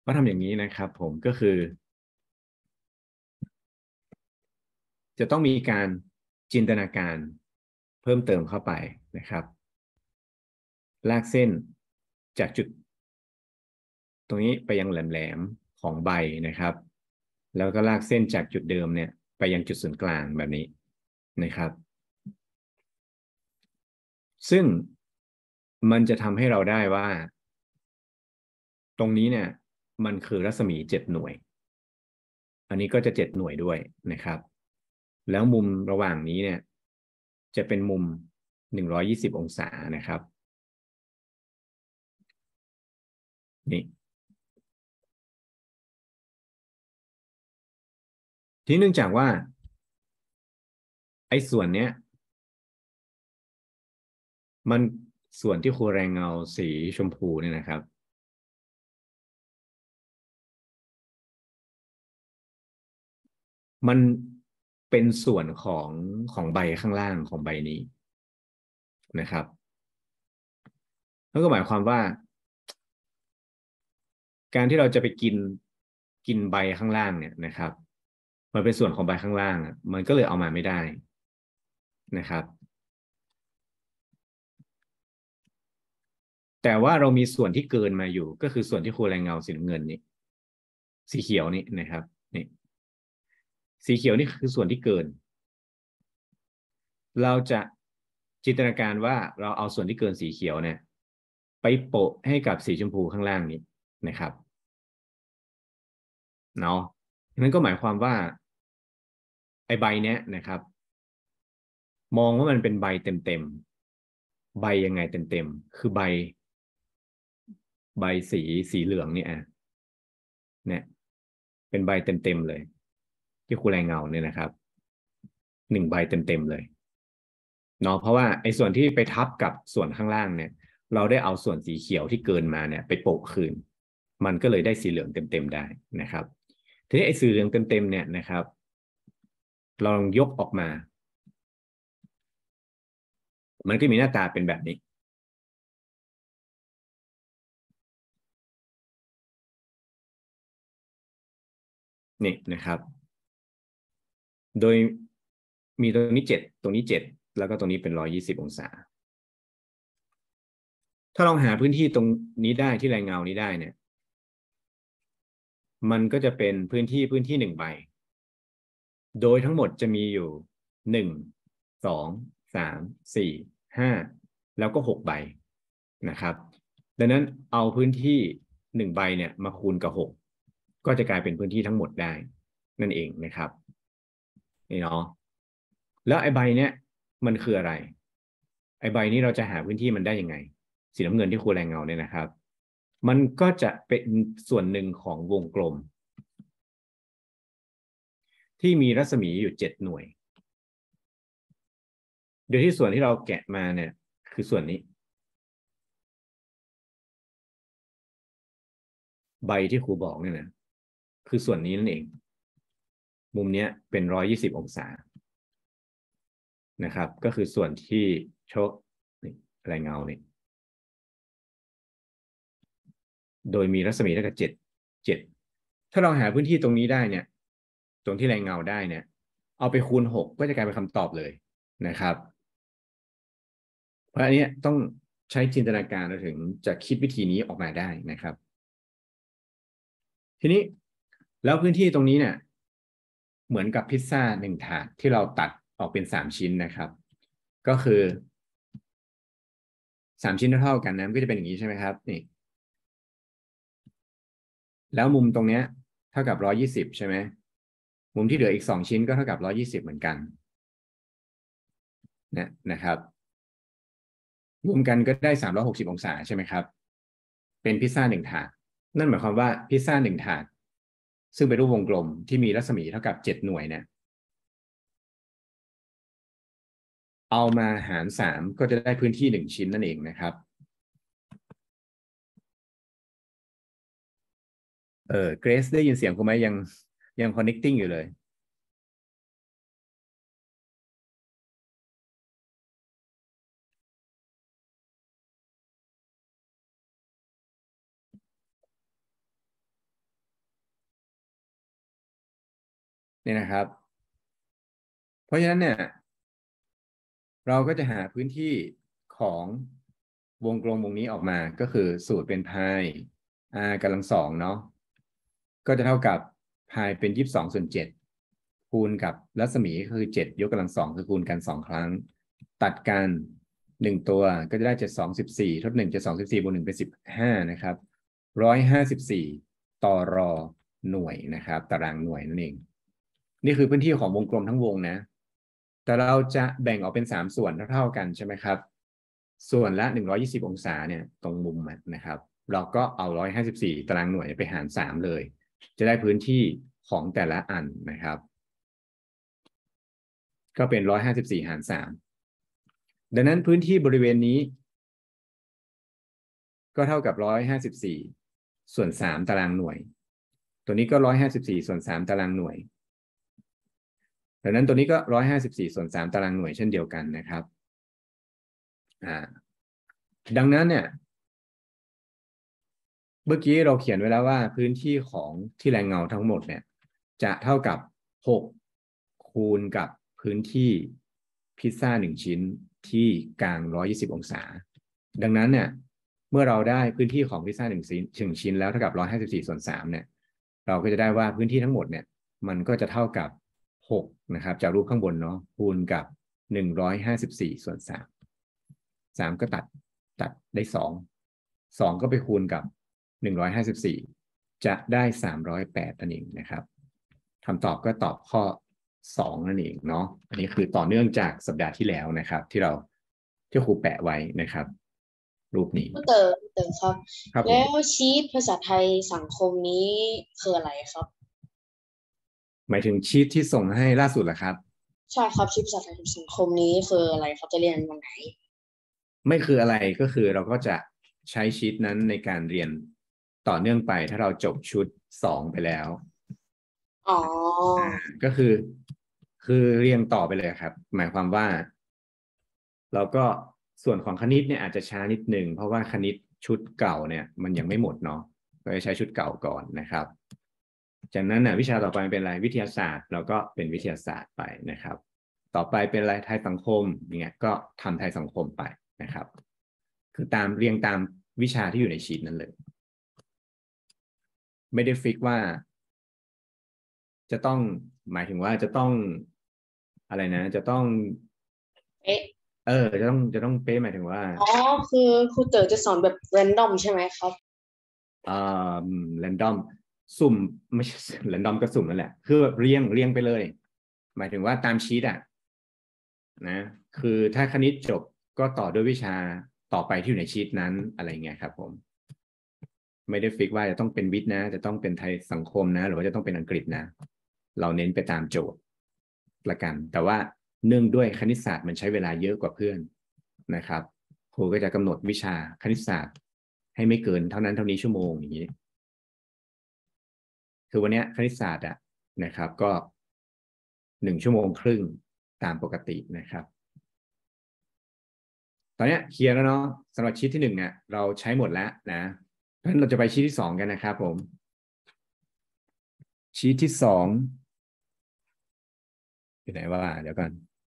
ก็ทำอย่างนี้นะครับผมก็คือจะต้องมีการจินตนาการเพิ่มเติมเข้าไปนะครับลากเส้นจากจุดตรงนี้ไปยังแหลมๆของใบนะครับแล้วก็ลากเส้นจากจุดเดิมเนี่ยไปยังจุดศูนย์กลางแบบนี้นะครับซึ่งมันจะทำให้เราได้ว่าตรงนี้เนี่ยมันคือรัศมี7 หน่วยอันนี้ก็จะ7 หน่วยด้วยนะครับแล้วมุมระหว่างนี้เนี่ยจะเป็นมุม120 องศานะครับนี่ทีนี้เนื่องจากว่าไอ้ส่วนเนี้ยมันส่วนที่คูแรงเงาสีชมพูเนี่ยนะครับมันเป็นส่วนของใบข้างล่างของใบนี้นะครับนั่นก็หมายความว่าการที่เราจะไปกินใบข้างล่างเนี่ยนะครับมันเป็นส่วนของใบข้างล่างอ่ะมันก็เลยเอามาไม่ได้นะครับแต่ว่าเรามีส่วนที่เกินมาอยู่ก็คือส่วนที่คูแรงเงาสีน้ำเงินนี่สีเขียวนี่นะครับนี่สีเขียวนี่คือส่วนที่เกินเราจะจินตนาการว่าเราเอาส่วนที่เกินสีเขียวเนี่ยไปโปะให้กับสีชมพูข้างล่างนี้นะครับเนาะนั้นก็หมายความว่าไอ้ใบเนี้ยนะครับมองว่ามันเป็นใบเต็มๆใบยังไงเต็มๆคือใบสีเหลืองเนี่ยเนี่ยเป็นใบเต็มๆเลยที่คูแรงเงาเนี่ยนะครับ1 ใบเต็มๆเลยเนาะเพราะว่าไอ้ส่วนที่ไปทับกับส่วนข้างล่างเนี่ยเราได้เอาส่วนสีเขียวที่เกินมาเนี่ยไปโปะคืนมันก็เลยได้สีเหลืองเต็มๆได้นะครับทีนี้ไอ้สีเหลืองเต็มๆเนี่ยนะครับเราลองยกออกมามันก็มีหน้าตาเป็นแบบนี้นี่นะครับโดยมีตรงนี้7ตรงนี้7แล้วก็ตรงนี้เป็น120 องศาถ้าลองหาพื้นที่ตรงนี้ได้ที่แรงเงานี้ได้เนี่ยมันก็จะเป็นพื้นที่1 ใบ โดยทั้งหมดจะมีอยู่1 2 3 4 5แล้วก็6 ใบนะครับดังนั้นเอาพื้นที่1 ใบเนี่ยมาคูณกับ6ก็จะกลายเป็นพื้นที่ทั้งหมดได้นั่นเองนะครับนี่เนาะแล้วไอ้ใบเนี้ยมันคืออะไรไอ้ใบนี้เราจะหาพื้นที่มันได้ยังไงสีน้ำเงินที่คูณแรงเงาเนี่ยนะครับมันก็จะเป็นส่วนหนึ่งของวงกลมที่มีรัศมีอยู่7 หน่วย โดยที่ส่วนที่เราแกะมาเนี่ยคือส่วนนี้ใบที่ครูบอกเนี่ยนะคือส่วนนี้นั่นเองมุมนี้เป็น120 องศานะครับก็คือส่วนที่โชว์อะไรเงาเนี่ยโดยมีรัศมีเท่ากับ7ถ้าเราหาพื้นที่ตรงนี้ได้เนี่ยตรงที่แรงเงาได้เนี่ยเอาไปคูณ6ก็จะกลายเป็นคำตอบเลยนะครับเพราะอันนี้ต้องใช้จินตนาการเราถึงจะคิดวิธีนี้ออกมาได้นะครับทีนี้แล้วพื้นที่ตรงนี้เนี่ยเหมือนกับพิซซ่า1 ถาดที่เราตัดออกเป็น3 ชิ้นนะครับก็คือ3 ชิ้นเท่ากันนะก็จะเป็นอย่างนี้ใช่ไหมครับนี่แล้วมุมตรงเนี้ยเท่ากับ120ใช่ไหมมุมที่เหลืออีก2 ชิ้นก็เท่ากับ120เหมือนกันนะครับรวมกันก็ได้360 องศาใช่ไหมครับเป็นพิซซ่า1 ถาดนั่นหมายความว่าพิซซ่า1 ถาดซึ่งเป็นรูปวงกลมที่มีรัศมีเท่ากับ7 หน่วยเนี่ย เอามาหาร3ก็จะได้พื้นที่1 ชิ้นนั่นเองนะครับเกรซได้ยินเสียงคุณไหมยัง connecting อยู่เลยเนี่ยนะครับ เพราะฉะนั้นเนี่ยเราก็จะหาพื้นที่ของวงกลมวงนี้ออกมาก็คือสูตรเป็นพาย r กำลังสองเนาะก็จะเท่ากับพายเป็น22/7คูณกับรัศมีคือ7ยกกำลังสองคือคูณกัน2ครั้งตัดกัน1ตัวก็จะได้7 2 14ทด1 7 2 14บวก1เป็น15นะครับ154ต่อรอหน่วยนะครับตารางหน่วยนั่นเองนี่คือพื้นที่ของวงกลมทั้งวงนะแต่เราจะแบ่งออกเป็น3ส่วนเท่ากันใช่ไหมครับส่วนละ120องศาเนี่ยตรงมุมนะครับเราก็เอา154ตารางหน่วยไปหาร3เลยจะได้พื้นที่ของแต่ละอันนะครับก็เป็น154หาร3ดังนั้นพื้นที่บริเวณนี้ก็เท่ากับ154ส่วน3ตารางหน่วยตัวนี้ก็154ส่วน3ตารางหน่วยดังนั้นตัวนี้ก็154ส่วน3ตารางหน่วยเช่นเดียวกันนะครับดังนั้นเนี่ยเมื่อกี้เราเขียนไว้แล้วว่าพื้นที่ของที่แรงเงาทั้งหมดเนี่ยจะเท่ากับ6คูณกับพื้นที่พิซซ่า1ชิ้นที่กลาง120องศาดังนั้นเนี่ยเมื่อเราได้พื้นที่ของพิซซ่า1ชิ้นแล้วเท่ากับ154ส่วน3เนี่ยเราก็จะได้ว่าพื้นที่ทั้งหมดเนี่ยมันก็จะเท่ากับ6นะครับจากรูปข้างบนเนาะคูณกับ154ส่วน3ก็ตัดได้2ก็ไปคูณกับ154จะได้308นั่นเองนะครับคำตอบก็ตอบข้อ2นั่นเองเนาะอันนี้คือต่อเนื่องจากสัปดาห์ที่แล้วนะครับที่ครูแปะไว้นะครับรูปนี้เติมครับครับผมแล้วชีทภาษาไทยสังคมนี้คืออะไรครับหมายถึงชีทที่ส่งให้ล่าสุดเหรอครับใช่ครับชีทภาษาไทยสังคมนี้คืออะไรครับจะเรียนวันไหนไม่คืออะไรก็คือเราก็จะใช้ชีทนั้นในการเรียนต่อเนื่องไปถ้าเราจบชุด2ไปแล้วอ๋อก็คือเรียงต่อไปเลยครับหมายความว่าเราก็ส่วนของคณิตเนี่ยอาจจะช้านิดนึงเพราะว่าคณิตชุดเก่าเนี่ยมันยังไม่หมดเนาะเราจะใช้ชุดเก่าก่อนนะครับจากนั้นนะวิชาต่อไปเป็นอะไรวิทยาศาสตร์เราก็เป็นวิทยาศาสตร์ไปนะครับต่อไปเป็นอะไรไทยสังคมอย่างเงี้ยก็ทำไทยสังคมไปนะครับคือเรียงตามวิชาที่อยู่ในชีทนั้นเลยไม่ได้ฟิกว่าจะต้องหมายถึงว่าจะต้องอะไรนะจะต้องเอ๊ะจะต้องเป๊ะหมายถึงว่าอ๋อคือครูเต๋อจะสอนแบบแรนดอมใช่ไหมครับเอ่แรนดอมสุ่มไม่ใช่แรนดอมก็สุ่มนั่นแหละคือแบบเรียงไปเลยหมายถึงว่าตามชีตอ่ะนะคือถ้าคณิตจบก็ต่อด้วยวิชาต่อไปที่อยู่ในชีตนั้นอะไรเงี้ยครับผมไม่ได้ฟิกว่าจะต้องเป็นวิทย์นะจะต้องเป็นไทยสังคมนะหรือว่าจะต้องเป็นอังกฤษนะเราเน้นไปตามโจทย์ละกันแต่ว่าเนื่องด้วยคณิตศาสตร์มันใช้เวลาเยอะกว่าเพื่อนนะครับครูก็จะกำหนดวิชาคณิตศาสตร์ให้ไม่เกินเท่านั้นเท่านี้ชั่วโมงอย่างนี้คือวันนี้คณิตศาสตร์นะครับก็1 ชั่วโมงครึ่งตามปกตินะครับตอนนี้เคลียร์แล้วเนาะสำหรับชีทที่1เนี่ยเราใช้หมดแล้วนะเพราะฉะนั้นเราจะไปชีทที่2กันนะครับผมชีทที่2อยู่ไหนว่าเดี๋ยวกัน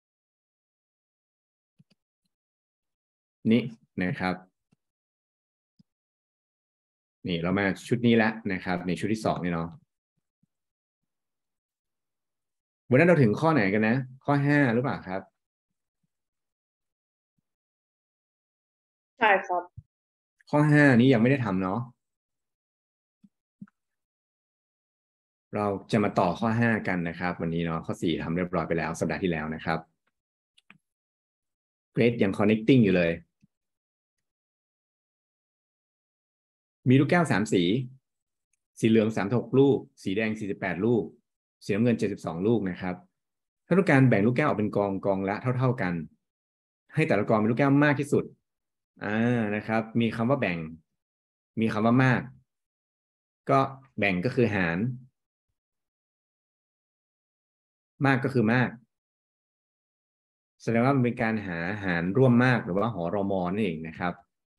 นี่นะครับนี่เรามาชุดนี้แล้วนะครับในชุดที่2นี่เนาะวันนั้นเราถึงข้อไหนกันนะข้อ5หรือเปล่าครับใช่ครับข้อ5นี้ยังไม่ได้ทำเนาะเราจะมาต่อข้อ5กันนะครับวันนี้เนาะข้อ4ทำเรียบร้อยไปแล้วสัปดาห์ที่แล้วนะครับเกรดยัง connecting อยู่เลยมีลูกแก้ว3สีสีเหลือง36ลูกสีแดง48ลูกสีน้ำเงิน72ลูกนะครับถ้าต้องการแบ่งลูกแก้วออกเป็นกองละเท่ากันให้แต่ละกองเป็นลูกแก้วมากที่สุดนะครับมีคำว่าแบ่งมีคำว่ามากก็แบ่งก็คือหารมากก็คือมากแสดงว่ามันเป็นการหารร่วมมากหรือว่าหอรมอนั่นเองนะครับ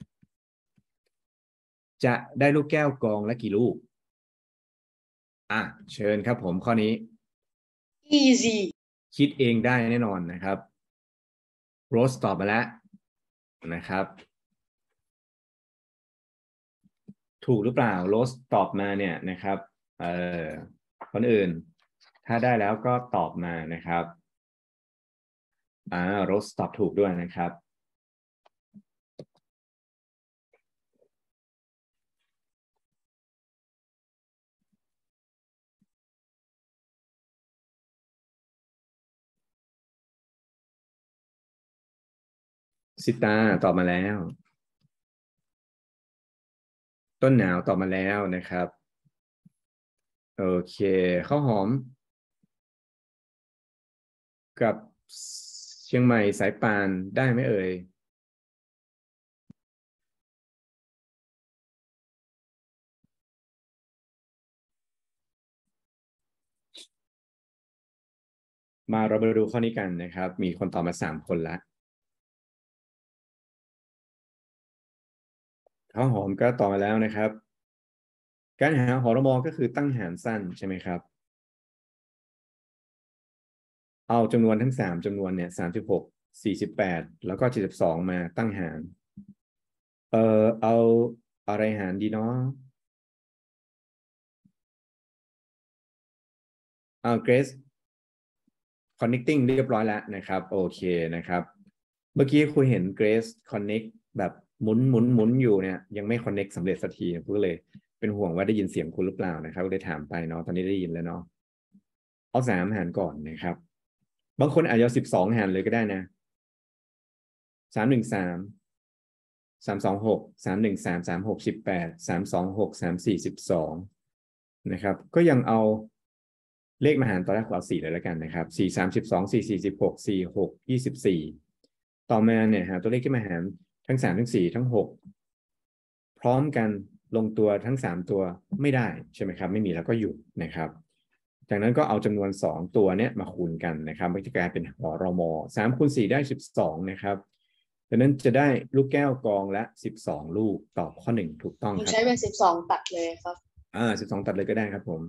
จะได้ลูกแก้วกองละกี่ลูกเชิญครับผมข้อนี้ easy คิดเองได้แน่นอนนะครับโรสตอบมาแล้วนะครับถูกหรือเปล่าโรสตอบมาเนี่ยนะครับคนอื่นถ้าได้แล้วก็ตอบมานะครับโรสตอบถูกด้วยนะครับสิตาตอบมาแล้วต้นหนาวตอบมาแล้วนะครับโอเคข้าวหอมกับเชียงใหม่สายปานได้ไหมเอ่ยมาเรามาดูข้อนี้กันนะครับมีคนตอบมา3 คนแล้วข้าวหอมก็ตอบมาแล้วนะครับการหาหอรมอก็คือตั้งหารสั้นใช่ไหมครับเอาจำนวนทั้ง3 จำนวนเนี่ย36 48แล้วก็72มาตั้งหารเอาอะไรหารดีเนาะเกรซ connecting เรียบร้อยแล้วนะครับโอเคนะครับเมื่อกี้คุยเห็น Grace connect แบบหมุนอยู่เนี่ยยังไม่ connect สำเร็จสักทีก็เลยเป็นห่วงว่าได้ยินเสียงคุณหรือเปล่านะครับก็เลยถามไปเนาะตอนนี้ได้ยินแล้วเนาะเอา3 หารก่อนนะครับบางคนอาจจะ12หารเลยก็ได้นะ313 326 313 36 18 326 34 12นะครับก็ยังเอาเลขมาหารตอนแรกเอา4เลยแล้วกันนะครับ4 3 12 4 4 16 4 6 24ต่อมาเนี่ยหาตัวเลขที่มาหารทั้ง3ทั้ง4ทั้ง6พร้อมกันลงตัวทั้ง3ตัวไม่ได้ใช่ไหมครับไม่มีแล้วก็หยุดนะครับจากนั้นก็เอาจำนวน2ตัวเนี้ยมาคูณกันนะครับมันจะกลายเป็นหรม3 คูณ 4ได้12นะครับดังนั้นจะได้ลูกแก้วกองละ12ลูกตอบข้อ1ถูกต้องครับใช้เป็น12ตัดเลยครับ 12ตัดเลยก็ได้ครับผม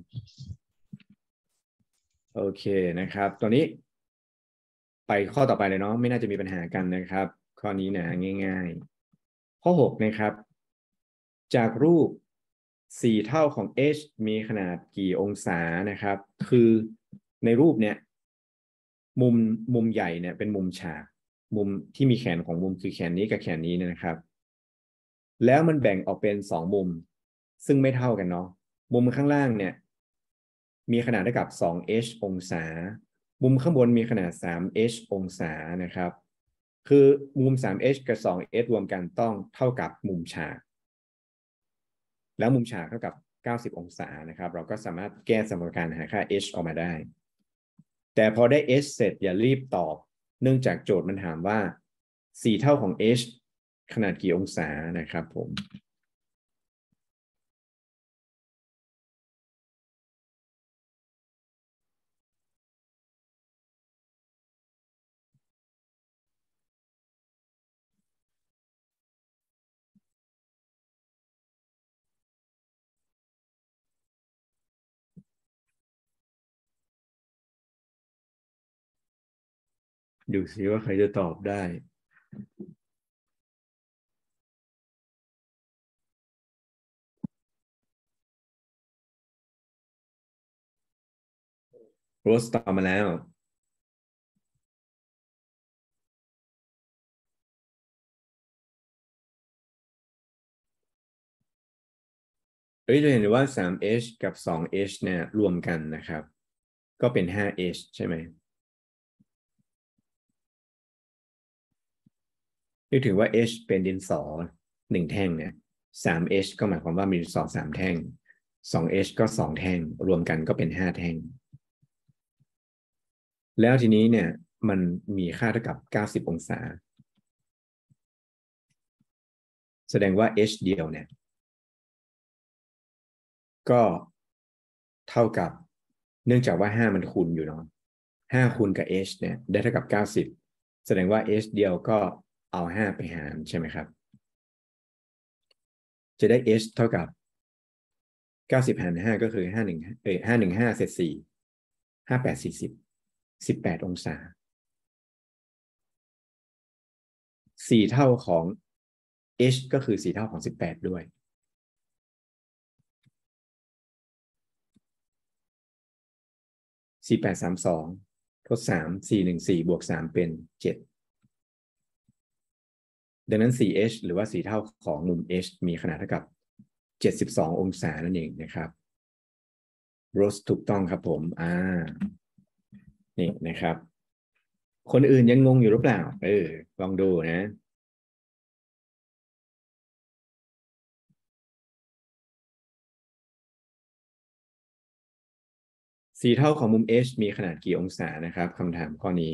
โอเคนะครับตัวนี้ไปข้อต่อไปเลยเนาะไม่น่าจะมีปัญหากันนะครับข้อนี้นะง่ายๆข้อ6นะครับจากรูป4เท่าของ h มีขนาดกี่องศานะครับคือในรูปเนี่ยมุมใหญ่เนี่ยเป็นมุมฉากมุมที่มีแขนของมุมคือแขนนี้กับแขนนี้นะครับแล้วมันแบ่งออกเป็น2มุมซึ่งไม่เท่ากันเนาะมุมข้างล่างเนี่ยมีขนาดเท่ากับ2h องศามุมข้างบนมีขนาด3h องศานะครับคือมุม3h กับ2h รวมกันต้องเท่ากับมุมฉากแล้วมุมฉากเท่ากับ90องศานะครับเราก็สามารถแก้สมการหาค่า h ออกมาได้แต่พอได้ h เสร็จอย่ารีบตอบเนื่องจากโจทย์มันถามว่า4เท่าของ h ขนาดกี่องศานะครับผมดูซิว่าใครจะตอบได้โรสตอบมาแล้วจะเห็นว่า 3h กับ 2h เนี่ยรวมกันนะครับก็เป็น 5h ใช่ไหมนึกถึงว่า h เป็นดินสอ1แท่งเนี่ย 3h ก็หมายความว่ามีดินสอ3แท่ง 2h ก็2แท่งรวมกันก็เป็น5แท่งแล้วทีนี้เนี่ยมันมีค่าเท่ากับ90องศาแสดงว่า h เดียวเนี่ยก็เท่ากับเนื่องจากว่า5มันคูณอยู่เนาะ5คูณกับ h เนี่ยได้เท่ากับ90แสดงว่า h เดียวก็เอา5ไปหารใช่ไหมครับจะได้ h เท่ากับ90หาร5ก็คือ51 515เศษ4 5840 18 องศา4 เท่าของ h ก็คือ4 เท่าของ18ด้วย4832ทด3 414บวก3เป็น7ดังนั้น 4h หรือว่า4 เท่าของมุม h มีขนาดเท่ากับ72 องศานั่นเองนะครับโรสถูกต้องครับผมนี่นะครับคนอื่นยังงงอยู่หรือเปล่าลองดูนะ4 เท่าของมุม h มีขนาดกี่องศานะครับคำถามข้อนี้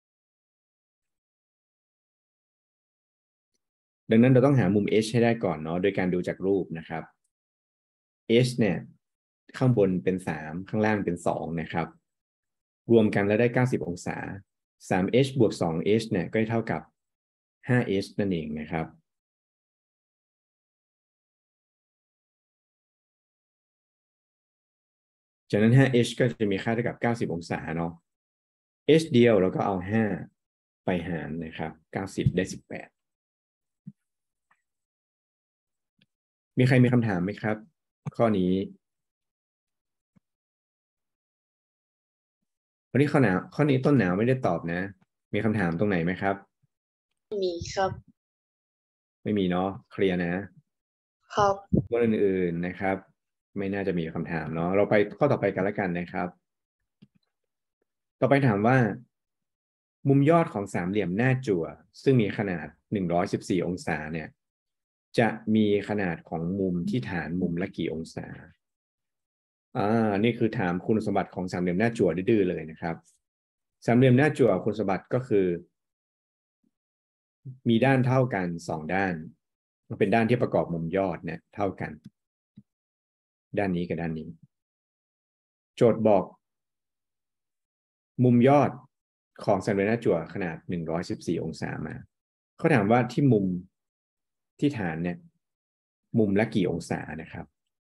ดังนั้นเราต้องหามุม h ให้ได้ก่อนเนาะโดยการดูจากรูปนะครับ h เนี่ยข้างบนเป็น3ข้างล่างเป็น2นะครับรวมกันแล้วได้90 องศา 3h บวก 2h เนี่ยก็เท่ากับ 5h นั่นเองนะครับจากนั้น 5h ก็จะมีค่าเท่ากับ90 องศาเนาะ h เดียวเราก็เอา5ไปหารนะครับ90ได้18มีใครมีคำถามไหมครับข้อนี้วันนี้ข้อนี้ต้นหนาวไม่ได้ตอบนะมีคำถามตรงไหนไหมครับมีครับไม่มีเนาะเคลียร์นะครับวันอื่นๆนะครับไม่น่าจะมีคำถามเนาะเราไปข้อต่อไปกันแล้วกันนะครับต่อไปถามว่ามุมยอดของสามเหลี่ยมหน้าจั่วซึ่งมีขนาด114องศาเนี่ยจะมีขนาดของมุมที่ฐานมุมละกี่องศานี่คือถามคุณสมบัติของสามเหลี่ยมหน้าจั่วดื้อๆเลยนะครับสามเหลี่ยมหน้าจั่วคุณสมบัติก็คือมีด้านเท่ากัน2ด้านมันเป็นด้านที่ประกอบมุมยอดเนี่ยเท่ากันด้านนี้กับด้านนี้โจทย์บอกมุมยอดของสามเหลี่ยมหน้าจั่วขนาด114องศามาเขาถามว่าที่มุมที่ฐานเนี่ยมุมละกี่องศานะครับ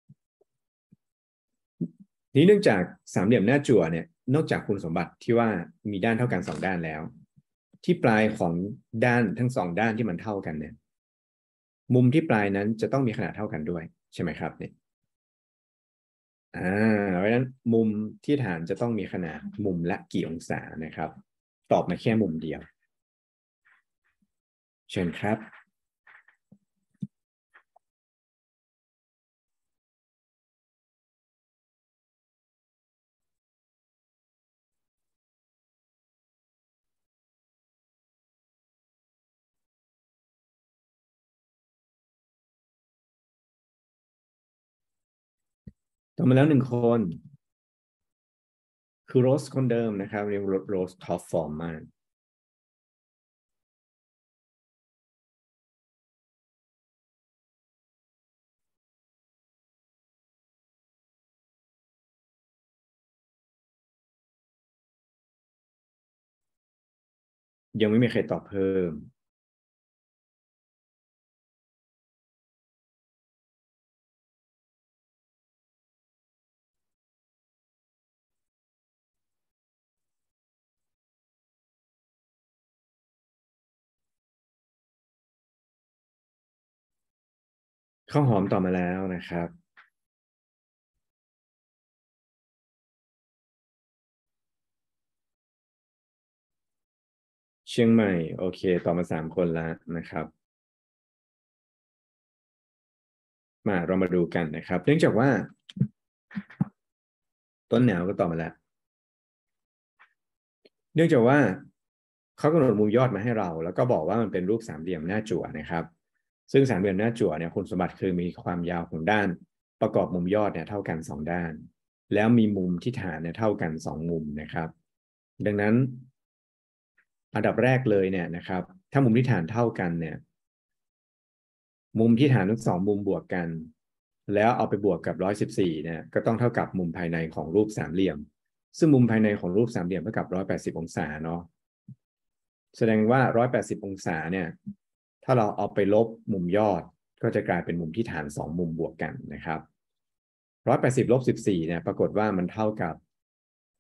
นี้เนื่องจากสามเหลี่ยมหน้าจั่วเนี่ยนอกจากคุณสมบัติที่ว่ามีด้านเท่ากัน2ด้านแล้วที่ปลายของด้านทั้ง2ด้านที่มันเท่ากันเนี่ยมุมที่ปลายนั้นจะต้องมีขนาดเท่ากันด้วยใช่ไหมครับเนี่ยเพราะฉะนั้นมุมที่ฐานจะต้องมีขนาดมุมละกี่องศานะครับตอบมาแค่มุมเดียวเชิญครับตอบมาแล้ว1คนคือโรสคนเดิมนะครับเรียกโรสท็อปฟอร์มมากยังไม่มีใครตอบเพิ่มข้าวหอมตอบมาแล้วนะครับเชียงใหม่โอเคตอบมา3คนแล้วนะครับมาเรามาดูกันนะครับเนื่องจากว่าต้นหนาวก็ตอบมาแล้วเนื่องจากว่าเขากำหนดมุมยอดมาให้เราแล้วก็บอกว่ามันเป็นรูปสามเหลี่ยมหน้าจั่วนะครับซึ่งสามเหลี่ยมหน้าจั่วเนี่ยคุณสมบัติคือมีความยาวของด้านประกอบมุมยอดเนี่ยเท่ากัน2ด้านแล้วมีมุมที่ฐานเนี่ยเท่ากัน2มุมนะครับดังนั้นอันดับแรกเลยเนี่ยนะครับถ้ามุมที่ฐานเท่ากันเนี่ยมุมที่ฐานทั้ง2มุมบวกกันแล้วเอาไปบวกกับ114เนี่ยก็ต้องเท่ากับมุมภายในของรูปสามเหลี่ยมซึ่งมุมภายในของรูปสามเหลี่ยมเท่ากับ180องศาเนาะแสดงว่า180องศาเนี่ยถ้าเราเอาไปลบมุมยอดก็จะกลายเป็นมุมที่ฐาน2มุมบวกกันนะครับ180ลบ14เนี่ยปรากฏว่ามันเท่ากับ6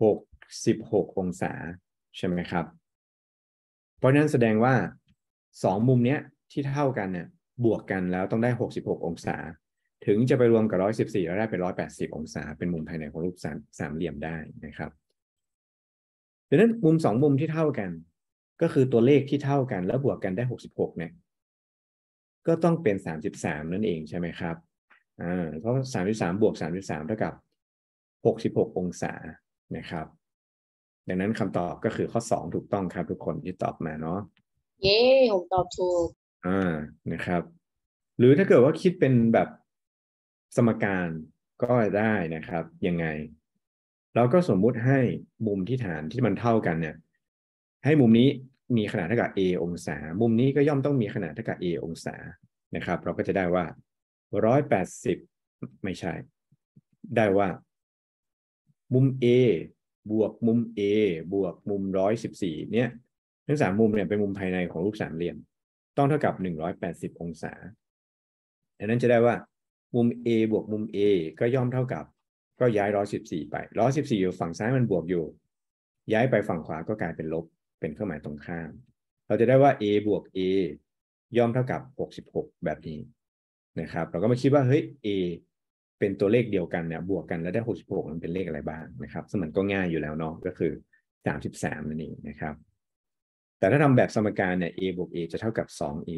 16องศาใช่ไหมครับเพราะนั้นแสดงว่า2มุมเนี้ยที่เท่ากันเนี่ยบวกกันแล้วต้องได้66องศาถึงจะไปรวมกับ114แล้วได้เป็น180องศาเป็นมุมภายในของรูปสามเหลี่ยมได้นะครับดังนั้นมุม2มุมที่เท่ากันก็คือตัวเลขที่เท่ากันแล้วบวกกันได้66เนี่ยก็ต้องเป็น33นั่นเองใช่ไหมครับเพราะ33บวก33เท่ากับ66องศานะครับดังนั้นคำตอบก็คือข้อ2ถูกต้องครับทุกคนที่ตอบมาเนาะเย้ผมตอบถูกนะครับหรือถ้าเกิดว่าคิดเป็นแบบสมการก็ได้นะครับยังไงเราก็สมมุติให้มุมที่ฐานที่มันเท่ากันเนี่ยให้มุมนี้มีขนาดเท่ากับ a องศามุมนี้ก็ย่อมต้องมีขนาดเท่ากับ a องศานะครับเราก็จะได้ว่า180ไม่ใช่ได้ว่ามุม A บวกมุม A บวกมุม114เนี่ยทั้ง3มุมเนี่ยเป็นมุมภายในของรูปสามเหลี่ยมต้องเท่ากับ180องศาดังนั้นจะได้ว่ามุม A บวกมุม A ก็ย่อมเท่ากับก็ย้าย114ไป114อยู่ฝั่งซ้ายมันบวกอยู่ย้ายไปฝั่งขวาก็กลายเป็นลบเป็นเครื่องหมายตรงข้ามเราจะได้ว่า A บวก A ย่อมเท่ากับ66แบบนี้นะครับเราก็มาคิดว่าเฮ้ย A เป็นตัวเลขเดียวกันเนี่ยบวกกันแล้วได้66มันเป็นเลขอะไรบ้างนะครับซึ่งมันก็ง่ายอยู่แล้วเนาะก็คือ33นั่นเองนะครับแต่ถ้าทำแบบสมการเนี่ย a บวก a จะเท่ากับ 2a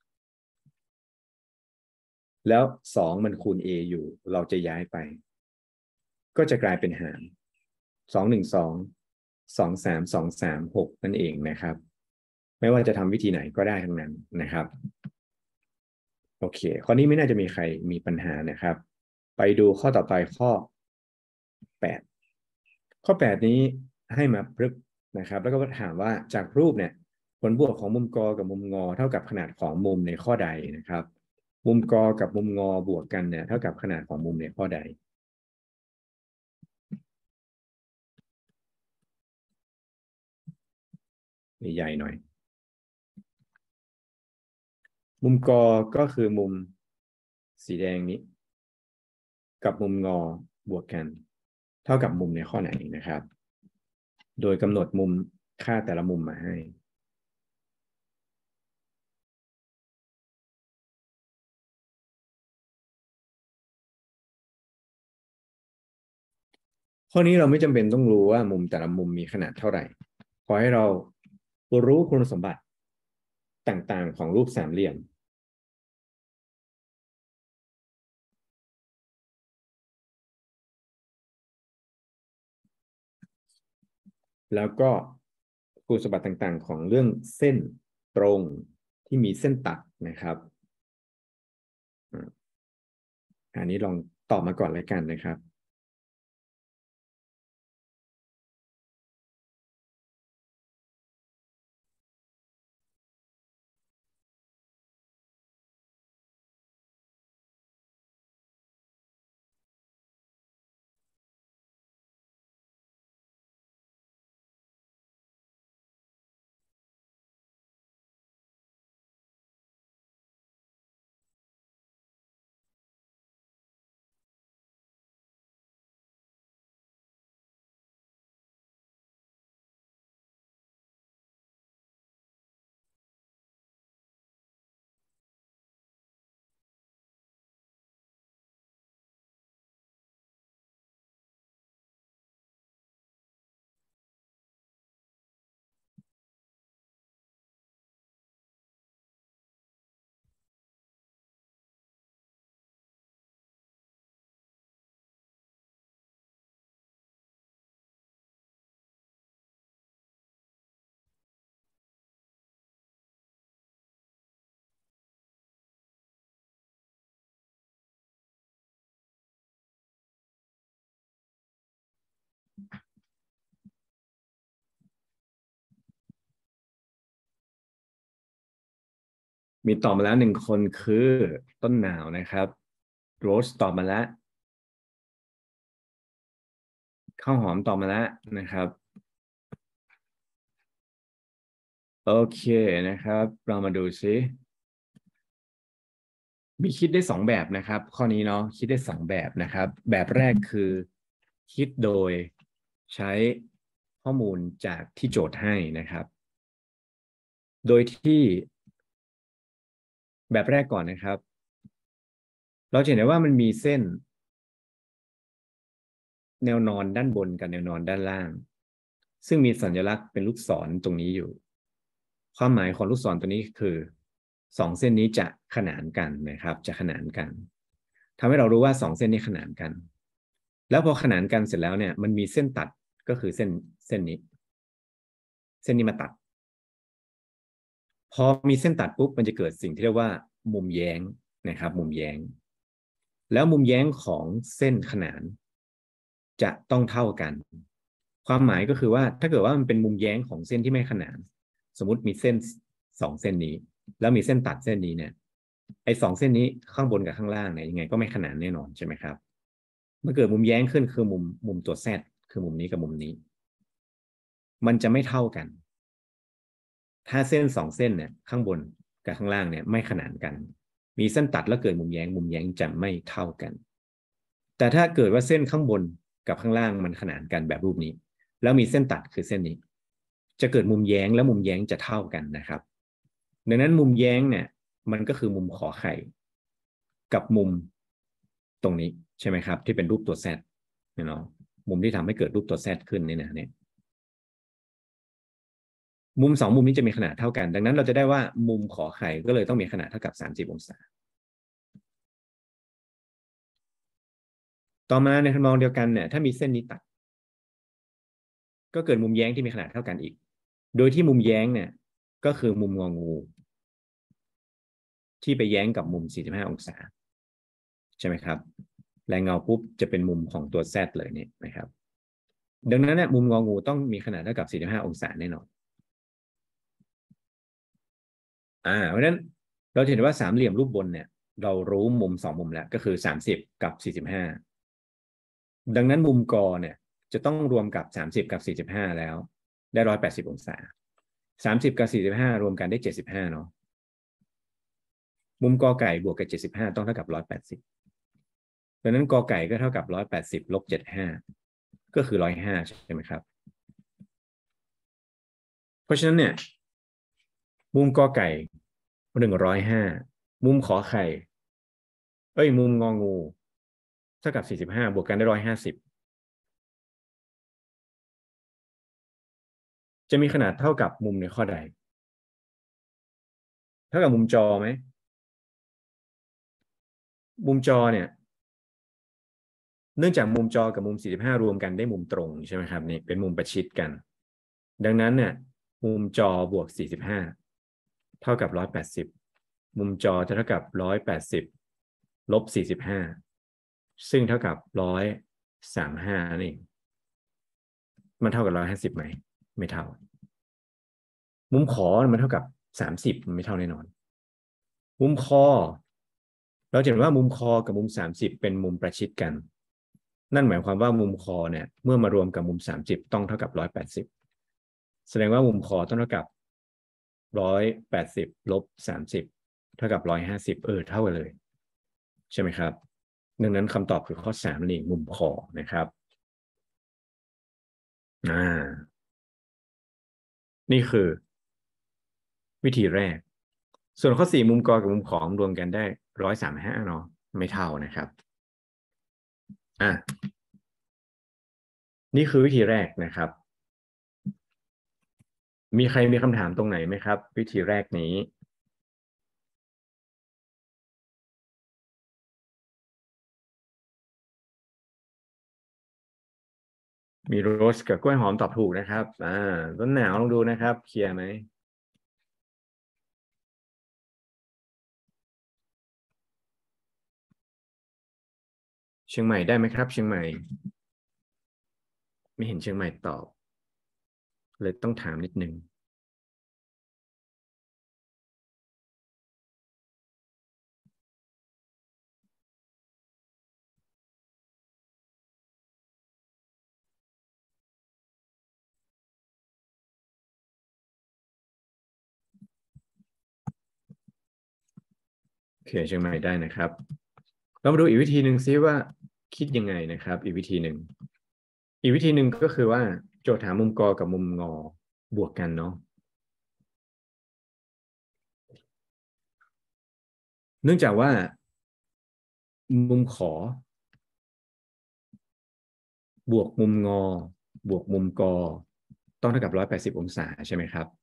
แล้ว2มันคูณ a อยู่เราจะย้ายไปก็จะกลายเป็นหาร2 1 2 2 3 2 3 6นั่นเองนะครับไม่ว่าจะทำวิธีไหนก็ได้ทั้งนั้นนะครับโอเคข้อนี้ไม่น่าจะมีใครมีปัญหานะครับไปดูข้อต่อไปข้อ8ข้อ8นี้ให้มาพลึกนะครับแล้วก็ถามว่าจากรูปเนี่ยผลบวกของมุมกอกับมุมงอเท่ากับขนาดของมุมในข้อใดนะครับมุมกอกับมุมงอบวกกันเนี่ยเท่ากับขนาดของมุมในข้อใดใหญ่หน่อยมุมกอก็คือมุมสีแดงนี้กับมุมงอบวกกันเท่ากับมุมในข้อไหนนะครับโดยกำหนดมุมค่าแต่ละมุมมาให้ข้อนี้เราไม่จำเป็นต้องรู้ว่ามุมแต่ละมุมมีขนาดเท่าไหร่ขอให้เรารู้คุณสมบัติต่างๆของรูปสามเหลี่ยมแล้วก็คุณสมบัติต่างๆของเรื่องเส้นตรงที่มีเส้นตัดนะครับอันนี้ลองตอบมาก่อนเลยกันนะครับมีตอบมาแล้ว1คนคือต้นหนาวนะครับโรสตอบมาแล้วข้าวหอมตอบมาแล้วนะครับโอเคนะครับเรามาดูซิมีคิดได้2แบบนะครับข้อนี้เนาะคิดได้2แบบนะครับแบบแรกคือคิดโดยใช้ข้อมูลจากที่โจทย์ให้นะครับโดยที่แบบแรกก่อนนะครับเราจะเห็นได้ว่ามันมีเส้นแนวนอนด้านบนกับแนวนอนด้านล่างซึ่งมีสัญลักษณ์เป็นลูกศรตรงนี้อยู่ความหมายของลูกศรตัวนี้คือ2เส้นนี้จะขนานกันนะครับจะขนานกันทำให้เรารู้ว่า2เส้นนี้ขนานกันแล้วพอขนานกันเสร็จแล้วเนี่ยมันมีเส้นตัดก็คือเส้นนี้เส้นนี้มาตัดพอมีเส้นตัดปุ๊บมันจะเกิดสิ่งที่เรียกว่ามุมแย้งนะครับมุมแย้งแล้วมุมแย้งของเส้นขนานจะต้องเท่ากันความหมายก็คือว่าถ้าเกิดว่ามันเป็นมุมแย้งของเส้นที่ไม่ขนานสมมุติมีเส้น2เส้นนี้แล้วมีเส้นตัดเส้นนี้เนี่ยไอ้2เส้นนี้ข้างบนกับข้างล่างเนี่ยยังไงก็ไม่ขนานแน่นอนใช่ไหมครับเมื่อเกิดมุมแย้งขึ้นคือมุมตัว Z คือมุมนี้กับมุมนี้มันจะไม่เท่ากันถ้าเส้น2เส้นเนี่ยข้างบนกับข้างล่างเนี่ยไม่ขนานกันมีเส้นตัดแล้วเกิดมุมแย้งจะไม่เท่ากันแต่ถ้าเกิดว่าเส้นข้างบนกับข้างล่างมันขนานกันแบบรูปนี้แล้วมีเส้นตัดคือเส้นนี้จะเกิดมุมแย้งและมุมแย้งจะเท่ากันนะครับดังนั้นมุมแย้งเนี่ยมันก็คือมุมขอไข่กับมุมตรงนี้ใช่ไหมครับที่เป็นรูปตัว Z เนาะมุมที่ทำให้เกิดรูปตัว Z ขึ้นนี่นะเนี่ยมุม2มุมนี้จะมีขนาดเท่ากันดังนั้นเราจะได้ว่ามุมขอไข่ก็เลยต้องมีขนาดเท่ากับ30 องศาต่อมาในทำนองเดียวกันเนี่ยถ้ามีเส้นนี้ตัดก็เกิดมุมแย้งที่มีขนาดเท่ากันอีกโดยที่มุมแย้งเนี่ยก็คือมุมงองูที่ไปแย้งกับมุม45 องศาใช่ไหมครับแรงเงาปุ๊บจะเป็นมุมของตัว Z เลยเนี่ยนะครับดังนั้นเนี่ยมุมงองูต้องมีขนาดเท่ากับ45 องศาแน่นอนเพราะฉะนั้นเราเห็นว่าสามเหลี่ยมรูปบนเนี่ยเรารู้มุม2มุมแล้วก็คือ30กับ45ดังนั้นมุมกอเนี่ยจะต้องรวมกับ30กับ45แล้วได้180 องศา30กับ45รวมกันได้75เนาะมุมกอไก่บวกกับ75ต้องเท่ากับ180ดังนั้นกอไก่ก็เท่ากับ180ลบ75ก็คือ105ใช่ไหมครับเพราะฉะนั้นเนี่ยมุมกอไก่105มุมขอไข่มุมงองูเท่ากับ45บวกกันได้150จะมีขนาดเท่ากับมุมในข้อใดเท่ากับมุมจอไหมมุมจอเนี่ยเนื่องจากมุมจอกับมุม45รวมกันได้มุมตรงใช่ไหมครับนี่เป็นมุมประชิดกันดังนั้นเนี่ยมุมจอบวก45เท่ากับ180มุมจอจะเท่ากับ180ลบ45ซึ่งเท่ากับ135นี่มันเท่ากับ150ไหมไม่เท่ามุมขอมันเท่ากับ30มันไม่เท่าแน่นอนมุมคอเราเห็นว่ามุมคอกับมุม30เป็นมุมประชิดกันนั่นหมายความว่ามุมคอเนี่ยเมื่อมารวมกับมุม30ต้องเท่ากับ180แสดงว่ามุมคอต้องเท่ากับ180ลบ30เท่ากับ150เท่ากันเลยใช่ไหมครับดังนั้นคำตอบคือข้อ3นี่มุมคอนะครับนี่คือวิธีแรกส่วนข้อ4มุมกอกับมุมขอรวมกันได้135เนาะไม่เท่านะครับนี่คือวิธีแรกนะครับมีใครมีคำถามตรงไหนไหมครับวิธีแรกนี้มีโรสกับกล้วยหอมตอบถูกนะครับต้นหนาวลองดูนะครับเคลียร์ไหมเชียงใหม่ได้ไหมครับเชียงใหม่ไม่เห็นเชียงใหม่ตอบเลยต้องถามนิดนึงโอเคเชียงใหม่ได้นะครับเรามาดูอีกวิธีหนึ่งซิว่าคิดยังไงนะครับอีกวิธีหนึ่งก็คือว่าโจทย์หามุมกอกับมุมงอบวกกันเนาะเนื่องจากว่ามุมขอบวกมุมงอบวกมุมกอต้องเท่ากับ180องศาใช่ไหมครับ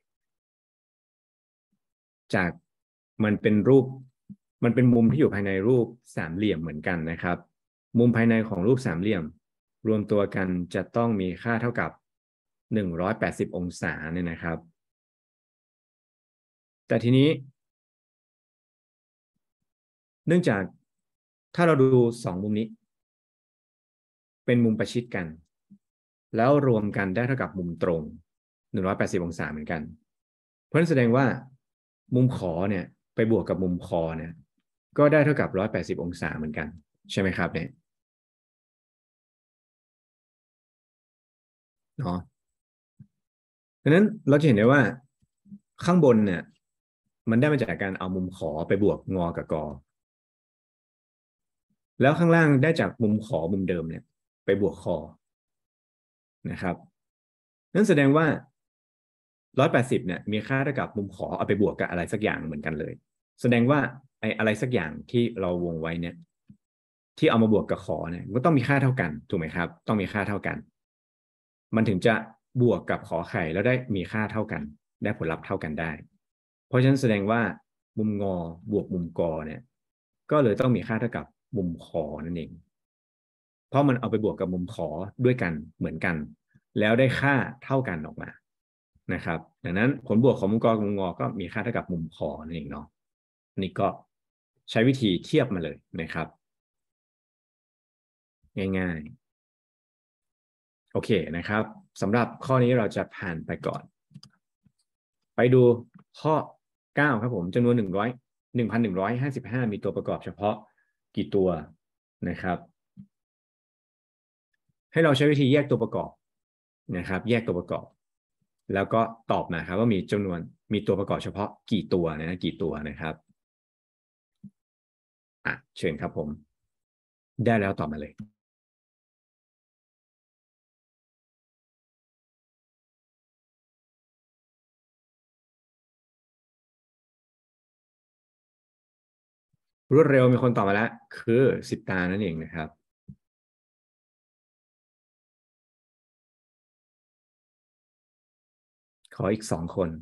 จากมันเป็นรูปมันเป็นมุมที่อยู่ภายในรูปสามเหลี่ยมเหมือนกันนะครับมุมภายในของรูปสามเหลี่ยมรวมตัวกันจะต้องมีค่าเท่ากับ180องศาเนี่ยนะครับแต่ทีนี้เนื่องจากถ้าเราดูสองมุมนี้เป็นมุมประชิดกันแล้วรวมกันได้เท่ากับมุมตรง180องศาเหมือนกันเพราะนั้นแสดงว่ามุมขอเนี่ยไปบวกกับมุมคอเนี่ยก็ได้เท่ากับ180องศาเหมือนกันใช่ไหมครับเนี่ยเนาะดังนั้นเราจะเห็นได้ว่าข้างบนเนี่ยมันได้มาจากการเอามุมขอไปบวกงอกับกอแล้วข้างล่างได้จากมุมขอมุมเดิมเนี่ยไปบวกคอนะครับนั่นแสดงว่า180เนี่ยมีค่าเท่ากับมุมขอเอาไปบวกกับอะไรสักอย่างเหมือนกันเลยแสดงว่าไอ้อะไรสักอย่างที่เราวงไว้เนี่ยที่เอามาบวกกับขอเนี่ยก็ต้องมีค่าเท่ากันถูกไหมครับต้องมีค่าเท่ากันมันถึงจะบวกกับขอไข่แล้วได้มีค่าเท่ากันได้ผลลัพธ์เท่ากันได้เพราะฉะนั้นแสดงว่ามุมงอบวกมุมกอเนี่ยก็เลยต้องมีค่าเท่ากับมุมขอนั่นเองเพราะมันเอาไปบวกกับมุมขอด้วยกันเหมือนกันแล้วได้ค่าเท่ากันออกมานะครับดังนั้นผลบวกของมุมกอกับมุมงอก็มีค่าเท่ากับมุมขอนั่นเองเนาะนี่ก็ใช้วิธีเทียบมาเลยนะครับง่ายๆโอเคนะครับสำหรับข้อนี้เราจะผ่านไปก่อนไปดูข้อ9ครับผมจำนวน1,155มีตัวประกอบเฉพาะกี่ตัวนะครับให้เราใช้วิธีแยกตัวประกอบนะครับแยกตัวประกอบแล้วก็ตอบมาครับว่ามีจำนวนมีตัวประกอบเฉพาะกี่ตัวนะกี่ตัวนะครับเชิญครับผมได้แล้วตอบมาเลยรวดเร็วมีคนตอบมาแล้วคือ10ตานั่นเองนะครับขออีก2คน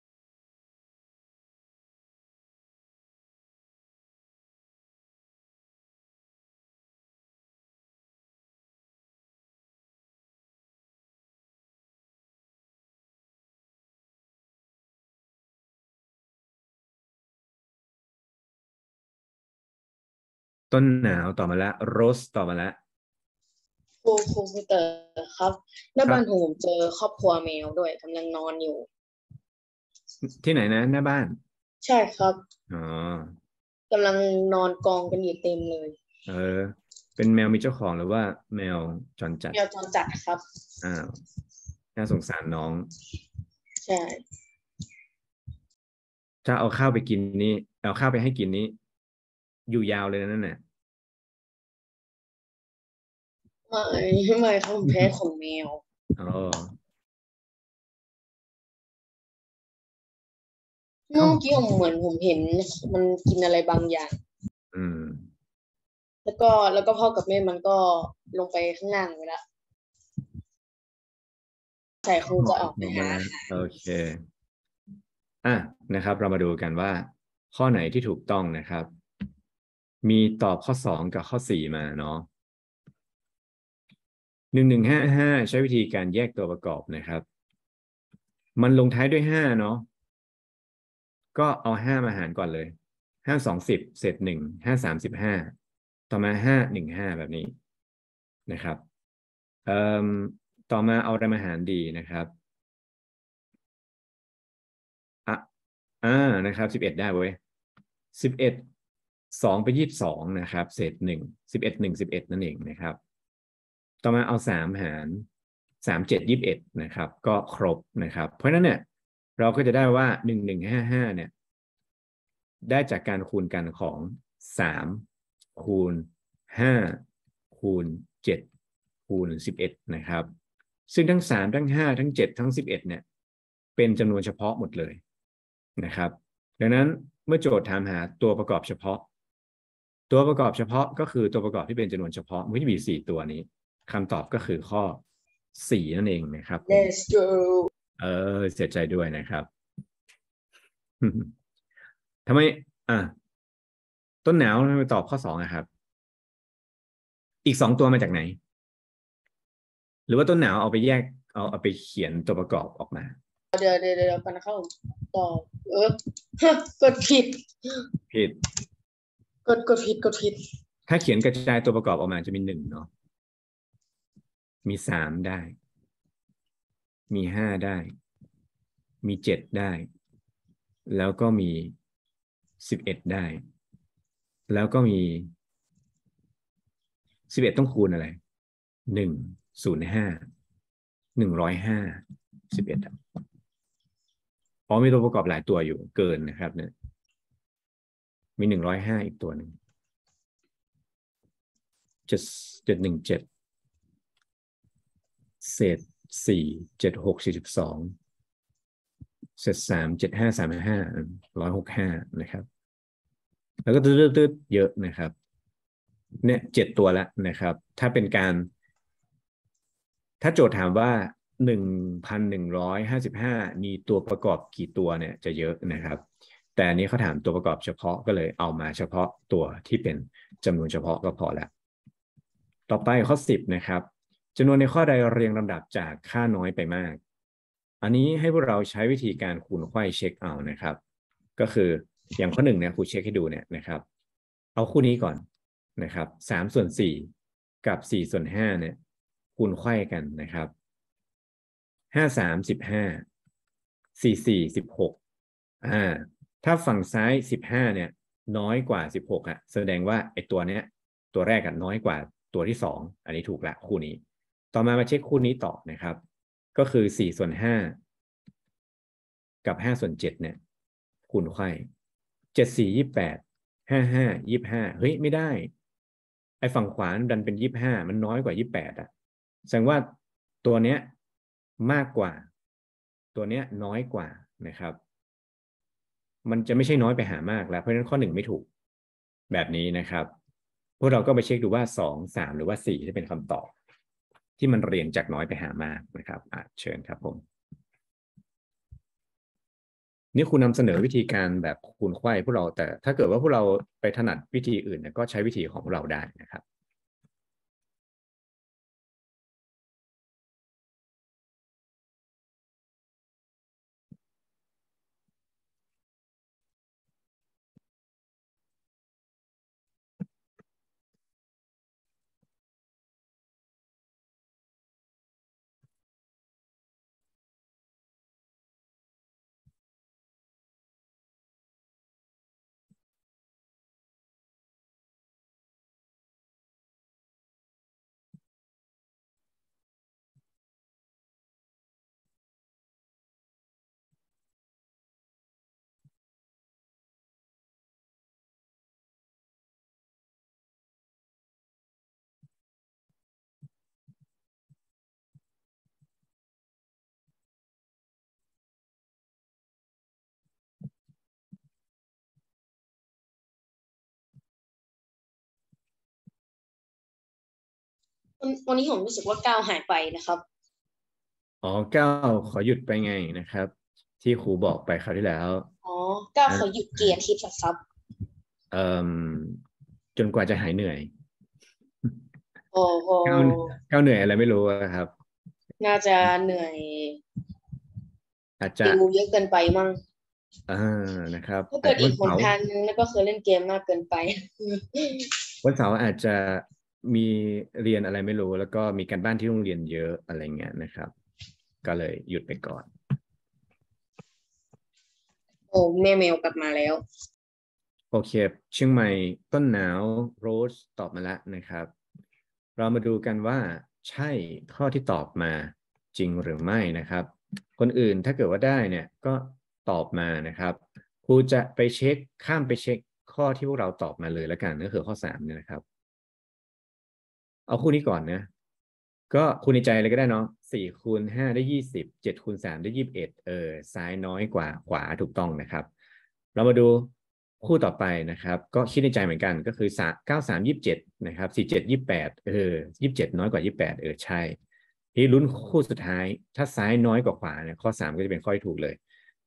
ต้นหนาวตอบมาแล้วโรสตอบมาแล้วครูเตอร์ครับหน้าบ้านของผมเจอครอบครัวแมวด้วยกำลังนอนอยู่ที่ไหนนะหน้าบ้านใช่ครับอ๋อกำลังนอนกองกันอยู่เต็มเลยเออเป็นแมวมีเจ้าของหรือว่าแมวจรจัดแมวจรจัดครับอ้าวน่าสงสารน้องใช่ถ้าเอาข้าวไปกินนี่เอาข้าวไปให้กินนี้อยู่ยาวเลยนั่นแหละไม่เขาแพ้ของแมวอ๋อเมื่อกี้ผมเหมือนผมเห็นมันกินอะไรบางอย่างอืมแล้วก็พ่อกับแม่มันก็ลงไปข้างล่างไปแล้วใช่ครูจะออกไปหาโอเคนะครับ เรามาดูกันว่า ข้อไหนที่ถูกต้องนะครับ มีตอบข้อ2กับข้อ4มาเนาะ1155ใช้วิธีการแยกตัวประกอบนะครับ มันลงท้ายด้วย5เนาะก็เอา5มาหารก่อนเลย5 2 10เศษ1 5 3 15ต่อมา5 1 5แบบนี้นะครับเอ่อต่อมาเอาอะไรมาหารดีนะครับอ่ะนะครับ11ได้เว้ย11 2ไป22นะครับเศษ1 11 1 11นั่นเองนะครับต่อมาเอา3หาร3 7 21นะครับก็ครบนะครับเพราะฉะนั้นเนี่ยเราก็จะได้ว่า1155เนี่ยได้จากการคูณกันของ3คูณ5คูณ7คูณ11นะครับซึ่งทั้ง3ทั้ง5ทั้ง7ทั้ง11เนี่ยเป็นจำนวนเฉพาะหมดเลยนะครับดังนั้นเมื่อโจทย์ถามหาตัวประกอบเฉพาะตัวประกอบเฉพาะก็คือตัวประกอบที่เป็นจำนวนเฉพาะมันจะมี4ตัวนี้คำตอบก็คือข้อ4นั่นเองนะครับ Let's go เสียใจด้วยนะครับ ทำไมอ่ะต้นหนาวทำไมตอบข้อ2นะครับอีก2ตัวมาจากไหนหรือว่าต้นหนาวเอาไปแยกเอาไปเขียนตัวประกอบออกมาเดี๋ยวกันนะครับผมตอบกดผิดกดผิดถ้าเขียนกระจายตัวประกอบออกมาจะมี1เนาะมี3ได้มี5ได้มี7ได้แล้วก็มี11ได้แล้วก็มี11ต้องคูณอะไร105 105 11มีตัวประกอบหลายตัวอยู่เกินนะครับเนี่ยมี105อีกตัวหนึ่ง717เศษ4 76 42เศษ3 75 35 165นะครับแล้วก็ตืดเยอะนะครับเนี่ย7ตัวแล้วนะครับถ้าเป็นการถ้าโจทย์ถามว่า1,155มีตัวประกอบกี่ตัวเนี่ยจะเยอะนะครับแต่อันนี้เขาถามตัวประกอบเฉพาะก็เลยเอามาเฉพาะตัวที่เป็นจำนวนเฉพาะก็พอแล้วต่อไปข้อ10นะครับจำนวนในข้อใดเรียงลำดับจากค่าน้อยไปมากอันนี้ให้พวกเราใช้วิธีการคูณไขว้เช็คเอานะครับก็คืออย่างข้อ1เนี่ยครูเช็คให้ดูเนี่ยนะครับเอาคู่นี้ก่อนนะครับ3/4กับ4/5เนี่ยคูณไขว้กันนะครับ53 15 44 16ถ้าฝั่งซ้าย15เนี่ยน้อยกว่า16แสดงว่าไอ้ตัวเนี้ยตัวแรกน้อยกว่าตัวที่2อันนี้ถูกละคู่นี้ต่อมาเช็คคู่นี้ต่อนะครับก็คือ4/5กับ5/7เนี่ยคูณไขว้74 28 55 25เฮ้ยไม่ได้ไอ้ฝั่งขวาดันเป็น25มันน้อยกว่า28แสดงว่าตัวเนี้ยมากกว่าตัวเนี้ยน้อยกว่านะครับมันจะไม่ใช่น้อยไปหามากแล้วเพราะฉะนั้นข้อ1ไม่ถูกแบบนี้นะครับพวกเราก็ไปเช็คดูว่า2 3หรือว่า4จะเป็นคำตอบที่มันเรียงจากน้อยไปหามากนะครับเชิญครับผมนี่คุณนำเสนอวิธีการแบบคูณไขว้พวกเราแต่ถ้าเกิดว่าพวกเราไปถนัดวิธีอื่นก็ใช้วิธีของเราได้นะครับวันนี้ผมรู้สึกว่าก้าวหายไปนะครับก้าวขอหยุดไปไงนะครับที่ครูบอกไปคราวที่แล้วก้าวขอหยุดเกียร์ทิพย์ครับจนกว่าจะหายเหนื่อยโอ้โหก้าวเหนื่อยอะไรไม่รู้ครับน่าจะเหนื่อยอาจจะดูเยอะเกินไปมั่งนะครับถ้าเกิดอีกหนทางนึงนั่นก็คือเล่นเกมมากเกินไปวันเสาร์อาจจะมีเรียนอะไรไม่รู้แล้วก็มีการบ้านที่โรงเรียนเยอะอะไรเงี้ยนะครับก็เลยหยุดไปก่อนโอ้แม่แมวกลับมาแล้วโอเคเชียงใหม่ต้นหนาวโรสตอบมาแล้วนะครับเรามาดูกันว่าใช่ข้อที่ตอบมาจริงหรือไม่นะครับคนอื่นถ้าเกิดว่าได้เนี่ยก็ตอบมานะครับครูจะไปเช็คข้ามไปเช็คข้อที่พวกเราตอบมาเลยแล้วกันก็คือข้อ3เนี่ยนะครับเอาคู่นี้ก่อนนะก็คูณในใจเลยก็ได้เนาะ4 คูณ 5ได้20 7 คูณ 3ได้21ซ้ายน้อยกว่าขวาถูกต้องนะครับ เรามาดูคู่ต่อไปนะครับก็คิดในใจเหมือนกันก็คือ93 27นะครับ47 2827น้อยกว่า28ใช่ที่ลุ้นคู่สุดท้ายถ้าซ้ายน้อยกว่าขวาเนี่ยข้อ3ก็จะเป็นข้อที่ถูกเลย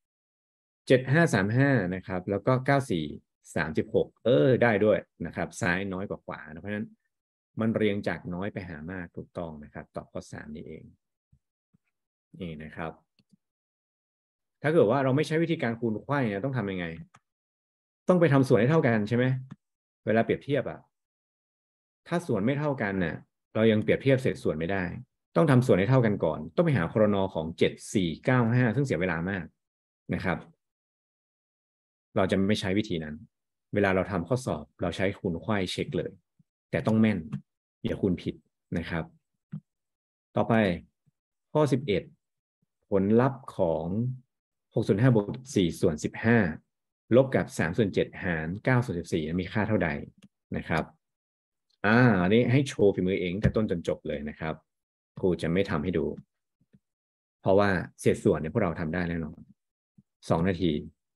7535นะครับแล้วก็94 36ได้ด้วยนะครับซ้ายน้อยกว่าขวาเพราะฉะนั้นมันเรียงจากน้อยไปหามากถูกต้องนะครับตอบข้อ3นี่เองนี่นะครับถ้าเกิดว่าเราไม่ใช้วิธีการคูณไขว้เนี่ยต้องทำยังไงต้องไปทำส่วนให้เท่ากันใช่ไหมเวลาเปรียบเทียบอะถ้าส่วนไม่เท่ากันเนี่ยเรายังเปรียบเทียบเศษส่วนไม่ได้ต้องทำส่วนให้เท่ากันก่อนต้องไปหาครน.ของ7495ซึ่งเสียเวลามากนะครับเราจะไม่ใช้วิธีนั้นเวลาเราทำข้อสอบเราใช้คูณไขว้เช็คเลยแต่ต้องแม่นอย่าคูณผิดนะครับต่อไปข้อ11ผลลัพธ์ของ6/5บวก4/15ลบกับ3/7หาร9/14มีค่าเท่าใดนะครับอันนี้ให้โชว์ฝีมือเองแต่ต้นจนจบเลยนะครับครูจะไม่ทำให้ดูเพราะว่าเศษส่วนเนี่ยพวกเราทำได้แน่นอน2 นาที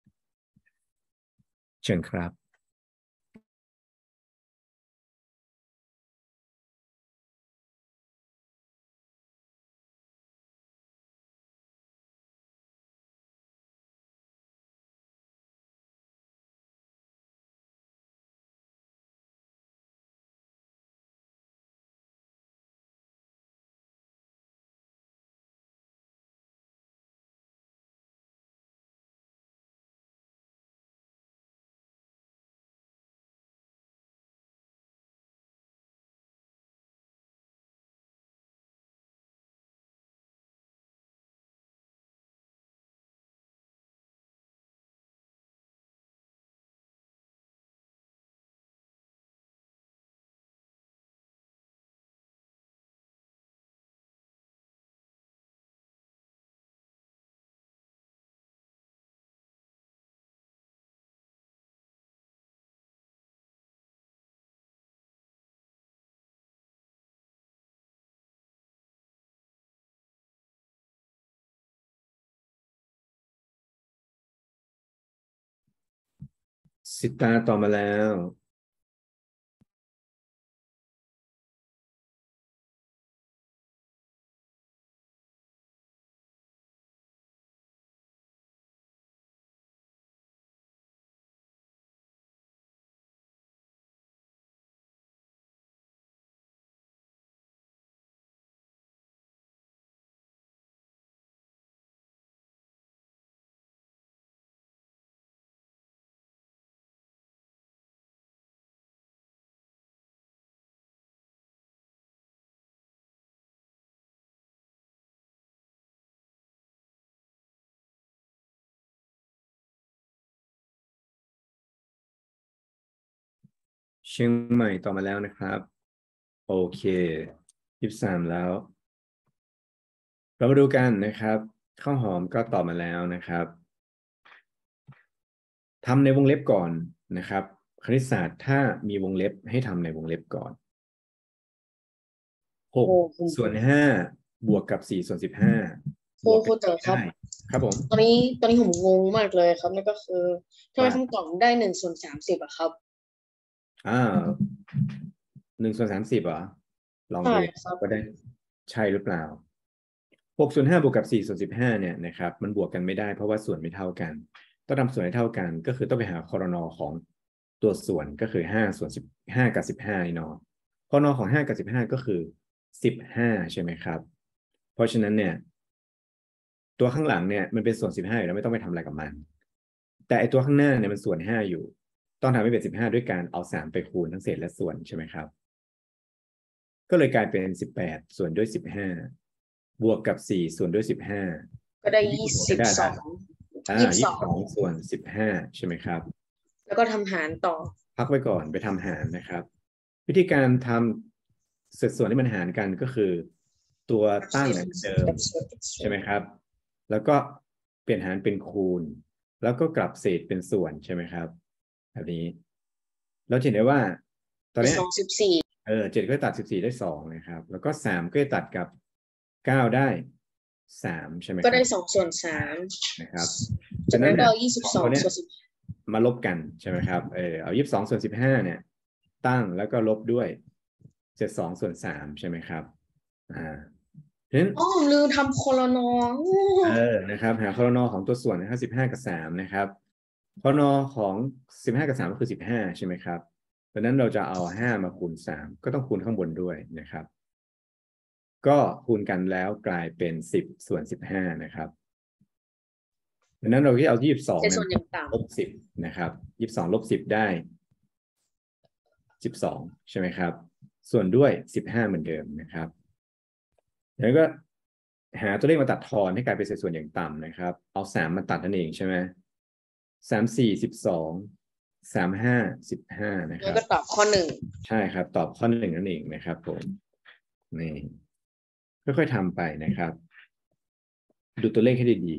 เชิญครับสิตาต่อมาแล้วเชียงใหม่ต่อมาแล้วนะครับโอเค23แล้วเรามาดูกันนะครับข้าวหอมก็ตอบมาแล้วนะครับทำในวงเล็บก่อนนะครับคณิตศาสตร์ถ้ามีวงเล็บให้ทำในวงเล็บก่อนโอ้ 6/5บวกกับ4/15บวกกันครูเต๋อครับได้ครับผมตอนนี้ผมงงมากเลยครับนั่นก็คือทำไมว่าคำตอบได้1/30อะครับอ่า1/30เหรอลองใช่ดูครับว่าได้ใช่หรือเปล่า6/5บวกกับ4/15เนี่ยนะครับมันบวกกันไม่ได้เพราะว่าส่วนไม่เท่ากันต้องทำส่วนให้เท่ากันก็คือต้องไปหาครน.ของตัวส่วนก็คือ5/15กับ15นี่เนาะครน.ของ5กับ15ก็คือ15ใช่ไหมครับเพราะฉะนั้นเนี่ยตัวข้างหลังเนี่ยมันเป็นส่วน15อยู่แล้วไม่ต้องไปทำอะไรกับมันแต่ไอตัวข้างหน้าเนี่ยมันส่วน5อยู่ต้องทำให้เป็น15ด้วยการเอา3ไปคูณทั้งเศษและส่วนใช่ไหมครับก็เลยกลายเป็น18ส่วนด้วย15บวกกับ4ส่วนด้วย15 ก็ได้นี่บวกสิบได้ละสองยี่สิบสอง 22ส่วน15ใช่ไหมครับแล้วก็ทำหารต่อพักไว้ก่อนไปทำหารนะครับวิธีการทำเศษส่วนที่มันหารกันก็คือตัวตั้งเหมือนเดิมใช่ไหมครับแล้วก็เปลี่ยนหารเป็นคูณแล้วก็กลับเศษเป็นส่วนใช่ไหมครับแบบนี้เราเห็นได้ว่าตอนนี้ 2/14 7ก็ตัด14ได้2นะครับแล้วก็3ก็จะตัดกับ9ได้3ใช่ไหมครับก็ได้2/3 นะครับฉะจากนั้นั้นนก็เอาตัวเนี้ย 22/15 มาลบกันใช่ไหมครับเอา22/15เนี่ยตั้งแล้วก็ลบด้วย72/3ใช่ไหมครับเพราะฉะนั้นอ๋อลืมทำโคโลนอนะครับหาคอรนอของตัวส่วนนะครับ15กับ3นะครับคอรนอของ15กับ3ก็คือ15ใช่ไหมครับดังนั้นเราจะเอา5มาคูณ3ก็ต้องคูณข้างบนด้วยนะครับก็คูณกันแล้วกลายเป็น10/15นะครับดังนั้นเราที่เอา22 ในเนี่ยส่วนอย่างต่ลบ10นะครับ22ลบ10ได้12ใช่ไหมครับส่วนด้วย15เหมือนเดิมนะครับแล้วก็หาตัวเลขมาตัดทอนให้กลายเป็นเศษส่วนอย่างต่ำนะครับเอา3มาตัดนั่นเองใช่ไหม34 12 35 15นะำครับแล้วก็ตอบข้อ1 ใช่ครับตอบข้อ1นั่นเองนะครับผมนี่ค่อยๆทำไปนะครับดูตัวเลขให้ดี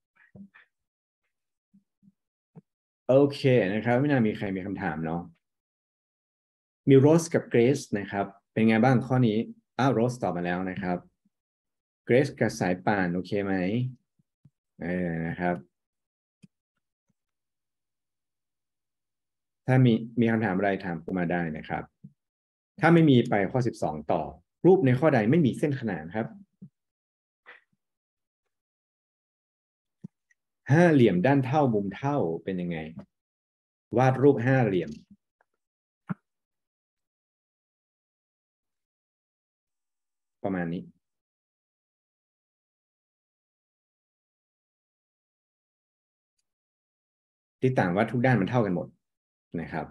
ๆโอเคนะครับไม่น่ามีใครมีคำถามเนาะมีโรสกับเกรซนะครับเป็นไงบ้างข้อนี้โรสตอบมาแล้วนะครับเกรซกับสายป่านโอเคไหมนะครับถ้ามีคำถามอะไรถามผมมาได้นะครับถ้าไม่มีไปข้อ12ต่อรูปในข้อใดไม่มีเส้นขนานครับห้าเหลี่ยมด้านเท่ามุมเท่าเป็นยังไงวาดรูปห้าเหลี่ยมประมาณนี้ที่ต่างว่าทุกด้านมันเท่ากันหมดนะครับ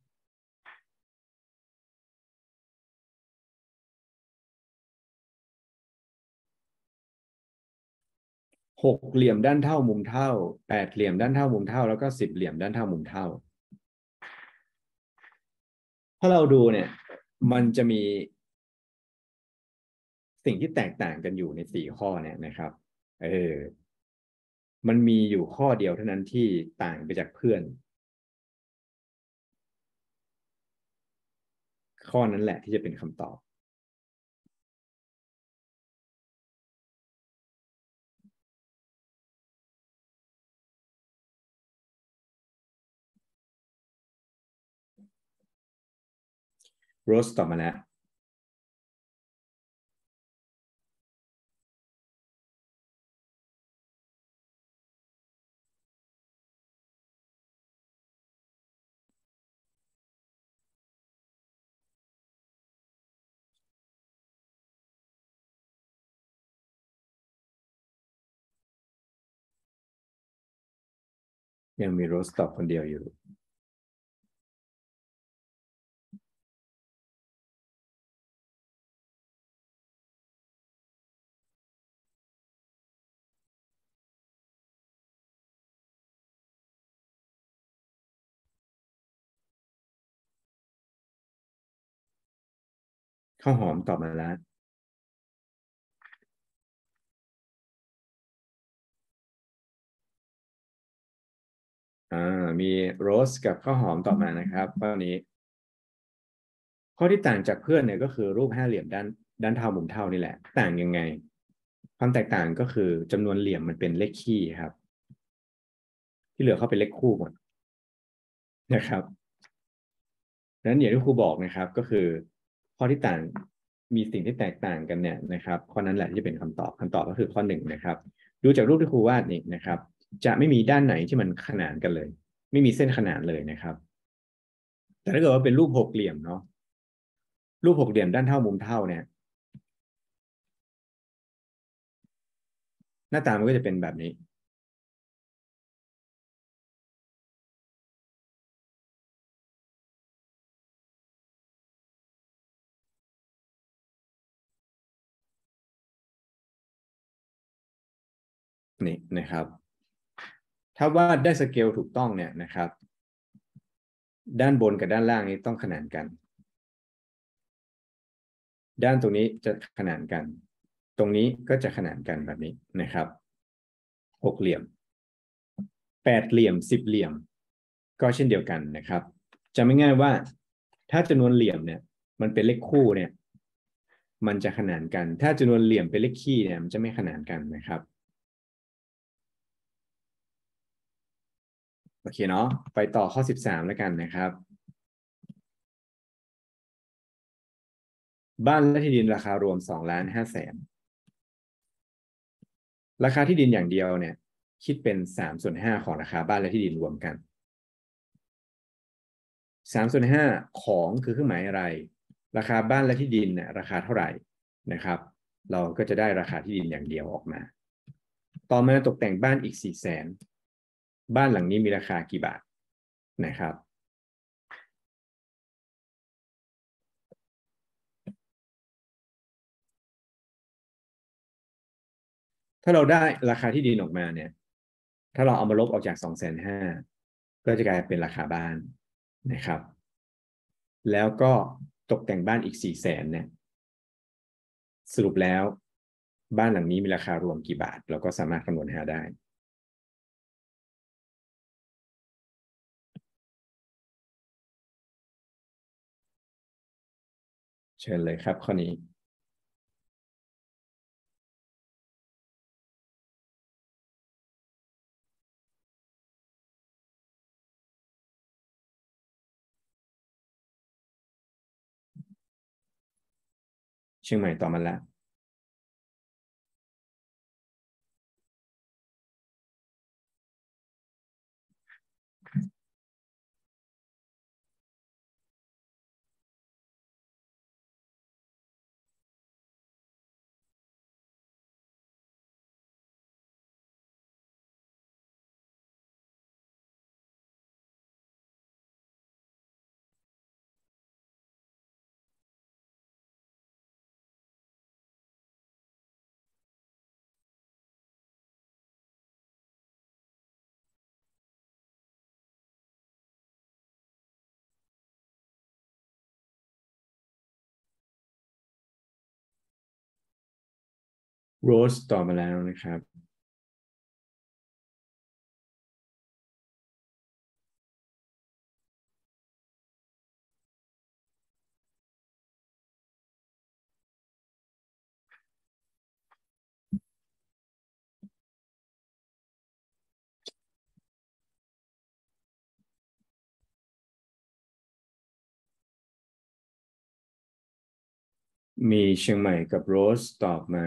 6เหลี่ยมด้านเท่ามุมเท่า8เหลี่ยมด้านเท่ามุมเท่าแล้วก็10เหลี่ยมด้านเท่ามุมเท่าถ้าเราดูเนี่ยมันจะมีสิ่งที่แตกต่างกันอยู่ใน4ข้อเนี่ยนะครับมันมีอยู่ข้อเดียวเท่านั้นที่ต่างไปจากเพื่อนข้อนั้นแหละที่จะเป็นคำตอบโรสตอบมาแล้วยังมีโรสตอบคนเดียวอยู่ข้าวหอมตอบมาแล้วมีโรสกับข้าวหอมตอบมานะครับข้อนี้ข้อที่ต่างจากเพื่อนเนี่ยก็คือรูปห้าเหลี่ยมด้านเท่ามุมเท่านี่แหละต่างยังไงความแตกต่างก็คือจำนวนเหลี่ยมมันเป็นเลขคี่ครับที่เหลือเข้าเป็นเลขคู่หมดนะครับดังนั้นอย่างที่ครูบอกนะครับก็คือข้อที่ต่างมีสิ่งที่แตกต่างกันเนี่ยนะครับข้อนั้นแหละที่จะเป็นคำตอบก็คือข้อ1นะครับดูจากรูปที่ครูวาดนี่นะครับจะไม่มีด้านไหนที่มันขนานกันเลยไม่มีเส้นขนานเลยนะครับแต่ถ้าเกิดว่าเป็นรูปหกเหลี่ยมเนาะรูปหกเหลี่ยมด้านเท่ามุมเท่าเนี่ยหน้าตามันก็จะเป็นแบบนี้นี่นะครับถ้าวาดได้สเกลถูกต้องเนี่ยนะครับด้านบนกับด้านล่างนี้ต้องขนานกันด้านตรงนี้จะขนานกันตรงนี้ก็จะขนานกันแบบนี้นะครับหกเหลี่ยม8เหลี่ยม10เหลี่ยมก็เช่นเดียวกันนะครับจำง่ายๆว่าถ้าจำนวนเหลี่ยมเนี่ยมันเป็นเลขคู่เนี่ยมันจะขนานกัน ถ้าจำนวนเหลี่ยมเป็นเลขคี่เนี่ยมันจะไม่ขนานกันนะครับโอเคเนาะไปต่อข้อ13แล้วกันนะครับบ้านและที่ดินราคารวม2,500,000ราคาที่ดินอย่างเดียวเนี่ยคิดเป็น3/5ของราคาบ้านและที่ดินรวมกัน3/5ของคือเครื่องหมายอะไรราคาบ้านและที่ดินเนี่ยราคาเท่าไหร่นะครับเราก็จะได้ราคาที่ดินอย่างเดียวออกมาต่อมาตกแต่งบ้านอีก400,000บ้านหลังนี้มีราคากี่บาทนะครับถ้าเราได้ราคาที่ดินออกมาเนี่ยถ้าเราเอามาลบออกจาก250,000ก็จะกลายเป็นราคาบ้านนะครับแล้วก็ตกแต่งบ้านอีก400,000เนี่ยสรุปแล้วบ้านหลังนี้มีราคารวมกี่บาทเราก็สามารถคำนวณหาได้เชิญเลยครับข้อนี้เชียงใหม่ต่อมาแล้วโรสต่อมาแล้วนะครับมีเชียงใหม่กับโรสตอบมา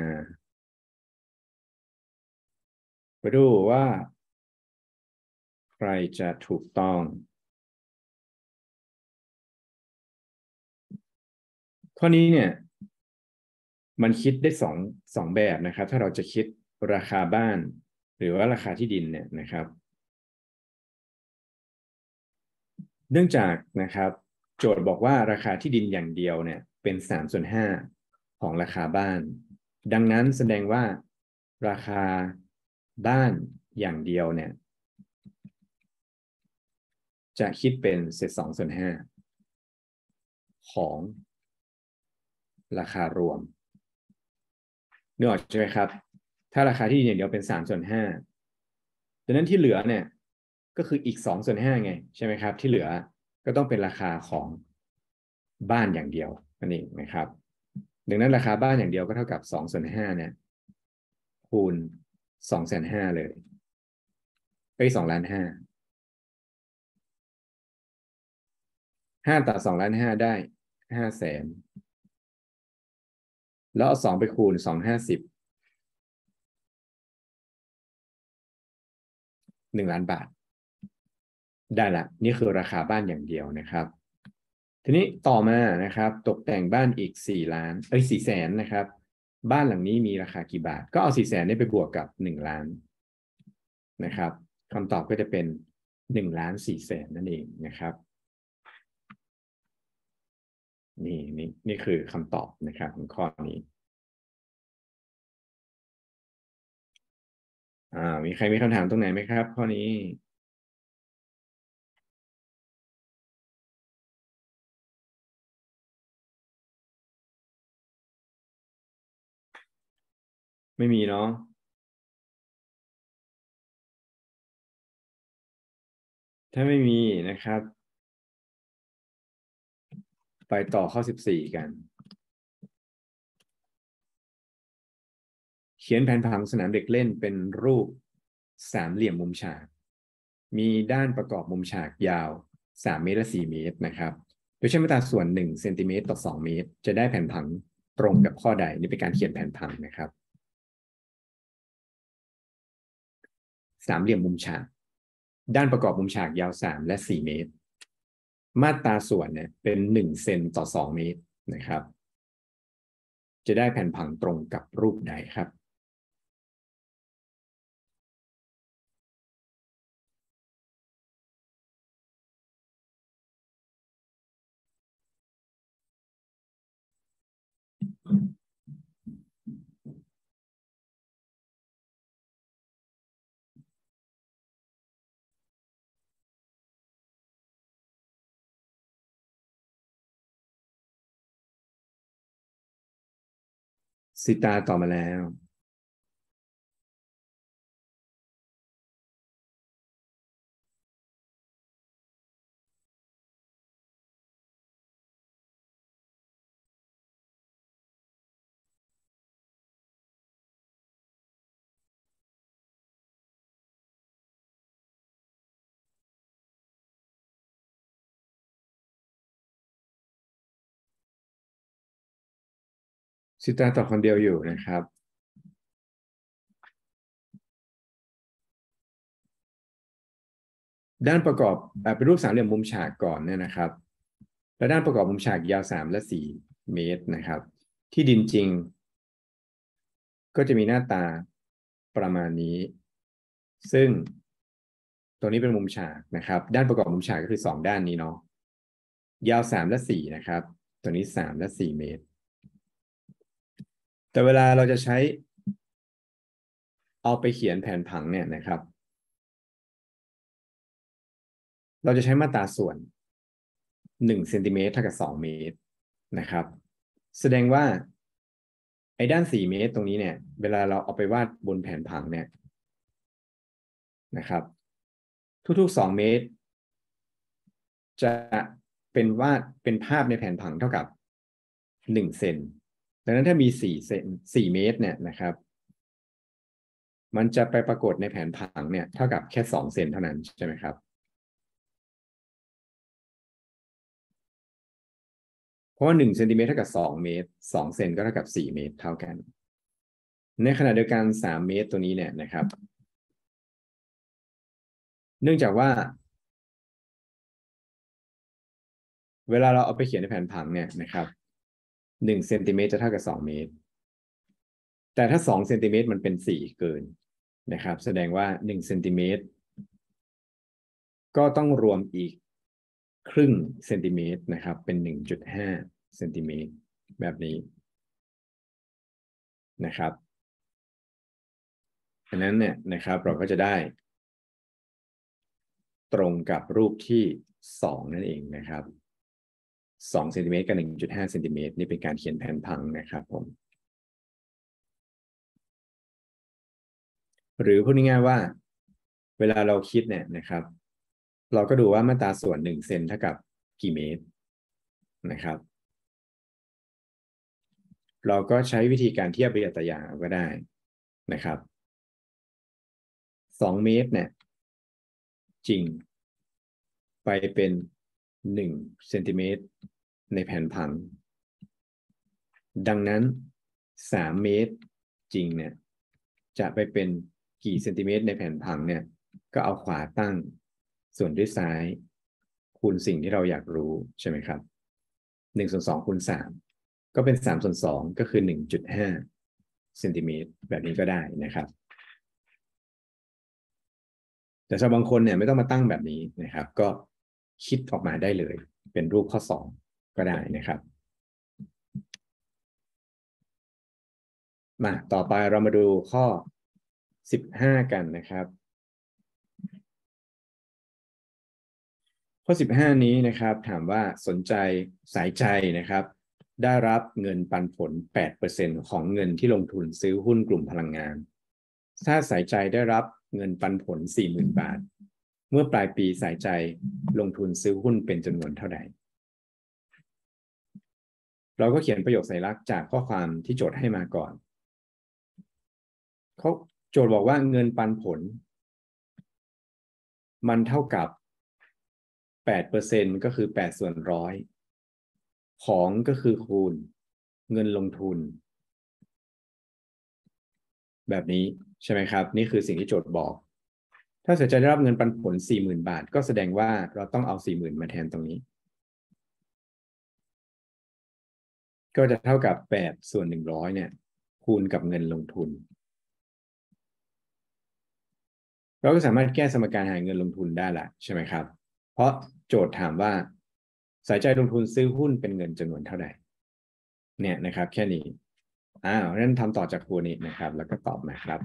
ไปดูว่าใครจะถูกต้องข้อนี้เนี่ยมันคิดได้สองแบบนะครับถ้าเราจะคิดราคาบ้านหรือว่าราคาที่ดินเนี่ยนะครับเนื่องจากนะครับโจทย์บอกว่าราคาที่ดินอย่างเดียวเนี่ยเป็น3/5ของราคาบ้านดังนั้นแสดงว่าราคาบ้านอย่างเดียวเนี่ยจะคิดเป็นเศษ2/5ของราคารวมนึกออกใช่ไหมครับถ้าราคาที่ดินอย่างเดียวเป็น3/5ดังนั้นที่เหลือเนี่ยก็คืออีก2/5ไงใช่ไหมครับที่เหลือก็ต้องเป็นราคาของบ้านอย่างเดียวนั่นเองนะครับดังนั้นราคาบ้านอย่างเดียวก็เท่ากับ2/5เนี่ยคูณ250,000เลยไป2,500,0005 ต่อ2,500,000ได้500,000แล้วเอา2ไปคูณ2 501,000,000 บาทได้ละนี่คือราคาบ้านอย่างเดียวนะครับทีนี้ต่อมานะครับตกแต่งบ้านอีก4,000,000400,000นะครับบ้านหลังนี้มีราคากี่บาทก็เอา400,000นี่ไปบวกกับ1,000,000นะครับคำตอบก็จะเป็น1,400,000นั่นเองนะครับนี่คือคำตอบนะครับของข้อนี้มีใครมีคำถามตรงไหนไหมครับข้อนี้ไม่มีเนาะถ้าไม่มีนะครับไปต่อข้อ14กันเขียนแผนผังสนามเด็กเล่นเป็นรูปสามเหลี่ยมมุมฉากมีด้านประกอบมุมฉากยาว3 เมตรและ4 เมตรนะครับโดยใช้มาตราส่วน1 เซนติเมตรต่อ 2 เมตรจะได้แผนผังตรงกับข้อใดนี่เป็นการเขียนแผนผังนะครับสามเหลี่ยมมุมฉากด้านประกอบมุมฉากยาว3 และ 4 เมตรมาตราส่วนเนี่ยเป็น1 เซนต่อ 2 เมตรนะครับจะได้แผนผังตรงกับรูปใดครับสิตาต่อมาแล้วสิตาตอบคนเดียวอยู่นะครับด้านประกอบเป็นรูปสามเหลี่ยมมุมฉากก่อนเนี่ยนะครับและด้านประกอบมุมฉากยาว3 และ 4 เมตรนะครับที่ดินจริงก็จะมีหน้าตาประมาณนี้ซึ่งตัวนี้เป็นมุมฉากนะครับด้านประกอบมุมฉากก็คือ2 ด้านนี้เนาะยาว3 และ 4นะครับตัวนี้3 และ 4 เมตรแต่เวลาเราจะใช้เอาไปเขียนแผนผังเนี่ยนะครับเราจะใช้มาตราส่วน1 เซนติเมตรเท่ากับ2 เมตรนะครับแสดงว่าไอ้ด้าน4 เมตรตรงนี้เนี่ยเวลาเราเอาไปวาดบนแผนผังเนี่ยนะครับทุกๆ2 เมตรจะเป็นภาพในแผนผังเท่ากับ1 เซนดังนั้นถ้ามี4 เมตรเนี่ยนะครับมันจะไปปรากฏในแผนผังเนี่ยเท่ากับแค่2 เซนเท่านั้นใช่ไหมครับเพราะว่า1 เซนติเมตรเท่ากับ2 เมตร2 เซนก็เท่ากับ4 เมตรเท่ากันในขณะเดียวกัน3 เมตรตัวนี้เนี่ยนะครับเนื่องจากว่าเวลาเราเอาไปเขียนในแผนผังเนี่ยนะครับ1 เซนติเมตรจะเท่ากับ2 เมตรแต่ถ้า2 เซนติเมตรมันเป็น4เกินนะครับแสดงว่า1 เซนติเมตรก็ต้องรวมอีกครึ่งเซนติเมตรนะครับเป็น 1.5 เซนติเมตรแบบนี้นะครับอันนั้นเนี่ยนะครับเราก็จะได้ตรงกับรูปที่2นั่นเองนะครับ2 เซนติเมตรกับ 1.5 เซนติเมตรนี่เป็นการเขียนแผนผังนะครับผมหรือพูดง่ายๆว่าเวลาเราคิดเนี่ยนะครับเราก็ดูว่ามาตราส่วน1 เซนเท่ากับกี่เมตรนะครับเราก็ใช้วิธีการเทียบระยะตยางก็ได้นะครับ2 เมตรเนี่ยจริงไปเป็น1 เซนติเมตรในแผนผังดังนั้น3 เมตรจริงเนี่ยจะไปเป็นกี่เซนติเมตรในแผนผังเนี่ยก็เอาขวาตั้งส่วนด้วยซ้ายคูณสิ่งที่เราอยากรู้ใช่ไหมครับ1/2คูณ3ก็เป็น3/2ก็คือ1.5 เซนติเมตรแบบนี้ก็ได้นะครับแต่สำหรับบางคนเนี่ยไม่ต้องมาตั้งแบบนี้นะครับก็คิดออกมาได้เลยเป็นรูปข้อ2ก็ได้นะครับมาต่อไปเรามาดูข้อ15กันนะครับข้อ15นี้นะครับถามว่าสนใจสายใจนะครับได้รับเงินปันผล 8% ของเงินที่ลงทุนซื้อหุ้นกลุ่มพลังงานถ้าสายใจได้รับเงินปันผล 40,000 บาทเมื่อปลายปีสายใจลงทุนซื้อหุ้นเป็นจำนวนเท่าใดเราก็เขียนประโยคสัญลักษณ์จากข้อความที่โจทย์ให้มาก่อนเขาโจทย์บอกว่าเงินปันผลมันเท่ากับ8%ก็คือ8/100ของก็คือคูณเงินลงทุนแบบนี้ใช่ไหมครับนี่คือสิ่งที่โจทย์บอกถ้าเสียใจได้รับเงินปันผล40,000 บาทก็แสดงว่าเราต้องเอา40,000มาแทนตรงนี้ก็จะเท่ากับ8/100เนี่ยคูณกับเงินลงทุนเราก็สามารถแก้สมการหาเงินลงทุนได้ละใช่ไหมครับเพราะโจทย์ถามว่าสายใจลงทุนซื้อหุ้นเป็นเงินจำนวนเท่าไหร่เนี่ยนะครับแค่นี้งั้นทำต่อจากครูนี้นะครับแล้วก็ตอบมาครับ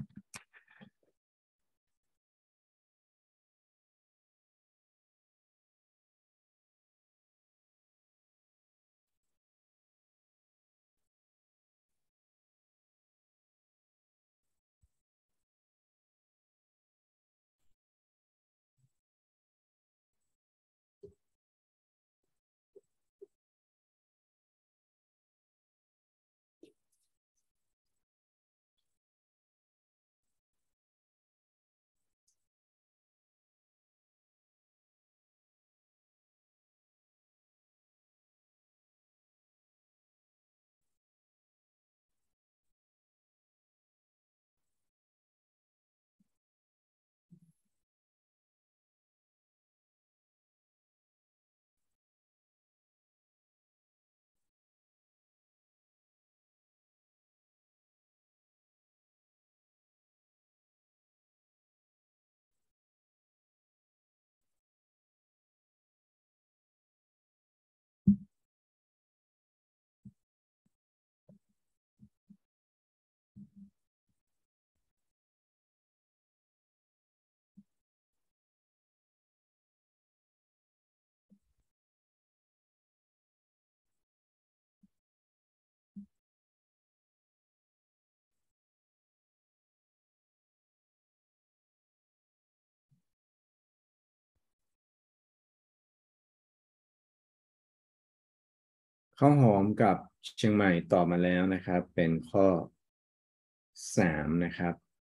ข้าวหอมกับเชียงใหม่ตอบมาแล้วนะครับเป็นข้อ3นะครับ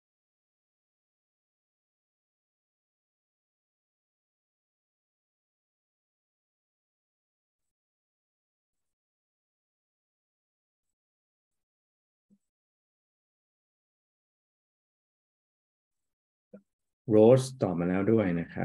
โรสตอบมาแล้วด้วยนะครับ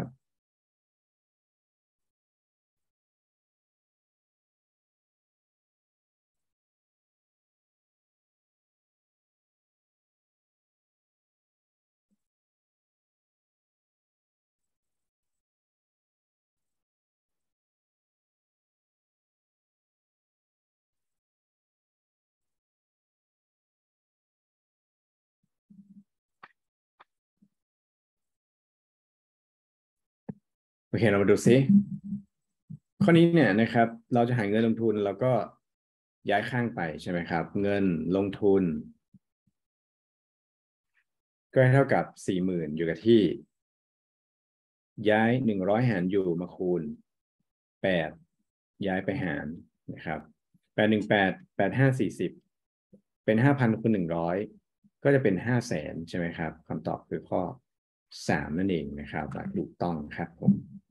โอเคเรามาดูซิข้อนี้เนี่ยนะครับเราจะหาเงินลงทุนแล้วก็ย้ายข้างไปใช่ไหมครับเงินลงทุนก็เท่ากับ40,000อยู่กับที่ย้าย100หารอยู่มาคูณ8ย้ายไปหารนะครับ818 8540เป็น5,000คูณ100ก็จะเป็น500,000ใช่ไหมครับคำตอบคือข้อ3นั่นเองนะครับถูกต้องครับผม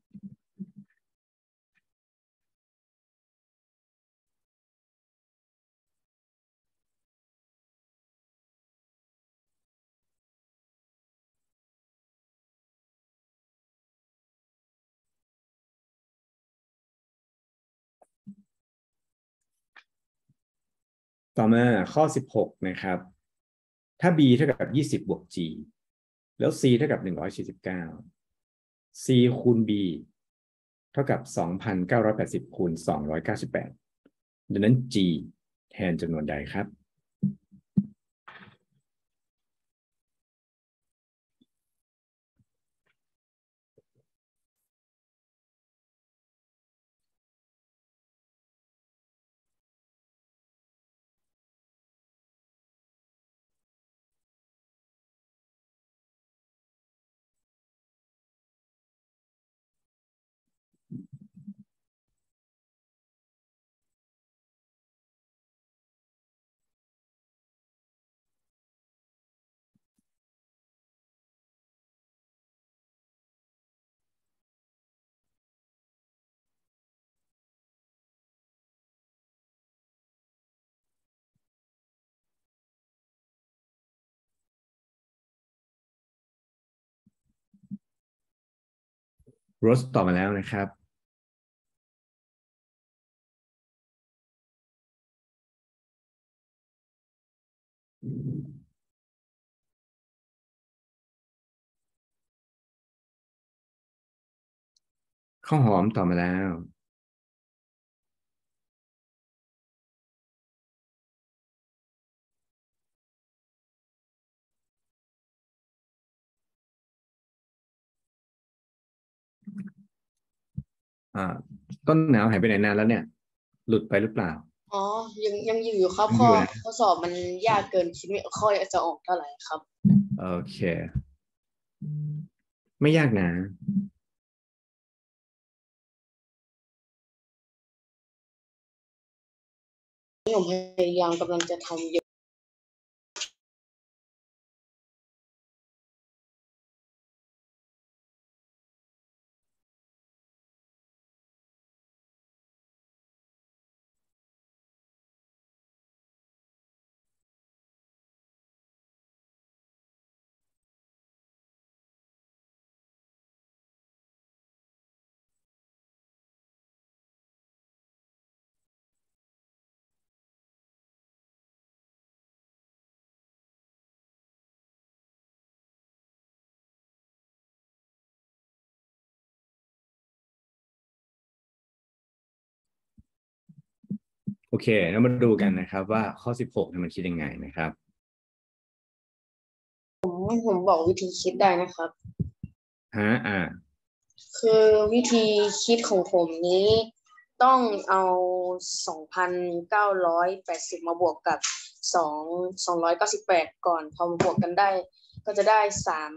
ต่อมาข้อ16นะครับถ้า b เท่ากับ20บวก g แล้ว c เท่ากับ149 c คูณ b เท่ากับ2,980คูณ298ดังนั้น g แทนจำนวนใดครับโรสตอบมาแล้วนะครับข้าวหอมตอบมาแล้วอ่าต้นหนาวหายไปไหนนานแล้วเนี่ยหลุดไปหรือเปล่าอ๋อยังอยู่ครับยังอยู่นะข้อสอบมันยากเกินคิดไม่ค่อยจะออกเท่าไหร่ครับโอเคไม่ยากนะนี่ผมพยายามกำลังจะทำอยู่โอเคแล้วมาดูกันนะครับว่าข้อ16เนี่ยมันคิดยังไงนะครับผมบอกวิธีคิดได้นะครับฮะคือวิธีคิดของผมนี้ต้องเอา2,980มาบวกกับ298ก่อนพอมาบวกกันได้ก็จะได้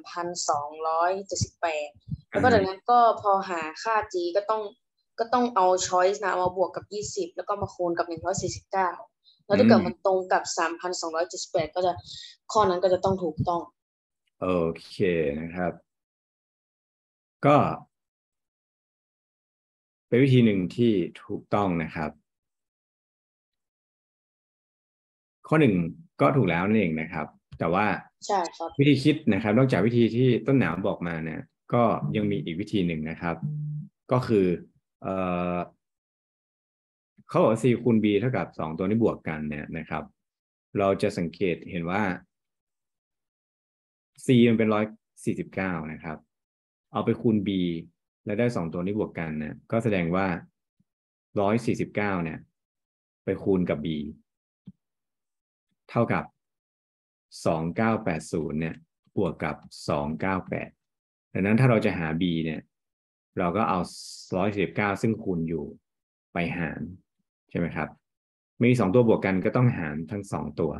3,278แล้วก็ฮะจากนั้นก็พอหาค่า g ก็ต้องเอา choice นะมาบวกกับ20แล้วก็มาคูณกับ149แล้วอืถ้าเกิดมันมตรงกับ3,278ก็จะข้อนั้นก็จะต้องถูกต้องโอเคนะครับก็เป็นวิธีหนึ่งที่ถูกต้องนะครับข้อหนึ่งก็ถูกแล้วนั่นเองนะครับแต่ว่าใช่ครับวิธีคิดนะครับนอกจากวิธีที่ต้นหนาวบอกมาเนี่ยก็ยังมีอีกวิธีหนึ่งนะครับก็คือเอ่อเขาบอกว่า c คูณ b เท่ากับ2ตัวนี้บวกกันเนี่ยนะครับเราจะสังเกตเห็นว่า c มันเป็น149นะครับเอาไปคูณ b แล้วได้2ตัวนี้บวกกันเนี่ยก็แสดงว่า149เนี่ยไปคูณกับ b เท่ากับ2980เนี่ยบวกกับ298ดังนั้นถ้าเราจะหา b เนี่ยเราก็เอา149ซึ่งคูณอยู่ไปหารใช่ไหมครับมี2ตัวบวกกันก็ต้องหารทั้ง2ตัว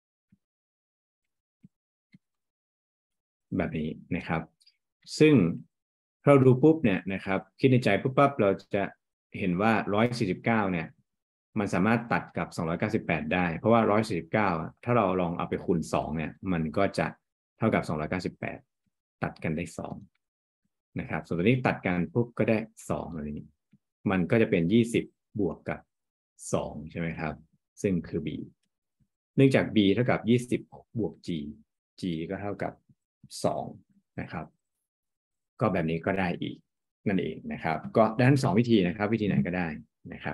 แบบนี้นะครับซึ่งเราดูปุ๊บเนี่ยนะครับคิดในใจปุ๊บปั๊บเราจะเห็นว่า149เนี่ยมันสามารถตัดกับ298ได้เพราะว่า149ถ้าเราลองเอาไปคูณ2เนี่ยมันก็จะเท่ากับ298ตัดกันได้2นะครับส่วนตัวนี้ตัดกันปุ๊บก็ได้2อะไรนี้มันก็จะเป็น20บวกกับ2ใช่ไหมครับซึ่งคือ b เนื่องจาก b เท่ากับ20บวก g ก็เท่ากับ2นะครับก็แบบนี้ก็ได้อีกนั่นเองนะครับก็ได้ทั้ง2วิธีนะครับวิธีไหนก็ได้นะครับ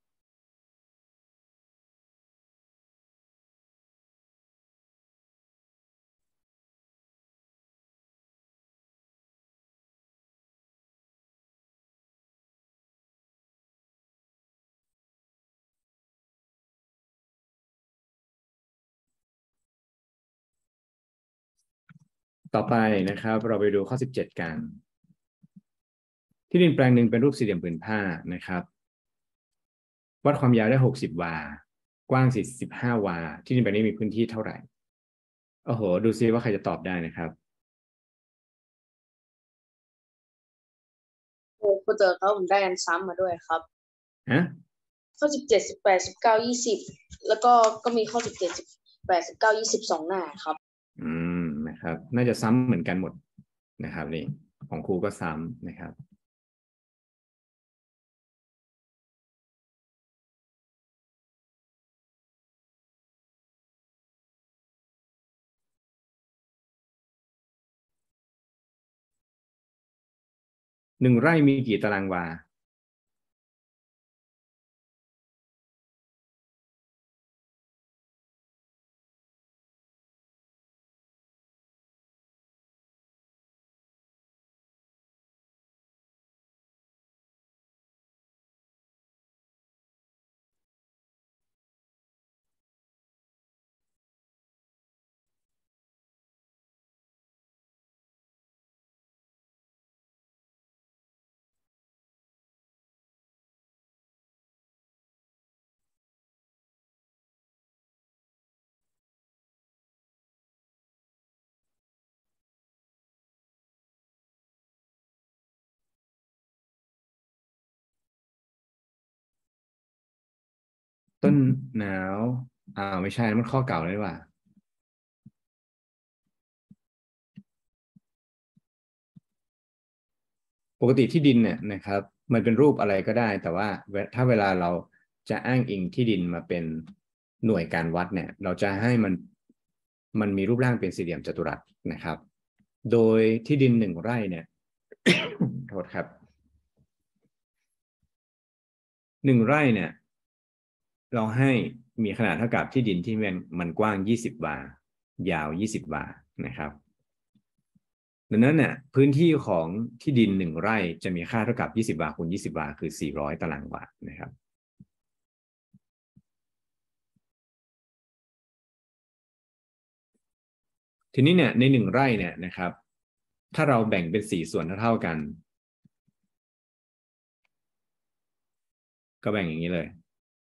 ต่อไปนะครับเราไปดูข้อ17กันที่ดินแปลงหนึ่งเป็นรูปสี่เหลี่ยมผืนผ้านะครับวัดความยาวได้60วากว้าง45วาที่ดินแปลงนี้มีพื้นที่เท่าไหร่โอ้โหดูซิว่าใครจะตอบได้นะครับโอ้ครูเจอเขาผมได้กันซ้ำมาด้วยครับฮะข้อ171819 20แล้วก็มีข้อ17 18 19 202 หน้าครับอืมนะครับน่าจะซ้ำเหมือนกันหมดนะครับนี่ของครูก็ซ้ำนะครับ 1 ไร่มีกี่ตารางวาต้นหนาวไม่ใช่มันข้อเก่าเลยว่า ปกติที่ดินเนี่ยนะครับมันเป็นรูปอะไรก็ได้แต่ว่าถ้าเวลาเราจะอ้างอิงที่ดินมาเป็นหน่วยการวัดเนี่ยเราจะให้มันมีรูปร่างเป็นสี่เหลี่ยมจัตุรัสนะครับโดยที่ดิน1 ไร่เนี่ย โทษครับ1 ไร่เนี่ยเราให้มีขนาดเท่ากับที่ดินที่มันกว้าง20 วายาว20 วานะครับดังนั้นเนี่ยพื้นที่ของที่ดิน1 ไร่จะมีค่าเท่ากับ20 วาคูณ20 วาคือ400 ตารางวานะครับทีนี้เนี่ยใน1 ไร่เนี่ยนะครับถ้าเราแบ่งเป็น4 ส่วนเท่ากันก็แบ่งอย่างนี้เลย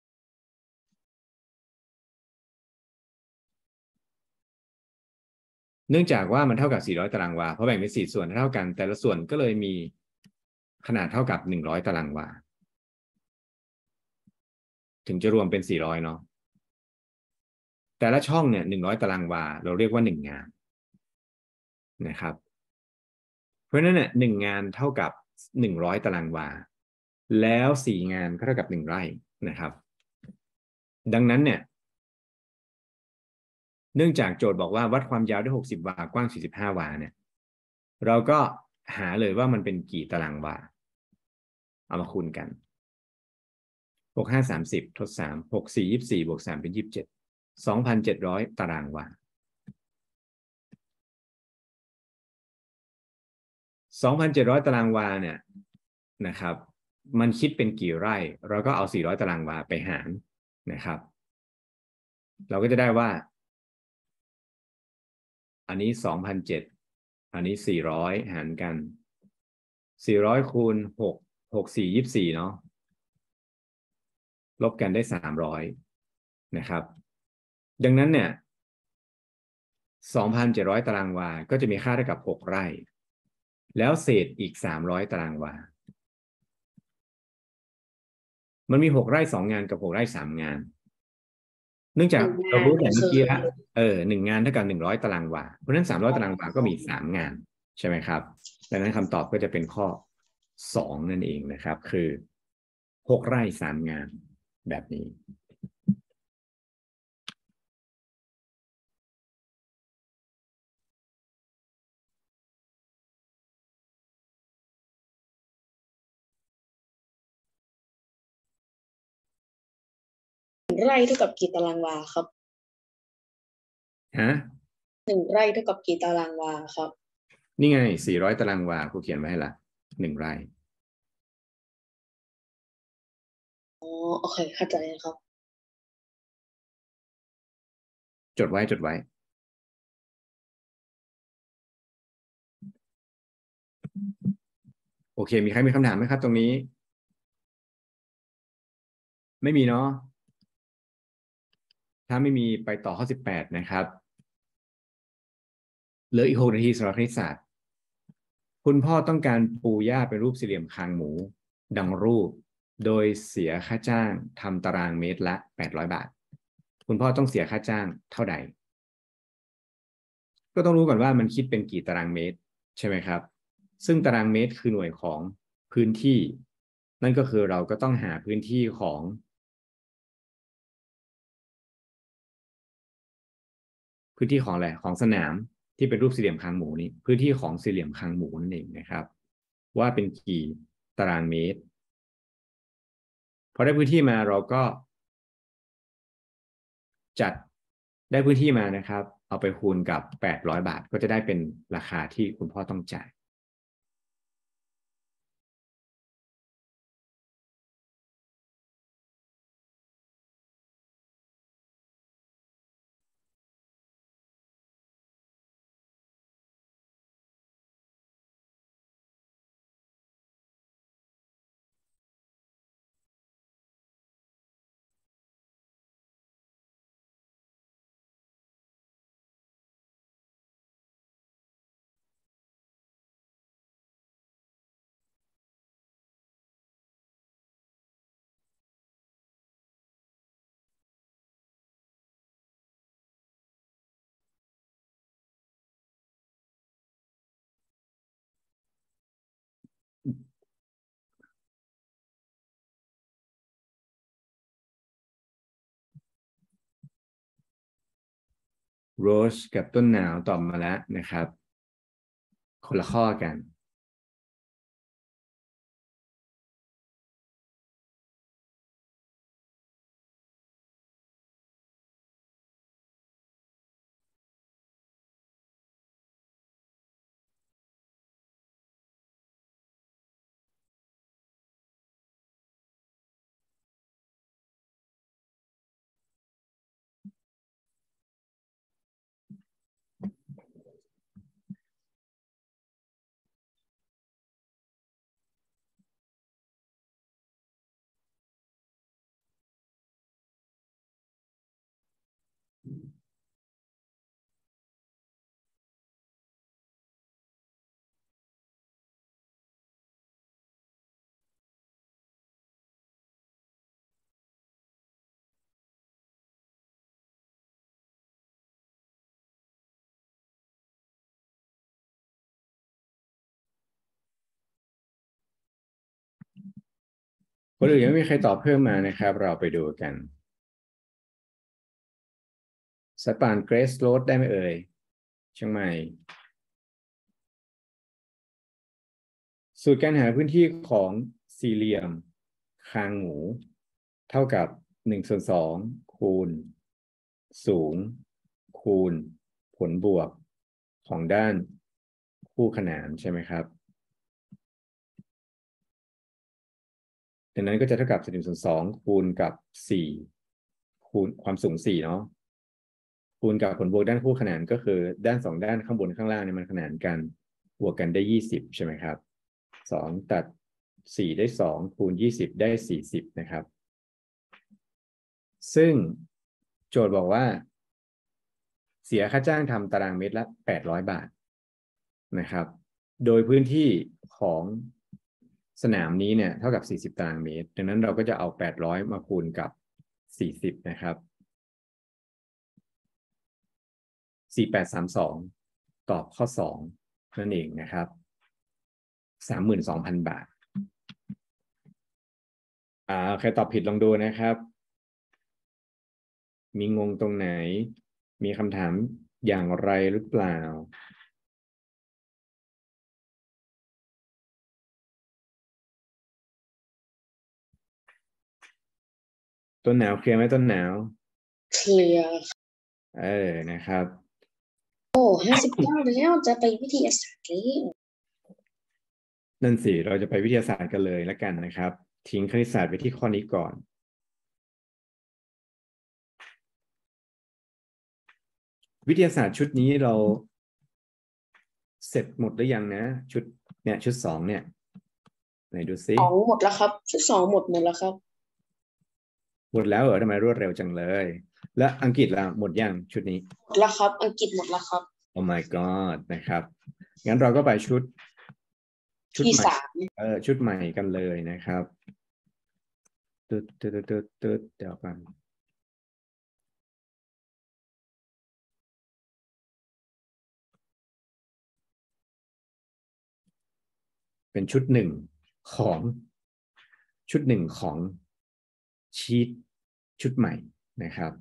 เนื่องจากว่ามันเท่ากับ400 ตารางวาเพราะแบ่งเป็น4 ส่วนเท่ากันแต่ละส่วนก็เลยมีขนาดเท่ากับ100 ตารางวาถึงจะรวมเป็น400เนาะแต่ละช่องเนี่ย100 ตารางวาเราเรียกว่า1 งานนะครับเพราะฉะนั้นเนี่ย1 งานเท่ากับ100 ตารางวาแล้ว4 งานก็เท่ากับ1 ไร่นะครับดังนั้นเนี่ยเนื่องจากโจทย์บอกว่าวัดความยาวได้60 วากว้าง45 วาเนี่ยเราก็หาเลยว่ามันเป็นกี่ตารางวาเอามาคูณกัน6 5 30ทด3 6 4 24บวก3เป็น27 2,700 ตารางวา2,700 ตารางวาเนี่ยนะครับมันคิดเป็นกี่ไร่เราก็เอา400 ตารางวาไปหารนะครับเราก็จะได้ว่าอันนี้2,700อันนี้400หารกัน400คูณ6 6 4 24เนาะลบกันได้300นะครับดังนั้นเนี่ย2,700 ตารางวาก็จะมีค่าเท่ากับ6 ไร่แล้วเศษอีก300 ตารางวามันมี6 ไร่ 2 งานกับ6 ไร่ 3 งานเนื่องจากเรารู้แต่เมื่อกี้ละ1 งานเท่ากับ100 ตารางวาเพราะฉะนั้น300 ตารางวาก็มี3 งานใช่ไหมครับดังนั้นคำตอบก็จะเป็นข้อ2นั่นเองนะครับคือ6 ไร่ 3 งานแบบนี้ไร่เท่ากับกี่ตารางวาครับฮะ 1 ไร่เท่ากับกี่ตารางวาครับนี่ไง400 ตารางวาครูเขียนไว้ให้ละ1 ไร่อ๋อโอเคเข้าใจนะครับจดไว้จดไว้โอเคมีใครมีคำถามไหมครับตรงนี้ไม่มีเนาะถ้าไม่มีไปต่อข้อ18นะครับเหลืออีก6 นาทีสำหรับคณิตศาสตร์คุณพ่อต้องการปูหญ้าเป็นรูปสี่เหลี่ยมคางหมูดังรูปโดยเสียค่าจ้างทำตารางเมตรละ800 บาทคุณพ่อต้องเสียค่าจ้างเท่าใดก็ต้องรู้ก่อนว่ามันคิดเป็นกี่ตารางเมตรใช่ไหมครับซึ่งตารางเมตรคือหน่วยของพื้นที่นั่นก็คือเราก็ต้องหาพื้นที่ของอะไรของสนามที่เป็นรูปสี่เหลี่ยมคางหมูนี่พื้นที่ของสี่เหลี่ยมคางหมูนั่นเองนะครับว่าเป็นกี่ตารางเมตรพอได้พื้นที่มาเราก็จัดได้พื้นที่มานะครับเอาไปคูณกับ800 บาทก็จะได้เป็นราคาที่คุณพ่อต้องจ่าย โรสกับต้นหนาวตอบมาแล้วนะครับคนละข้อกันคนอื่นยังไม่มีใครตอบเพิ่มมานะครับเราไปดูกันสปานเกรสโรดได้ไหมเอ่ยเชียงใหม่สูตรการหาพื้นที่ของสี่เหลี่ยมคางหมูเท่ากับ1/2คูณสูงคูณผลบวกของด้านคู่ขนานใช่ไหมครับดังนั้นก็จะเท่ากับ1/2คูณกับ4คูณความสูง4เนาะคูณกับผลบวกด้านคู่ขนานก็คือด้าน2ด้านข้างบนข้างล่างเนี่ยมันขนานกันบวกกันได้20ใช่ไหมครับ2ตัด4ได้2คูณ20ได้40นะครับซึ่งโจทย์บอกว่าเสียค่าจ้างทำตารางเมตรละ800 บาทนะครับโดยพื้นที่ของสนามนี้เนี่ยเท่ากับ40ตารางเมตรดังนั้นเราก็จะเอา800มาคูณกับ40นะครับ4832ตอบข้อ2นั่นเองนะครับ32,000 บาทใครตอบผิดลองดูนะครับมีงงตรงไหนมีคำถามอย่างไรหรือเปล่าต้นหนาวเคลียร์ไหมต้นหนาวเคลียร์นะครับโอ้59แล้วจะไปวิทยาศาสตร์แล้วนั่นสิเราจะไปวิทยาศาสตร์กันเลยแล้วกันนะครับทิ้งคณิตศาสตร์ไปที่ข้อนี้ก่อนวิทยาศาสตร์ชุดนี้เราเสร็จหมดหรือยังนะชุดเนี่ยชุด2เนี่ยไหนดูซิ 2หมดแล้วครับชุด2หมดแล้วครับหมดแล้วเหรอทำไมรวดเร็วจังเลย และอังกฤษล่ะหมดยังชุดนี้หมดแล้วครับอังกฤษหมดแล้วครับ Oh my god นะครับงั้นเราก็ไปชุดที่ใหม่ 3 ชุดใหม่กันเลยนะครับตึ๊ดตึ๊ดตึ๊ดตึ๊ดเดี๋ยวกันเป็นชุด1ของชุด1ของชีทชุดใหม่นะครับ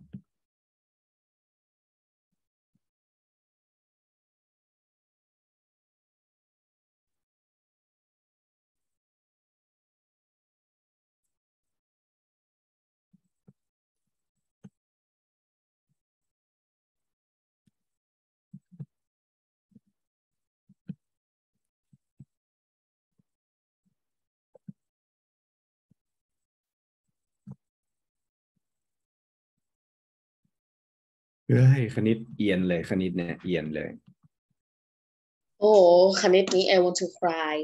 เอ้ยคณิตเอียนเลยคณิตเนี่ยเอียนเลยโอ้โหคณิตนี้ I want to cry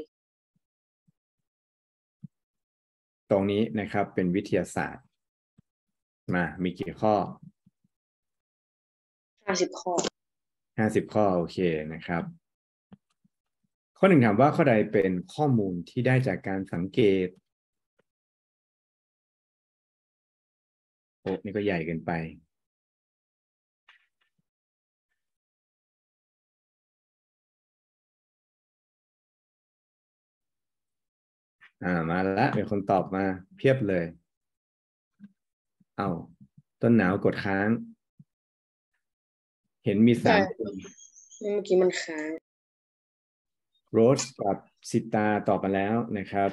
ตรงนี้นะครับเป็นวิทยาศาสตร์มามีกี่ข้อ 50 ข้อ 50 ข้อโอเคนะครับข้อหนึ่งถามว่าข้อใดเป็นข้อมูลที่ได้จากการสังเกตโอ้นี่ก็ใหญ่เกินไปมาแล้วมีคนตอบมาเพียบเลยเอาต้นหนาวกดค้างเห็นมีใช่ 3คนเมื่อกี้มันค้างโรสกับสิตาตอบมาแล้วนะครับ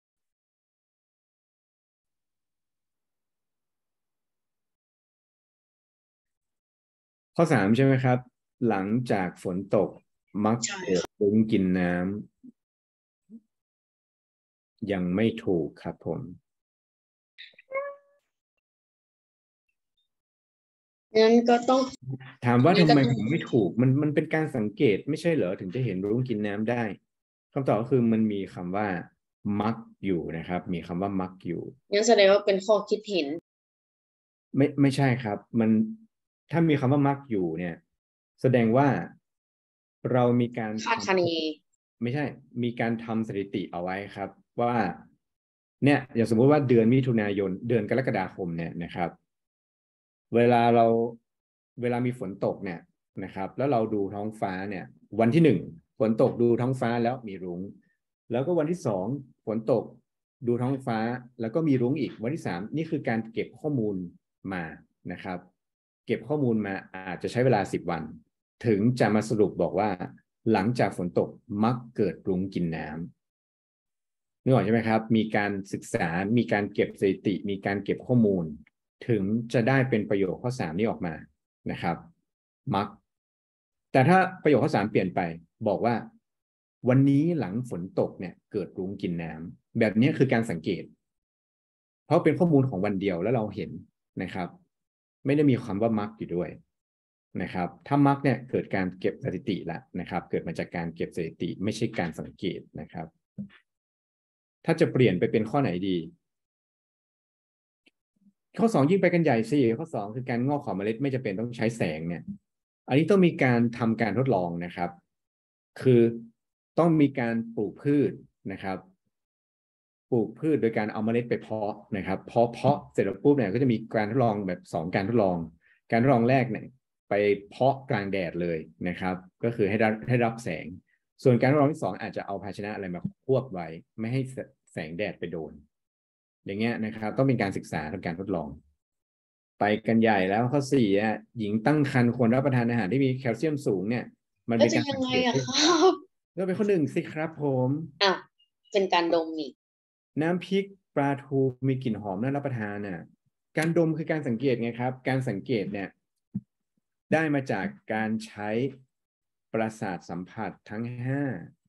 ข้อ3ใช่ไหมครับหลังจากฝนตกมักใช่เกิดรุ้งกินน้ำยังไม่ถูกครับผมงั้นก็ต้องถามว่างั้นก็ต้องทำไมผมไม่ถูกมันเป็นการสังเกตไม่ใช่เหรอถึงจะเห็นรุ้งกินน้ำได้คำตอบก็คือมันมีคำว่ามักอยู่นะครับมีคำว่ามักอยู่งั้นแสดงว่าเป็นข้อคิดเห็นไม่ใช่ครับมันถ้ามีคำว่ามักอยู่เนี่ยแสดงว่าเรามีการทคาดคะเนำไม่ใช่มีการทำสถิติเอาไว้ครับว่าเนี่ยอย่างสมมุติว่าเดือนมิถุนายนเดือนกรกฎาคมเนี่ยนะครับเวลาเราเวลามีฝนตกเนี่ยนะครับแล้วเราดูท้องฟ้าเนี่ยวันที่1ฝนตกดูท้องฟ้าแล้วมีรุ้งแล้วก็วันที่2ฝนตกดูท้องฟ้าแล้วก็มีรุ้งอีกวันที่3นี่คือการเก็บข้อมูลมานะครับเก็บข้อมูลมาอาจจะใช้เวลา10 วันถึงจะมาสรุปบอกว่าหลังจากฝนตกมักเกิดรุ้งกินน้ำนึกออกใช่ไหมครับมีการศึกษามีการเก็บสถิติมีการเก็บข้อมูลถึงจะได้เป็นประโยคข้อ3นี้ออกมานะครับมักแต่ถ้าประโยคข้อ3เปลี่ยนไปบอกว่าวันนี้หลังฝนตกเนี่ยเกิดรุ้งกินน้ำแบบนี้คือการสังเกตเพราะเป็นข้อมูลของวันเดียวแล้วเราเห็นนะครับไม่ได้มีคำว่ามักอยู่ด้วยนะครับถ้ามักเนี่ยเกิดการเก็บสถิติแล้วนะครับเกิดมาจากการเก็บสถิติไม่ใช่การสังเกตนะครับถ้าจะเปลี่ยนไปเป็นข้อไหนดีข้อ2ยิ่งไปกันใหญ่สิข้อ2คือการงอกของเมล็ดไม่จำเป็นต้องใช้แสงเนี่ยอันนี้ต้องมีการทำการทดลองนะครับคือต้องมีการปลูกพืชนะครับปลูกพืชโดยการเอาเมล็ดไปเพาะนะครับเพาะเสร็จแล้วปุ๊บเนี่ยก็จะมีการทดลองแบบ2การทดลองการทดลองแรกเนี่ยไปเพาะกลางแดดเลยนะครับก็คือให้รับแสงส่วนการทดลองที่2อาจจะเอาภาชนะอะไรมาควบไว้ไม่ให้แสงแดดไปโดนอย่างเงี้ยนะครับต้องเป็นการศึกษาทำการทดลองไปกันใหญ่แล้วข้อ4หญิงตั้งครรภ์ควรรับประทานอาหารที่มีแคลเซียมสูงเนี่ยมันแล้วจะเป็นการยังไงอะสังเกตได้ครับก็เป็นข้อ1สิครับผมอ้าวเป็นการดมนี่น้ำพริกปลาทูมีกลิ่นหอมน่ารับประทานน่ะการดมคือการสังเกตไงครับการสังเกตเนี่ยได้มาจากการใช้ประสาทสัมผัสทั้ง5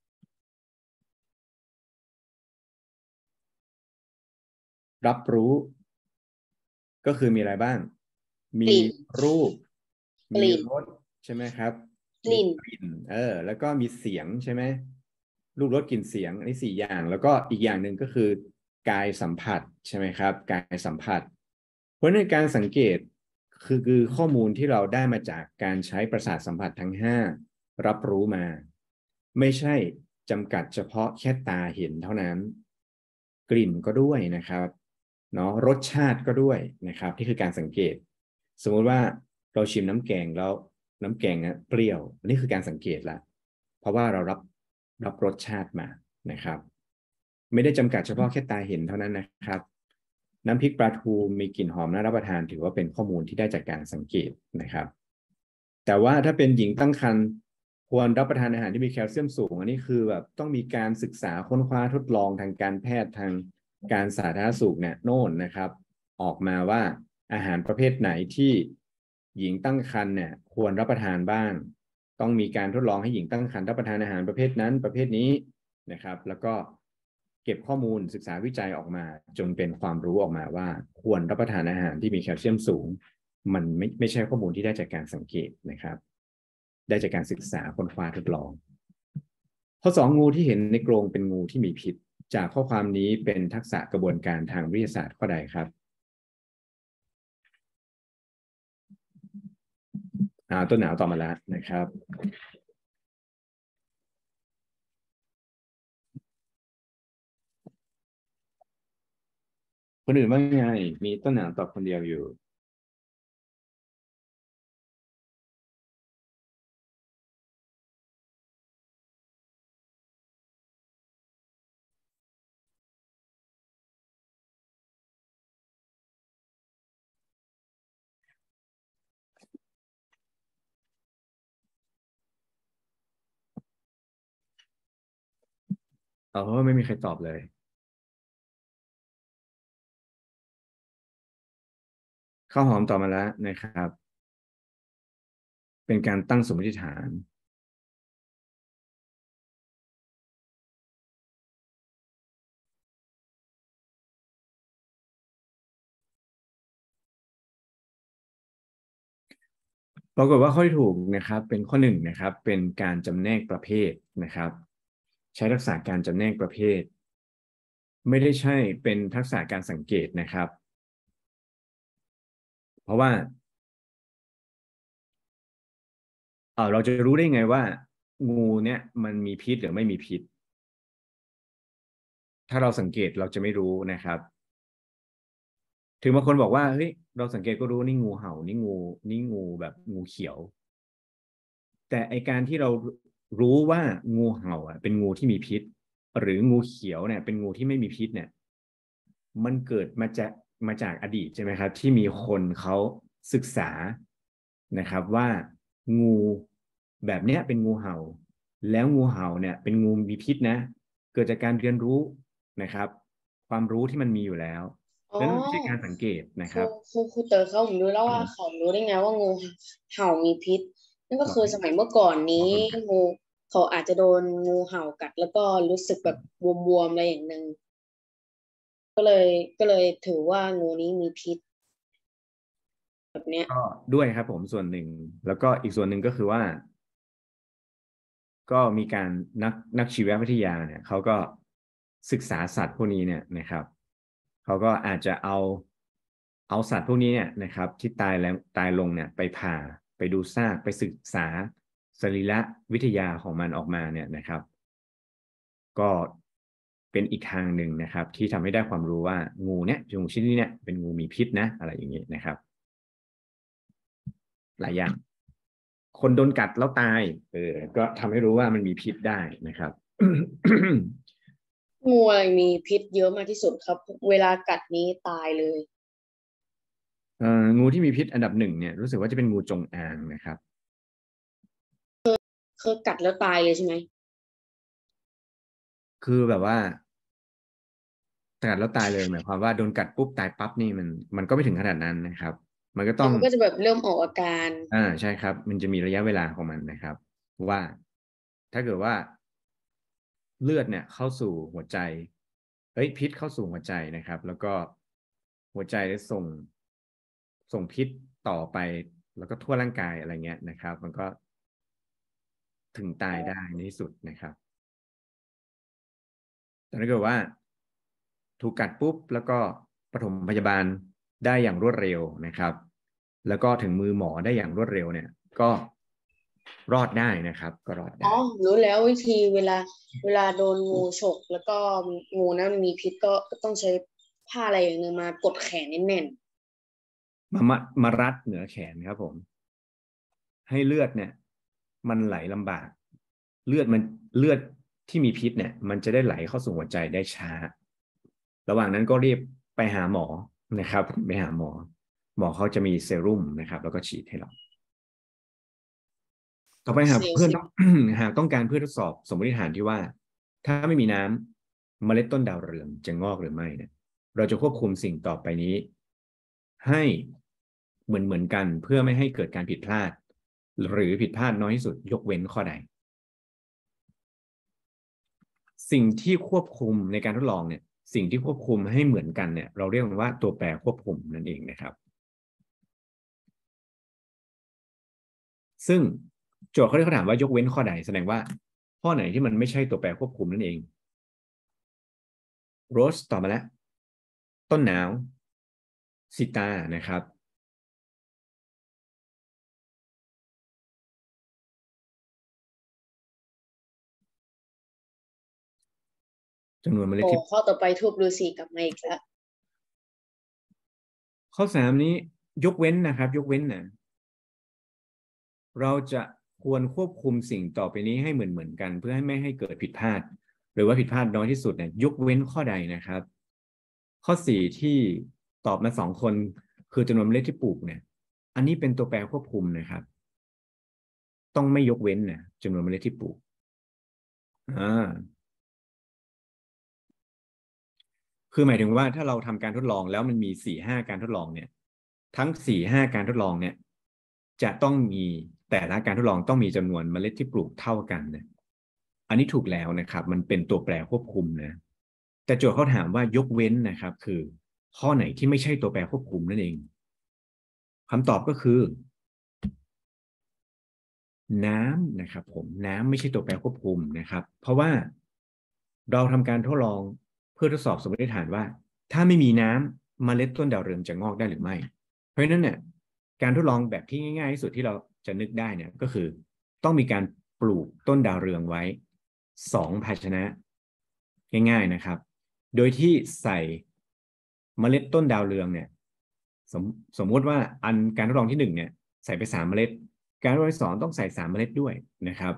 รับรู้ก็คือมีอะไรบ้างกมีลิ่นรูป มีกลิ่นรสใช่ไหมครับ มีกลิ่นกลิ่นแล้วก็มีเสียงใช่ไหมรูปรสกลิ่นเสียงอันนี้4อย่าง แล้วก็อีกอย่างหนึ่งก็คือกายสัมผัสใช่ไหมครับกายสัมผัสเพราะในการสังเกตคือข้อมูลที่เราได้มาจากการใช้ประสาทสัมผัสทั้ง5รับรู้มา ไม่ใช่จำกัดเฉพาะแค่ตาเห็นเท่านั้น กลิ่นก็ด้วยนะครับเนาะรสชาติก็ด้วยนะครับที่คือการสังเกต สมมุติว่าเราชิมน้ำแกงแล้วน้ำแกงนะเปรี้ยวอันนี้คือการสังเกตละเพราะว่าเรารับรสชาติมานะครับไม่ได้จำกัดเฉพาะแค่ตาเห็นเท่านั้นนะครับน้ำพริกปลาทูมีกลิ่นหอมน่ารับประทานถือว่าเป็นข้อมูลที่ได้จากการสังเกตนะครับแต่ว่าถ้าเป็นหญิงตั้งครรภ์ควรรับประทานอาหารที่มีแคลเซียมสูงอันนี้คือแบบต้องมีการศึกษาค้นคว้าทดลองทางการแพทย์ทางการสาธารณสุขเนี่ยโน่นนะครับออกมาว่าอาหารประเภทไหนที่หญิงตั้งครรภ์เนี่ยควรรับประทานบ้างต้องมีการทดลองให้หญิงตั้งครรภ์รับประทานอาหารประเภทนั้นประเภทนี้นะครับแล้วก็เก็บข้อมูลศึกษาวิจัยออกมาจนเป็นความรู้ออกมาว่าควรรับประทานอาหารที่มีแคลเซียมสูงมันไม่ใช่ข้อมูลที่ได้จากการสังเกตนะครับได้จากการศึกษาค้นคว้าทดลองข้อสองงูที่เห็นในกรงเป็นงูที่มีพิษจากข้อความนี้เป็นทักษะกระบวนการทางวิทยาศาสตร์ข้อใดครับต้นหนาวตอบมาแล้วนะครับคนอื่นว่าไงมีต้นหนาวตอบคนเดียวอยู่ไม่มีใครตอบเลยข้าวหอมตอบมาแล้วนะครับเป็นการตั้งสมมติฐานปรากฏว่าข้อที่ถูกนะครับเป็นข้อหนึ่งนะครับเป็นการจำแนกประเภทนะครับใช้ทักษะการจำแนกประเภทไม่ได้ใช่เป็นทักษะการสังเกตนะครับเพราะว่าเราจะรู้ได้ไงว่างูเนี่ยมันมีพิษหรือไม่มีพิษถ้าเราสังเกตเราจะไม่รู้นะครับถึงบางคนบอกว่าเฮ้ยเราสังเกตก็รู้นี่งูเห่านี่งูแบบงูเขียวแต่ไอการที่เรารู้ว่างูเห่าเป็นงูที่มีพิษหรืองูเขียวเนี่ยเป็นงูที่ไม่มีพิษเนี่ยมันเกิดมาจากอดีตใช่ไหมครับที่มีคนเขาศึกษานะครับว่างูแบบเนี้ยเป็นงูเห่าแล้วงูเห่าเนี่ยเป็นงูมีพิษนะเกิดจากการเรียนรู้นะครับความรู้ที่มันมีอยู่แล้วอ๋อดังนั้นไม่ใช่การสังเกตนะครูครับครูเต๋อเขาผมรู้แล้วว่าเขารู้ได้ไงว่างูเห่ามีพิษนั่นก็คือสมัยเมื่อก่อนนี้บอกคนกัดงูเขาอาจจะโดนงูเห่ากัดแล้วก็รู้สึกแบบบวมๆอะไรอย่างหนึ่งก็เลยก็เลยถือว่างูนี้มีพิษแบบเนี้ยก็ด้วยครับผมส่วนหนึ่งแล้วก็อีกส่วนหนึ่งก็คือว่า ก็มีการนักชีววิทยาเนี่ยเขาก็ศึกษาสัตว์พวกนี้เนี่ยนะครับเขาก็อาจจะเอาสัตว์พวกนี้เนี่ยนะครับที่ตายแล้วตายลงเนี่ยไปผ่าไปดูซากไปศึกษาสรีระวิทยาของมันออกมาเนี่ยนะครับก็เป็นอีกทางหนึ่งนะครับที่ทำให้ได้ความรู้ว่างูเนี่ยงูชนิดนี้เนี่ยเป็นงูมีพิษนะอะไรอย่างนี้นะครับหลายอย่าง คนโดนกัดแล้วตายก็ทำให้รู้ว่ามันมีพิษได้นะครับงูอะไรมีพิษเยอะมากที่สุดครับเวลากัดนี้ตายเลยงูที่มีพิษอันดับหนึ่งเนี่ยรู้สึกว่าจะเป็นงูจงอางนะครับคือกัดแล้วตายเลยใช่ไหมคือแบบว่ากัดแล้วตายเลยหมายความว่าโดนกัดปุ๊บตายปั๊บนี่มันก็ไม่ถึงขนาดนั้นนะครับมันก็ต้องแต่มันก็จะแบบเริ่มออกอาการใช่ครับมันจะมีระยะเวลาของมันนะครับว่าถ้าเกิดว่าเลือดเนี่ยเข้าสู่หัวใจพิษเข้าสู่หัวใจนะครับแล้วก็หัวใจได้ส่งพิษต่อไปแล้วก็ทั่วร่างกายอะไรเงี้ยนะครับมันก็ถึงตายได้ในที่สุดนะครับแต่ถ้าเกิดว่าถูกกัดปุ๊บแล้วก็ปฐมพยาบาลได้อย่างรวดเร็วนะครับแล้วก็ถึงมือหมอได้อย่างรวดเร็วเนี่ยก็รอดได้นะครับก็รอดอ๋อได้รู้แล้ววิธีเวลาโดนงูฉกแล้วก็งูนั้นมีพิษก็ต้องใช้ผ้าอะไรอย่างเงี้ยมากดแขนแน่นมารัดเหนือแขนครับผมให้เลือดเนี่ยมันไหลลำบากเลือดมันเลือดที่มีพิษเนี่ยมันจะได้ไหลเข้าสู่หัวใจได้ช้าระหว่างนั้นก็รีบไปหาหมอนะครับไปหาหมอหมอเขาจะมีเซรุ่มนะครับแล้วก็ฉีดให้เราต่อไปๆหากเพื่อนต้องเซลล์หากต้องการเพื่อทดสอบสมมติฐานที่ว่าถ้าไม่มีน้ำเมล็ดต้นดาวเรืองจะงอกหรือไม่เนี่ยเราจะควบคุมสิ่งต่อไปนี้ให้เหมือนกันเพื่อไม่ให้เกิดการผิดพลาดหรือผิดพลาดน้อยที่สุดยกเว้นข้อใดสิ่งที่ควบคุมในการทดลองเนี่ยสิ่งที่ควบคุมให้เหมือนกันเนี่ยเราเรียกมันว่าตัวแปรควบคุมนั่นเองนะครับซึ่งโจทย์เขาถามว่ายกเว้นข้อใดแสดงว่าข้อไหนที่มันไม่ใช่ตัวแปรควบคุมนั่นเองโรสตอบมาแล้วต้นหนาวสิตานะครับจำนวนเมล็ดโอ้ที่ข้อต่อไปทูบฤาษีกลับมาอีกแล้วข้อ3นี้ยกเว้นนะครับยกเว้นนะเราจะควรควบคุมสิ่งต่อไปนี้ให้เหมือนกันเพื่อให้ไม่ให้เกิดผิดพลาดหรือว่าผิดพลาดน้อยที่สุดเนี่ยยกเว้นข้อใดนะครับข้อ4ที่ตอบมา2คนคือจำนวนเมล็ดที่ปลูกเนี่ยอันนี้เป็นตัวแปรควบคุมนะครับต้องไม่ยกเว้นนะจำนวนเมล็ดที่ปลูกคือหมายถึงว่าถ้าเราทำการทดลองแล้วมันมี4-5การทดลองเนี่ยทั้ง4-5การทดลองเนี่ยจะต้องมีแต่ละการทดลองต้องมีจำนวนเมล็ดที่ปลูกเท่ากันนะอันนี้ถูกแล้วนะครับมันเป็นตัวแปรควบคุมนะแต่โจทย์เขาถามว่ายกเว้นนะครับคือข้อไหนที่ไม่ใช่ตัวแปรควบคุมนั่นเองคำตอบก็คือน้ำนะครับผมน้ำไม่ใช่ตัวแปรควบคุมนะครับเพราะว่าเราทำการทดลองเพื่อทดสอบสมมติฐานว่าถ้าไม่มีน้ำเมล็ดต้นดาวเรืองจะงอกได้หรือไม่เพราะฉะนั้นเนี่ยการทดลองแบบที่ง่ายๆที่สุดที่เราจะนึกได้เนี่ยก็คือต้องมีการปลูกต้นดาวเรืองไว้2ภาชนะง่ายๆนะครับโดยที่ใส่เมล็ดต้นดาวเรืองเนี่ยสมมติว่าการทดลองที่1เนี่ยใส่ไป3เมล็ดการทดลองที่2ต้องใส่3เมล็ดด้วยนะครับ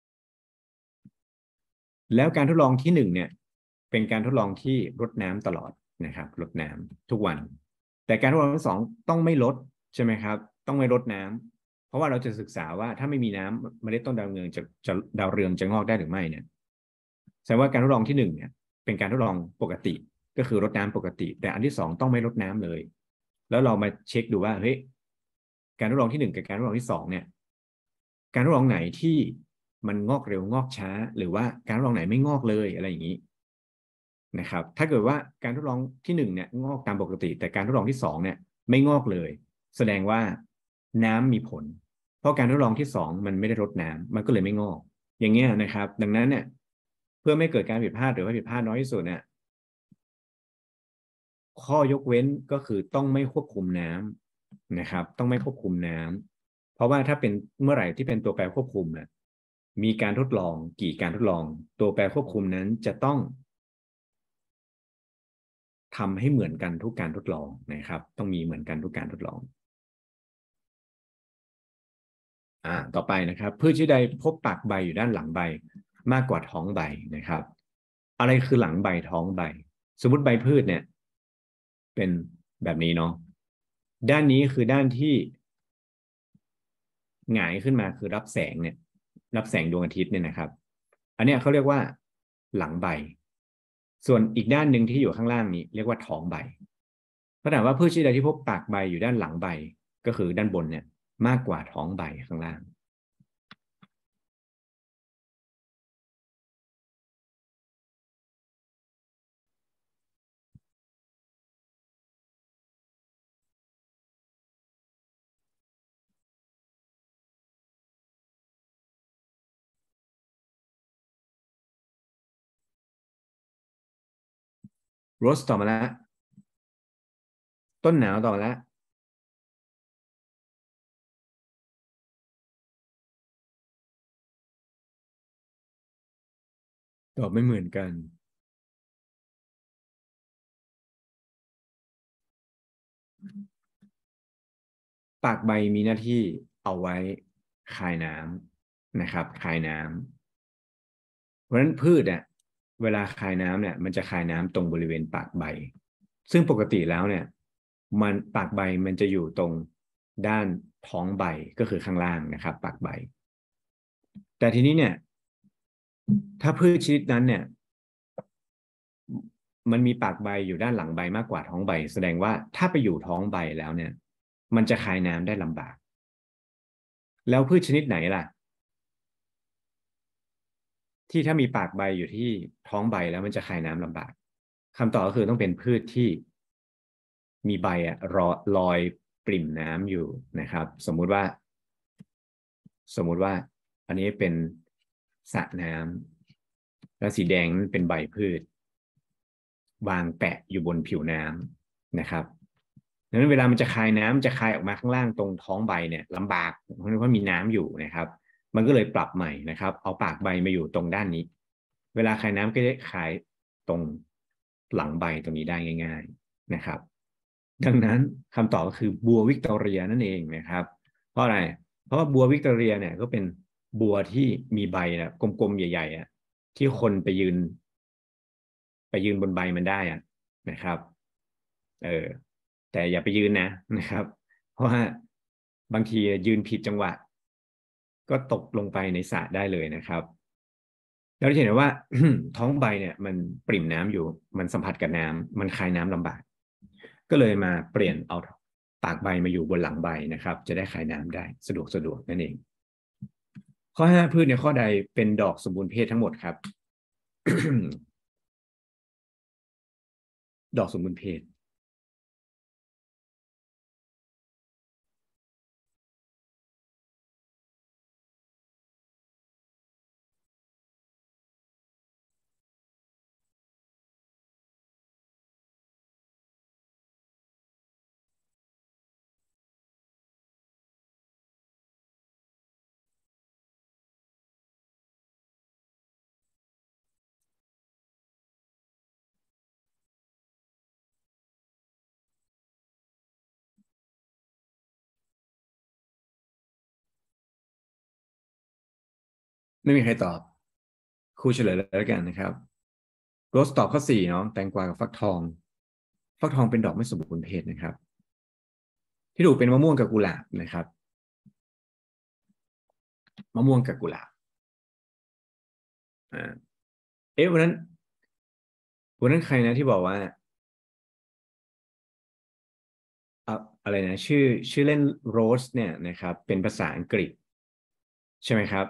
แล้วการทดลองที่1เนี่ยเป็นการทดลองที่รดน้ำตลอดนะครับรดน้ำทุกวันแต่การทดลองที่2ต้องไม่ลดใช่ไหมครับต้องไม่ลดน้ำเพราะว่าเราจะศึกษาว่าถ้าไม่มีน้ำเมล็ดต้นดาวเรืองจะดาวเรืองจะงอกได้หรือไม่เนี่ยแสดงว่าการทดลองที่1เนี่ยเป็นการทดลองปกติก็คือรดน้ำปกติแต่อันที่2ต้องไม่รดน้ำเลยแล้วเรามาเช็คดูว่าเฮ้ยการทดลองที่1กับการทดลองที่2เนี่ยการทดลองไหนที่มันงอกเร็วงอกช้าหรือว่าการทดลองไหนไม่งอกเลยอะไรอย่างนี้นะครับถ้าเกิดว่าการทดลองที่1เนี่ยงอกตามปกติแต่การทดลองที่2เนี่ยไม่งอกเลยแสดงว่าน้ำมีผลเพราะการทดลองที่2มันไม่ได้รดน้ำมันก็เลยไม่งอกอย่างเงี้ยนะครับดังนั้นเนี่ยเพื่อไม่เกิดการผิดพลาดหรือว่าผิดพลาดน้อยที่สุดเนี่ยข้อยกเว้นก็คือต้องไม่ควบคุมน้ำนะครับต้องไม่ควบคุมน้ำเพราะว่าถ้าเป็นเมื่อไหร่ที่เป็นตัวแปรควบคุมเนี่ยมีการทดลองกี่การทดลองตัวแปรควบคุมนั้นจะต้องทำให้เหมือนกันทุกการทดลองนะครับต้องมีเหมือนกันทุกการทดลองต่อไปนะครับพืชชนิดใดพบปากใบอยู่ด้านหลังใบมากกว่าท้องใบนะครับอะไรคือหลังใบท้องใบสมมติใบพืชเนี่ยเป็นแบบนี้เนาะด้านนี้คือด้านที่หงายขึ้นมาคือรับแสงเนี่ยรับแสงดวงอาทิตย์เนี่ยนะครับอันเนี้ยเขาเรียกว่าหลังใบส่วนอีกด้านหนึ่งที่อยู่ข้างล่างนี้เรียกว่าท้องใบถ้าถามว่าพืชชนิดใดที่พบปากใบอยู่ด้านหลังใบก็คือด้านบนเนี่ยมากกว่าท้องใบข้างล่างโรสต่อมาแล้วต้นหนาวต่อมาแล้วตอบไม่เหมือนกันปากใบมีหน้าที่เอาไว้คายน้ำนะครับคายน้ำเพราะฉะนั้นพืชเนี่ยเวลาคายน้ำเนี่ยมันจะคายน้ำตรงบริเวณปากใบซึ่งปกติแล้วเนี่ยมันปากใบมันจะอยู่ตรงด้านท้องใบก็คือข้างล่างนะครับปากใบแต่ทีนี้เนี่ยถ้าพืชชนิดนั้นเนี่ยมันมีปากใบอยู่ด้านหลังใบมากกว่าท้องใบแสดงว่าถ้าไปอยู่ท้องใบแล้วเนี่ยมันจะคายน้ำได้ลำบากแล้วพืชชนิดไหนล่ะที่ถ้ามีปากใบอยู่ที่ท้องใบแล้วมันจะคายน้ำลำบากคำตอบก็คือต้องเป็นพืชที่มีใบลอยปริ่มน้ำอยู่นะครับสมมุติว่าสมมุติว่าอันนี้เป็นสระน้ำแล้วสีแดงนั่นเป็นใบพืชวางแปะอยู่บนผิวน้ำนะครับดังนั้นเวลามันจะคายน้ำจะคายออกมาข้างล่างตรงท้องใบเนี่ยลำบากเพราะมีน้ำอยู่นะครับมันก็เลยปรับใหม่นะครับเอาปากใบมาอยู่ตรงด้านนี้เวลาคายน้ำก็จะคายตรงหลังใบตรงนี้ได้ง่ายๆนะครับดังนั้นคำตอบก็คือบัววิกตอเรียนั่นเองนะครับเพราะอะไรเพราะว่าบัววิกตอเรียเนี่ยก็เป็นบัวที่มีใบนะกลมๆใหญ่ๆอ่ะที่คนไปยืนบนใบมันได้อ่ะนะครับเออแต่อย่าไปยืนนะครับเพราะว่าบางทียืนผิดจังหวะก็ตกลงไปในสระได้เลยนะครับเราจะเห็นว่า ท้องใบเนี่ยมันปริ่มน้ำอยู่มันสัมผัสกับน้ำมันคายน้ำลำบากก็เลยมาเปลี่ยนเอาปากใบมาอยู่บนหลังใบนะครับจะได้คายน้ำได้สะดวกนั่นเองข้อ5พืชในข้อใดเป็นดอกสมบูรณ์เพศทั้งหมดครับ ดอกสมบูรณ์เพศไม่มีใครตอบครูเฉลยแล้วกันนะครับโรสตอบข้อ4เนาะแตงกวากับฟักทองฟักทองเป็นดอกไม่สมบูรณ์เพศนะครับที่ถูกเป็นมะม่วงกับกุหลาบนะครับมะม่วงกับกุหลาบอ่าเอ๊ะวันนั้นใครนะที่บอกว่าอะไรนะชื่อเล่นโรสเนี่ยนะครับเป็นภาษาอังกฤษใช่ไหมครับ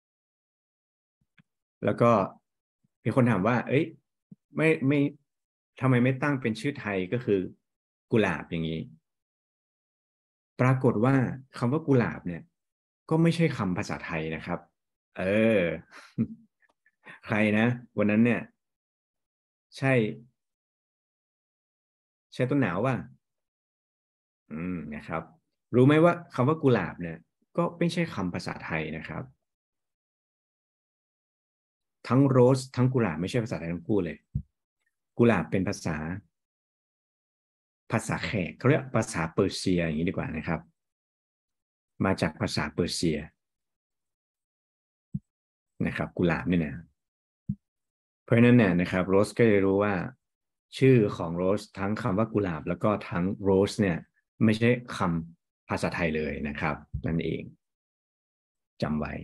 แล้วก็มีคนถามว่าเอ้ยไม่ทำไมไม่ตั้งเป็นชื่อไทยก็คือกุหลาบอย่างนี้ปรากฏว่าคำว่ากุหลาบเนี่ยก็ไม่ใช่คำภาษาไทยนะครับเออใครนะวันนั้นเนี่ยใช่ต้นหนาวป่ะนะครับรู้ไหมว่าคำว่ากุหลาบเนี่ยก็ไม่ใช่คำภาษาไทยนะครับทั้งโรสทั้งกุหลาบไม่ใช่ภาษาไทยทั้งคู่เลยกุหลาบเป็นภาษาแขกเขาเรียกภาษาเปอร์เซียอย่างนี้ดีกว่านะครับมาจากภาษาเปอร์เซียนะครับกุหลาบเนี่ยนะเพราะฉะนั้นเนี่ยนะครับโรสก็จะรู้ว่าชื่อของโรสทั้งคำว่ากุหลาบแล้วก็ทั้งโรสเนี่ยไม่ใช่คำภาษาไทยเลยนะครับนั่นเองจำไว้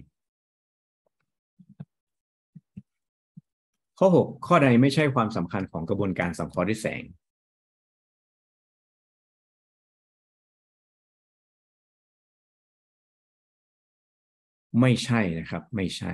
ข้อ6ข้อใดไม่ใช่ความสำคัญของกระบวนการสังเคราะห์ด้วยแสงไม่ใช่นะครับไม่ใช่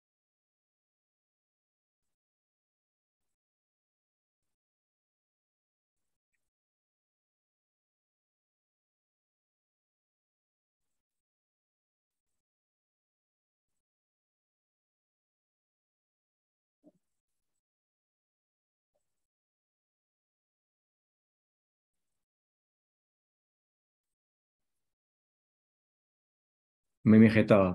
ไม่มีใครตอบ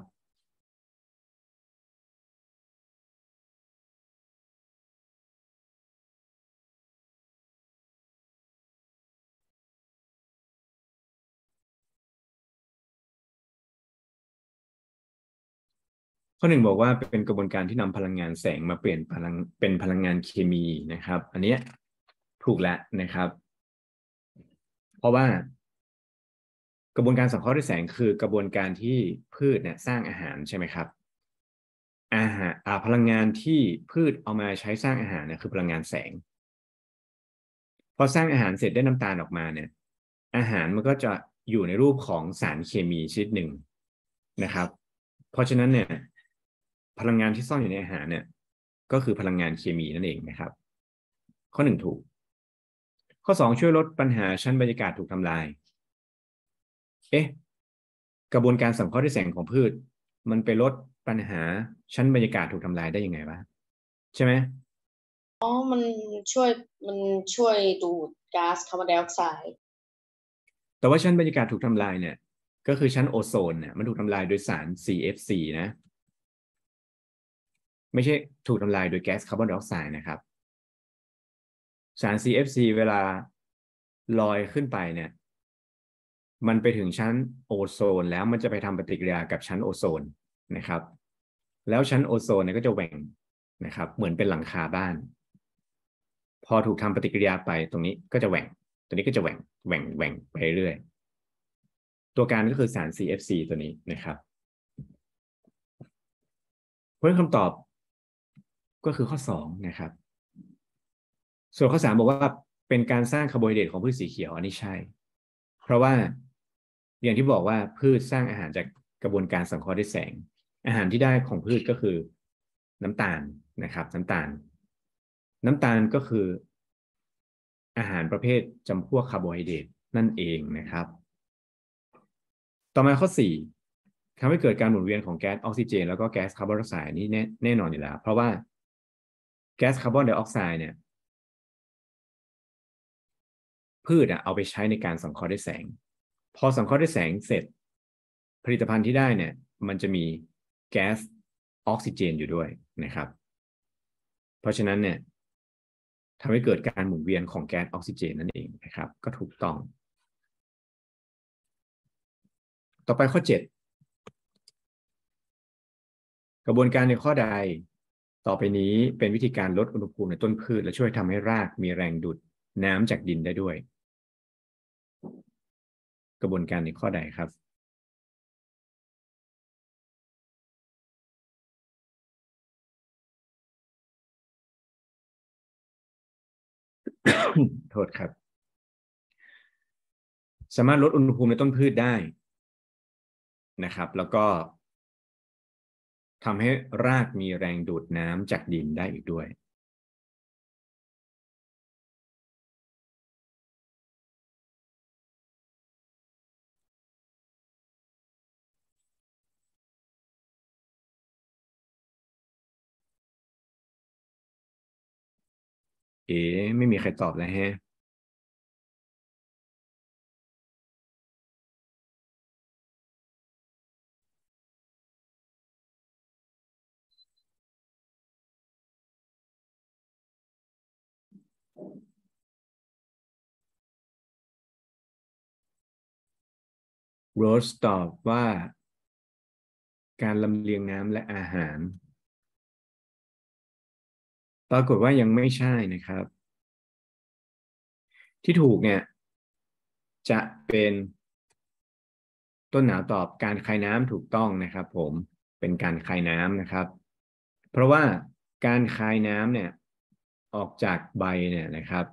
ข้อ1บอกว่าเป็นกระบวนการที่นำพลังงานแสงมาเปลี่ยนเป็นพลังงานเคมีนะครับอันนี้ถูกแล้วนะครับเพราะว่ากระบวนการสังเคราะห์ด้วยแสงคือกระบวนการที่พืชเนี่ยสร้างอาหารใช่ไหมครับอาหารพลังงานที่พืชเอามาใช้สร้างอาหารเนี่ยคือพลังงานแสงพอสร้างอาหารเสร็จได้น้ำตาลออกมาเนี่ยอาหารมันก็จะอยู่ในรูปของสารเคมีชนิดหนึ่งนะครับเพราะฉะนั้นเนี่ยพลังงานที่ซ่อนอยู่ในอาหารเนี่ยก็คือพลังงานเคมีนั่นเองนะครับข้อ1ถูกข้อ2ช่วยลดปัญหาชั้นบรรยากาศถูกทำลายเอ๊ะกระบวนการสังเคราะห์ด้วยแสงของพืชมันไปลดปัญหาชั้นบรรยากาศถูกทำลายได้ยังไงวะใช่ไหมอ๋อช่วยมันช่วยดูดก๊าซคาร์บอนไดออกไซด์แต่ว่าชั้นบรรยากาศถูกทำลายเนี่ยก็คือชั้นโอโซนเนี่ยมันถูกทำลายโดยสาร CFC นะไม่ใช่ถูกทำลายโดยแก๊สคาร์บอนไดออกไซด์นะครับสาร CFC เวลาลอยขึ้นไปเนี่ยมันไปถึงชั้นโอโซนแล้วมันจะไปทำปฏิกิริยากับชั้นโอโซนนะครับแล้วชั้นโอโซนเนี่ยก็จะแหว่งนะครับเหมือนเป็นหลังคาบ้านพอถูกทำปฏิกิริยาไปตรงนี้ก็จะแหว่งตัวนี้ก็จะแหว่งไปเรื่อยตัวการก็คือสาร CFC ตัวนี้นะครับเพราะฉะนั้นคำตอบก็คือข้อ2นะครับส่วนข้อ3บอกว่าเป็นการสร้างคาร์โบไฮเดรตของพืชสีเขียวอันนี้ใช่เพราะว่าอย่างที่บอกว่าพืชสร้างอาหารจากกระบวนการสังเคราะห์ด้วยแสงอาหารที่ได้ของพืชก็คือน้ำตาลนะครับน้ำตาลก็คืออาหารประเภทจำพวกคาร์โบไฮเดรตนั่นเองนะครับต่อมาข้อ4ทำให้เกิดการหมุนเวียนของแก๊สออกซิเจนแล้วก็แก๊สคาร์บอนไดออกไซด์นี่แน่นอนอยู่แล้วเพราะว่าแก๊สคาร์บอนไดออกไซด์เนี่ยพืชเอาไปใช้ในการสังเคราะห์ด้วยแสงพอสังเคราะห์ด้วยแสงเสร็จผลิตภัณฑ์ที่ได้เนี่ยมันจะมีแก๊สออกซิเจนอยู่ด้วยนะครับเพราะฉะนั้นเนี่ยทำให้เกิดการหมุนเวียนของแก๊สออกซิเจนนั่นเองนะครับก็ถูกต้องต่อไปข้อ7กระบวนการในข้อใดต่อไปนี้เป็นวิธีการลดอุณหภูมิในต้นพืชและช่วยทำให้รากมีแรงดูดน้ำจากดินได้ด้วยกระบวนการในข้อใดครับ โทษครับสามารถลดอุณหภูมิในต้นพืชได้นะครับแล้วก็ทำให้รากมีแรงดูดน้ำจากดินได้อีกด้วยไม่มีใครตอบแล้วฮะ โรสตอบว่าการลำเลียงน้ำและอาหารปรากฏว่ายังไม่ใช่นะครับที่ถูกเนี่ยจะเป็นต้นหนาวตอบการคายน้ำถูกต้องนะครับผมเป็นการคายน้ำนะครับเพราะว่าการคายน้ำเนี่ยออกจากใบเนี่ยนะครับ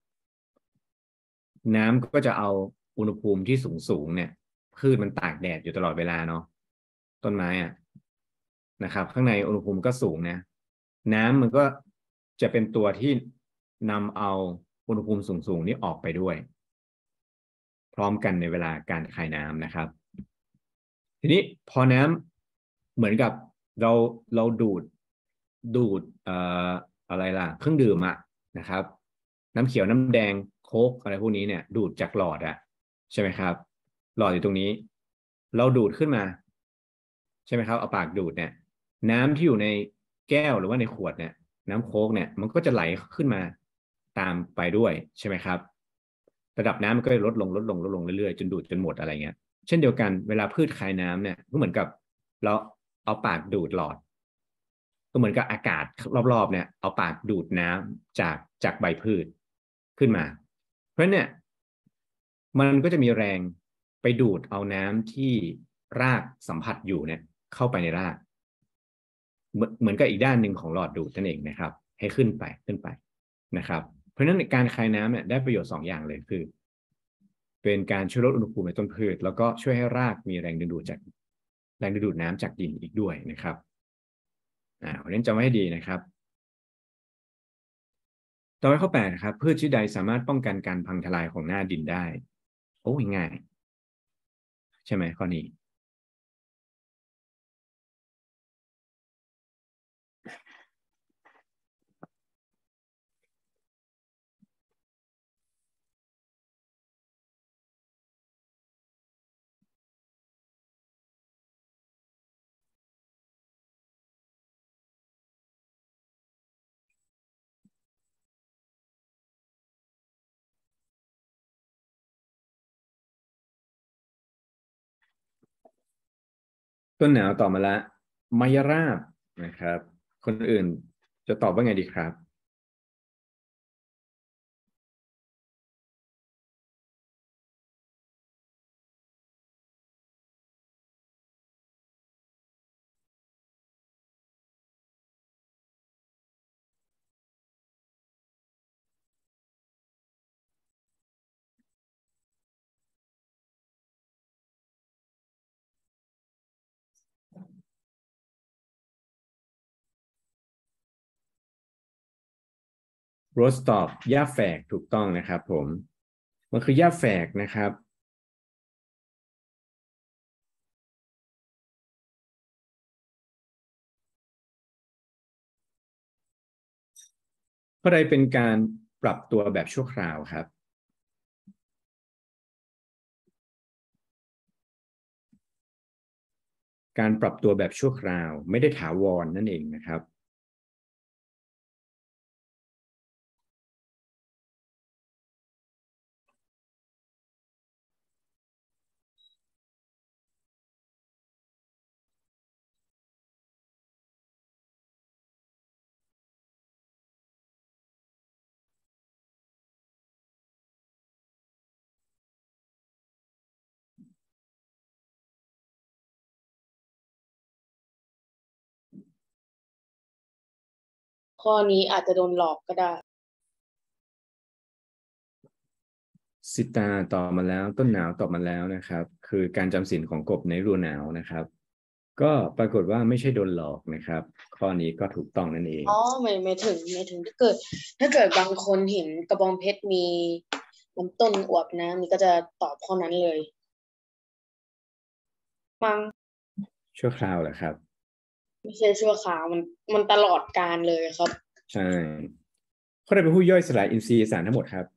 น้ำก็จะเอาอุณหภูมิที่สูงเนี่ยพืชมันตากแดดอยู่ตลอดเวลาเนาะต้นไม้นะครับข้างในอุณหภูมิก็สูงนะน้ำมันก็จะเป็นตัวที่นำเอาอุณหภูมิสูงนี้ออกไปด้วยพร้อมกันในเวลาการคายน้ำนะครับทีนี้พอน้ำเหมือนกับเราเราดูดอะไรล่ะเครื่องดื่มนะครับน้ำเขียวน้ำแดงโค้กอะไรพวกนี้เนี่ยดูดจากหลอดใช่ไหมครับหลอดอยู่ตรงนี้เราดูดขึ้นมาใช่ไหมครับเอาปากดูดเนี่ยน้ำที่อยู่ในแก้วหรือว่าในขวดเนี่ยน้ำโค้กเนี่ยมันก็จะไหลขึ้นมาตามไปด้วยใช่ไหมครับระดับน้ำมันก็ลดลงเรื่อยๆจนดูดจนหมดอะไรเงี้ยเช่นเดียวกันเวลาพืชคายน้ำเนี่ยก็เหมือนกับเราเอาปากดูดหลอดก็เหมือนกับอากาศรอบๆเนี่ยเอาปากดูดน้ำจากใบพืชขึ้นมาเพราะฉะนั้นเนี่ยมันก็จะมีแรงไปดูดเอาน้ำที่รากสัมผัสอยู่เนี่ยเข้าไปในรากเหมือนกับอีกด้านหนึ่งของหลอดดูดนั่นเองนะครับให้ขึ้นไปนะครับเพราะฉะนั้นการคายน้ำเนี่ยได้ประโยชน์2อย่างเลยคือเป็นการช่วยลดอุณหภูมิในต้นพืชแล้วก็ช่วยให้รากมีแรงดึงดูดน้ำจากดินอีกด้วยนะครับเพราะฉะนั้นจำไว้ให้ดีนะครับต่อไปข้อ8นะครับพืชชนิดใดสามารถป้องกันการพังทลายของหน้าดินได้โอ้ยง่ายใช่ไหมข้อนี้ต้นหนาวตอบมาละมายราบนะครับ คนอื่นจะตอบว่าไงดีครับ โรสตอบหญ้าแฝกถูกต้องนะครับผมมันคือหญ้าแฝกนะครับข้อใดเป็นการปรับตัวแบบชั่วคราวครับการปรับตัวแบบชั่วคราวไม่ได้ถาวรนั่นเองนะครับข้อนี้อาจจะโดนหลอกก็ได้สิตาตอบมาแล้วต้นหนาวตอบมาแล้วนะครับคือการจำศีลของกบในฤดูหนาวนะครับก็ปรากฏว่าไม่ใช่โดนหลอกนะครับข้อนี้ก็ถูกต้องนั่นเองอ๋อไม่ถึงถ้าเกิดบางคนเห็นกระบองเพชรมีลำต้นอวบนะนี่ก็จะตอบข้อนั้นเลยมั้งชั่วคราวเหรอครับไม่ใช่ชั่วคราวมันตลอดกาลเลยครับใช่ข้อใดเป็นผู้ย่อยสลายอินทรีย์สารทั้งหมดครับ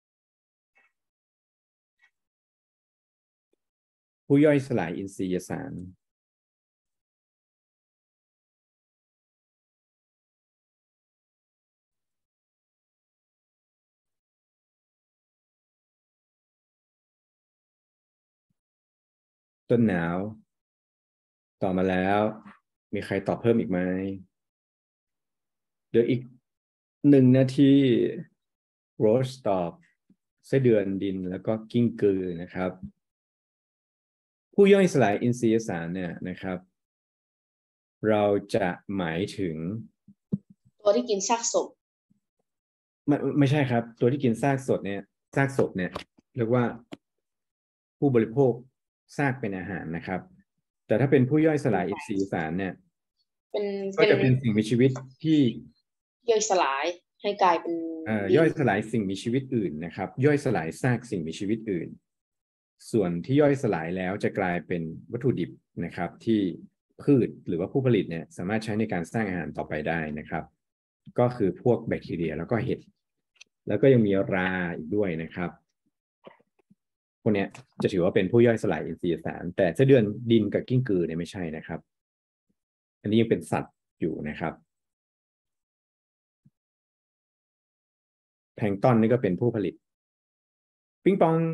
ผู้ย่อยสลายอินทรียสารต้นหนาวตอบมาแล้วมีใครตอบเพิ่มอีกไหมเดี๋ยวอีก1 นาทีโรสตอบไส้เดือนดินแล้วก็กิ้งกือนะครับผู้ย่อยสลายอินทรียสารเนี่ยนะครับเราจะหมายถึงตัวที่กินซากศพไม่ใช่ครับตัวที่กินซากสดเนี่ยซากศพเนี่ยเรียกว่าผู้บริโภคซากเป็นอาหารนะครับแต่ถ้าเป็นผู้ย่อยสลายอินทรียสารเนี่ยเป็นก็จะเป็นสิ่งมีชีวิตที่ย่อยสลายให้กลายเป็นดินย่อยสลายสิ่งมีชีวิตอื่นนะครับย่อยสลายซากสิ่งมีชีวิตอื่นส่วนที่ย่อยสลายแล้วจะกลายเป็นวัตถุดิบนะครับที่พืชหรือว่าผู้ผลิตเนี่ยสามารถใช้ในการสร้างอาหารต่อไปได้นะครับก็คือพวกแบคทีเรียแล้วก็เห็ดแล้วก็ยังมีราอีกด้วยนะครับพวกนี้จะถือว่าเป็นผู้ย่อยสลายอินทรีย์สารแต่ไส้เดือนดินกับกิ้งกือเนี่ยไม่ใช่นะครับอันนี้ยังเป็นสัตว์อยู่นะครับแพลงก์ตอนนี่ก็เป็นผู้ผลิตปิงปอง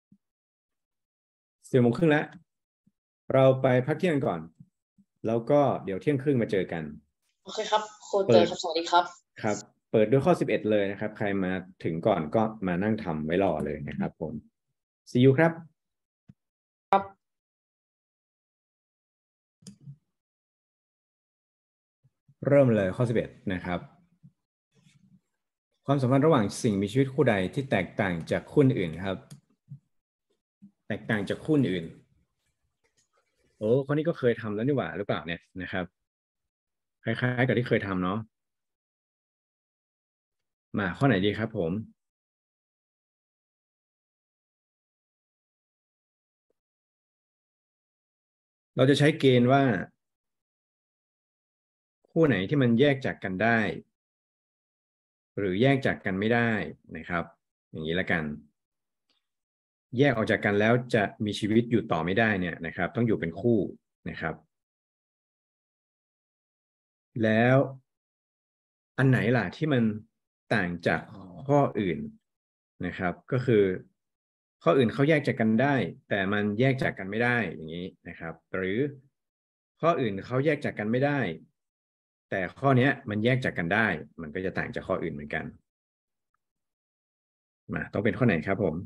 4 โมงครึ่งแล้วเราไปพักเที่ยงก่อนแล้วก็เดี๋ยวเที่ยงครึ่งมาเจอกันโอเคครับโคเตเปิดอร์ครับสวัสดีครับครับเปิดด้วยข้อ11เลยนะครับใครมาถึงก่อนก็มานั่งทำไว้รอเลยนะครับผม see you ครับเริ่มเลยข้อ11นะครับความสัมพันธ์ระหว่างสิ่งมีชีวิตคู่ใดที่แตกต่างจากคู่อื่นครับแตกต่างจากคู่อื่นโอ้ข้อนี้ก็เคยทำแล้วนี่หว่าหรือเปล่าเนี่ยนะครับคล้ายๆกับที่เคยทำเนาะมาข้อไหนดีครับผมเราจะใช้เกณฑ์ว่าคู่ไหนที่มันแยกจากกันได้หรือแยกจากกันไม่ได้นะครับอย่างนี้ละกันแยกออกจากกันแล้วจะมีชีวิตอยู่ต่อไม่ได้เนี่ยนะครับต้องอยู่เป็นคู่นะครับแล้วอันไหนล่ะที่มันต่างจากข้ออื่นนะครับก็คือข้ออื่นเขาแยกจากกันได้แต่มันแยกจากกันไม่ได้อย่างนี้นะครับหรือข้ออื่นเขาแยกจากกันไม่ได้ แต่ข้อเนี้ยมันแยกจากกันได้ มันก็จะต่างจากข้ออื่นเหมือนกันมาต้องเป็นข้อไหนครับผม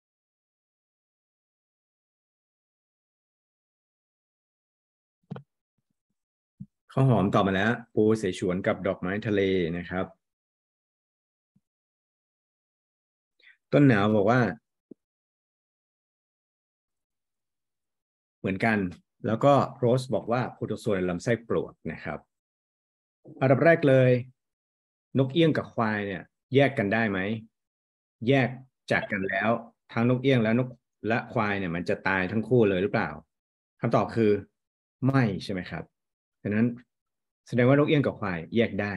ข้าวหอมตอบมาแล้วปูเสฉวนกับดอกไม้ทะเลนะครับต้นหนาวบอกว่าเหมือนกันแล้วก็โรสบอกว่าโปรโตโซวาในลำไส้ปลวกนะครับอันดับแรกเลยนกเอี้ยงกับควายเนี่ยแยกกันได้ไหมแยกจากกันแล้วทั้งนกเอี้ยงและนกและควายเนี่ยมันจะตายทั้งคู่เลยหรือเปล่าคำตอบคือไม่ใช่ไหมครับดังนั้นแสดงว่านกเอี้ยงกับควายแยกได้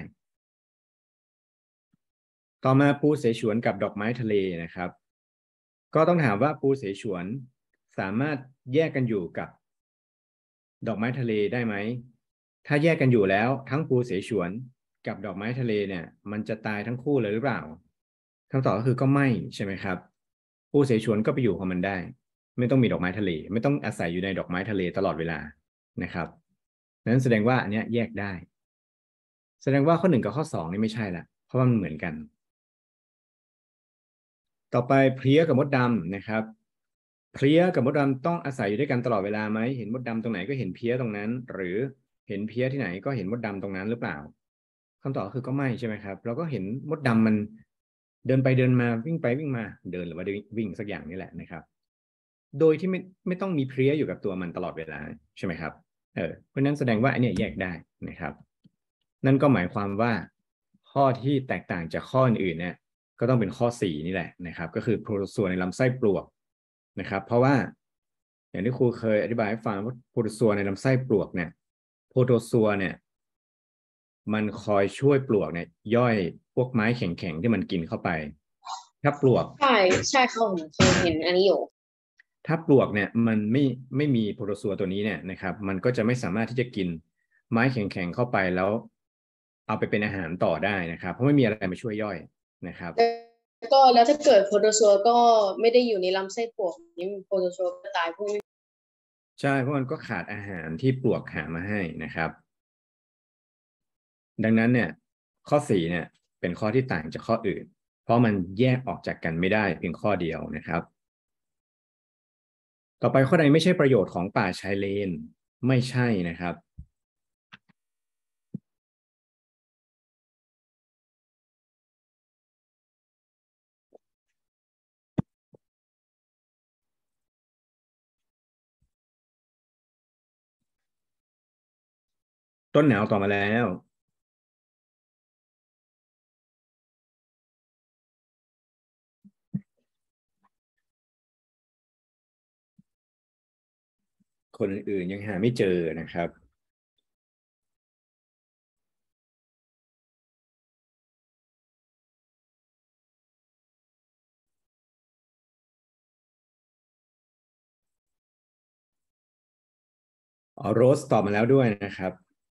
ต่อมาปูเสฉวนกับดอกไม้ทะเลนะครับก็ต้องถามว่าปูเสฉวนสามารถแยกกันอยู่กับดอกไม้ทะเลได้ไหมถ้าแยกกันอยู่แล้วทั้งปูเสฉวนกับดอกไม้ทะเลเนี่ยมันจะตายทั้งคู่เลยหรือเปล่าคำตอบก็คือก็ไม่ใช่ไหมครับปูเสฉวนก็ไปอยู่ของมันได้ไม่ต้องมีดอกไม้ทะเลไม่ต้องอาศัยอยู่ในดอกไม้ทะเลตลอดเวลานะครับนั้นแสดงว่าอันเนี้ยแยกได้แสดงว่าข้อหนึ่งกับข้อสองนี่ไม่ใช่ละเพราะว่ามันเหมือนกัน ต่อไปเพลี้ยกับมดดำนะครับเพลี้ยกับมดดำต้องอาศัยอยู่ด้วยกันตลอดเวลาไหมเห็นมดดำตรงไหนก็เห็นเพลี้ยตรงนั้น หรือเห็นเพลี้ยที่ไหนก็เห็นมดดำตรงนั้นหรือเปล่าคำตอบคือก็ไม่ใช่ไหมครับเราก็เห็นมดดำมันเดินไปเดินมาวิ่งไปวิ่งมาเดินหรือว่าวิ่งสักอย่างนี่แหละนะครับโดยที่ไม่ต้องมีเพลี้ยอยู่กับตัวมันตลอดเวลาใช่ไหมครับเพราะนั้นแสดงว่าอันนี้แยกได้นะครับนั่นก็หมายความว่าข้อที่แตกต่างจากข้ออื่นเนี่ยก็ต้องเป็นข้อ4นี่แหละนะครับก็คือโปรโตซัวในลำไส้ปลวกนะครับเพราะว่าอย่างที่ครูเคยอธิบายให้ฟังว่าโปรโตซัวในลำไส้ปลวกเนี่ยโปรโตซัวเนี่ยมันคอยช่วยปลวกเนี่ยย่อยพวกไม้แข็งๆที่มันกินเข้าไปถ้าปลวกใช่ใช่ครับผมเคยเห็นอันนี้อยู่ถ้าปลวกเนี่ยมันไม่มีโปรโตซัวตัวนี้เนี่ยนะครับมันก็จะไม่สามารถที่จะกินไม้แข็งๆเข้าไปแล้วเอาไปเป็นอาหารต่อได้นะครับเพราะไม่มีอะไรมาช่วยย่อยนะครับแล้วก็แล้วถ้าเกิดโปรโตซัวก็ไม่ได้อยู่ในลำไส้ปวกนี่โปรโตซัวก็ตายพวกนี้ใช่เพราะมันก็ขาดอาหารที่ปลวกหามาให้นะครับดังนั้นเนี่ยข้อ4เนี่ยเป็นข้อที่ต่างจากข้ออื่นเพราะมันแยกออกจากกันไม่ได้เพียงข้อเดียวนะครับต่อไปข้อใดไม่ใช่ประโยชน์ของป่าชายเลนไม่ใช่นะครับ ต้นหนาวต่อมาแล้วคนอื่นๆยังหาไม่เจอนะครับอ๋อโรสตอบมาแล้วด้วยนะครับ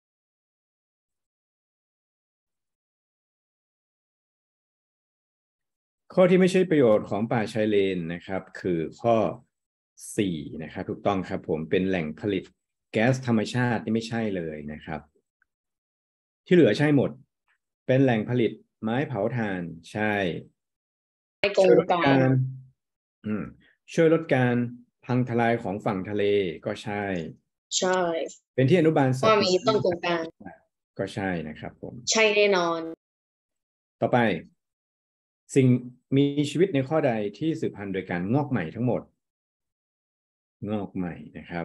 ข้อที่ไม่ใช่ประโยชน์ของป่าชายเลนนะครับคือข้อ4นะครับถูกต้องครับผมเป็นแหล่งผลิตแก๊สธรรมชาติที่ไม่ใช่เลยนะครับที่เหลือใช่หมดเป็นแหล่งผลิตไม้เผาถ่านใช่ในกช่วยลดงกลางการอืมช่วยลดการพังทลายของฝั่งทะเลก็ใช่ใช่เป็นที่อนุบาลสัตว์ว่ามีต้นกงกลางก็ใช่นะครับผมใช่แน่นอนต่อไปสิ่งมีชีวิตในข้อใดที่สืบพันธุ์โดยการงอกใหม่ทั้งหมดงอกใหม่นะครับ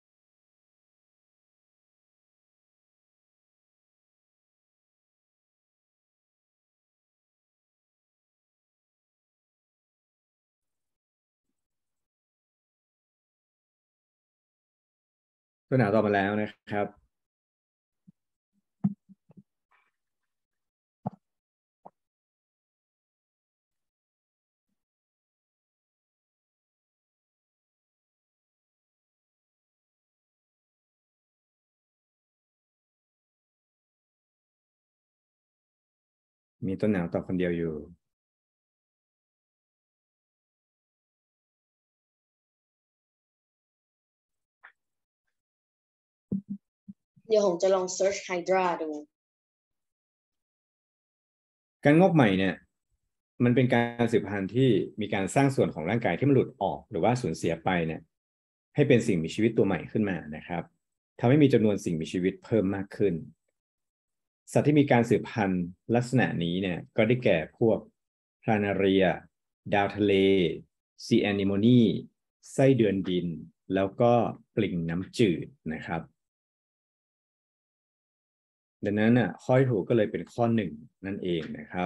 ตัวหนาวตอบมาแล้วนะครับมีต้นหนาวตอบคนเดียวอยู่เดี๋ยวผมจะลอง search Hydra ดูการงอกใหม่เนี่ยมันเป็นการสืบพันธุ์ที่มีการสร้างส่วนของร่างกายที่มันหลุดออกหรือว่าสูญเสียไปเนี่ยให้เป็นสิ่งมีชีวิตตัวใหม่ขึ้นมานะครับทำให้มีจำนวนสิ่งมีชีวิตเพิ่มมากขึ้นสัตว์ที่มีการสืบพันธุ์ลักษณะนี้เนี่ยก็ได้แก่พวกพลานาเรียดาวทะเลซีแอนิโมนีไส้เดือนดินแล้วก็ปลิงน้ำจืดนะครับดังนั้นข้อที่ถูกก็เลยเป็นข้อ1นั่นเองนะครับ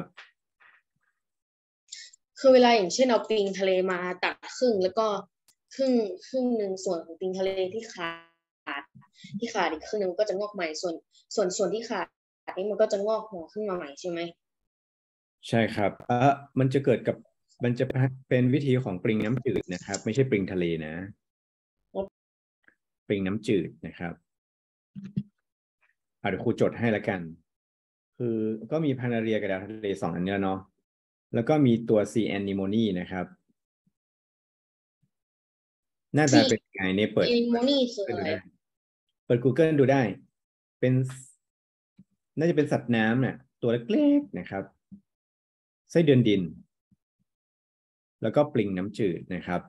คือเวลาอย่างเช่นเอาปิงทะเลมาตัดครึ่งแล้วก็ครึ่งหนึ่งส่วนของปิงทะเลที่ขาดอีกครึ่งหนึงก็จะงอกใหม่ส่วนที่ขาดนี่มันก็จะงอกหัวขึ้นมาใหม่ใช่ไหมใช่ครับมันจะเกิดกับมันจะเป็นวิธีของปลิงน้ำจืดนะครับไม่ใช่ปลิงทะเลนะปลิงน้ำจืดนะครับเดี๋ยวครูจดให้แล้วกัน คือก็มีพานาเรียกับดาวทะเล2อันนี้แล้วเนาะแล้วก็มีตัวซีแอนนิโมนีนะครับหน้าตาเป็นยังไงเนี่ยเปิดเอนิโมนี่คืออะไรเปิด Google ดูได้เป็นน่าจะเป็นสัตว์น้ำเนี่ยตัวเล็กๆนะครับไส้เดือนดินแล้วก็ปลิงน้ำจืดนะครับ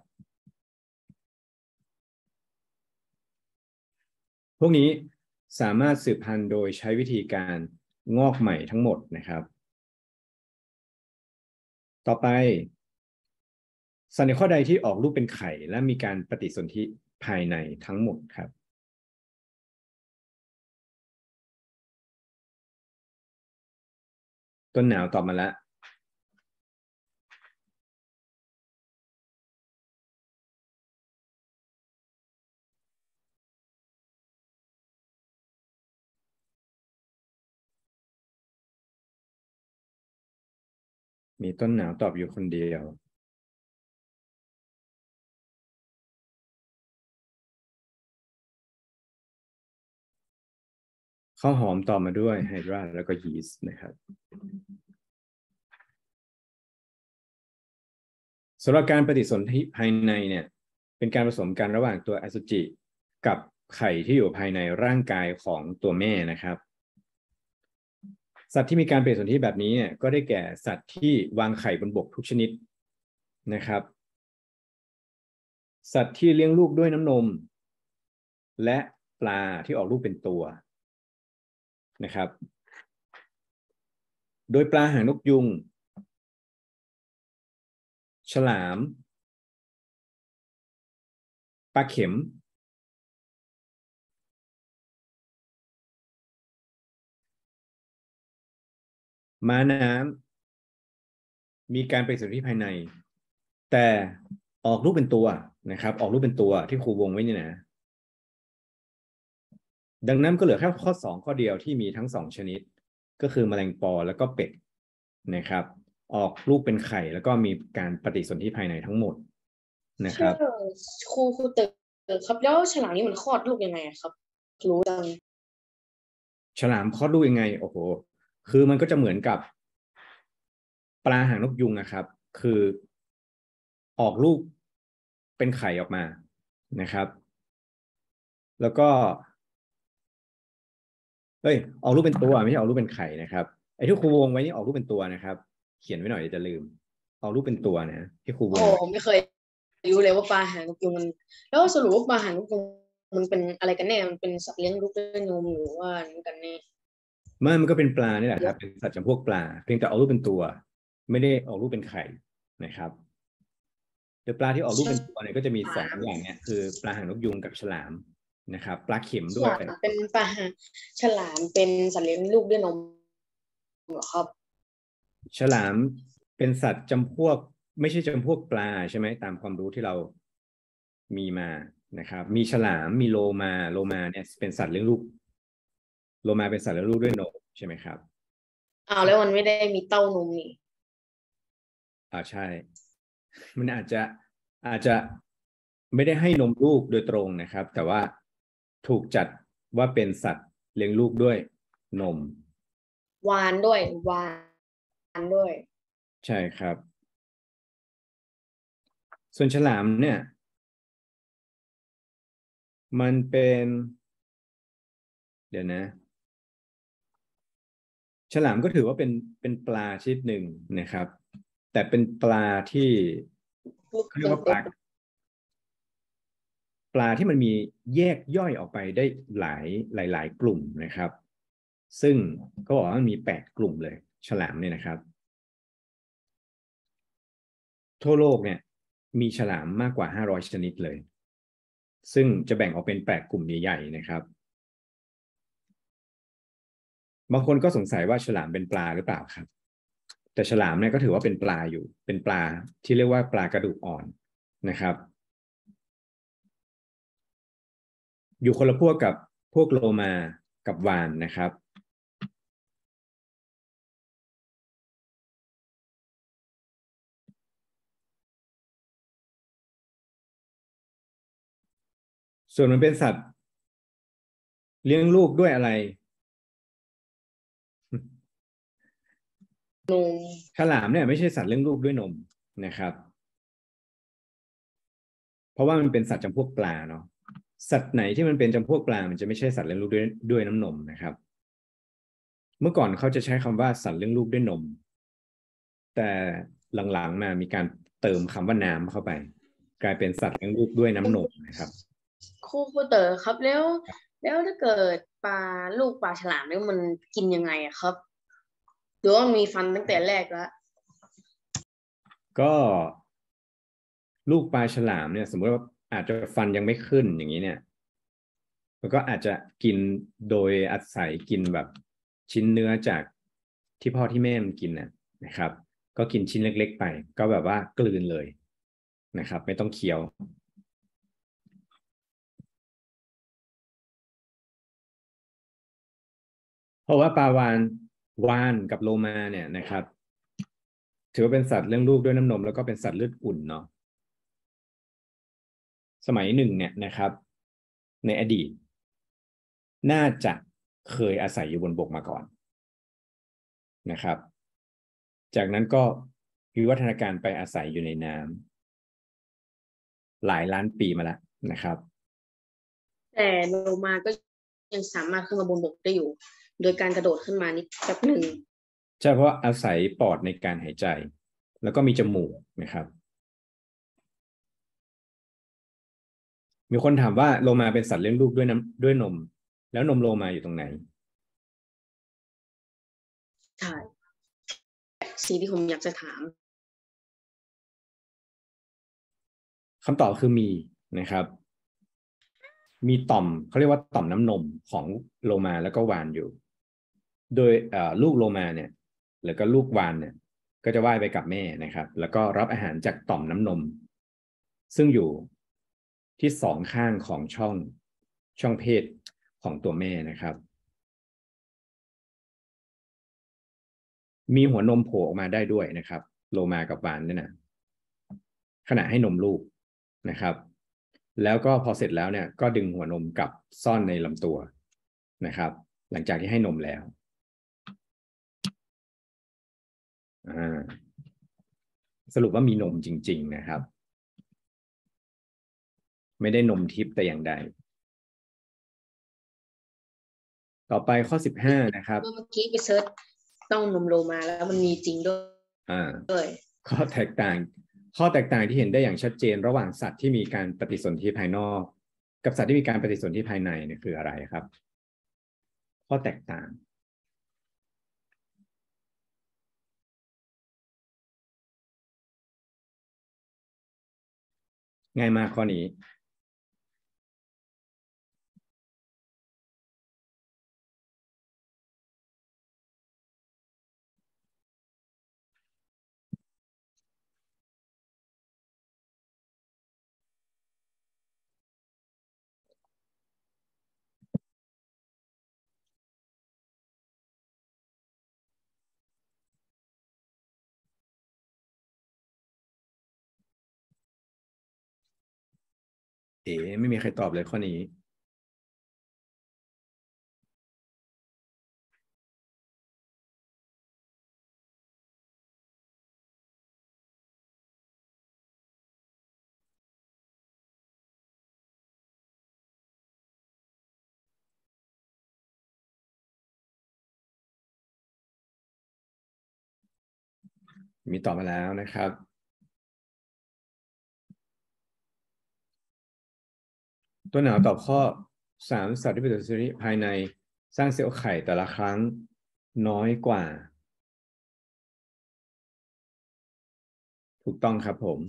พวกนี้สามารถสืบพันธุ์โดยใช้วิธีการงอกใหม่ทั้งหมดนะครับต่อไปสัตว์ในข้อใดที่ออกลูกเป็นไข่และมีการปฏิสนธิภายในทั้งหมดครับต้นหนาวตอบมาแล้วมีต้นหนาวตอบอยู่คนเดียวข้าวหอมตอบมาด้วยไฮดราแล้วก็ยีสต์นะครับสำหรับการปฏิสนธิภายในเนี่ยเป็นการผสมกันระหว่างตัวอสุจิกับไข่ที่อยู่ภายในร่างกายของตัวแม่นะครับสัตว์ที่มีการปฏิสนธิแบบนี้เนี่ยก็ได้แก่สัตว์ที่วางไข่บนบกทุกชนิดนะครับสัตว์ที่เลี้ยงลูกด้วยน้ำนมและปลาที่ออกลูกเป็นตัวนะครับโดยปลาหางนกยุงฉลามปลาเข็มม้าน้ำมีการปฏิสนธิภายในแต่ออกลูกเป็นตัวนะครับออกลูกเป็นตัวที่ครูวงไว้นี่นะดังนั้นก็เหลือแค่ข้อ2ข้อเดียวที่มีทั้ง2ชนิดก็คือแมลงปอแล้วก็เป็ดนะครับออกลูกเป็นไข่แล้วก็มีการปฏิสนธิภายในทั้งหมดนะครับครูตึกครับแล้วฉลามนี่มันคลอดลูกยังไงอะครับรู้จังฉลามคลอดลูกยังไงโอ้โหคือมันก็จะเหมือนกับปลาหางนกยุงนะครับคือออกลูกเป็นไข่ออกมานะครับแล้วก็ออกลูกเป็นตัวไม่ใช่ออกลูกเป็นไข่นะครับไอ้ที่ครูวงไว้นี่ออกลูกเป็นตัวนะครับเขียนไว้หน่อยเดี๋ยวจะลืมออกลูกเป็นตัวนะที่ครูวโอ้งไว้ผมไม่เคยรู้เลยว่าปลาหางนกยุงมันแล้วสรุปว่าปลาหางนกยุงมันเป็นอะไรกันแน่มันเป็นสัตว์เลี้ยงลูกด้วยนมหรือว่าอะไรกันแน่มันก็เป็นปลานี่แหละครับเป็นสัตว์จำพวกปลาเพียงแต่ออกลูกเป็นตัวไม่ได้ออกลูกเป็นไข่นะครับโดยปลาที่ออกลูกเป็นตัวเนี่ยก็จะมี2อย่างเนี่ยคือปลาหางนกยุงกับฉลามนะครับปลาเข็มฉด้วยลามเป็นปลาหางฉลามเป็นสัตว์เลี้ยงลูกด้วยนมเหรอครับฉลามเป็นสัตว์จำพวกไม่ใช่จำพวกปลาใช่ไหมตามความรู้ที่เรามีมานะครับมีฉลามมีโลมาเนี่ยเป็นสัตว์เลี้ยงลูกโลมาเป็นสัตว์เลี้ยงลูกด้วยนมใช่ไหมครับอ้าวแล้วมันไม่ได้มีเต้านมนี่ใช่มันอาจจะไม่ได้ให้นมลูกโดยตรงนะครับแต่ว่าถูกจัดว่าเป็นสัตว์เลี้ยงลูกด้วยนมวานด้วยวานด้วยใช่ครับส่วนฉลามเนี่ยมันเป็นเดี๋ยวนะ ฉลามก็ถือว่าเป็นปลาชนิดหนึ่งนะครับ แต่เป็นปลาที่เขาเรียกว่าปลาที่มันมีแยกย่อยออกไปได้หลายกลุ่มนะครับ ซึ่งก็บอกว่ามันมี8 กลุ่มเลย ฉลามเนี่ยนะครับ ทั่วโลกเนี่ยมีฉลามมากกว่า500ชนิดเลย ซึ่งจะแบ่งออกเป็น8 กลุ่มใหญ่ๆนะครับ บางคนก็สงสัยว่าฉลามเป็นปลาหรือเปล่าครับ แต่ฉลามเนี่ยก็ถือว่าเป็นปลาอยู่ เป็นปลาที่เรียกว่าปลากระดูกอ่อนนะครับ อยู่คนละพวกกับพวกโลมากับวาฬนะครับ ส่วนมันเป็นสัตว์เลี้ยงลูกด้วยอะไรนมฉลามเนี่ยไม่ใช่สัตว์เลี้ยงลูกด้วยนมนะครับ เพราะว่ามันเป็นสัตว์จำพวกปลาเนาะสัตว์ไหนที่มันเป็นจำพวกปลามันจะไม่ใช่สัตว์เลี้ยงลูกด้วยน้ำนมนะครับ เมื่อก่อนเขาจะใช้คำว่าสัตว์เลี้ยงลูกด้วยนม แต่หลังๆมามีการเติมคำว่าน้ำเข้าไป กลายเป็นสัตว์เลี้ยงลูกด้วยน้ำนมนะครับครูเต๋อครับแล้วถ้าเกิดลูกปลาฉลามเนี่ยมันกินยังไงอะครับหรือว่ามีฟันตั้งแต่แรกแล้วก็ลูกปลาฉลามเนี่ยสมมติว่าอาจจะฟันยังไม่ขึ้นอย่างนี้เนี่ยแล้วก็อาจจะกินโดยอาศัยกินแบบชิ้นเนื้อจากที่พ่อที่แม่มันกินนะครับก็กินชิ้นเล็กๆไปก็แบบว่ากลืนเลยนะครับไม่ต้องเคี้ยวเพราะว่าปลวานกับโลมาเนี่ยนะครับถือว่าเป็นสัตว์เลี้ยงลูกด้วยน้ำนมแล้วก็เป็นสัตว์เลือดอุ่นเนาะสมัยหนึ่งเนี่ยนะครับในอดีตน่าจะเคยอาศัยอยู่บนบกมาก่อนนะครับ จากนั้นก็วิวัฒนาการไปอาศัยอยู่ในน้ำหลายล้านปีมาแล้วนะครับแต่โลมาก็ยังสามารถขึ้นมาบนบกได้อยู่ โดยการกระโดดขึ้นมานิดแป๊บหนึ่งใช่เพราะอาศัยปอดในการหายใจ แล้วก็มีจมูกนะครับมีคนถามว่าโลมาเป็นสัตว์เลี้ยงลูกด้วยนมแล้วนมโลมาอยู่ตรงไหนใช่สิ่งที่ผมอยากจะถามคำตอบคือมีนะครับมีต่อมเขาเรียกว่าต่อมน้ำนมของโลมาแล้วก็วาฬอยู่โดยลูกโลมาเนี่ยแล้วก็ลูกวาฬเนี่ยก็จะว่ายไปกับแม่นะครับแล้วก็รับอาหารจากต่อมน้ำนมซึ่งอยู่ที่2 ข้างของช่องเพศของตัวแม่นะครับมีหัวนมโผล่ออกมาได้ด้วยนะครับโลมากับวาฬเนี่ยนะขณะให้นมลูกนะครับแล้วก็พอเสร็จแล้วเนี่ยก็ดึงหัวนมกลับซ่อนในลำตัวนะครับหลังจากที่ให้นมแล้วสรุปว่ามีนมจริงๆนะครับไม่ได้นมทิพย์แต่อย่างใดต่อไปข้อ15นะครับเมื่อกี้ไปเซิร์ชต้องนมโลมาแล้วมันมีจริงด้อ่าวยข้อแตกต่างข้อแตกต่างที่เห็นได้อย่างชัดเจนระหว่างสัตว์ที่มีการปฏิสนธิภายนอกกับสัตว์ที่มีการปฏิสนธิภายในเนี่ยคืออะไรครับข้อแตกต่างง่ายมากข้อนี้ไม่มีใครตอบเลยข้อนี้มีตอบมาแล้วนะครับต้นหนาวตอบข้อ3สัตว์ที่เป็นสัตว์ชนิดภายในสร้างเซลล์ไข่แต่ละครั้งน้อยกว่าถูกต้องครับผม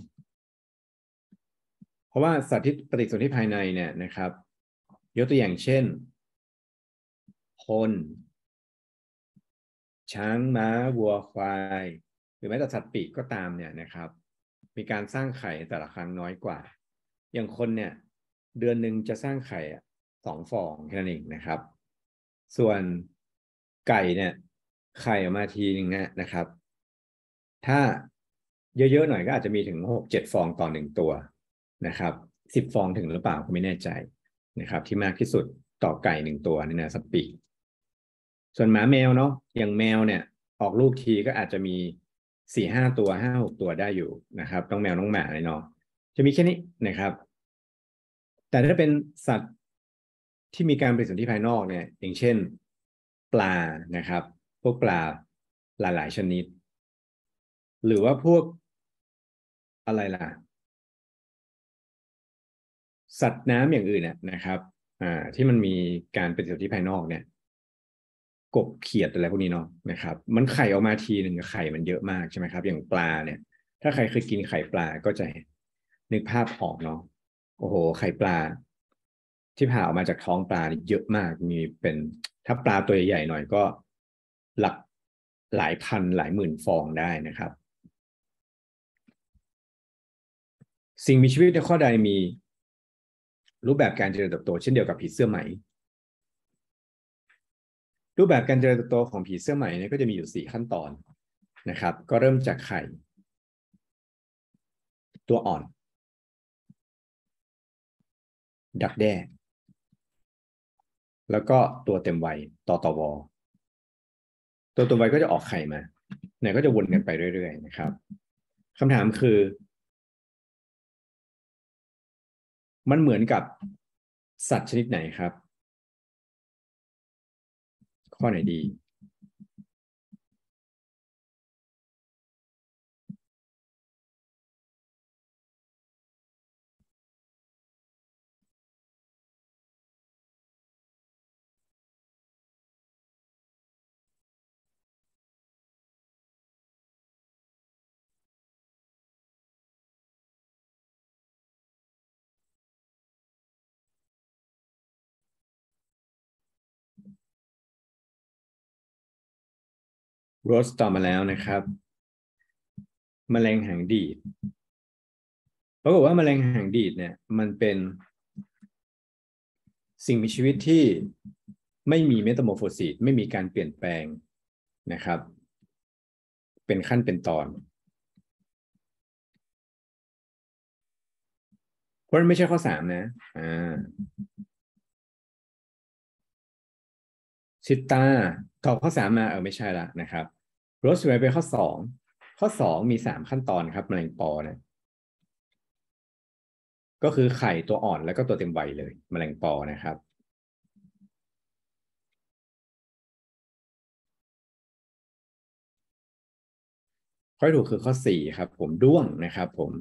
เพราะว่าสัตว์ที่ปฏิสนธิภายในเนี่ยนะครับยกตัวอย่างเช่นคนช้างม้าวัวควายหรือแม้แต่สัตว์ปีกก็ตามเนี่ยนะครับมีการสร้างไข่แต่ละครั้งน้อยกว่าอย่างคนเนี่ยเดือนหนึ่งจะสร้างไข่2 ฟองแค่นั้นเองนะครับส่วนไก่เนี่ยไข่ออกมาทีนึงนะครับถ้าเยอะๆหน่อยก็อาจจะมีถึง6-7 ฟองต่อ1 ตัวนะครับ10 ฟองถึงหรือเปล่าก็ไม่แน่ใจนะครับที่มากที่สุดต่อไก่1 ตัวนี่นะสัตว์ปีกส่วนหมาแมวเนาะอย่างแมวเนี่ยออกลูกทีก็อาจจะมี4-5 ตัว5-6 ตัวได้อยู่นะครับต้องแมวน้องหมาเลยเนาะจะมีแค่นี้นะครับแต่ถ้าเป็นสัตว์ที่มีการปฏิสนธิภายนอกเนี่ยอย่างเช่นปลานะครับพวกปลาหลายๆชนิดหรือว่าพวกอะไรล่ะสัตว์น้ำอย่างอื่นนะครับที่มันมีการปฏิสนธิภายนอกเนี่ยกบเขียดอะไรพวกนี้เนาะนะครับมันไข่ออกมาทีหนึ่งไข่มันเยอะมากใช่ไหมครับอย่างปลาเนี่ยถ้าใครเคยกินไข่ปลาก็จะนึกภาพออกเนาะโอ้โหไข่ปลาที่ผ่าออกมาจากท้องปลาเยอะมากมีเป็นถ้าปลาตัวใหญ่ๆหน่อยก็หลักหลายพันหลายหมื่นฟองได้นะครับสิ่งมีชีวิตในข้อใดมีรูปแบบการเจริญเติบโตเช่นเดียวกับผีเสื้อไหมรูปแบบการเจริญเติบโตของผีเสื้อไหมเนี่ยก็จะมีอยู่4 ขั้นตอนนะครับก็เริ่มจากไข่ตัวอ่อนดักแด้แล้วก็ตัวเต็มวัยตวตัวเต็มวัยก็จะออกไข่มาเนี่ยก็จะวนกันไปเรื่อยๆนะครับคำถามคือมันเหมือนกับสัตว์ชนิดไหนครับข้อไหนดีโรสตอบมาแล้วนะครับแมลงหางดีดปรากฏว่าแมลงหางดีดเนี่ยมันเป็นสิ่งมีชีวิตที่ไม่มีเมตาโมโฟซิสไม่มีการเปลี่ยนแปลงนะครับเป็นขั้นเป็นตอนเพราะมันไม่ใช่ข้อ3นะชิตาตอบข้อ3มาไม่ใช่ละนะครับโรสแวร์เป็นข้อ 2มี3 ขั้นตอนครับแมลงปอเนี่ยก็คือไข่ตัวอ่อนแล้วก็ตัวเต็มวัยเลยแมลงปอนะครับข้อที่ถูกคือข้อ4ครับผมด้วงนะครับผม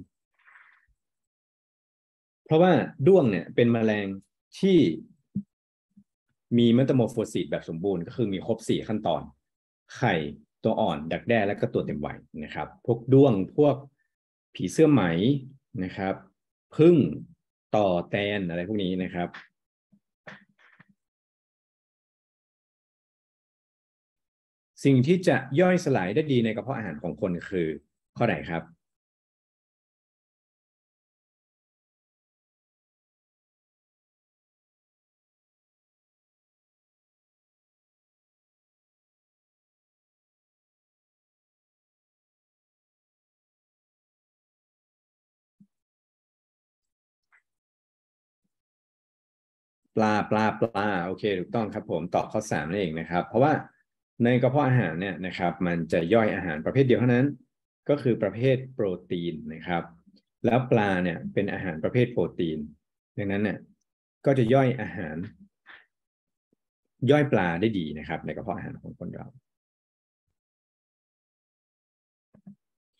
เพราะว่าด้วงเนี่ยเป็นแมลงที่มีเมตาโมโฟซิสแบบสมบูรณ์ก็คือมีครบ4 ขั้นตอนไข่ตัวอ่อนดักแด้และก็ตัวเต็มวัยนะครับพวกด้วงพวกผีเสื้อไหมนะครับผึ้งต่อแตนอะไรพวกนี้นะครับสิ่งที่จะย่อยสลายได้ดีในกระเพาะอาหารของคนคือข้อไหนครับปลาโอเคถูกต้องครับผมตอบข้อ3นั่นเองนะครับเพราะว่าในกระเพาะอาหารเนี่ยนะครับมันจะย่อยอาหารประเภทเดียวเท่านั้นก็คือประเภทโปรตีนนะครับแล้วปลาเนี่ยเป็นอาหารประเภทโปรตีนดังนั้นเนี่ยก็จะย่อยอาหารย่อยปลาได้ดีนะครับในกระเพาะอาหารของคนเรา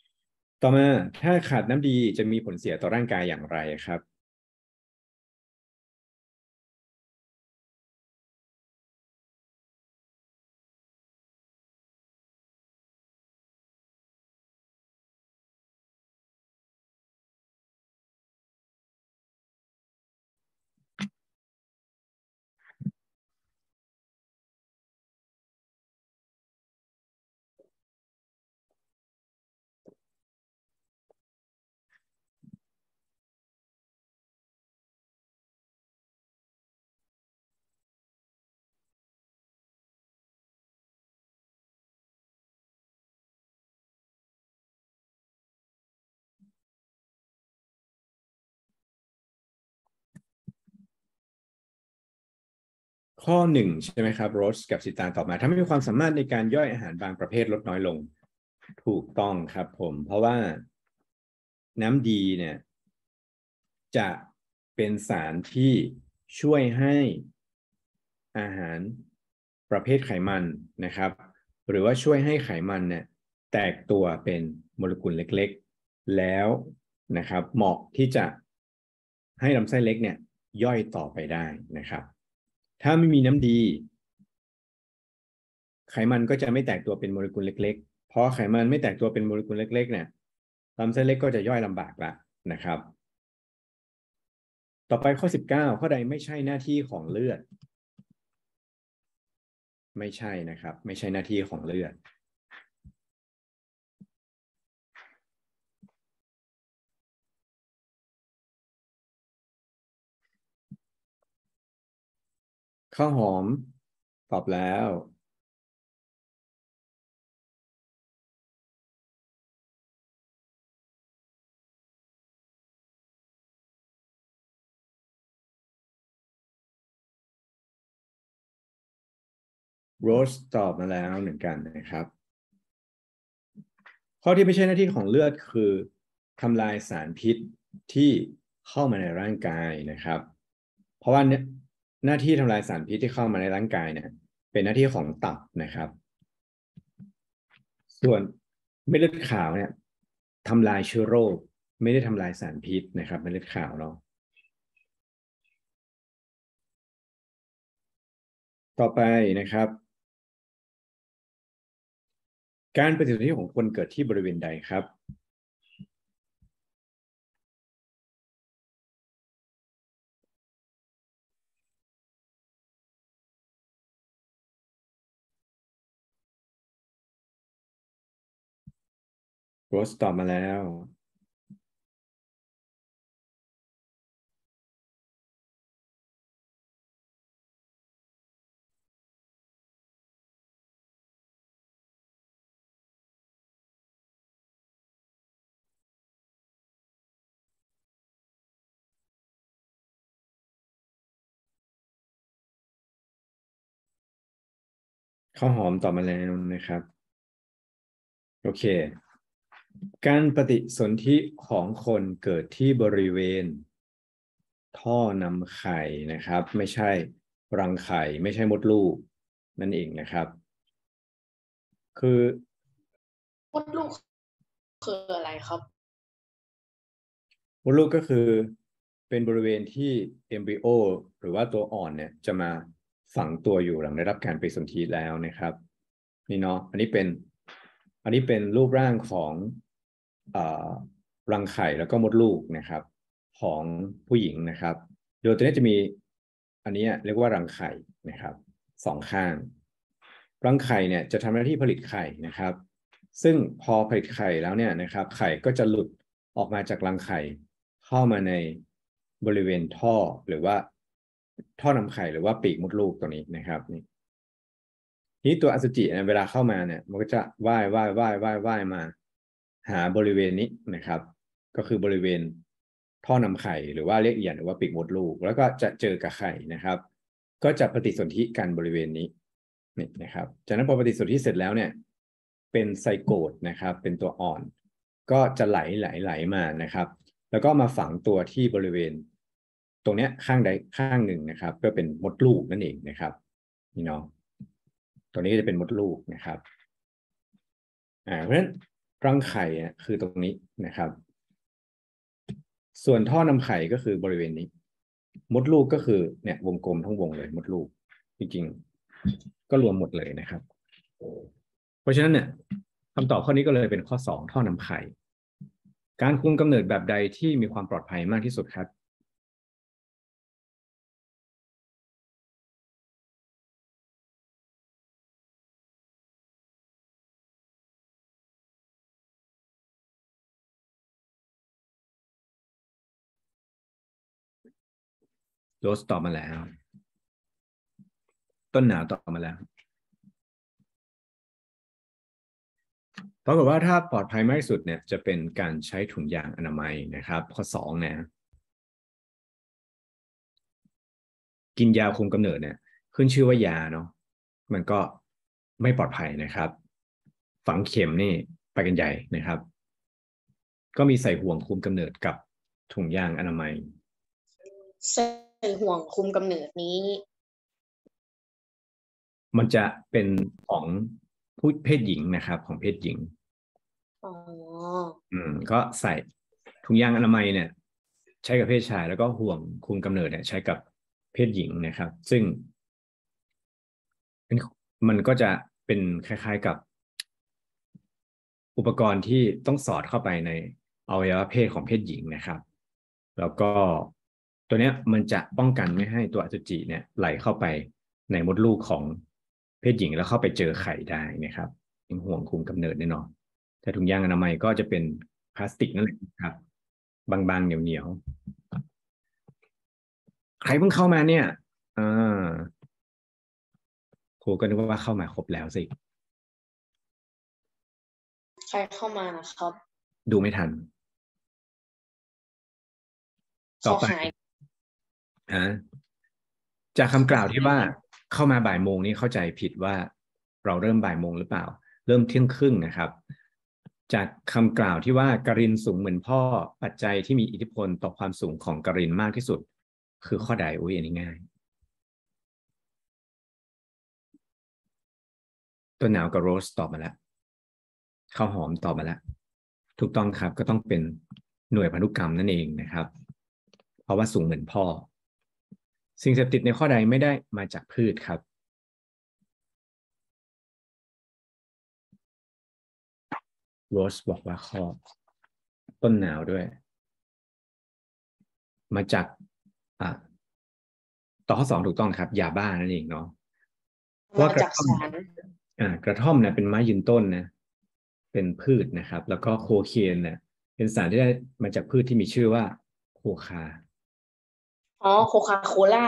ต่อมาถ้าขาดน้ำดีจะมีผลเสียต่อร่างกายอย่างไรครับข้อหนึ่งใช่ไหมครับโรสกับสิตางตอบมาถ้าไม่มีความสามารถในการย่อยอาหารบางประเภทลดน้อยลงถูกต้องครับผมเพราะว่าน้ำดีเนี่ยจะเป็นสารที่ช่วยให้อาหารประเภทไขมันนะครับหรือว่าช่วยให้ไขมันเนี่ยแตกตัวเป็นโมเลกุลเล็กๆแล้วนะครับเหมาะที่จะให้ลำไส้เล็กเนี่ยย่อยต่อไปได้นะครับถ้าไม่มีน้ำดีไขมันก็จะไม่แตกตัวเป็นโมเลกุลเล็กๆเพราะไขมันไม่แตกตัวเป็นโมเลกุลเล็กๆเนี่ยลำไส้เล็กก็จะย่อยลำบากละนะครับต่อไปข้อ19ข้อใดไม่ใช่หน้าที่ของเลือดไม่ใช่นะครับไม่ใช่หน้าที่ของเลือดข้าวหอมตอบแล้วโรสตอบมาแล้วเหมือนกันนะครับข้อที่ไม่ใช่หน้าที่ของเลือดคือทำลายสารพิษที่เข้ามาในร่างกายนะครับเพราะว่าเนี่ยหน้าที่ทำลายสารพิษที่เข้ามาในร่างกายเนี่ยเป็นหน้าที่ของตับนะครับส่วนเม็ดเลือดขาวเนี่ยทำลายเชื้อโรคไม่ได้ทำลายสารพิษนะครับเม็ดเลือดขาวเนาะต่อไปนะครับการปฏิสนธิของคนเกิดที่บริเวณใดครับโรสตอบมาแล้วข้าวหอมตอบมาแล้วนะครับโอเคการปฏิสนธิของคนเกิดที่บริเวณท่อนำไข่นะครับไม่ใช่รังไข่ไม่ใช่มดลูกนั่นเองนะครับคือมดลูกคืออะไรครับมดลูกก็คือเป็นบริเวณที่เอมบริโอหรือว่าตัวอ่อนเนี่ยจะมาฝังตัวอยู่หลังได้รับการปฏิสนธิแล้วนะครับนี่เนาะอันนี้เป็นรูปร่างของรังไข่แล้วก็มดลูกนะครับของผู้หญิงนะครับโดยตัวนี้จะมีอันนี้เรียกว่ารังไข่นะครับสองข้างรังไข่เนี่ยจะทำหน้าที่ผลิตไข่นะครับซึ่งพอผลิตไข่แล้วเนี่ยนะครับไข่ก็จะหลุดออกมาจากรังไข่เข้ามาในบริเวณท่อหรือว่าท่อนำไข่หรือว่าปีกมดลูกตัวนี้นะครับนี่ทีนี้ตัวอสุจิเนี่ยเวลาเข้ามาเนี่ยมันก็จะว่ายมาหาบริเวณนี้นะครับก็คือบริเวณท่อนำไข่หรือว่าเรียกอีกอย่างหรือว่าปีกมดลูกแล้วก็จะเจอกับไข่นะครับก็จะปฏิสนธิกันบริเวณนี้นี่นะครับจากนั้นพอปฏิสนธิเสร็จแล้วเนี่ยเป็นไซโกตนะครับเป็นตัวอ่อนก็จะไหลมานะครับแล้วก็มาฝังตัวที่บริเวณตรงเนี้ยข้างใดข้างหนึ่งนะครับเพื่อเป็นมดลูกนั่นเองนะครับนี่เนาะตัวนี้ก็จะเป็นมดลูกนะครับเพราะฉะนั้นรังไข่คือตรงนี้นะครับ ส่วนท่อนำไข่ก็คือบริเวณนี้ มดลูกก็คือเนี่ยวงกลมทั้งวงเลยมดลูกจริงๆก็รวมหมดเลยนะครับ เพราะฉะนั้นเนี่ยคำตอบข้อนี้ก็เลยเป็นข้อ2ท่อนำไข่การคุมกำเนิดแบบใดที่มีความปลอดภัยมากที่สุดครับโรสตอบมาแล้วต้นหนาวตอบมาแล้วปรากฏว่าถ้าปลอดภัยมากที่สุดเนี่ยจะเป็นการใช้ถุงยางอนามัยนะครับข้อ2นะกินยาคุมกำเนิดเนี่ยขึ้นชื่อว่ายาเนาะมันก็ไม่ปลอดภัยนะครับฝังเข็มนี่ไปกันใหญ่นะครับก็มีใส่ห่วงคุมกำเนิดกับถุงยางอนามัยใส่ห่วงคุมกำเนิดนี้มันจะเป็นของผู้เพศหญิงนะครับของเพศหญิงอ๋อก็ใส่ถุงยางอนามัยเนี่ยใช้กับเพศชายแล้วก็ห่วงคุมกำเนิดเนี่ยใช้กับเพศหญิงนะครับ ซึ่งมันก็จะเป็นคล้ายๆกับอุปกรณ์ที่ต้องสอดเข้าไปในอวัยวะเพศของเพศหญิงนะครับ แล้วก็ตัวเนี้ยมันจะป้องกันไม่ให้ตัวอสุจิเนี่ยไหลเข้าไปในมดลูกของเพศหญิงแล้วเข้าไปเจอไข่ได้นะครับเป็นห่วงคุมกำเนิดแน่นอนแต่ถุงยางอนามัยก็จะเป็นพลาสติกนั่นแหละครับบางๆเหนียวๆใครเพิ่งเข้ามาเนี่ยอ่าครูก็นึกว่าเข้ามาครบแล้วสิใครเข้ามานะครับดูไม่ทันต่อไปขอหายจากคำกล่าวที่ว่าเข้ามาบ่ายโมงนี้เข้าใจผิดว่าเราเริ่มบ่ายโมงหรือเปล่าเริ่มเที่ยงครึ่งนะครับจากคำกล่าวที่ว่ากรินสูงเหมือนพ่อปัจจัยที่มีอิทธิพลต่อความสูงของกรินมากที่สุดคือข้อใดอุ้ยอันนี้ง่ายต้นหนาวกับโรสตอบมาแล้วข้าวหอมตอบมาแล้วถูกต้องครับก็ต้องเป็นหน่วยพันธุกรรมนั่นเองนะครับเพราะว่าสูงเหมือนพ่อสิ่งเสพติดในข้อใดไม่ได้มาจากพืชครับโรสบอกว่าข้อต้นหนาวด้วยมาจากอ่าต่อข้อ2ถูกต้องครับยาบ้านั่นเองเนาะเพราะว่ากระท่อมกระท่อมเนี่ยเป็นไม้ยืนต้นนะเป็นพืชนะครับแล้วก็โคเคนเนี่ยเป็นสารที่ได้มาจากพืชที่มีชื่อว่าโคคาอ๋อโคคาโคล่า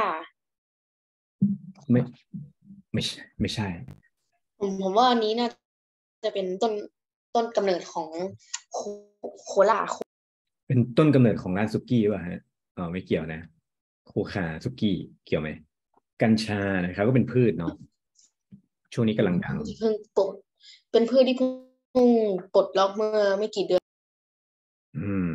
ไม่ไม่ใช่ผมว่าอันนี้น่าจะเป็นต้นกำเนิดของโคโคล่าเป็นต้นกำเนิดของร้านซุกี้ป่ะฮะอ๋อไม่เกี่ยวนะโคคาซุกี้เกี่ยวไหมกัญชานะครับก็เป็นพืชเนาะช่วงนี้กำลังดังที่เพิ่งปลดเป็นพืชที่เพิ่งปลดล็อกเมื่อไม่กี่เดือนอืม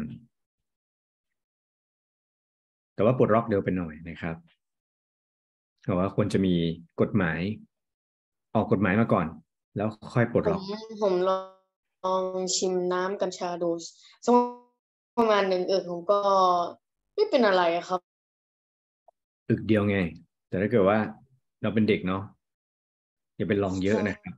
แต่ว่าปลดล็อกเร็วไปหน่อยนะครับเพราะว่าควรจะมีกฎหมายออกกฎหมายมาก่อนแล้วค่อยปลดผมล็อกผมลองชิมน้ำกัญชาดูสักประมาณหนึ่งผมก็ไม่เป็นอะไรครับอึกเดียวไงแต่ถ้าเกิดว่าเราเป็นเด็กเนาะอย่าไปลองเยอะใช่นะครับ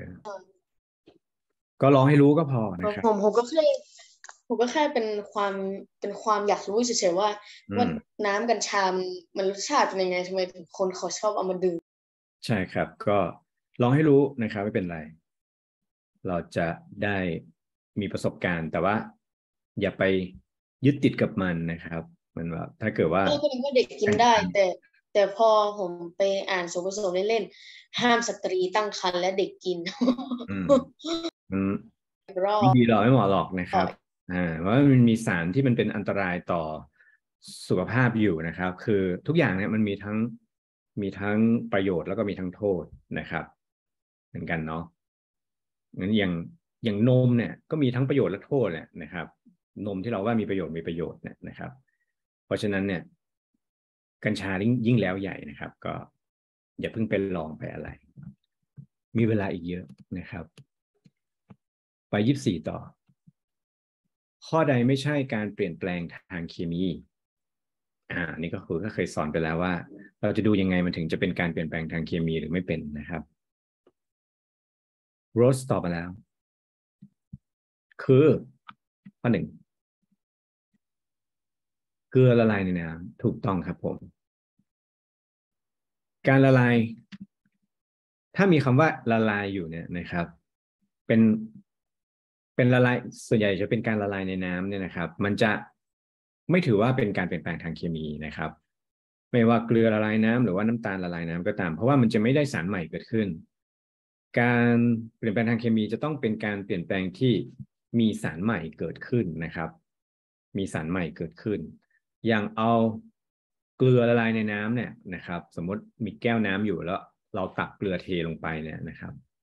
ก็ลองให้รู้ก็พอนะครับผมก็แค่เป็นความอยากรู้เฉยๆว่าอืมน้ำกัญชามันรสชาติเป็นยังไงทำไมถึงคนเขาชอบเอามาดื่มใช่ครับก็ลองให้รู้นะครับไม่เป็นไรเราจะได้มีประสบการณ์แต่ว่าอย่าไปยึดติดกับมันนะครับมันแบบถ้าเกิดว่าก็เป็นว่าเด็กกินได้แต่พอผมไปอ่านส่วนผสมเล่นๆห้ามสตรีตั้งครรภ์และเด็กกินอืมมันรอไม่บดีหรอกไม่เหมาะหรอกนะครับเพราะว่ามันมีสารที่มันเป็นอันตรายต่อสุขภาพอยู่นะครับคือทุกอย่างเนี่ยมันมีทั้งประโยชน์แล้วก็มีทั้งโทษนะครับเหมือนกันเนาะงั้นอย่างนมเนี่ยก็มีทั้งประโยชน์และโทษแหละนะครับนมที่เราว่ามีประโยชน์เนี่ยนะครับเพราะฉะนั้นเนี่ยกัญชายิ่งแล้วใหญ่นะครับก็อย่าเพิ่งไปลองไปอะไรมีเวลาอีกเยอะนะครับไป24ต่อ ข้อใดไม่ใช่การเปลี่ยนแปลงทางเคมีนี่ก็คือก็เคยสอนไปแล้วว่า เราจะดูยังไงมันถึงจะเป็นการเปลี่ยนแปลงทางเคมีหรือไม่เป็นนะครับโรสตอบมาแล้ว คือข้อหนึ่งเกลือละลายในน้ำถูกต้องครับผม การละลาย ถ้ามีคำว่าละลายอยู่เนี่ยนะครับ เป็นละลายส่วนใหญ่จะเป็นการละลายในน้ำเนี่ยนะครับ มันจะไม่ถือว่าเป็นการเปลี่ยนแปลงทางเคมีนะครับ ไม่ว่าเกลือละลายน้ำหรือว่าน้ำตาลละลายน้ำก็ตาม เพราะว่ามันจะไม่ได้สารใหม่เกิดขึ้น การเปลี่ยนแปลงทางเคมีจะต้องเป็นการเปลี่ยนแปลงที่มีสารใหม่เกิดขึ้นนะครับ มีสารใหม่เกิดขึ้น อย่างเอาเกลือละลายในน้ำเนี่ยนะครับ สมมติมีแก้วน้ำอยู่แล้วเราตักเกลือเทลงไปเนี่ยนะครับ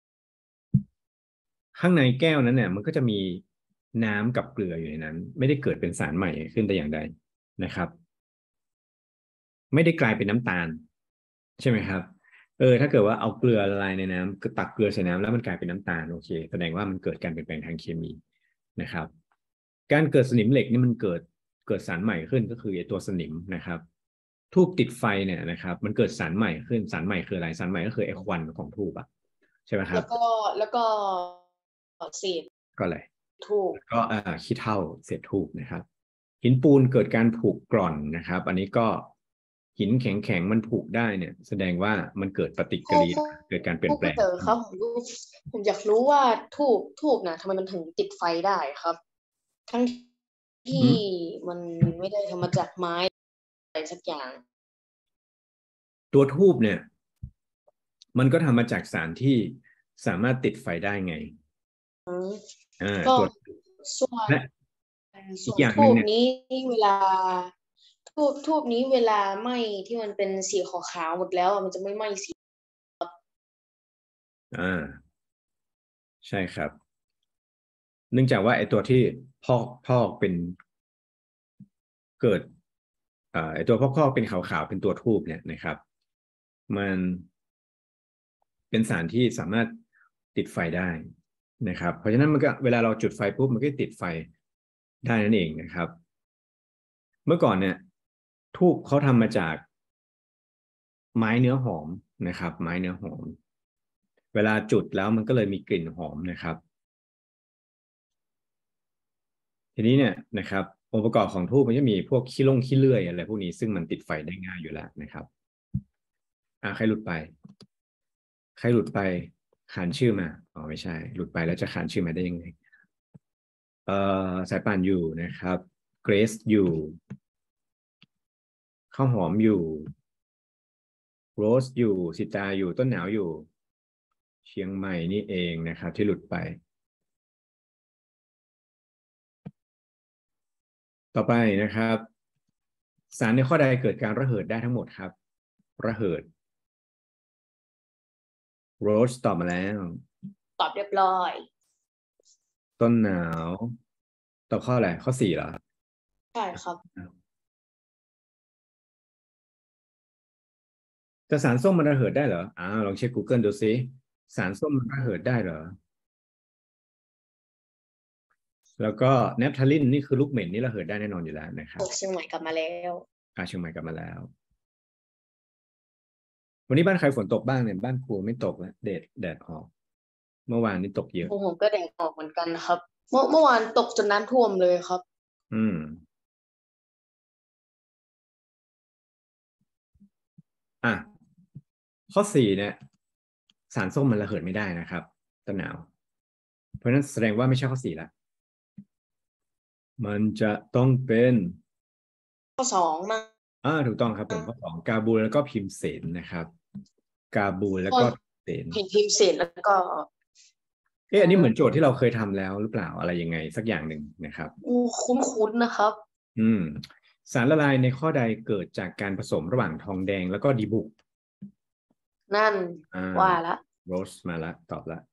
ข้างในแก้วนั้นเนี่ยมันก็จะมีน้ำกับเกลืออยู่ในนั้น ไม่ได้เกิดเป็นสารใหม่ขึ้นแต่อย่างใดนะครับ ไม่ได้กลายเป็นน้ำตาลใช่ไหมครับถ้าเกิดว่าเอาเกลือละลายในน้ำก็ตักเกลือใส่น้ำแล้วมันกลายเป็นน้ำตาลโอเคแสดงว่ามันเกิดการเปลี่ยนแปลงทางเคมีนะครับ การเกิดสนิมเหล็กนี่มันเกิดสารใหม่ขึ้นก็คือตัวสนิมนะครับทูบติดไฟเนี่ยนะครับมันเกิดสารใหม่ขึ้นสารใหม่คืออะไรสารใหม่ก็คือไอ้ควันของทูบอะใช่ไหมครัแล้บวก็แล้วก็เศษก็เลยถูกก็ขี้เถ้าเศษทูบนะครับหินปูนเกิดการผุกร่อนนะครับ อันนี้ก็หินแข็งๆมันผุได้เนี่ยแสดงว่ามันเกิดปฏิกิริยาเกิดการเปลี่ยนแปลงเต๋อครับผมอยากรู้ว่าทูบนะทำไมมันถึงติดไฟได้ครับ ทั้งที่มันไม่ได้ทำมาจากไม้อะไรสักอย่างตัวทูบเนี่ยมันก็ทำมาจากสารที่สามารถติดไฟได้ไงก็ตัวส่วนและอีส่วนกอย่างหนึ่งเนี่ยทูบนี้เวลาทูบนี้เวลาไหม้ที่มันเป็นสีขาวๆหมดแล้วมันจะไม่ไหม้สีอ่าใช่ครับเนื่องจากว่าไอ้ตัวที่พอกเป็นเกิดไอ้ตัวพอกเป็นขาวๆเป็นตัวทูบเนี่ยนะครับมันเป็นสารที่สามารถติดไฟได้นะครับเพราะฉะนั้นมันก็เวลาเราจุดไฟปุ๊บมันก็ติดไฟได้นั่นเองนะครับ เมื่อก่อนเนี่ยธูปเขาทำมาจากไม้เนื้อหอมนะครับไม้เนื้อหอมเวลาจุดแล้วมันก็เลยมีกลิ่นหอมนะครับทีนี้เนี่ยนะครับองค์ประกอบของธูปมันจะมีพวกขี้เลื่อยอะไรพวกนี้ซึ่งมันติดไฟได้ง่ายอยู่แล้วนะครับใครหลุดไปใครหลุดไปขานชื่อมาไม่ใช่หลุดไปแล้วจะขานชื่อมาได้ยังไงสายป่านอยู่นะครับเกรซอยู่ข้าวหอมอยู่โรสอยู่สิตาอยู่ต้นหนาวอยู่เชียงใหม่นี่เองนะครับที่หลุดไป ต่อไปนะครับสารในข้อใดเกิดการระเหิดได้ทั้งหมดครับระเหิดโรสตอบมาแล้วตอบเรียบร้อยต้นหนาวตอบข้ออะไรข้อ4เหรอใช่ครับแต่สารส้มมันระเหิดได้เหรอลองเช็ค Google ดูซิสารส้มมันระเหิดได้เหรอแล้วก็แนปทาลินนี่คือลูกเหม็นนี่ระเหิดได้แน่นอนอยู่แล้วนะครับเชียงใหม่กลับมาแล้วเชียงใหม่กลับมาแล้ววันนี้บ้านใครฝนตกบ้างเนี่ยบ้านครูไม่ตกแล้วแดดออกเมื่อวานนี้ตกเยอะผมก็แดดออกเหมือนกันนะครับเมื่อวานตกจนน้ำท่วมเลยครับอืมอ่ะข้อ4เนี่ยสารส้มมันระเหิดไม่ได้นะครับต้นหนาวเพราะฉะนั้นแสดงว่าไม่ใช่ข้อ4ละมันจะต้องเป็นข้อสองมาถูกต้องครับผมข้อ2กาบูลแล้วก็พิมเสนนะครับกาบูลแล้วข้อก็เสนเห็นพิมพ์เสร็จแล้วก็อันนี้เหมือนโจทย์ที่เราเคยทำแล้วหรือเปล่าอะไรยังไงสักอย่างหนึ่งนะครับคุ้นๆนะครับอืมสารละลายในข้อใดเกิดจากการผสมระหว่างทองแดงแล้วก็ดีบุกนั่นว่าละโรสมาละตอบละ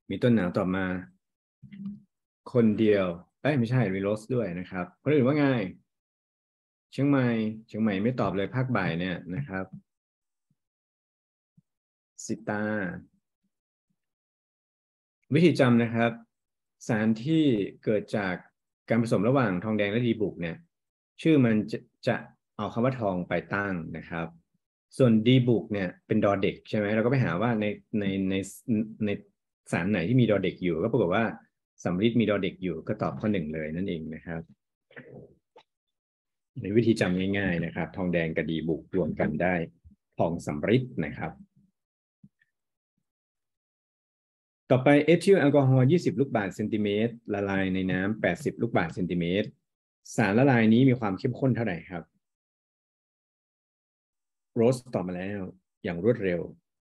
มีต้นหนาวตอบมา คนเดียวไม่ใช่มีโรสด้วยนะครับคนอื่นว่าไงเชียงใหม่ไม่ตอบเลยภาคบ่ายเนี่ยนะครับสิตาวิธีจำนะครับสารที่เกิดจากการผสมระหว่างทองแดงและดีบุกเนี่ยชื่อมันจะเอาคำว่าทองไปตั้งนะครับส่วนดีบุกเนี่ยเป็นดอเด็กใช่ไหมเราก็ไปหาว่าในสารไหนที่มีดอเด็กอยู่ก็ปรากฏว่าสำริดมีดอเด็กอยู่ก็ตอบข้อหนึ่งเลยนั่นเองนะครับในวิธีจำง่ายๆนะครับทองแดงกับดีบุกรวมกันได้ทองสำริดนะครับต่อไปเอทิลแอลกอฮอล์20 ลูกบาศก์เซนติเมตรละลายในน้ำ80 ลูกบาศก์เซนติเมตรสารละลายนี้มีความเข้มข้นเท่าไหร่ครับโรสตอบมาแล้วอย่างรวดเร็ว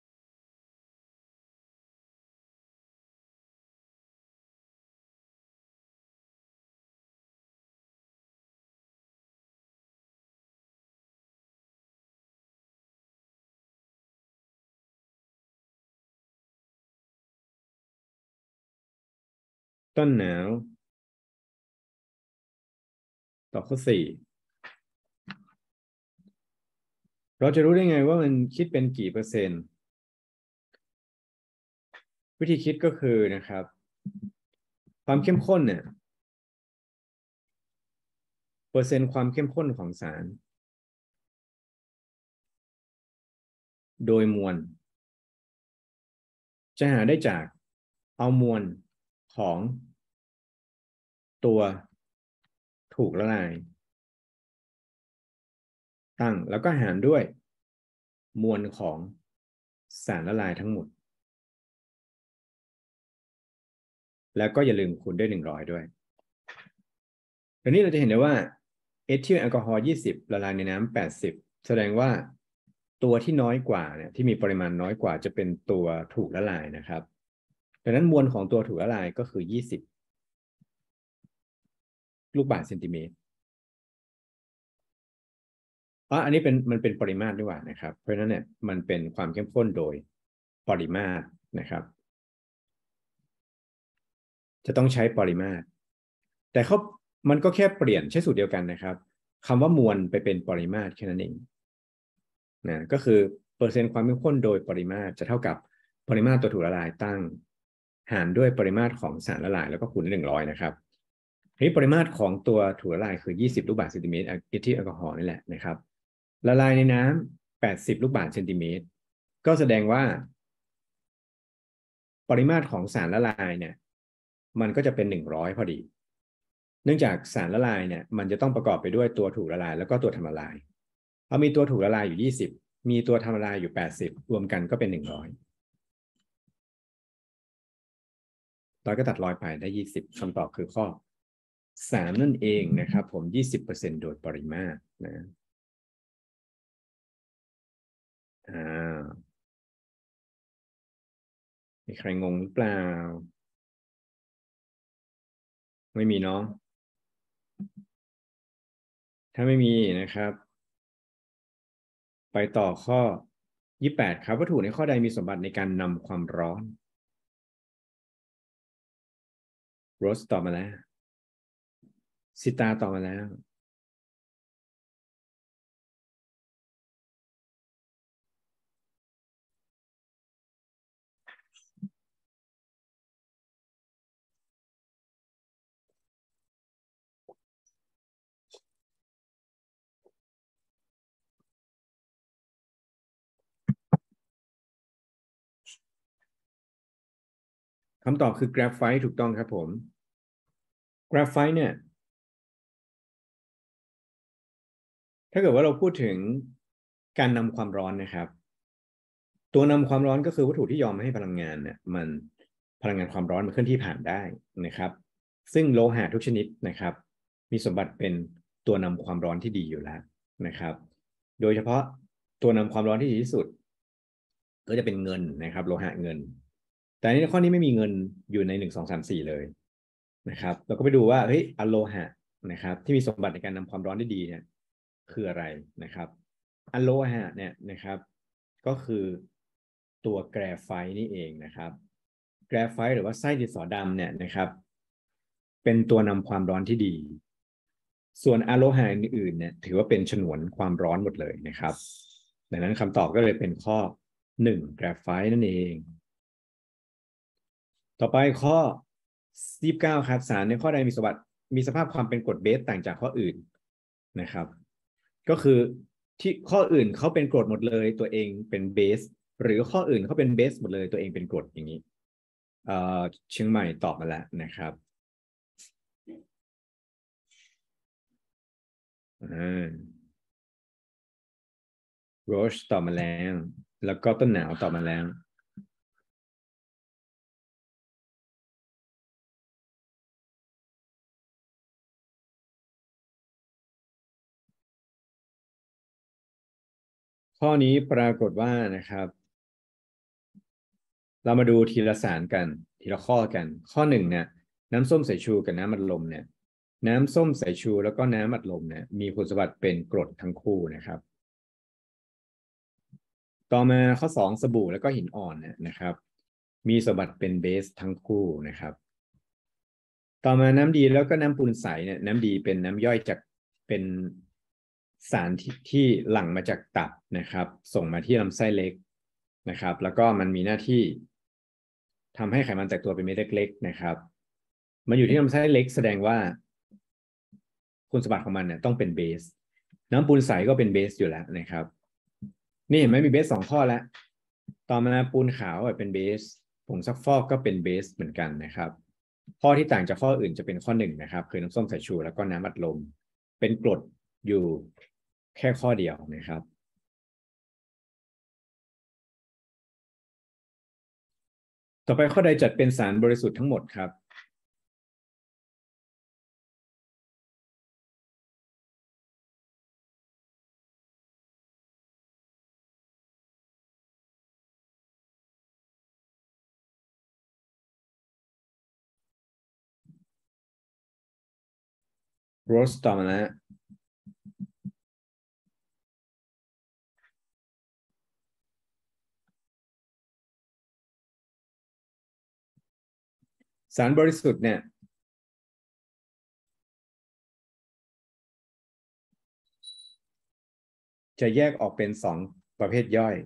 ต้นหนาวตอบข้อ4เราจะรู้ได้ไงว่ามันคิดเป็นกี่เปอร์เซ็นต์วิธีคิดก็คือนะครับความเข้มข้นเนี่ยเปอร์เซ็นต์ความเข้มข้นของสารโดยมวลจะหาได้จากเอามวลของตัวถูกละลายตั้งแล้วก็หารด้วยมวลของสารละลายทั้งหมดแล้วก็อย่าลืมคูณด้วย100ด้วยทีนี้เราจะเห็นได้ว่าเอทิลแอลกอฮอล์20ละลายในน้ำ80แสดงว่าตัวที่น้อยกว่าเนี่ยที่มีปริมาณน้อยกว่าจะเป็นตัวถูกละลายนะครับดังนั้นมวลของตัวถูกละลายก็คือ20 ลูกบาศก์เซนติเมตรอันนี้มันเป็นปริมาตรด้วยว่านะครับเพราะฉะนั้นเนี่ยมันเป็นความเข้มข้นโดยปริมาตรนะครับจะต้องใช้ปริมาตรแต่มันก็แค่เปลี่ยนใช้สูตรเดียวกันนะครับคำว่ามวลไปเป็นปริมาตรแค่นั้นเองนะก็คือเปอร์เซ็นต์ความเข้มข้นโดยปริมาตรจะเท่ากับปริมาตรตัวถูกละลายตั้งหารด้วยปริมาตรของสารละลายแล้วก็คูณด้วย100นะครับทีนี้ปริมาตรของตัวถูกละลายคือ20 ลูกบาศก์เซนติเมตรเอทิลแอลกอฮอล์นี่แหละนะครับละลายในน้ำ80 ลูกบาศก์เซนติเมตรก็แสดงว่าปริมาตรของสารละลายเนี่ยมันก็จะเป็น100พอดีเนื่องจากสารละลายเนี่ยมันจะต้องประกอบไปด้วยตัวถูกละลายแล้วก็ตัวทำละลายพอมีตัวถูกละลายอยู่20มีตัวทำละลายอยู่80รวมกันก็เป็น100ก็ตัด100ไปได้20คำตอบคือข้อ3นั่นเองนะครับผม20%โดยปริมาตรนะมีใครงงหรือเปล่าไม่มีเนาะถ้าไม่มีนะครับไปต่อข้อ28ครับวัตถุในข้อใดมีสมบัติในการนำความร้อนโรสตอบมาแล้วสิตาตอบมาแล้วคำตอบคือกราฟไฟต์ถูกต้องครับผมกราฟไฟต์เนี่ยถ้าเกิดว่าเราพูดถึงการนำความร้อนนะครับตัวนำความร้อนก็คือวัตถุที่ยอมให้พลังงานเนี่ยมันพลังงานความร้อนมันเคลื่อนที่ผ่านได้นะครับซึ่งโลหะทุกชนิดนะครับมีสมบัติเป็นตัวนำความร้อนที่ดีอยู่แล้วนะครับโดยเฉพาะตัวนำความร้อนที่ดีที่สุดก็จะเป็นเงินนะครับโลหะเงินแต่ในข้อนี้ไม่มีเงินอยู่ใน1 2 3 4เลยนะครับเราก็ไปดูว่าเฮ้ยอะโลหะนะครับที่มีสมบัติในการนำความร้อนได้ดีเนี่ยคืออะไรนะครับอะโลหะเนี่ยนะครับก็คือตัวแกรไฟต์นี่เองนะครับแกรไฟต์หรือว่าไส้ดินสอดำเนี่ยนะครับเป็นตัวนำความร้อนที่ดีส่วนอะโลหะอื่นๆเนี่ยถือว่าเป็นฉนวนความร้อนหมดเลยนะครับดังนั้นคำตอบก็เลยเป็นข้อ1แกรไฟต์นั่นเองต่อไปข้อ29ครับสารในข้อใดมีสภาพความเป็นกรดเบสต่างจากข้ออื่นนะครับก็คือที่ข้ออื่นเขาเป็นกรดหมดเลยตัวเองเป็นเบสหรือข้ออื่นเขาเป็นเบสหมดเลยตัวเองเป็นกรดอย่างนี้เชียงใหม่ตอบมาแล้วนะครับโรชตอบมาแล้วแล้วก็ต้นหนาวตอบมาแล้วข้อนี้ปรากฏว่านะครับเรามาดูทีละสารกันทีละข้อกันข้อ1เนี่ยน้ำส้มสายชูกับน้ำอัดลมเนี่ยน้ำส้มสายชูแล้วก็น้ำอัดลมเนี่ยมีคุณสมบัติเป็นกรดทั้งคู่นะครับต่อมาข้อ2สบู่แล้วก็หินอ่อนเนี่ยนะครับมีสมบัติเป็นเบสทั้งคู่นะครับต่อมาน้ำดีแล้วก็น้ำปูนใสเนี่ยน้ำดีเป็นน้ำย่อยจากเป็นสารที่หลั่งมาจากตับนะครับส่งมาที่ลำไส้เล็กนะครับแล้วก็มันมีหน้าที่ทำให้ไขมันแตกตัวเป็นเม็ดเล็กๆนะครับมันอยู่ที่ลำไส้เล็กแสดงว่าคุณสมบัติของมันเนี่ยต้องเป็นเบสน้ำปูนใสก็เป็นเบสอยู่แล้วนะครับนี่เห็นไหมมีเบส2ข้อแล้วต่อมาปูนขาวเป็นเบสผงซักฟอกก็เป็นเบสเหมือนกันนะครับข้อที่ต่างจากข้ออื่นจะเป็นข้อ1นะครับคือน้ำส้มสายชูแล้วก็น้ำอัดลมเป็นกรดอยู่แค่ข้อเดียวนะครับต่อไปข้อใดจัดเป็นสารบริสุทธิ์ทั้งหมดครับโรสต่อมาแล้วสารบริสุทธิ์เนี่ยจะแยกออกเป็น2ประเภทย่อย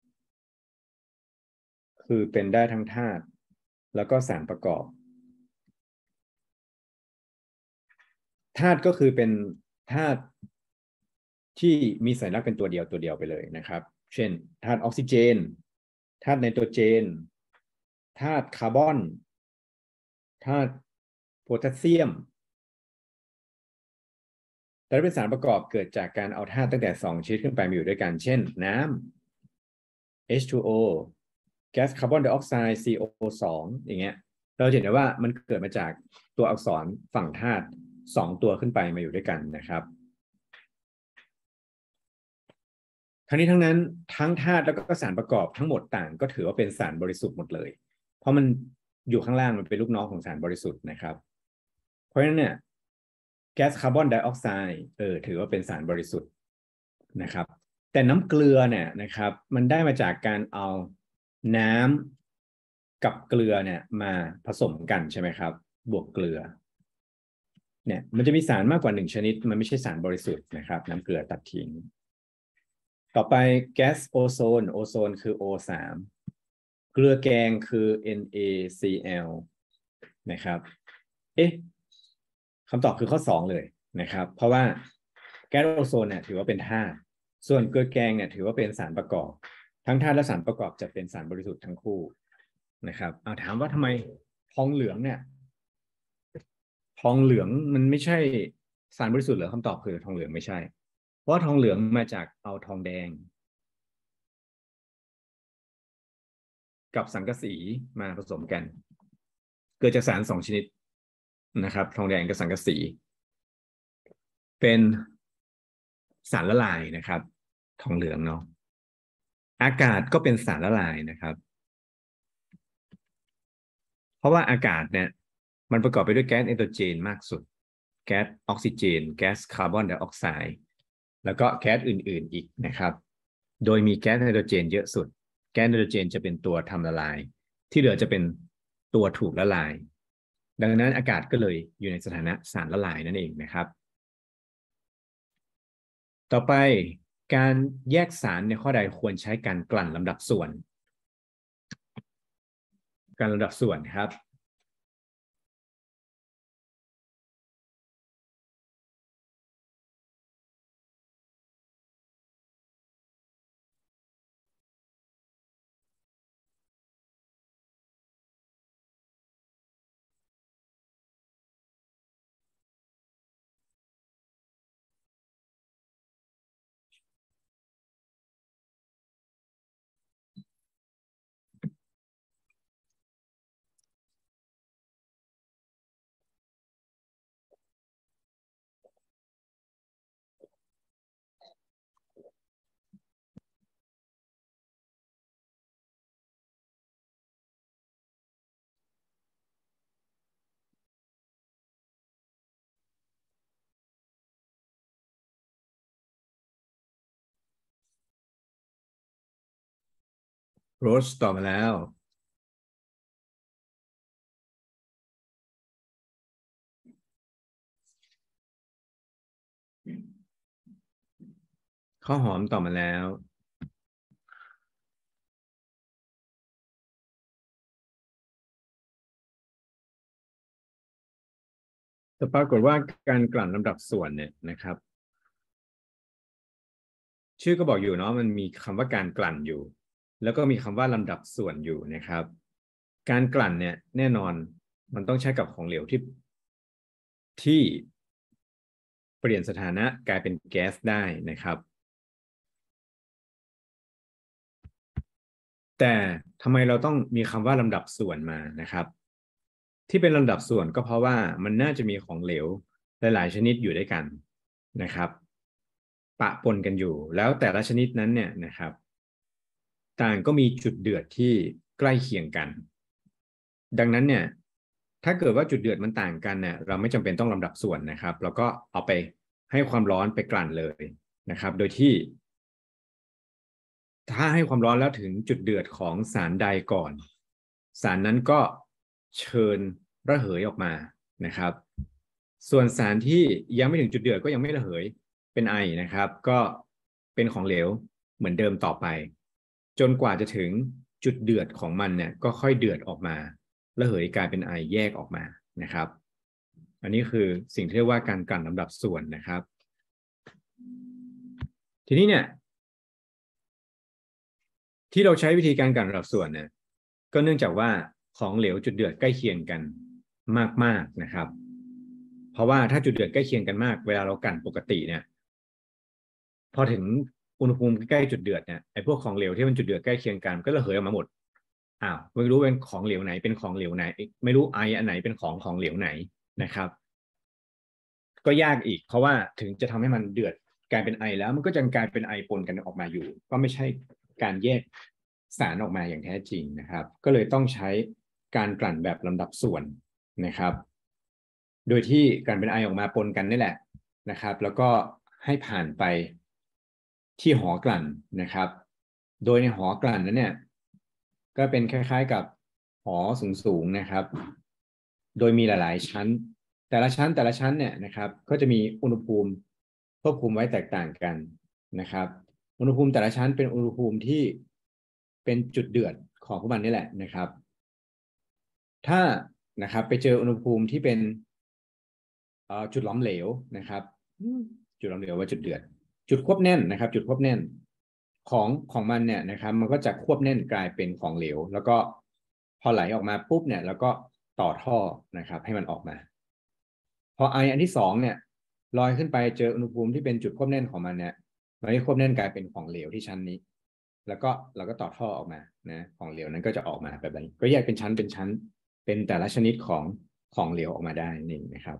คือเป็นได้ทั้งธาตุแล้วก็สารประกอบธาตุก็คือเป็นธาตุที่มีสัญลักษณ์เป็นตัวเดียวไปเลยนะครับเช่นธาตุออกซิเจนธาตุไนโตรเจนธาตุคาร์บอนธาตุโพแทสเซียมแต่ถ้าเป็นสารประกอบเกิดจากการเอาธาตุตั้งแต่2ชนิดขึ้นไปมาอยู่ด้วยกันเช่นน้ำ H2O แก๊สคาร์บอนไดออกไซด์ CO2 อย่างเงี้ยเราเห็นได้ว่ามันเกิดมาจากตัวอักษรฝั่งธาตุ2ตัวขึ้นไปมาอยู่ด้วยกันนะครับทั้งนี้ทั้งนั้นทั้งธาตุแล้วก็สารประกอบทั้งหมดต่างก็ถือว่าเป็นสารบริสุทธิ์หมดเลยเพราะมันอยู่ข้างล่างมันเป็นลูกน้องของสารบริสุทธิ์นะครับเพราะฉะนั้นเนี่ยแก๊สคาร์บอนไดออกไซด์ถือว่าเป็นสารบริสุทธิ์นะครับแต่น้ำเกลือเนี่ยนะครับมันได้มาจากการเอาน้ำกับเกลือเนี่ยมาผสมกันใช่ไหมครับบวกเกลือเนี่ยมันจะมีสารมากกว่า1ชนิดมันไม่ใช่สารบริสุทธิ์นะครับน้ำเกลือตัดทิ้งต่อไปแก๊สโอโซนโอโซนคือ O3 เกลือแกงคือ NaCl นะครับคำตอบคือข้อ2เลยนะครับเพราะว่าแก๊สโอโซนเนี่ยถือว่าเป็นธาตุส่วนเกลือแกงเนี่ยถือว่าเป็นสารประกอบทั้งธาตุและสารประกอบจะเป็นสารบริสุทธิ์ทั้งคู่นะครับถามว่าทำไมทองเหลืองเนี่ยทองเหลืองมันไม่ใช่สารบริสุทธิ์เหรอคำตอบคือทองเหลืองไม่ใช่เพราะทองเหลืองมาจากเอาทองแดงกับสังกะสีมาผสมกันเกิดจากสาร2ชนิดนะครับทองแดงกับสังกะสีเป็นสารละลายนะครับทองเหลืองเนาะอากาศก็เป็นสารละลายนะครับเพราะว่าอากาศเนี่ยมันประกอบไปด้วยแก๊สไนโตรเจนมากสุดแก๊สออกซิเจนแก๊สคาร์บอนไดออกไซด์แล้วก็แก๊สอื่นๆอีกนะครับโดยมีแก๊สไนโตรเจนเยอะสุดแก๊สไนโตรเจนจะเป็นตัวทำละลายที่เหลือจะเป็นตัวถูกละลายดังนั้นอากาศก็เลยอยู่ในสถานะสารละลายนั่นเองนะครับต่อไปการแยกสารในข้อใดควรใช้การกลั่นลำดับส่วนการลำดับส่วนครับโรสตอบมาแล้วข้าวหอมตอบมาแล้วแต่ปรากฏว่าการกลั่นลำดับส่วนเนี่ยนะครับชื่อก็บอกอยู่เนาะมันมีคำว่าการกลั่นอยู่แล้วก็มีคำว่าลำดับส่วนอยู่นะครับการกลั่นเนี่ยแน่นอนมันต้องใช้กับของเหลวที่เปลี่ยนสถานะกลายเป็นแก๊สได้นะครับแต่ทำไมเราต้องมีคำว่าลำดับส่วนมานะครับที่เป็นลำดับส่วนก็เพราะว่ามันน่าจะมีของเหลวหลายๆชนิดอยู่ด้วยกันนะครับปะปนกันอยู่แล้วแต่ละชนิดนั้นเนี่ยนะครับต่างก็มีจุดเดือดที่ใกล้เคียงกันดังนั้นเนี่ยถ้าเกิดว่าจุดเดือดมันต่างกันเนี่ยเราไม่จำเป็นต้องลำดับส่วนนะครับเราก็เอาไปให้ความร้อนไปกลั่นเลยนะครับโดยที่ถ้าให้ความร้อนแล้วถึงจุดเดือดของสารใดก่อนสารนั้นก็เชิญระเหยออกมานะครับส่วนสารที่ยังไม่ถึงจุดเดือดก็ยังไม่ระเหยเป็นไอนะครับก็เป็นของเหลวเหมือนเดิมต่อไปจนกว่าจะถึงจุดเดือดของมันเนี่ยก็ค่อยเดือดออกมาระเหยกลายเป็นไอแยกออกมานะครับอันนี้คือสิ่งที่เรียกว่าการกลั่นลำดับส่วนนะครับทีนี้เนี่ยที่เราใช้วิธีการกลั่นลำดับส่วนเนี่ยก็เนื่องจากว่าของเหลวจุดเดือดใกล้เคียงกันมากๆนะครับเพราะว่าถ้าจุดเดือดใกล้เคียงกันมากเวลาเรากลั่นปกติเนี่ยพอถึงอุณหภูมิใกล้จุดเดือดเนี่ยไอ้พวกของเหลวที่มันจุดเดือดใกล้เคียงกันก็ระเหยออกมาหมดอ้าวไม่รู้เป็นของเหลวไหนเป็นของเหลวไหนไม่รู้ไออันไหนเป็นของเหลวไหนนะครับก็ยากอีกเพราะว่าถึงจะทำให้มันเดือดกลายเป็นไอแล้วมันก็จะกลายเป็นไอปนกันออกมาอยู่ก็ไม่ใช่การแยกสารออกมาอย่างแท้จริงนะครับก็เลยต้องใช้การกลั่นแบบลำดับส่วนนะครับโดยที่การเป็นไอออกมาปนกันนี่แหละนะครับแล้วก็ให้ผ่านไปที่หอกลั่นนะครับโดยในหอกลั่นนั้นเนี่ยก็เป็นคล้ายๆกับหอสูงๆนะครับโดยมีหลายๆชั้นแต่ละชั้นเนี่ยนะครับก็จะมีอุณหภูมิควบคุมไว้แตกต่างกันนะครับอุณหภูมิแต่ละชั้นเป็นอุณหภูมิที่เป็นจุดเดือดของพวกมันนี่แหละนะครับถ้านะครับไปเจออุณหภูมิที่เป็นจุดหลอมเหลวนะครับจุดหลอมเหลวว่าจุดเดือดจุดควบแน่นนะครับจุดควบแน่นของมันเนี่ยนะครับมันก็จะควบแน่นกลายเป็นของเหลวแล้วก็พอไหลออกมาปุ๊บเนี่ยแล้วก็ต่อท่อนะครับให้มันออกมาพอไออันที่สองเนี่ยลอยขึ้นไปเจออุณหภูมิที่เป็นจุดควบแน่นของมันเนี่ยมันที่ควบแน่นกลายเป็นของเหลวที่ชั้นนี้แล้วก็เราก็ต่อท่อออกมานะของเหลวนั้นก็จะออกมาแบบนี้ก็แยกเป็นชั้นเป็นชั้นเป็นแต่ละชนิดของเหลวออกมาได้นี่นะครับ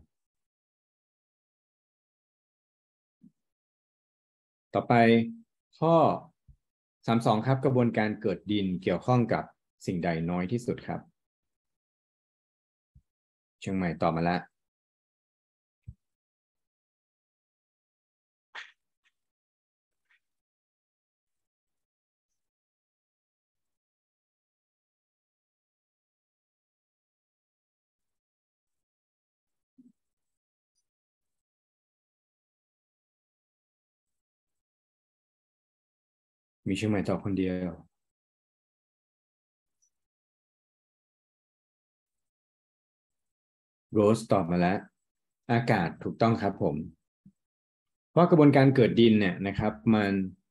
ต่อไปข้อ32ครับกระบวนการเกิดดินเกี่ยวข้องกับสิ่งใดน้อยที่สุดครับเชียงใหม่ตอบมาแล้วมีเชียงใหม่ตอบคนเดียว โรสตอบมาแล้วอากาศถูกต้องครับผมเพราะกระบวนการเกิดดินเนี่ยนะครับมัน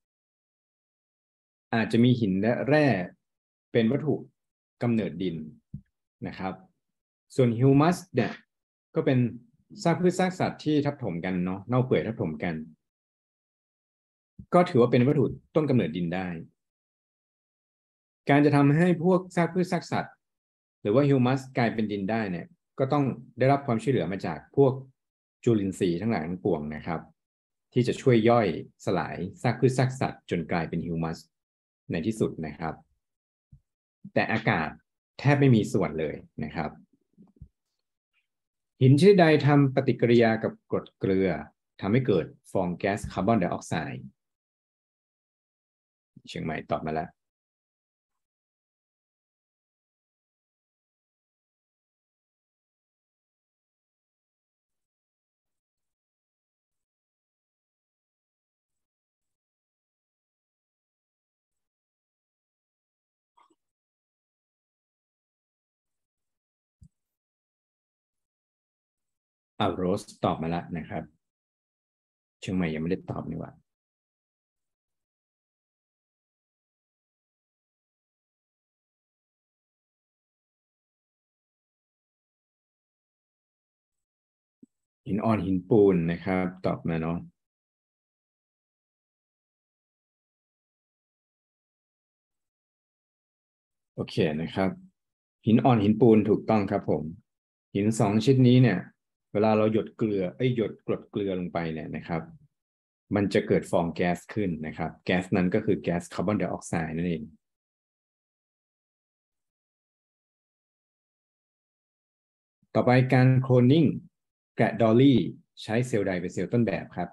อาจจะมีหินและแร่เป็นวัตถุกำเนิดดินนะครับส่วนฮิวมัสเนี่ยก็เป็นซากพืชซากสัตว์ที่ทับถมกันเนาะเน่าเปื่อยทับถมกันก็ถือว่าเป็นวัตถุต้นกำเนิดดินได้การจะทำให้พวกซากพืชซากสัตว์หรือว่าฮิวมัสกลายเป็นดินได้เนี่ยก็ต้องได้รับความช่วยเหลือมาจากพวกจุลินทรีย์ทั้งหลายทั้งปวงนะครับที่จะช่วยย่อยสลายซากพืชซากสัตว์จนกลายเป็นฮิวมัสในที่สุดนะครับแต่อากาศแทบไม่มีส่วนเลยนะครับหินชนิดใดทำปฏิกิริยากับกรดเกลือทำให้เกิดฟองแก๊สคาร์บอนไดออกไซด์เชียงใหม่ตอบมาแล้วโรสตอบมาแล้วนะครับเชียงใหม่ยังไม่ได้ตอบนี่หว่าหินอ่อนหินปูนนะครับตอบมาเนาะโอเคนะครับหินอ่อนหินปูนถูกต้องครับผมหินสองชนิดนี้เนี่ยเวลาเราหยดเกลือหยดกรดเกลือลงไปเนี่ยนะครับมันจะเกิดฟองแก๊สขึ้นนะครับแก๊สนั้นก็คือแก๊สคาร์บอนไดออกไซด์นั่นเองต่อไปการโคลนนิ่งแกะดอลลี่ใช้เซลล์ใดเป็นเซลล์ต้นแบบครับ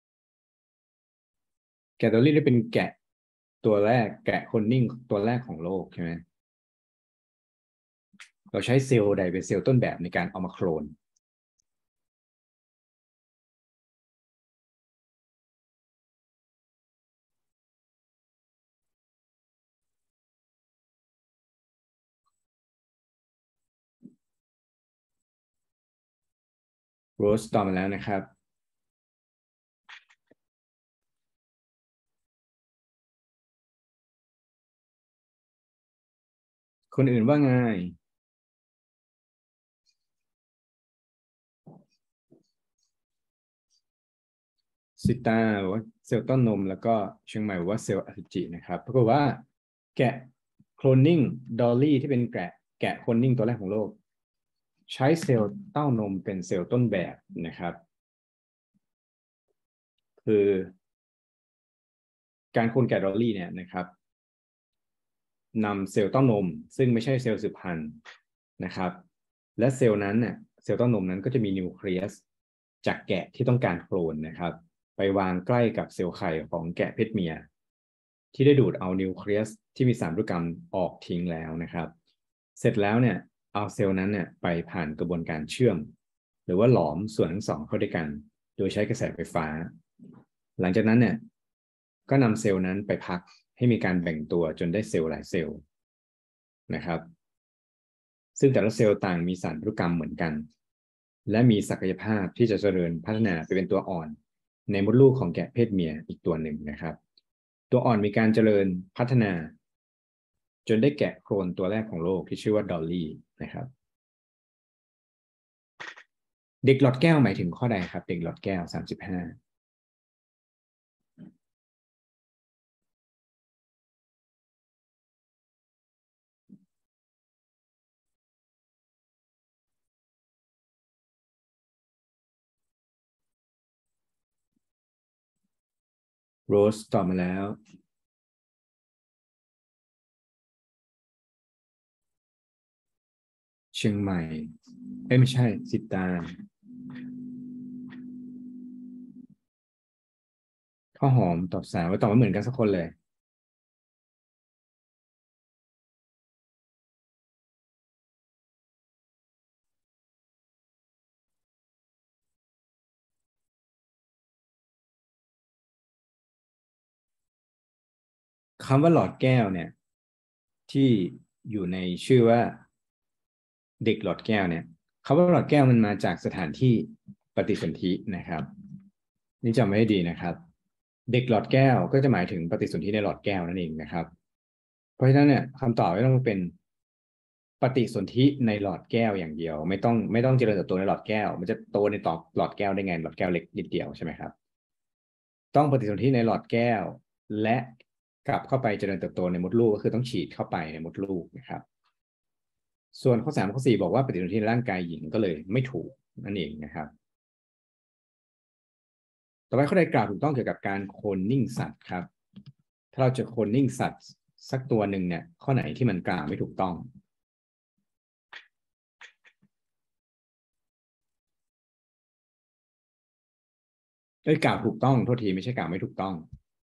แกะดอลลี่ได้เป็นแกะตัวแรกแกะโคลนนิ่งตัวแรกของโลกใช่ไหมเราใช้เซลล์ใดเป็นเซลล์ต้นแบบในการเอามาโคลนโรสตอบมาแล้วนะครับคนอื่นว่าไงซิตาว่าเซลล์ต้นนมแล้วก็เชียงใหม่ว่าเซลล์อสุจินะครับปรากฏว่าแกะโคลนนิ่งดอลลี่ที่เป็นแกะโคลนนิ่งตัวแรกของโลกใช้เซลล์เต้านมเป็นเซลล์ต้นแบบนะครับคือการโคลนแกะดอลลี่เนี่ยนะครับนำเซลล์เต้านมซึ่งไม่ใช่เซลล์สืบพันธุ์นะครับและเซลล์นั้นเนี่ยเซลล์เต้านมนั้นก็จะมีนิวเคลียสจากแกะที่ต้องการโคลนนะครับไปวางใกล้กับเซลล์ไข่ของแกะเพศเมียที่ได้ดูดเอานิวเคลียสที่มีสารพันธุกรรมออกทิ้งแล้วนะครับเสร็จแล้วเนี่ยเอาเซลล์นั้นเนี่ยไปผ่านกระบวนการเชื่อมหรือว่าหลอมส่วนทั้งสองเข้าด้วยกันโดยใช้กระแสไฟฟ้าหลังจากนั้นเนี่ยก็นำเซลล์นั้นไปพักให้มีการแบ่งตัวจนได้เซลล์หลายเซลล์นะครับซึ่งแต่ละเซลล์ต่างมีสารพันธุกรรมเหมือนกันและมีศักยภาพที่จะเจริญพัฒนาไปเป็นตัวอ่อนในมดลูกของแกะเพศเมียอีกตัวหนึ่งนะครับตัวอ่อนมีการเจริญพัฒนาจนได้แกะโคลนตัวแรกของโลกที่ชื่อว่าดอลลี่นะครับเด็กหลอดแก้วหมายถึงข้อใดครับเด็กหลอดแก้ว35โรสตอบมาแล้วเชียงใหม่ไม่ใช่สิตาข้าวหอมตอบ3ไว้ตอบมาเหมือนกันสักคนเลยคำว่าหลอดแก้วเนี่ยที่อยู่ในชื่อว่าเด็กหลอดแก้วเนี่ยคำว่าหลอดแก้วมันมาจากสถานที่ปฏิสนธินะครับนี่จำไว้ให้ดีนะครับเด็กหลอดแก้วก็จะหมายถึงปฏิสนธิในหลอดแก้วนั่นเองนะครับเพราะฉะนั้นเนี่ยคำตอบก็ต้องเป็นปฏิสนธิในหลอดแก้วอย่างเดียวไม่ต้องเจริญเติบโตในหลอดแก้วมันจะโตในต่อหลอดแก้วได้ไงหลอดแก้วเล็กนิดเดียวใช่ไหมครับต้องปฏิสนธิในหลอดแก้วและกลับเข้าไปเจริญเติบโตในมดลูกก็คือต้องฉีดเข้าไปในมดลูกนะครับส่วนข้อ3ข้อ4บอกว่าปฏิสนธิในร่างกายหญิงก็เลยไม่ถูกนั่นเองนะครับต่อไปข้อใดกล่าวถูกต้องเกี่ยวกับการโคลนนิ่งสัตว์ครับถ้าเราจะโคลนนิ่งสัตว์สักตัวหนึ่งเนี่ยข้อไหนที่มันกล่าวไม่ถูกต้องกล่าวถูกต้องโทษทีไม่ใช่กล่าวไม่ถูกต้อง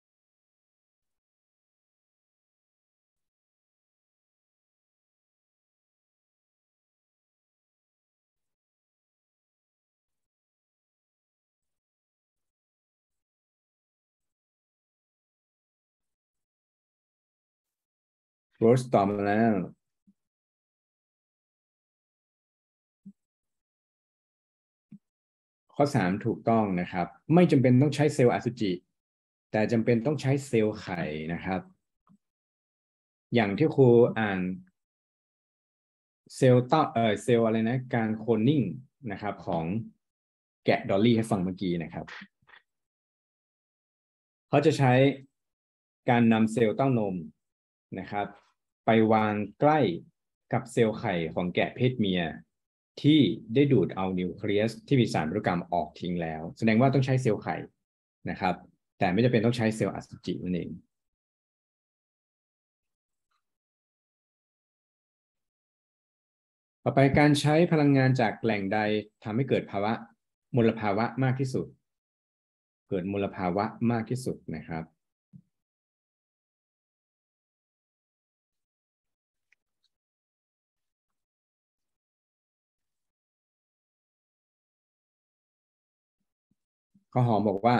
โรสตอบมาแล้วข้อ3ถูกต้องนะครับไม่จำเป็นต้องใช้เซลล์อสุจิแต่จำเป็นต้องใช้เซลล์ไข่นะครับอย่างที่ครูอ่านเซลล์ต้าเซลล์อะไรนะการโคลนนิ่งนะครับของแกะดอลลี่ให้ฟังเมื่อกี้นะครับเขาจะใช้การนำเซลล์เต้านมนะครับไปวางใกล้กับเซลล์ไข่ของแกะเพศเมียที่ได้ดูดเอานิวเคลียสที่มีสารพันธุกรรมออกทิ้งแล้วแสดงว่าต้องใช้เซลล์ไข่นะครับแต่ไม่จำเป็นต้องใช้เซลล์อสุจินั่นเองต่อไปการใช้พลังงานจากแหล่งใดทำให้เกิดภาวะมลภาวะมากที่สุดเกิดมลภาวะมากที่สุดนะครับข้อหอมบอกว่า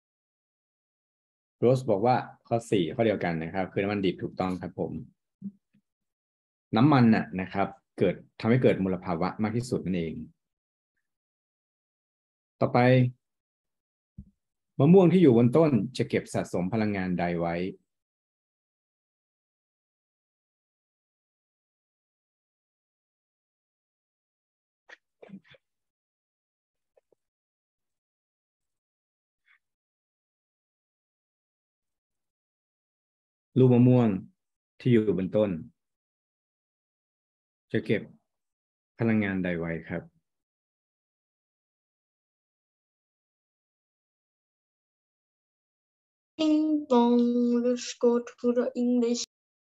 โรสบอกว่าข้อ4ข้อเดียวกันนะครับคือน้ำมันดิบถูกต้องครับผมน้ำมันนะครับเกิดทำให้เกิดมลภาวะมากที่สุดนั่นเองต่อไปมะม่วงที่อยู่บนต้นจะเก็บสะสมพลังงานใดไว้ลูกมะม่วงที่อยู่บนต้นจะเก็บพลังงานใดไว้ครับ Ding dong, let's go to the English.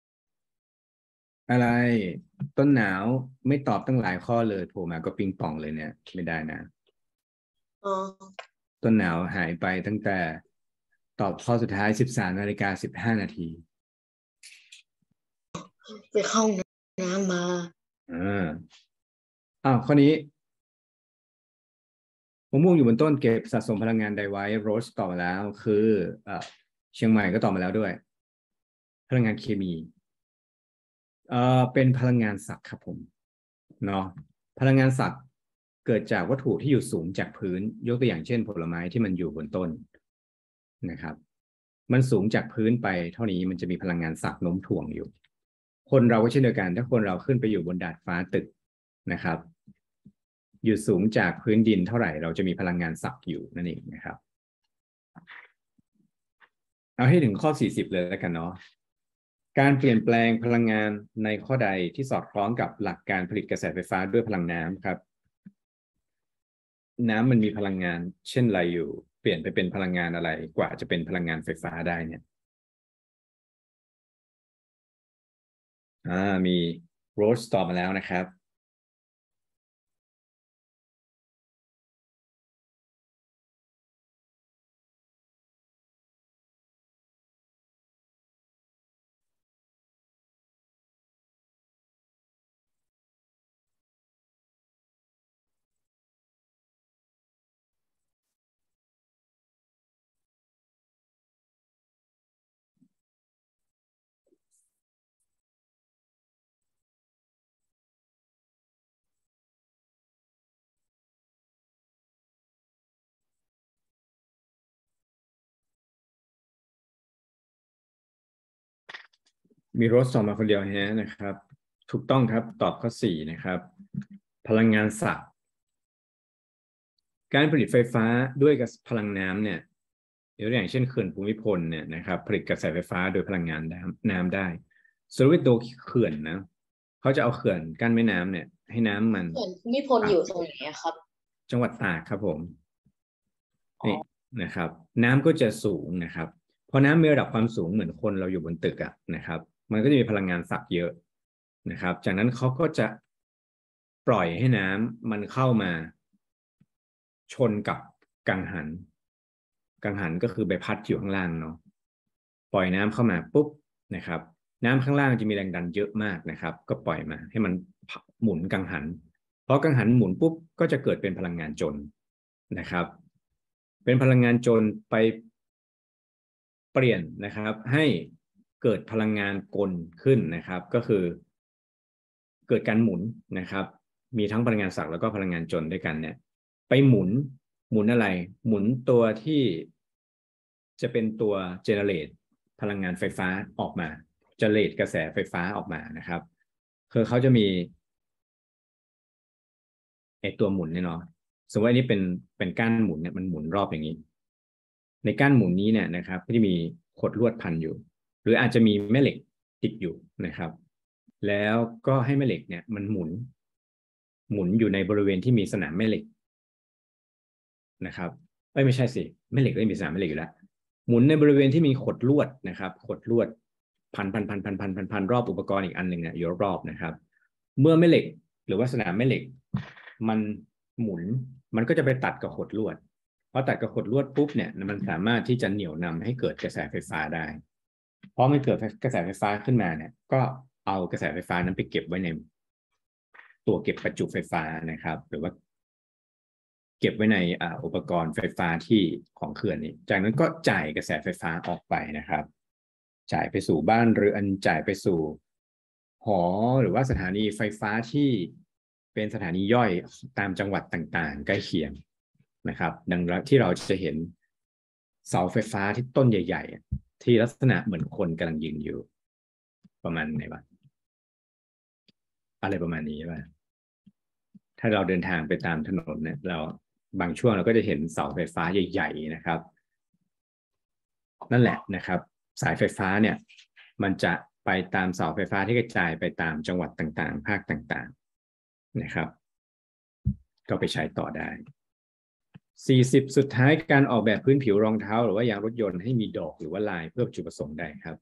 อะไรต้นหนาวไม่ตอบตั้งหลายข้อเลยโผล่มาก็ปิงปองเลยเนี่ยไม่ได้นะอ๋อต้นหนาวหายไปตั้งแต่ตอบข้อสุดท้าย13:15 นาทีไปเข้าน้ำมาอ่าข้อนี้มะม่วงอยู่บนต้นเก็บสะสมพลังงานใดไว้โรสตอบมาแล้วคือเชียงใหม่ก็ตอบมาแล้วด้วยพลังงานเคมีเป็นพลังงานสัตว์ครับผมเนาะพลังงานสัตว์เกิดจากวัตถุที่อยู่สูงจากพื้นยกตัวอย่างเช่นผลไม้ที่มันอยู่บนต้นนะครับมันสูงจากพื้นไปเท่านี้มันจะมีพลังงานสัตว์โน้มถ่วงอยู่คนเราก็เช่นเดียวกันถ้าคนเราขึ้นไปอยู่บนดาดฟ้าตึกนะครับอยู่สูงจากพื้นดินเท่าไหร่เราจะมีพลังงานสัตว์อยู่นั่นเองนะครับเอาให้ถึงข้อ40เลยแล้วกันเนาะการเปลี่ยนแปลงพลังงานในข้อใดที่สอดคล้องกับหลักการผลิตกระแสไฟฟ้าด้วยพลังน้ำครับน้ำมันมีพลังงานเช่นไรอยู่เปลี่ยนไปเป็นพลังงานอะไรกว่าจะเป็นพลังงานไฟฟ้าได้เนี่ยมีโรสตอบมาแล้วนะครับมีรถส่งมาคนเดียวฮะนะครับ ถูกต้องครับตอบข้อ4นะครับ พลังงานสัตว์การผลิตไฟฟ้าด้วยกับพลังน้ำเนี่ยยกตัวอย่างเช่นเขื่อนภูมิพลเนี่ยนะครับผลิตกระแสไฟฟ้าโดยพลังงานน้ำได้สรุปตัวเขื่อนนะเขาจะเอาเขื่อนกั้นแม่น้ำเนี่ยให้น้ำมันส่วนภูมิพลอยู่ตรงไหนอะครับจังหวัดตากครับผมอ๋อนี่นะครับน้ำก็จะสูงนะครับพอน้ำมีระดับความสูงเหมือนคนเราอยู่บนตึกอะนะครับมันก็จะมีพลังงานสักเยอะนะครับจากนั้นเขาก็จะปล่อยให้น้ำมันเข้ามาชนกับกังหันกังหันก็คือใบพัดอยู่ข้างล่างเนาะปล่อยน้ำเข้ามาปุ๊บนะครับน้ำข้างล่างจะมีแรงดันเยอะมากนะครับก็ปล่อยมาให้มันหมุนกังหันพอกังหันหมุนปุ๊บก็จะเกิดเป็นพลังงานจนนะครับเป็นพลังงานจนไปเปลี่ยนนะครับให้เกิดพลังงานกลขึ้นนะครับก็คือเกิดการหมุนนะครับมีทั้งพลังงานศักดิ์แล้วก็พลังงานจนด้วยกันเนี่ยไปหมุนอะไรหมุนตัวที่จะเป็นตัวเจเนเรตพลังงานไฟฟ้าออกมาเจเนเรตกระแสไฟฟ้าออกมานะครับคือเขาจะมีไอตัวหมุนเนี่ยเนาะสมมติว่าอันนี้เป็นก้านหมุนเนี่ยมันหมุนรอบอย่างนี้ในก้านหมุนนี้เนี่ยนะครับก็จะมีขดลวดพันอยู่หรืออาจจะมีแม่เหล็กติดอยู่นะครับแล้วก็ให้แม่เหล็กเนี่ยมันหมุนอยู่ในบริเวณที่มีสนามแม่เหล็กนะครับไม่ใช่สิแม่เหล็กไม่มีสนามแม่เหล็กอยู่แล้วหมุนในบริเวณที่มีขดลวดนะครับขดลวดพันรอบอุปกรณ์อีกอันหนึ่งเนี่ยอยู่รอบๆนะครับเมื่อแม่เหล็กหรือว่าสนามแม่เหล็กมันหมุนมันก็จะไปตัดกับขดลวดพอตัดกับขดลวดปุ๊บเนี่ยมันสามารถที่จะเหนี่ยวนำให้เกิดกระแสไฟฟ้าได้พอมันเกิดกระแสไฟฟ้าขึ้นมาเนี่ยก็เอากระแสไฟฟ้านั้นไปเก็บไว้ในตัวเก็บประจุไฟฟ้านะครับหรือว่าเก็บไว้ในอุปกรณ์ไฟฟ้าที่ของเขื่อนนี้จากนั้นก็จ่ายกระแสไฟฟ้าออกไปนะครับจ่ายไปสู่บ้านเรือนจ่ายไปสู่หอหรือว่าสถานีไฟฟ้าที่เป็นสถานีย่อยตามจังหวัดต่างๆใกล้เคียงนะครับดังนั้นที่เราจะเห็นเสาไฟฟ้าที่ต้นใหญ่ๆที่ลักษณะเหมือนคนกำลังยืนอยู่ประมาณไหนบ้างอะไรประมาณนี้ป่ะถ้าเราเดินทางไปตามถนนเนี่ยเราบางช่วงเราก็จะเห็นเสาไฟฟ้าใหญ่ๆนะครับนั่นแหละนะครับสายไฟฟ้าเนี่ยมันจะไปตามเสาไฟฟ้าที่กระจายไปตามจังหวัดต่างๆภาคต่างๆนะครับก็ไปใช้ต่อได้40สุดท้ายการออกแบบพื้นผิวรองเท้าหรือว่ายางรถยนต์ให้มีดอกหรือว่าลายเพื่อจุดประสงค์ได้ครับ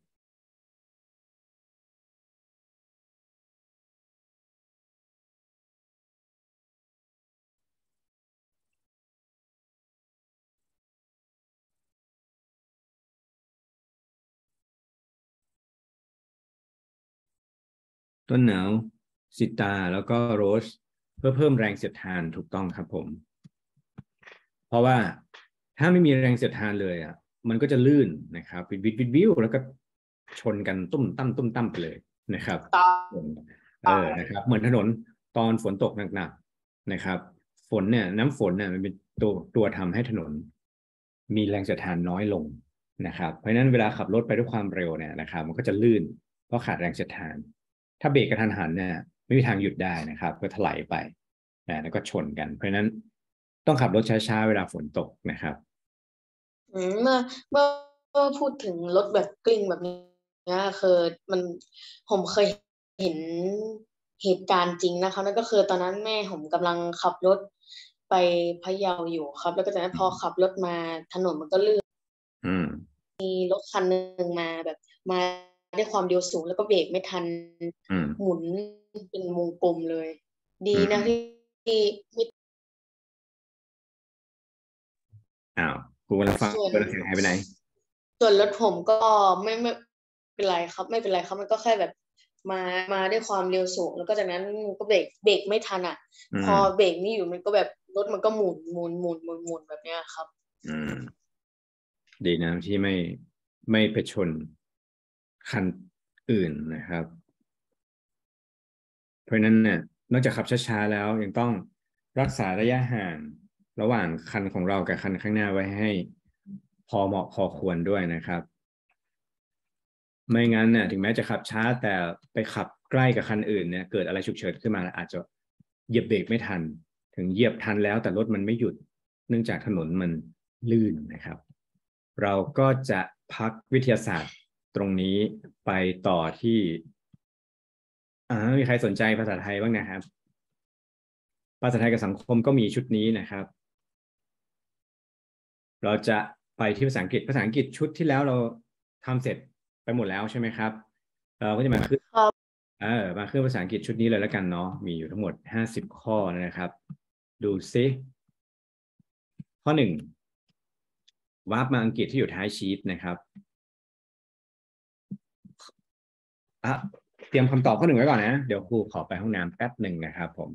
ต้นหนาวสิตาแล้วก็โรสเพื่อเพิ่มแรงเสียดทานถูกต้องครับผมเพราะว่าถ้าไม่มีแรงเสียดทานเลยอ่ะมันก็จะลื่นนะครับวิวแล้วก็ชนกันตุ้มตั้มไปเลยนะครับตานะครับเหมือนถนนตอนฝนตกหนักๆนะครับฝนเนี่ยน้ำฝนเนี่ยมันเป็นตัวทำให้ถนนมีแรงเสียดทานน้อยลงนะครับเพราะฉะนั้นเวลาขับรถไปด้วยความเร็วเนี่ยนะครับมันก็จะลื่นเพราะขาดแรงเสียดทานถ้าเบรกกระทันหันเนี่ยไม่มีทางหยุดได้นะครับก็ถลายไปแล้วก็ชนกันเพราะฉะนั้นต้องขับรถช้าๆเวลาฝนตกนะครับเมื่อพูดถึงรถแบบกลิ้งแบบนี้คือมันผมเคยเห็นเหตุการณ์จริงนะคะนั่นก็คือตอนนั้นแม่ผมกำลังขับรถไปพะเยาอยู่ครับแล้วก็จากนั้นพอขับรถมาถนนมันก็ลื่นอืมมีรถคันหนึ่งมาแบบมาด้วยความเร็วสูงแล้วก็เบรกไม่ทันอืมหมุนเป็นวงกลมเลยดีอืนะมที่ไม่อ้าวกูกำลังฟังส่วนกูกำลังเสียงหายไปไหนส่วนรถผมก็ไม่เป็นไรครับไม่เป็นไรครับมันก็แค่แบบมามาด้วยความเร็วสูงแล้วก็จากนั้นมันก็เบรกไม่ทันอ่ะอืพอเบมรกไม่อยู่มันก็แบบรถมันก็หมุนแบบเนี้ยครับอืมดีนะที่ไม่ไปชนคันอื่นนะครับเพราะนั้นเนี่ยนอกจากขับช้าๆแล้วยังต้องรักษาระยะห่างระหว่างคันของเรากับคันข้างหน้าไว้ให้พอเหมาะพอควรด้วยนะครับไม่งั้นเนี่ยถึงแม้จะขับช้าแต่ไปขับใกล้กับคันอื่นเนี่ยเกิดอะไรฉุกเฉินขึ้นมาอาจจะเหยียบเบรกไม่ทันถึงเหยียบทันแล้วแต่รถมันไม่หยุดเนื่องจากถนนมันลื่นนะครับเราก็จะพักวิทยาศาสตร์ตรงนี้ไปต่อที่มีใครสนใจภาษาไทยบ้างนะครับภาษาไทยกับสังคมก็มีชุดนี้นะครับเราจะไปที่ภาษาอังกฤษชุดที่แล้วเราทำเสร็จไปหมดแล้วใช่ไหมครับเราก็จะมาขึ้นครับมาขึ้นภาษาอังกฤษชุดนี้เลยแล้วกันเนาะมีอยู่ทั้งหมด50ข้อนะครับดูซิข้อ1วาร์ปมาอังกฤษที่อยู่ท้ายชีตนะครับเตรียมคำตอบข้อ 1ไว้ก่อนนะเดี๋ยวครูขอไปห้องน้ำแป๊บหนึ่งนะครับผม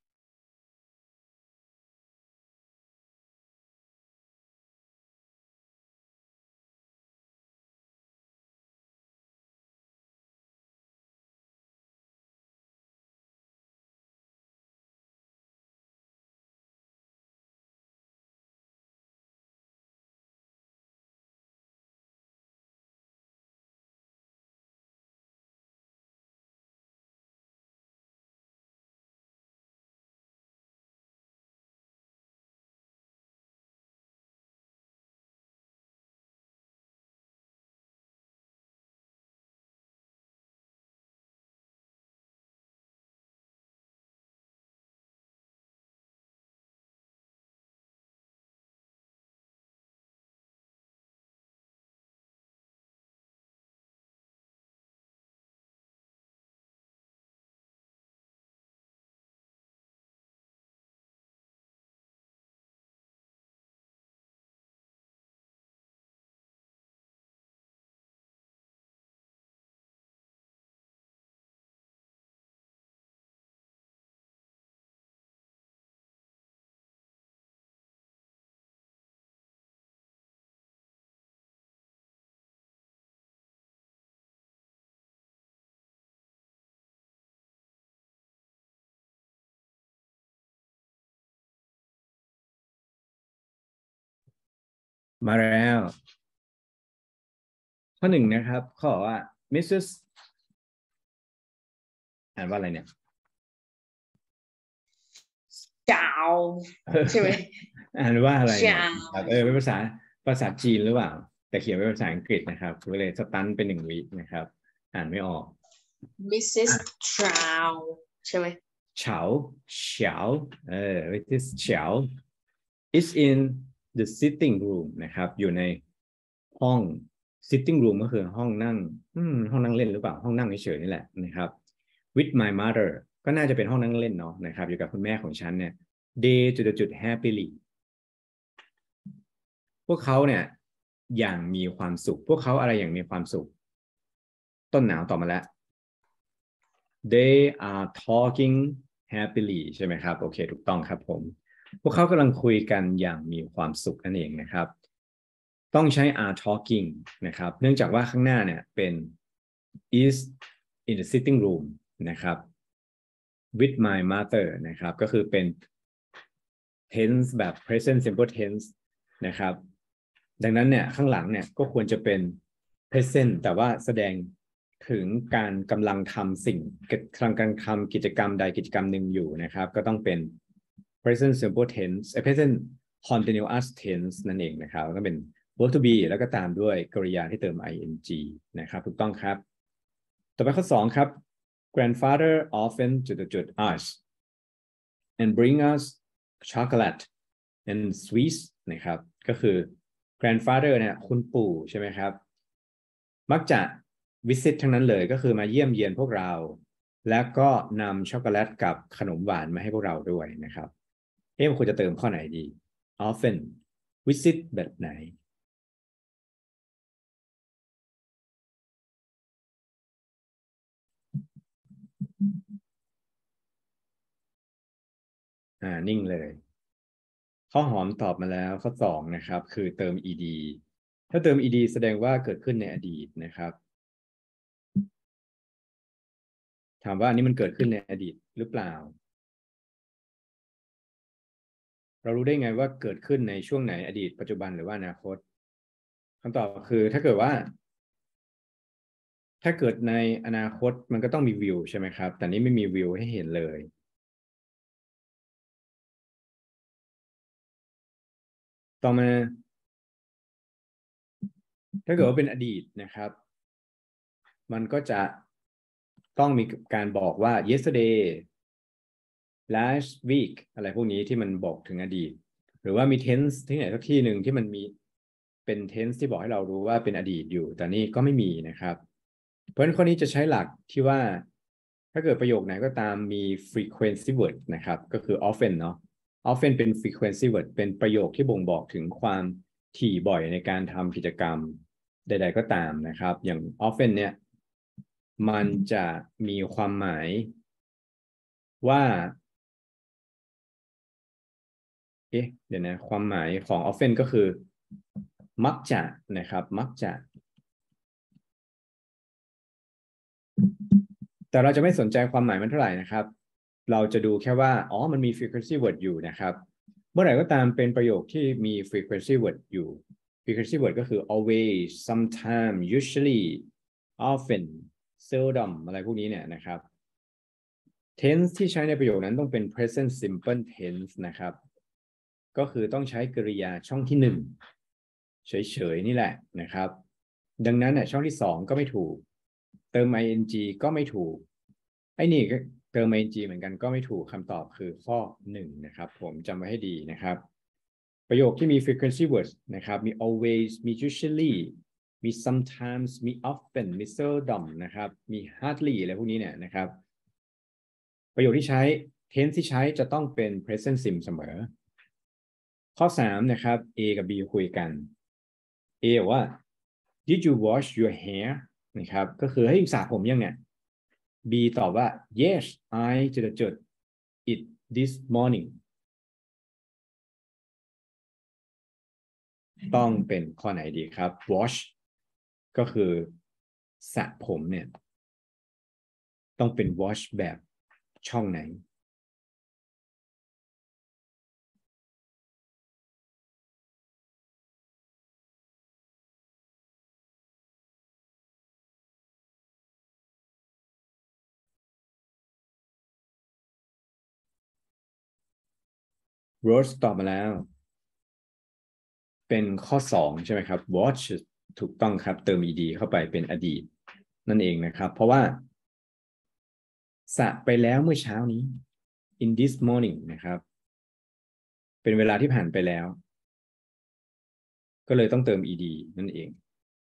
มาแล้วข้อ 1นะครับข้อว่า Mrs. อ่านว่าอะไรเนี่ยเจ้าใช่ไหมอ่านว่าอะไรเนี่ยเจ้าครับเป็นภาษาจีนหรือเปล่าแต่เขียนเป็นภาษาอังกฤษนะครับก็เลยสตันเป็น1 วินะครับอ่านไม่ออก Mrs. Chow ใช่ไหมเฉาit is เฉา is in the sitting room นะครับอยู่ในห้อง sitting room ก็คือห้องนั่งห้องนั่งเล่นหรือเปล่าห้องนั่งเฉยๆนี่แหละนะครับ with my mother ก็น่าจะเป็นห้องนั่งเล่นเนาะนะครับอยู่กับคุณแม่ของฉันเนี่ย they จุด happily พวกเขาเนี่ยอย่างมีความสุขพวกเขาอะไรอย่างมีความสุขต้นหนาวต่อมาแล้ว they are talking happily ใช่ไหมครับโอเคถูกต้องครับผมพวกเขากำลังคุยกันอย่างมีความสุขนั่นเองนะครับต้องใช้ are talking นะครับเนื่องจากว่าข้างหน้าเนี่ยเป็น is in the sitting room นะครับ with my mother นะครับก็คือเป็น tense แบบ present simple tense นะครับดังนั้นเนี่ยข้างหลังเนี่ยก็ควรจะเป็น present แต่ว่าแสดงถึงการกำลังทำกำลังทำกิจกรรมใดกิจกรรมหนึ่งอยู่นะครับก็ต้องเป็น present simple tense present continuous tense นั่นเองนะครับก็เป็น verb to be แล้วก็ตามด้วยกริยาที่เติม ing นะครับถูกต้องครับต่อไปข้อ 2ครับ grandfather often us and bring us chocolate and sweets นะครับก็คือ grandfather เนี่ยคุณปู่ใช่ไหมครับมักจะ visit ทั้งนั้นเลยก็คือมาเยี่ยมเยียนพวกเราแล้วก็นำช็อกโกแลตกับขนมหวานมาให้พวกเราด้วยนะครับมันควรจะเติมข้อไหนดี often visit แบบไหนนิ่งเลยข้อหอมตอบมาแล้วข้อ2นะครับคือเติม ed ถ้าเติม ed แสดงว่าเกิดขึ้นในอดีตนะครับถามว่าอันนี้มันเกิดขึ้นในอดีตหรือเปล่าเรารู้ได้ไงว่าเกิดขึ้นในช่วงไหนอดีตปัจจุบันหรือว่าอนาคตคำตอบคือถ้าเกิดว่าถ้าเกิดในอนาคตมันก็ต้องมีวิวใช่ไหมครับแต่นี้ไม่มีวิวให้เห็นเลยต่อมาถ้าเกิดว่าเป็นอดีตนะครับมันก็จะต้องมีการบอกว่า yesterday last week อะไรพวกนี้ที่มันบอกถึงอดีตหรือว่ามี tense ที่ไหนสักที่หนึ่งที่มันมีเป็น tense ที่บอกให้เรารู้ว่าเป็นอดีตอยู่แต่นี่ก็ไม่มีนะครับเพราะฉะนั้นข้อนี้จะใช้หลักที่ว่าถ้าเกิดประโยคไหนก็ตามมี frequency word นะครับก็คือ often เนาะ often เป็น frequency word เป็นประโยคที่บ่งบอกถึงความถี่บ่อยในการทำกิจกรรมใดๆก็ตามนะครับอย่าง often เนี่ยมันจะมีความหมายว่าเดี๋ยวนะความหมายของ often ก็คือมักจะนะครับมักจะแต่เราจะไม่สนใจความหมายมันเท่าไหร่นะครับเราจะดูแค่ว่าอ๋อมันมี frequency word อยู่นะครับเมื่อไหร่ก็ตามเป็นประโยคที่มี frequency word อยู่ frequency word ก็คือ always sometime usually often seldom อะไรพวกนี้เนี่ยนะครับ tense ที่ใช้ในประโยคนั้นต้องเป็น present simple tense นะครับก็คือต้องใช้กริยาช่องที่หนึ่งเฉยๆนี่แหละนะครับดังนั้นเนี่ยช่องที่สองก็ไม่ถูกเติม ing ก็ไม่ถูกไอ้นี่ก็เติม ing เหมือนกันก็ไม่ถูกคำตอบคือข้อหนึ่งนะครับผมจำไว้ให้ดีนะครับประโยคที่มี frequency words นะครับมี always มี usually มี sometimes มี often มี seldom นะครับมี hardly อะไรพวกนี้เนี่ยนะครับประโยคที่ใช้ tense ที่ใช้จะต้องเป็น present sim เสมอข้อ3นะครับ A กับ B คุยกัน A บอกว่า Did you wash your hair นะครับก็คือให้สระผมยังเนี่ย B ตอบว่า Yes I it this morning ต้องเป็นข้อไหนดีครับ wash ก็คือสระผมเนี่ยต้องเป็น wash แบบช่องไหนโรสตอบมาแล้วเป็นข้อ2ใช่ไหมครับ watch ถูกต้องครับเติม ed เข้าไปเป็นอดีตนั่นเองนะครับเพราะว่าสระไปแล้วเมื่อเช้านี้ in this morning นะครับเป็นเวลาที่ผ่านไปแล้วก็เลยต้องเติม ed นั่นเอง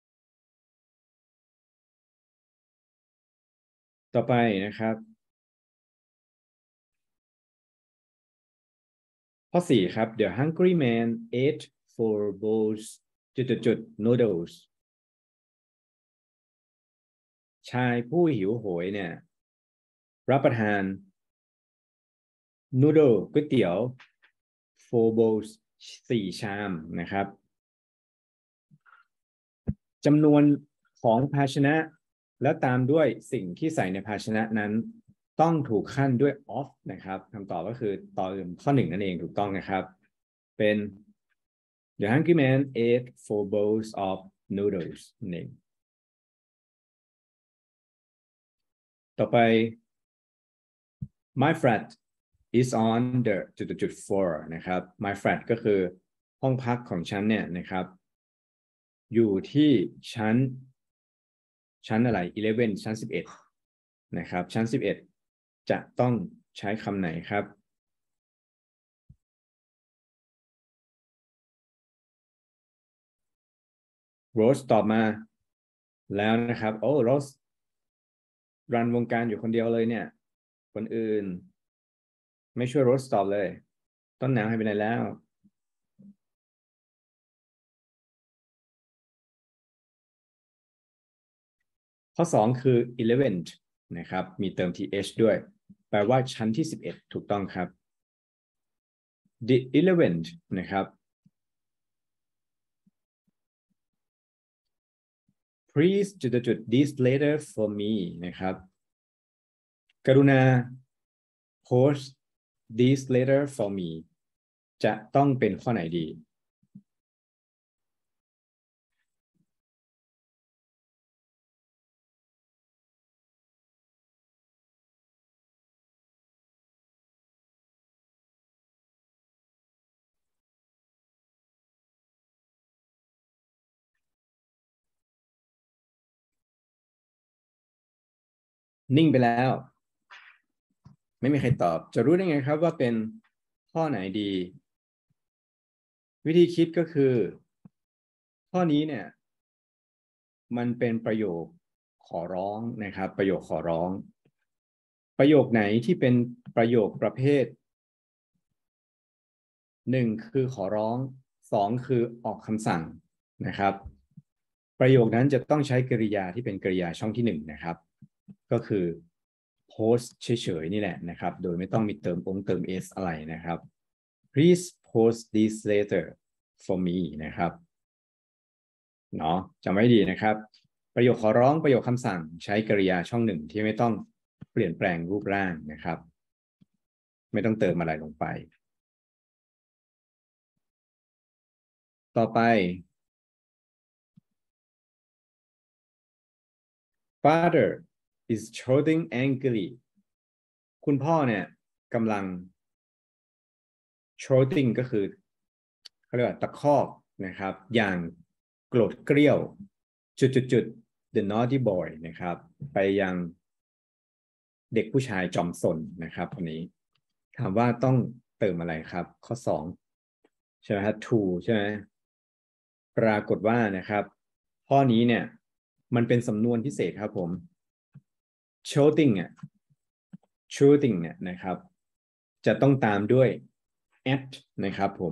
ต่อไปนะครับข้อ4ครับ The hungry man ate four bowls noodles ชายผู้หิวโหยเนี่ยรับประทาน noodle ก๋วยเตี๋ยว four bowls 4 ชามนะครับจำนวนของภาชนะแล้วตามด้วยสิ่งที่ใส่ในภาชนะนั้นต้องถูกขั้นด้วย off นะครับคำตอบก็คือตอนข้อ 1นั่นเองถูกต้องนะครับเป็น The hungry man ate 4 bowls of noodles นั่นเองต่อไป my flat is on the 4นะครับ my flat ก็คือห้องพักของฉันเนี่ยนะครับอยู่ที่ชั้นอะไร11ชั้น11นะครับชั้น11จะต้องใช้คำไหนครับโรสตอบมาแล้วนะครับโอ้โรสรันวงการอยู่คนเดียวเลยเนี่ยคนอื่นไม่ช่วยโรสตอบเลยต้นน้ำให้ไปไหนแล้วข้อ2คือ 11นะครับมีเติม th ด้วยแปลว่าชั้นที่11ถูกต้องครับ the 11th นะครับ please this letter for me นะครับกรุณา post this letter for me จะต้องเป็นข้อไหนดีนิ่งไปแล้ว ไม่มีใครตอบจะรู้ได้ไงครับว่าเป็นข้อไหนดี วิธีคิดก็คือข้อนี้เนี่ยมันเป็นประโยคขอร้องนะครับประโยคขอร้องประโยคไหนที่เป็นประโยคประเภท1คือขอร้อง2คือออกคำสั่งนะครับประโยคนั้นจะต้องใช้กริยาที่เป็นกริยาช่องที่1นะครับก็คือ post เฉยๆนี่แหละนะครับโดยไม่ต้องมีเติม s อะไรนะครับ please post this letter for me นะครับเนาะจำไว้ดีนะครับประโยคขอร้องประโยคคำสั่งใช้กริยาช่อง1ที่ไม่ต้องเปลี่ยนแปลงรูปร่างนะครับไม่ต้องเติมอะไรลงไปต่อไป father is shouting angrily คุณพ่อเนี่ยกำลัง shouting ก็คือเขาเรียกว่าตะคอกนะครับอย่างโกรธเกรี้ยวจุด the naughty boy นะครับไปยังเด็กผู้ชายจอมซนนะครับคนนี้ถามว่าต้องเติมอะไรครับข้อ2ใช่ไหมครับ to ใช่ไหมปรากฏว่านะครับข้อนี้เนี่ยมันเป็นสำนวนพิเศษครับผม shouting อ่ะ shooting เนี่ยนะครับจะต้องตามด้วย at นะครับผม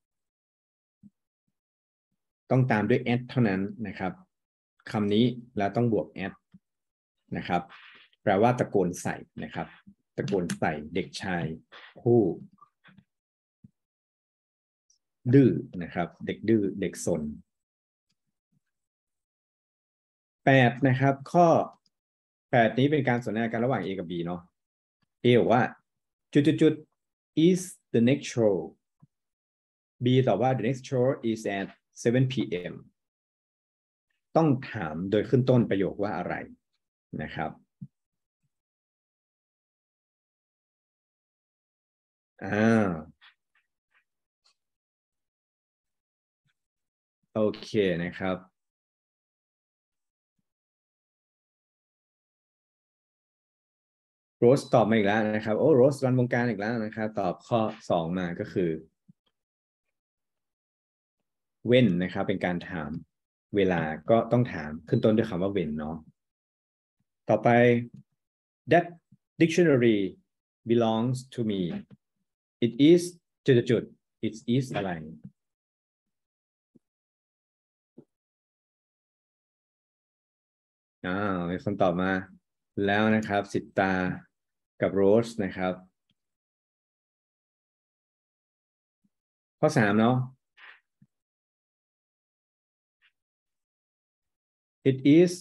ต้องตามด้วย at เท่านั้นนะครับคำนี้แล้วต้องบวก at นะครับแปลว่าตะโกนใส่นะครับตะโกนใส่เด็กชายผู้ดื้อนะครับเด็กดื้อเด็กซน8นะครับข้อ8นี้เป็นการสนทนากันระหว่าง A กับ B เนาะ A บอกว่าจุด is the next show B ตอบว่า the next show is at 7 p.m. ต้องถามโดยขึ้นต้นประโยคว่าอะไรนะครับโอเคนะครับโรสตอบมาอีกแล้วนะครับโอ้โรสรันวงการอีกแล้วนะครับตอบข้อ2มาก็คือเว้นนะครับเป็นการถามเวลาก็ต้องถามขึ้นต้นด้วยคำว่าเว้นเนาะต่อไป that dictionary belongs to me it is จุด it is อะไรมีคนตอบมาแล้วนะครับสิตากับโรสนะครับข้อ3เนาะ it is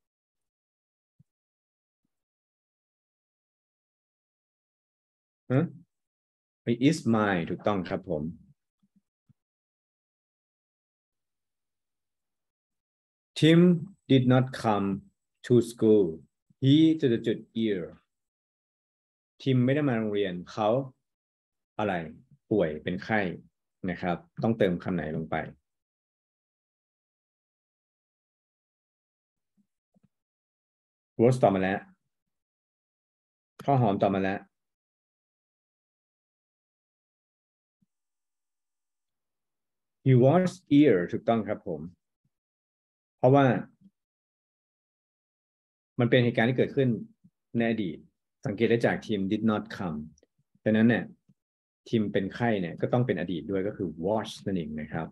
it is mine ถูกต้องครับผม Tim did not come to school he จุด year ทิมไม่ได้มาโรงเรียนเขาอะไรป่วยเป็นไข้นะครับต้องเติมคำไหนลงไปโรสตอบมาแล้วข้าวหอมตอบมาแล้ว he was ill ถูกต้องครับผมเพราะว่ามันเป็นเหตุการณ์ที่เกิดขึ้นในอดีตสังเกตได้จากทีม did not come ดังนั้นเนี่ยทีมเป็นไข้เนี่ยก็ต้องเป็นอดีตด้วยก็คือ was นั่นเองนะครับ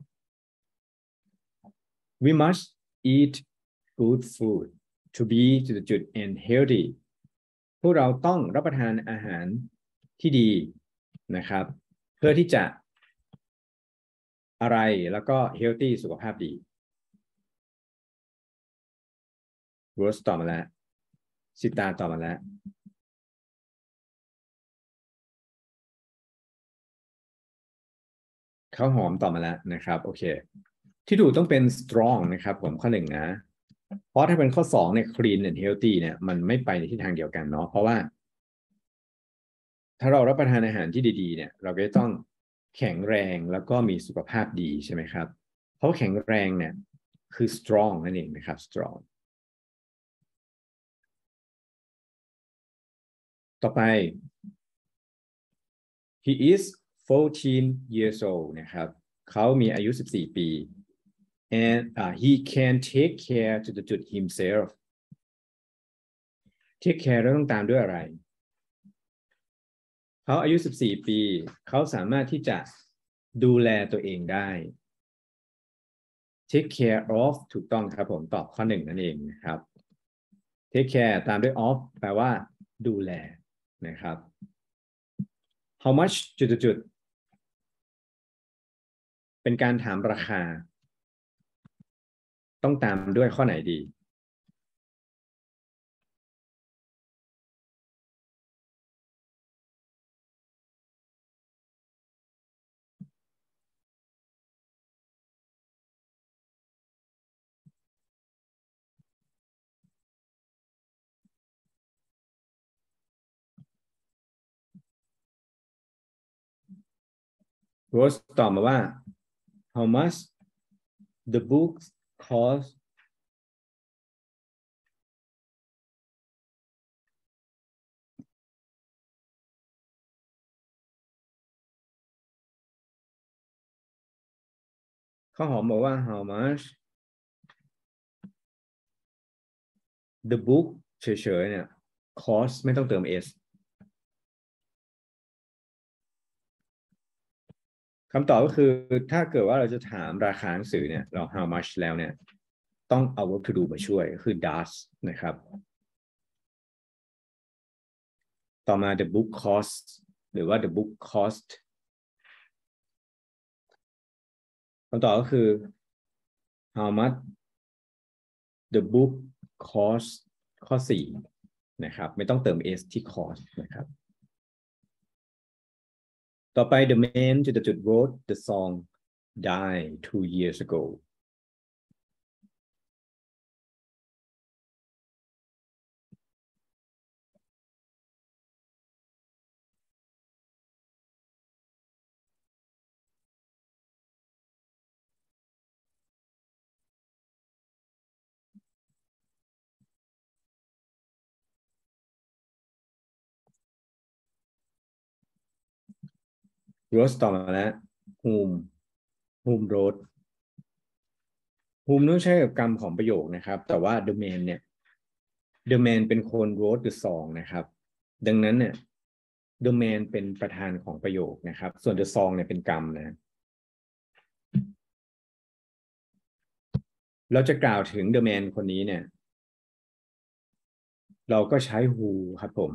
we must eat good food to be จุด and healthy พวกเราต้องรับประทานอาหารที่ดีนะครับเพื่อที่จะอะไรแล้วก็ healthy สุขภาพดีโรสตอบมาแล้วสิตาตอบมาแล้วข้าวหอมตอบมาแล้วนะครับโอเคที่ถูกต้องเป็น strong นะครับผมข้อ1นะเพราะถ้าเป็นข้อ2เนี่ย clean and healthy เนี่ยมันไม่ไปในทิศทางเดียวกันเนาะเพราะว่าถ้าเรารับประทานอาหารที่ดีๆเนี่ยเราก็ต้องแข็งแรงแล้วก็มีสุขภาพดีใช่ไหมครับเพราะแข็งแรงเนี่ยคือ strong นั่นเองนะครับ strong ต่อไป he is 14 years old นะครับเขามีอายุ14 ปี and he can take care to the จุด himself take care แล้วต้องตามด้วยอะไรเขาอายุ14 ปีเขาสามารถที่จะดูแลตัวเองได้ take care of ถูกต้องครับผมตอบข้อ 1นั่นเองนะครับ take care ตามด้วย of แปลว่าดูแลนะครับ how much จุดเป็นการถามราคาต้องตามด้วยข้อไหนดีโรสตอบมาว่า how much the books cost ข้าวหอมบอกว่า how much the book เฉยๆเนี่ย cost ไม่ต้องเติม s คำตอบก็คือถ้าเกิดว่าเราจะถามราคาหนังสือเนี่ยเรา how much แล้วเนี่ยต้องเอา verb to do มาช่วยก็คือ does นะครับต่อมา the book cost หรือว่า the book cost คำตอบก็คือ how much the book cost ข้อ 4นะครับไม่ต้องเติม s ที่ cost นะครับต่อไป the man จุด wrote the song died 2 years ago โรสต่อมาแล้ว whom wrote whom ต้องใช้กับกรรมของประโยคนะครับแต่ว่า the man เนี่ย the man เป็นคน wrote the song นะครับดังนั้นเนี่ย the man เป็นประธานของประโยคนะครับส่วน the song เนี่ยเป็นกรรมนะเราจะกล่าวถึง the man คนนี้เนี่ยเราก็ใช้ who ครับผม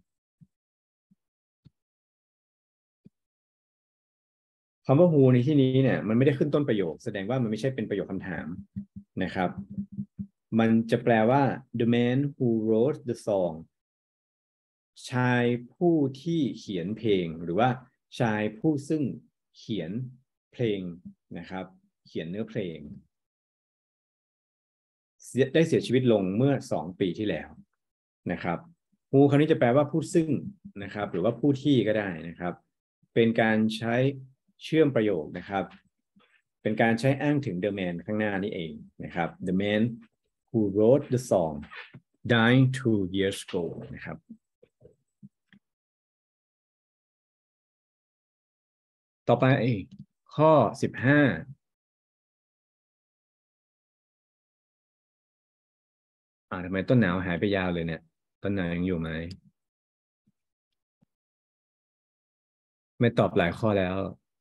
คำว่า who ในที่นี้เนี่ยมันไม่ได้ขึ้นต้นประโยคแสดงว่ามันไม่ใช่เป็นประโยคคำถามนะครับมันจะแปลว่า the man who wrote the song ชายผู้ที่เขียนเพลงหรือว่าชายผู้ซึ่งเขียนเพลงนะครับเขียนเนื้อเพลงได้เสียชีวิตลงเมื่อ2 ปีที่แล้วนะครับ who คราวนี้จะแปลว่าผู้ซึ่งนะครับหรือว่าผู้ที่ก็ได้นะครับเป็นการใช้เชื่อมประโยคนะครับเป็นการใช้อ้างถึง the man ข้างหน้านี่เองนะครับ the man who wrote the song died 2 years ago นะครับต่อไปข้อ 15ทำไมต้นหนาวหายไปยาวเลยเนี่ยต้นหนาวยังอยู่ไหมไม่ตอบหลายข้อแล้ว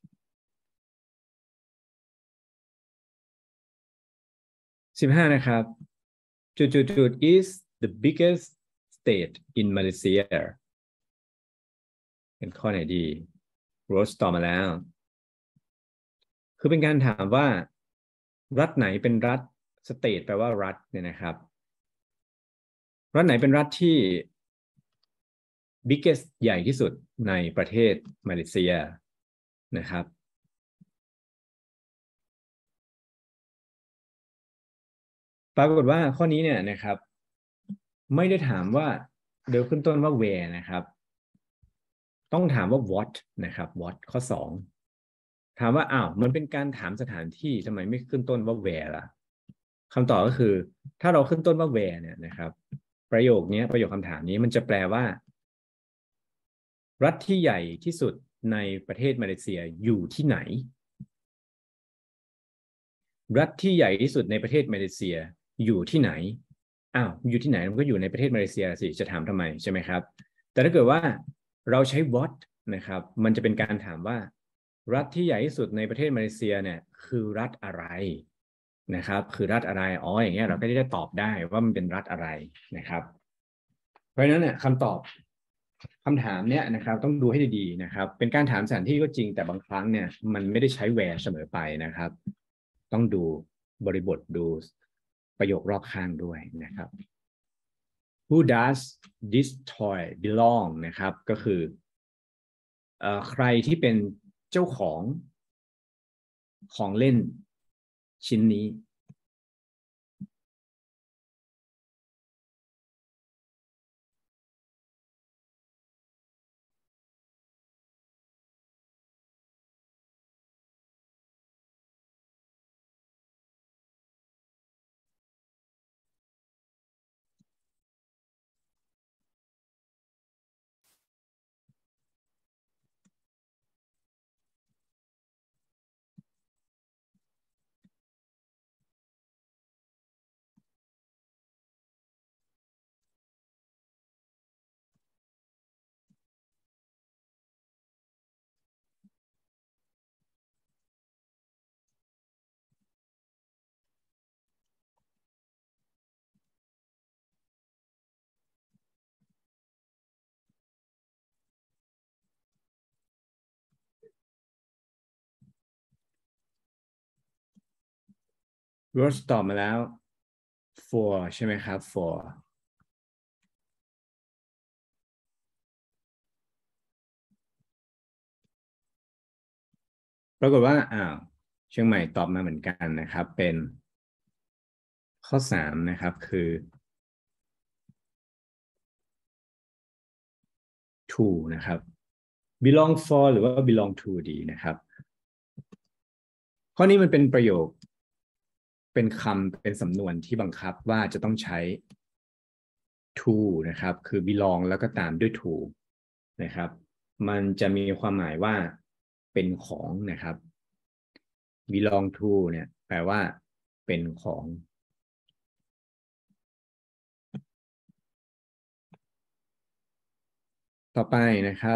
15นะครับจุด is the biggest state in Malaysia เป็นข้อไหนดีโรสตอบมาแล้วคือเป็นการถามว่ารัฐไหนเป็นรัฐ state แปลว่ารัฐเนี่ยนะครับรัฐไหนเป็นรัฐที่ biggest ใหญ่ที่สุดในประเทศมาเลเซียนะครับปรากฏว่าข้อนี้เนี่ยนะครับไม่ได้ถามว่าเดี๋ยวขึ้นต้นว่า where นะครับต้องถามว่า what นะครับ what ข้อ 2ถามว่ามันเป็นการถามสถานที่ทำไมไม่ขึ้นต้นว่า where ล่ะคำตอบก็คือถ้าเราขึ้นต้นว่า where เนี่ยนะครับประโยคนี้ประโยคคำถามนี้มันจะแปลว่ารัฐที่ใหญ่ที่สุดในประเทศมาเลเซียอยู่ที่ไหนรัฐที่ใหญ่ที่สุดในประเทศมาเลเซียอยู่ที่ไหนอ้าวอยู่ที่ไหนมันก็อยู่ในประเทศมาเลเซียสิจะถามทำไมใช่ไหมครับแต่ถ้าเกิดว่าเราใช้ what นะครับมันจะเป็นการถามว่ารัฐที่ใหญ่ที่สุดในประเทศมาเลเซียเนี่ยคือรัฐอะไรนะครับคือรัฐอะไรอ๋ออย่างเงี้ยเราก็จะได้ตอบได้ว่ามันเป็นรัฐอะไรนะครับเพราะฉะนั้นเนี่ยคำตอบคำถามเนี่ยนะครับต้องดูให้ดีๆนะครับเป็นการถามสถานที่ก็จริงแต่บางครั้งเนี่ยมันไม่ได้ใช้ where เสมอไปนะครับต้องดูบริบทดูประโยครอบข้างด้วยนะครับ Who does this toy belong นะครับก็คือใครที่เป็นเจ้าของของเล่นชิ้นนี้โรสตอบมาแล้ว for ใช่ไหมครับ for ปรากฏว่าเชียงใหม่ตอบมาเหมือนกันนะครับเป็นข้อ3นะครับคือ to นะครับ belong for หรือว่า belong to ดีนะครับข้อนี้มันเป็นประโยคเป็นคำเป็นสำนวนที่บังคับว่าจะต้องใช้ to นะครับคือ belong แล้วก็ตามด้วย to นะครับมันจะมีความหมายว่าเป็นของนะครับ belong to เนี่ยแปลว่าเป็นของต่อไปนะครับ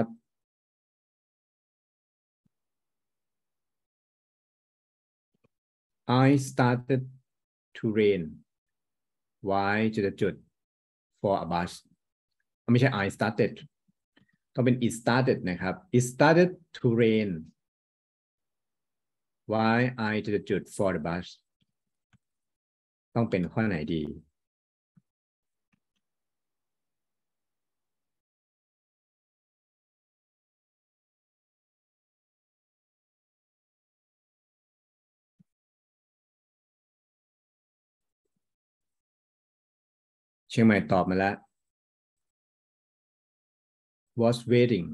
I started to rain why จุด for a bus ไม่ใช่ I started ต้องเป็น it started นะครับ it started to rain why I จุด for the bus ต้องเป็นข้อไหนดีเชียงใหม่ตอบมาแล้ว was waiting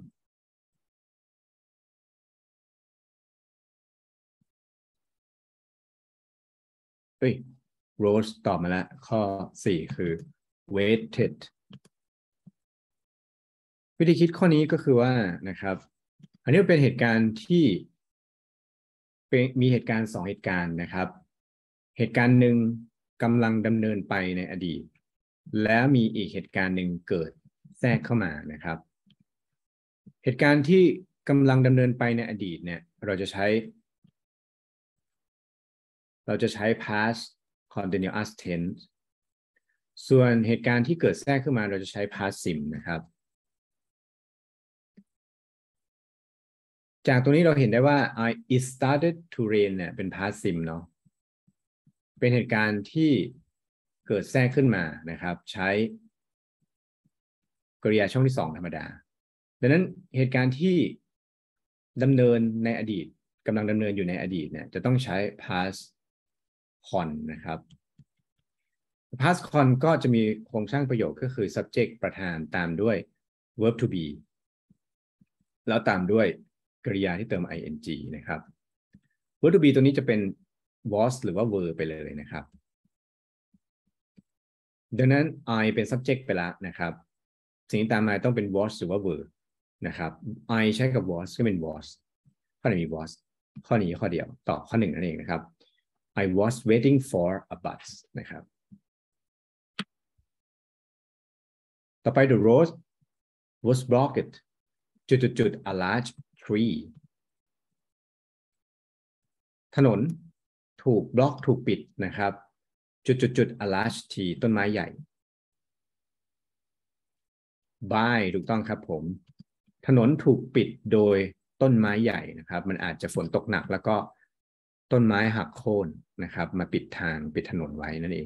Rose ตอบมาแล้วข้อ4คือ waited วิธีคิดข้อนี้ก็คือว่านะครับอันนี้เป็นเหตุการณ์ที่มีเหตุการณ์2เหตุการณ์นะครับเหตุการณ์หนึ่งกำลังดำเนินไปในอดีตแล้วมีอีกเหตุการณ์หนึ่งเกิดแทรกเข้ามานะครับเหตุการณ์ที่กำลังดำเนินไปในอดีตเนี่ยเราจะใช้ past continuous tense ส่วนเหตุการณ์ที่เกิดแทรกขึ้นมาเราจะใช้ past simple นะครับจากตรงนี้เราเห็นได้ว่า it started to rain เนี่ยเป็น past simple เนาะเป็นเหตุการณ์ที่เกิดแทรกขึ้นมานะครับใช้กริยาช่องที่2ธรรมดาดังนั้นเหตุการณ์ที่ดำเนินในอดีตกำลังดำเนินอยู่ในอดีตเนี่ยจะต้องใช้ past con นะครับ past con ก็จะมีโครงสร้างประโยคก็คือ subject ประธานตามด้วย verb to be แล้วตามด้วยกริยาที่เติม ing นะครับ verb to be ตัวนี้จะเป็น was หรือว่า were ไปเลยนะครับดังนั้น I เป็น subject ไปแล้วนะครับสิ่งที่ตามมาต้องเป็น was หรือว่า were นะครับ I ใช้กับ was ก็เป็น was ข้อไหนมี was ข้อนี้ข้อเดียวตอบข้อหนึ่งนั่นเองนะครับ I was waiting for a bus นะครับต่อไป the road was blocked จุด a large tree ถนนถูกบล็อกถูกปิดนะครับจุด a large tree ต้นไม้ใหญ่ by ถูกต้องครับผมถนนถูกปิดโดยต้นไม้ใหญ่นะครับมันอาจจะฝนตกหนักแล้วก็ต้นไม้หักโค่นนะครับมาปิดทางปิดถนนไว้นั่นเอง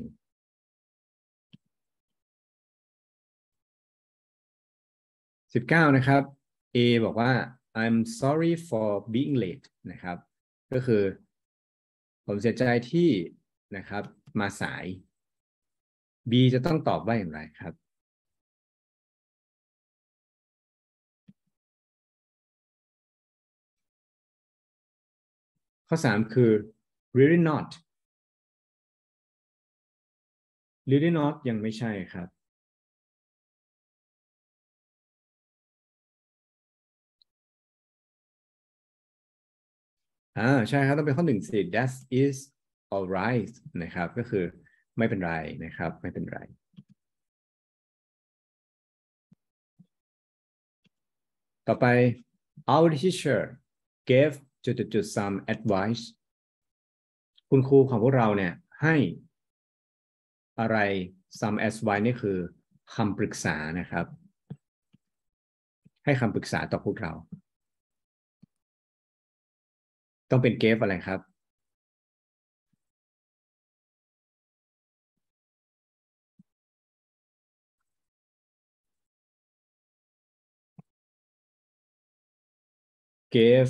19นะครับ A บอกว่า I'm sorry for being late นะครับก็คือผมเสียใจที่นะครับมาสาย B จะต้องตอบว่าอย่างไรครับข้อ3คือ really not really not ยังไม่ใช่ครับใช่ครับต้องเป็นข้อ1สิ that is alright นะครับก็คือไม่เป็นไรนะครับไม่เป็นไรต่อไป our teacher gave some advice คุณครูของพวกเราเนี่ยให้อะไร some advice นี่คือคำปรึกษานะครับให้คำปรึกษาต่อพวกเราต้องเป็น gave อะไรครับ gave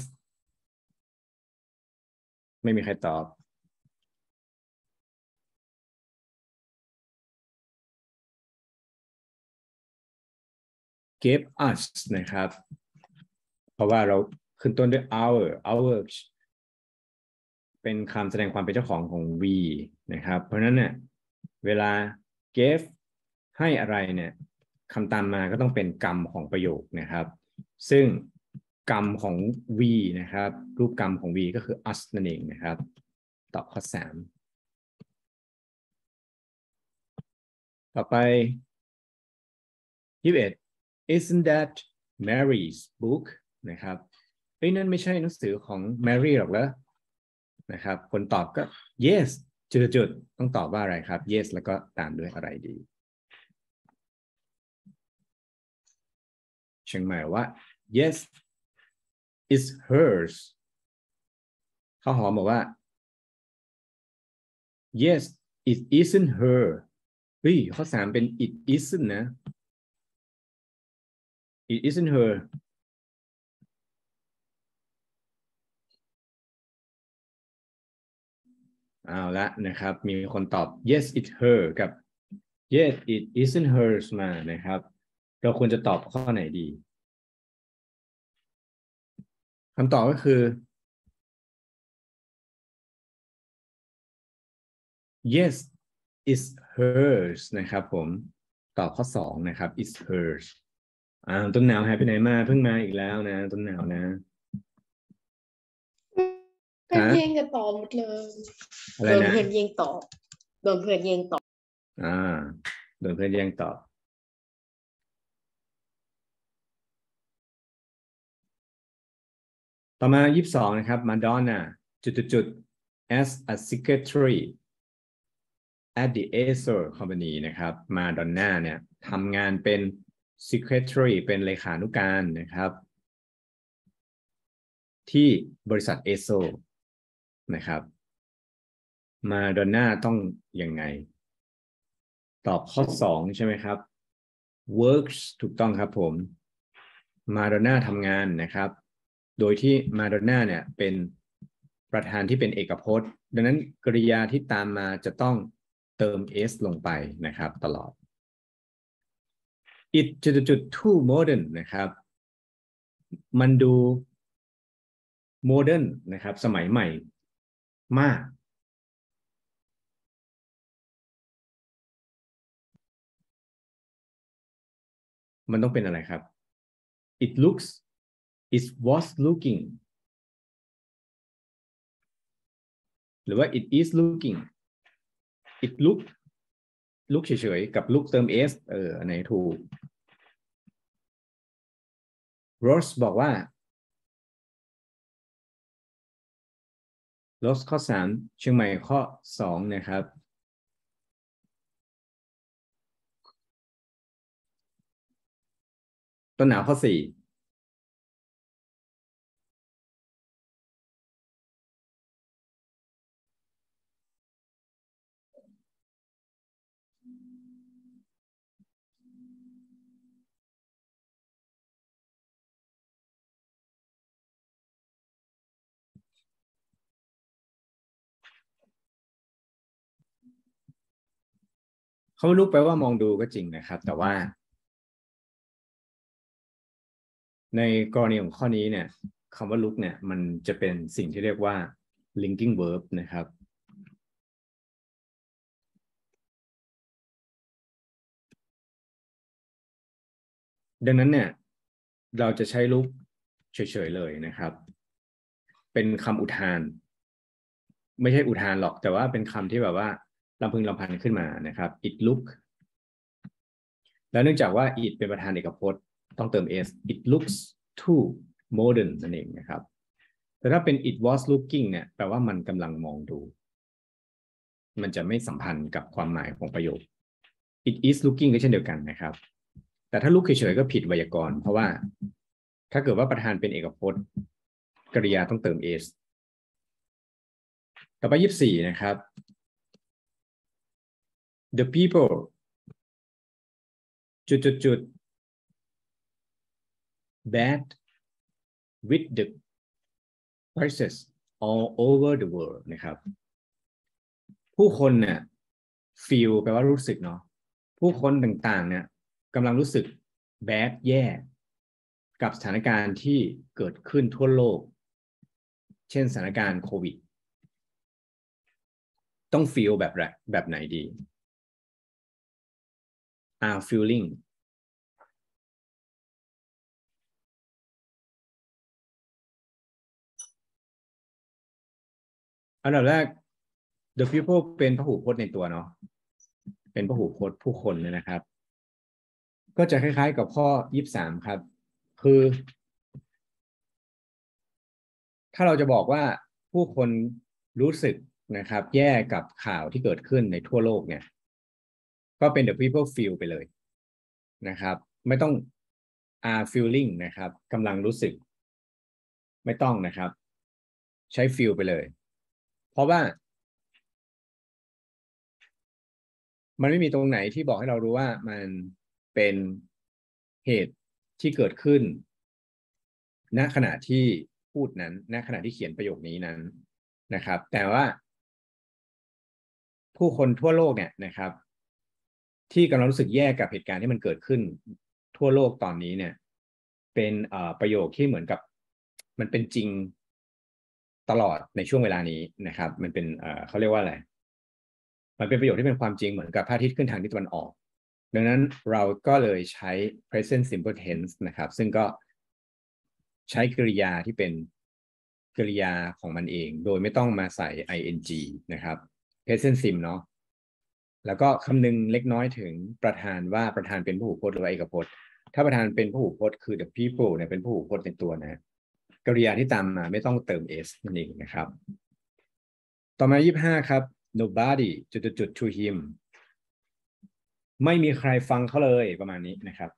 ไม่มีใครตอบ gave us นะครับเพราะว่าเราขึ้นต้นด้วย our เป็นคำแสดงความเป็นเจ้าของของ we นะครับเพราะฉะนั้นเนี่ยเวลา gave ให้อะไรเนี่ยคำตามมาก็ต้องเป็นกรรมของประโยคนะครับซึ่งกรรมของ we นะครับรูปกรรมของ we ก็คือ us นั่นเองนะครับตอบข้อ3ต่อไป21 isn't that Mary's book นะครับนั่นไม่ใช่หนังสือของ Mary หรอกเหรอนะครับคนตอบก็ yes จุดต้องตอบว่าอะไรครับ yes แล้วก็ตามด้วยอะไรดีเชียงใหม่ว่า yes it's hers ข้าวหอมบอกว่า yes it isn't her เฮ้ยข้อ3เป็น it isn't นะ it isn't her เอาละนะครับมีคนตอบ yes it's her กับ yes it isn't hers มานะครับเราควรจะตอบข้อไหนดีคำตอบก็คือ yes it's hers นะครับผมตอบข้อ2นะครับ it's hers ต้นหนาวหายไปไหนมาเพิ่งมาอีกแล้วนะต้นหนาวนะเพื่อนแย่งกันตอบหมดเลยโดนเพื่อนแย่งตอบโดนเพื่อนแย่งตอบโดนเพื่อนแย่งตอบต่อมา22นะครับ Madonna as a secretary at the Acer Company นะครับ Madonna เนี่ยทำงานเป็น secretary เป็นเลขานุการนะครับที่บริษัท Acer นะครับ Madonna ต้องยังไงตอบข้อ2ใช่ไหมครับ works ถูกต้องครับผม Madonna ทำงานนะครับโดยที่ Madonna เนี่ยเป็นประธานที่เป็นเอกพจน์ดังนั้นกริยาที่ตามมาจะต้องเติม s ลงไปนะครับตลอด it too modern นะครับมันดูโมเดิร์นนะครับสมัยใหม่มากมันต้องเป็นอะไรครับ it looks it was looking หรือว่า it is looking it look เฉยๆกับ look เติม s อันไหนถูก Rose บอกว่า Rose ข้อ3เชียงใหม่ข้อ2นะครับต้นหนาวข้อ4เขาลุกแปลว่ามองดูก็จริงนะครับแต่ว่าในกรณีของข้อนี้เนี่ยคำว่า look เนี่ยมันจะเป็นสิ่งที่เรียกว่า linking verb นะครับดังนั้นเนี่ยเราจะใช้ look เฉยๆเลยนะครับเป็นคำอุทานไม่ใช่อุทานหรอกแต่ว่าเป็นคำที่แบบว่าลำพึงลำพันขึ้นมานะครับ it look แล้วเนื่องจากว่า it เป็นประธานเอกพจน์ต้องเติม s it looks too modern นั่นเองนะครับแต่ถ้าเป็น it was looking เนี่ยแปลว่ามันกำลังมองดูมันจะไม่สัมพันธ์กับความหมายของประโยค it is looking ก็เช่นเดียวกันนะครับแต่ถ้า look เฉยๆก็ผิดไวยากรณ์เพราะว่าถ้าเกิดว่าประธานเป็นเอกพจน์กริยาต้องเติม s ต่อไป24นะครับ the people จุด bad with the prices all over the world นะครับผู้คนเนี่ย feel แปลว่ารู้สึกเนาะผู้คนต่างๆเนี่ยกำลังรู้สึก bad แย่กับสถานการณ์ที่เกิดขึ้นทั่วโลกเช่นสถานการณ์โควิดต้อง feel แบบไหนดี are feelingอันดับแรก the people เป็นพหูพจน์ในตัวเนาะเป็นพหูพจน์ผู้คนเนี่ยนะครับก็จะคล้ายๆกับข้อ23ครับคือถ้าเราจะบอกว่าผู้คนรู้สึกนะครับแย่กับข่าวที่เกิดขึ้นในทั่วโลกเนี่ยก็เป็น the people feel ไปเลยนะครับไม่ต้อง are feeling นะครับกำลังรู้สึกไม่ต้องนะครับใช้ feel ไปเลยเพราะว่ามันไม่มีตรงไหนที่บอกให้เรารู้ว่ามันเป็นเหตุที่เกิดขึ้นณขณะที่พูดนั้นณขณะที่เขียนประโยคนี้นั้นนะครับแต่ว่าผู้คนทั่วโลกเนี่ยนะครับที่กำลังรู้สึกแย่กับเหตุการณ์ที่มันเกิดขึ้นทั่วโลกตอนนี้เนี่ยเป็นประโยคที่เหมือนกับมันเป็นจริงตลอดในช่วงเวลานี้นะครับมันเป็นเขาเรียกว่าอะไรมันเป็นประโยคที่เป็นความจริงเหมือนกับพระอาทิตย์ขึ้นทางทิศตะวันออกดังนั้นเราก็เลยใช้ present simple tense นะครับซึ่งก็ใช้กริยาที่เป็นกริยาของมันเองโดยไม่ต้องมาใส่ ing นะครับ present sim เนาะแล้วก็คำนึงเล็กน้อยถึงประธานว่าประธานเป็นพหูพจน์หรือเอกพจน์ถ้าประธานเป็นพหูพจน์คือ the people เนี่ยเป็นพหูพจน์ในตัวนะกริยาที่ตามมาไม่ต้องเติม s นั่นเองนะครับต่อมา25ครับ nobody จุด to him ไม่มีใครฟังเขาเลยประมาณนี้นะครับ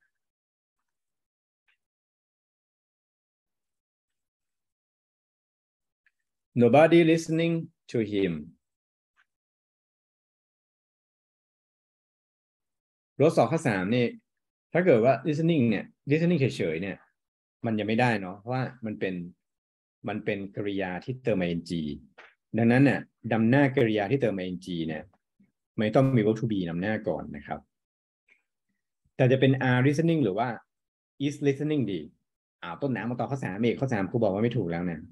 nobody listening to him รถสอบข้อ3นี่ถ้าเกิดว่า listening เนี่ย listening เฉยๆเนี่ยมันยังไม่ได้เนาะเพราะว่ามันเป็นกริยาที่เติม ing ดังนั้นเนี่ยนำหน้ากริยาที่เติม ing เนี่ยไม่ต้องมี verb to be นำหน้าก่อนนะครับแต่จะเป็น are listening หรือว่า is listening ดีต้นน้ำมาต่อข้อ3เอกข้อ3ครูบอกว่าไม่ถูกแล้วเนี่ย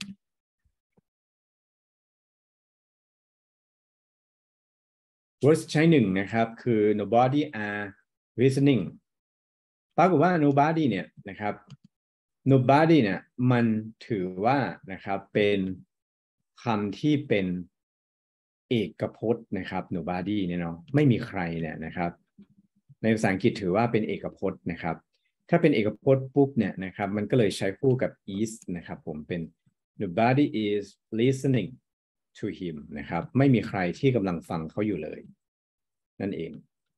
verse ใช้1นะครับคือ nobody are listening ปรากฏว่า nobody เนี่ยนะครับ nobody เนี่ยมันถือว่านะครับเป็นคำที่เป็นเอกพจน์นะครับ nobody เนี่ยเนาะไม่มีใครเนี่ยนะครับในภาษาอังกฤษถือว่าเป็นเอกพจน์นะครับถ้าเป็นเอกพจน์ปุ๊บเนี่ยนะครับมันก็เลยใช้คู่กับ is นะครับผมเป็น nobody is listening to him นะครับไม่มีใครที่กำลังฟังเขาอยู่เลยนั่นเอง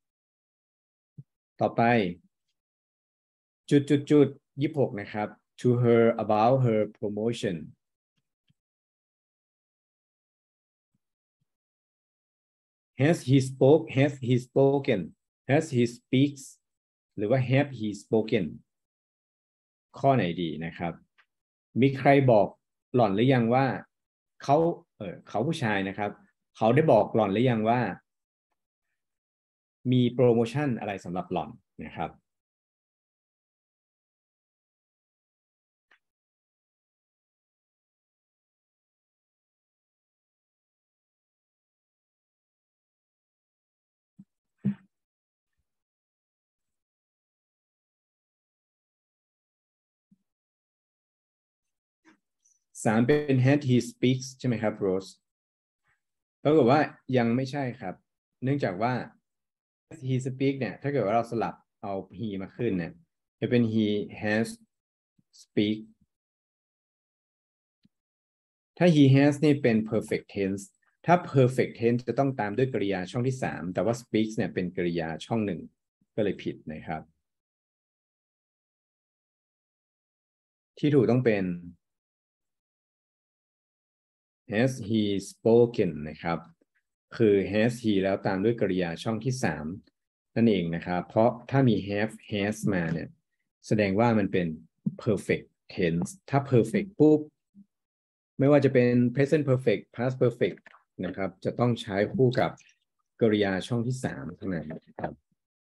ต่อไป26นะครับ to her about her promotion has he spoken has he speaks หรือว่า have he spoken ข้อไหนดีนะครับมีใครบอกหล่อนหรือยังว่าเขาผู้ชายนะครับเขาได้บอกหล่อนหรือยังว่ามีโปรโมชั่นอะไรสำหรับหล่อนนะครับ3เป็น had he speaks ใช่ไหมครับโรสปรากฏว่ายังไม่ใช่ครับเนื่องจากว่า he speak เนี่ยถ้าเกิดว่าเราสลับเอา he มาขึ้นเนี่ยจะเป็น he has speak ถ้า he has นี่เป็น perfect tense ถ้า perfect tense จะต้องตามด้วยกริยาช่องที่3แต่ว่า speaks เนี่ยเป็นกริยาช่อง1ก็เลยผิดนะครับที่ถูกต้องเป็น has he spoken นะครับคือ has he แล้วตามด้วยกริยาช่องที่3นั่นเองนะครับเพราะถ้ามี have has มาเนี่ยแสดงว่ามันเป็น perfect tense ถ้า perfect ปุ๊บไม่ว่าจะเป็น present perfect past perfect นะครับจะต้องใช้คู่กับกริยาช่องที่3เท่านั้นนะครับ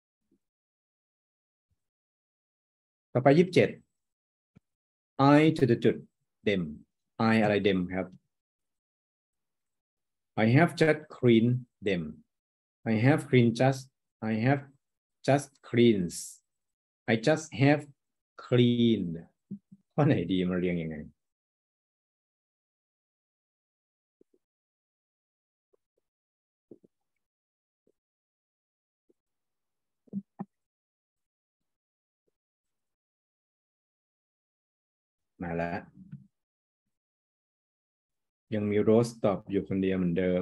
ต่อไป27 I to the จุด them I อะไร them ครับ I have just cleaned them I have just cleaned I just have cleaned ข้อไหนดีมาเรียงยังไงมาแล้วยังมีโรสตอบอยู่คนเดียวเหมือนเดิม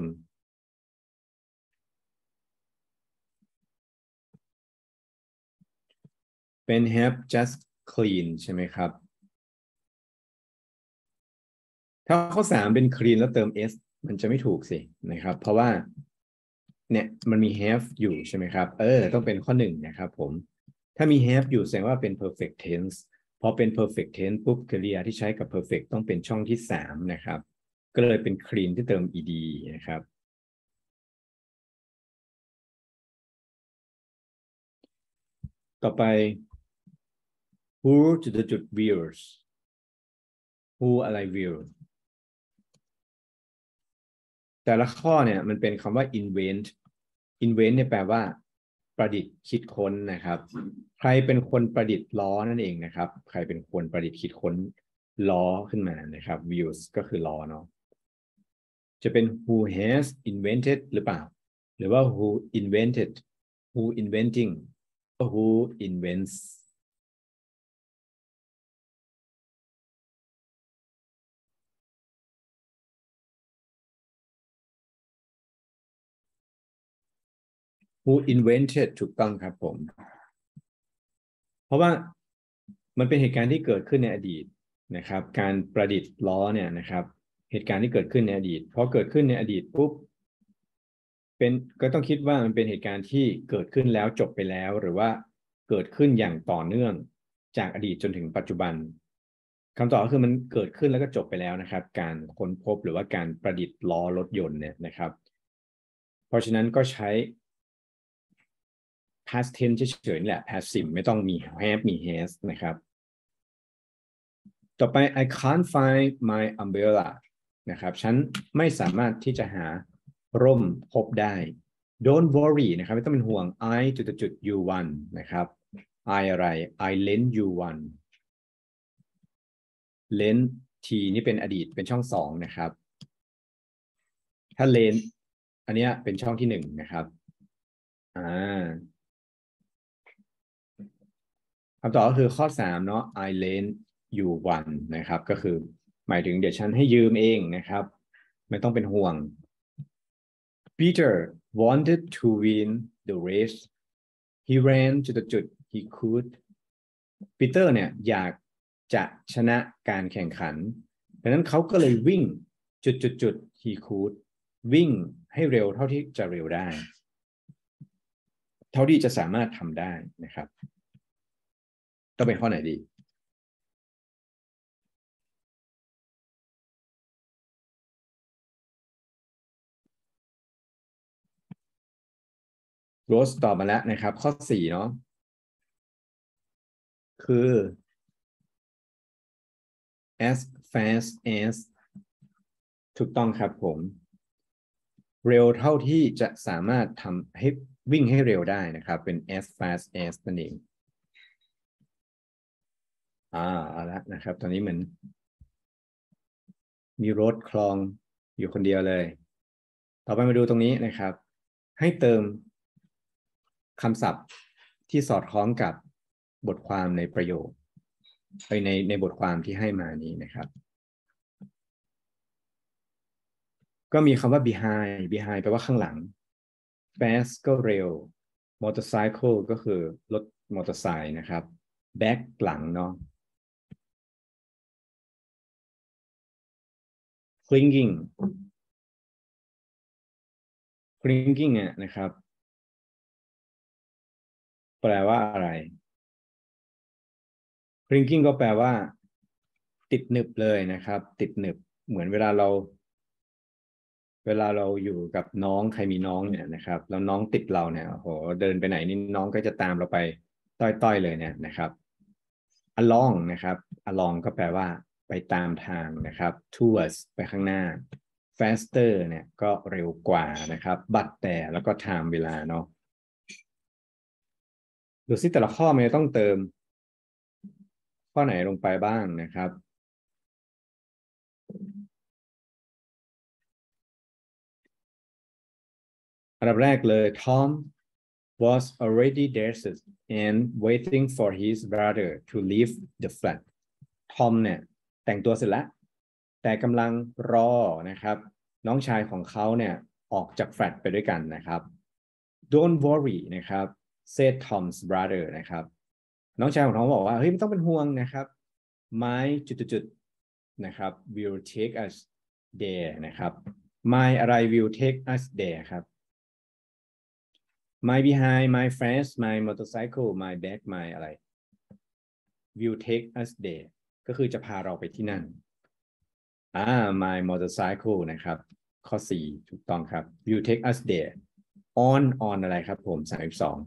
เป็น have just clean ใช่ไหมครับถ้าข้อ3เป็น clean แล้วเติม s มันจะไม่ถูกสินะครับเพราะว่าเนี่ยมันมี have อยู่ใช่ไหมครับต้องเป็นข้อ1นะครับผมถ้ามี have อยู่แสดงว่าเป็น perfect tense พอเป็น perfect tense ปุ๊บกริยาที่ใช้กับ perfect ต้องเป็นช่องที่3นะครับก็เลยเป็น clean ที่เติม ed นะครับต่อไป who จุดจุด wears who อะไร wear แต่ละข้อเนี่ยมันเป็นคำว่า inventเนี่ยแปลว่าประดิษฐ์คิดค้นนะครับใครเป็นคนประดิษฐ์ล้อนั่นเองนะครับใครเป็นคนประดิษฐ์คิดค้นล้อขึ้นมานะครับ wheels ก็คือล้อเนาะจะเป็น who has invented หรือเปล่าหรือว่า who invented who inventing who invents who invented ถูกต้องครับผมเพราะว่ามันเป็นเหตุการณ์ที่เกิดขึ้นในอดีตนะครับการประดิษฐ์ล้อเนี่ยนะครับเหตุการณ์ที่เกิดขึ้นในอดีตพอเกิดขึ้นในอดีตปุ๊บก็ต้องคิดว่ามันเป็นเหตุการณ์ที่เกิดขึ้นแล้วจบไปแล้วหรือว่าเกิดขึ้นอย่างต่อเนื่องจากอดีตจนถึงปัจจุบันคำตอบก็คือมันเกิดขึ้นแล้วก็จบไปแล้วนะครับการค้นพบหรือว่าการประดิษฐ์ล้อรถยนต์เนี่ยนะครับเพราะฉะนั้นก็ใช้ past tense เฉยๆนี่แหละ passive ไม่ต้องมี have มี has นะครับต่อไป I can't find my umbrella นะครับฉันไม่สามารถที่จะหาร่มพบได้ Don't worry นะครับไม่ต้องเป็นห่วง I จุด you one นะครับ I อะไร I lend you one length t นี่เป็นอดีตเป็นช่องสองนะครับถ้า length อันเนี้ยเป็นช่องที่หนึ่งนะครับคำตอบก็คือข้อ3เนาะ I lend you one นะครับก็คือหมายถึงเดี๋ยวฉันให้ยืมเองนะครับไม่ต้องเป็นห่วง Peter wanted to win the race he ran จุด he could Peter เนี่ยอยากจะชนะการแข่งขันดังนั้นเขาก็เลยวิ่งจุด he could วิ่งให้เร็วเท่าที่จะเร็วได้เท่าที่จะสามารถทำได้นะครับต้องเป็นข้อไหนดี โรสตอบมาแล้วนะครับข้อ4เนาะคือ as fast as ถูกต้องครับผมเร็วเท่าที่จะสามารถทำให้วิ่งให้เร็วได้นะครับเป็น as fast as นั่นเองเอาละนะครับตอนนี้เหมือนมีรถคลองอยู่คนเดียวเลยต่อไปมาดูตรงนี้นะครับให้เติมคำศัพท์ที่สอดคล้องกับบทความในประโยคในบทความที่ให้มานี้นะครับก็มีคำว่า behind แปลว่าข้างหลัง fast ก็เร็ว motorcycle ก็คือรถมอเตอร์ไซค์นะครับ back หลังเนาะ clinging เนี่ยนะครับแปลว่าอะไร clinging ก็แปลว่าติดหนึบเลยนะครับติดหนึบเหมือนเวลาเราอยู่กับน้องใครมีน้องเนี่ยนะครับแล้วน้องติดเราเนี่ยโหเดินไปไหนนี่น้องก็จะตามเราไปต้อยๆเลยเนี่ยนะครับ along นะครับ along ก็แปลว่าไปตามทางนะครับ towards ไปข้างหน้า faster เนี่ยก็เร็วกว่านะครับ but แต่แล้วก็ time เวลาเนาะดูซิแต่ละข้อมันจะต้องเติมข้อไหนลงไปบ้างนะครับอันดับแรกเลย Tom was already dressed and waiting for his brother to leave the flat Tom เนี่ยแต่งตัวเสร็จแล้วแต่กำลังรอนะครับน้องชายของเขาเนี่ยออกจากแฟลตไปด้วยกันนะครับ Don't worry นะครับ said Tom's brother นะครับน้องชายของเขาบอกว่าเฮ้ยไม่ต้องเป็นห่วงนะครับ my จุดนะครับ will take us there นะครับ my อะไร will take us there ครับ my behind my friends my motorcycle my bag my อะไร will take us there ก็คือจะพาเราไปที่นั่นmy motorcycle นะครับข้อ4ถูกต้องครับ will take us there on อะไรครับผม32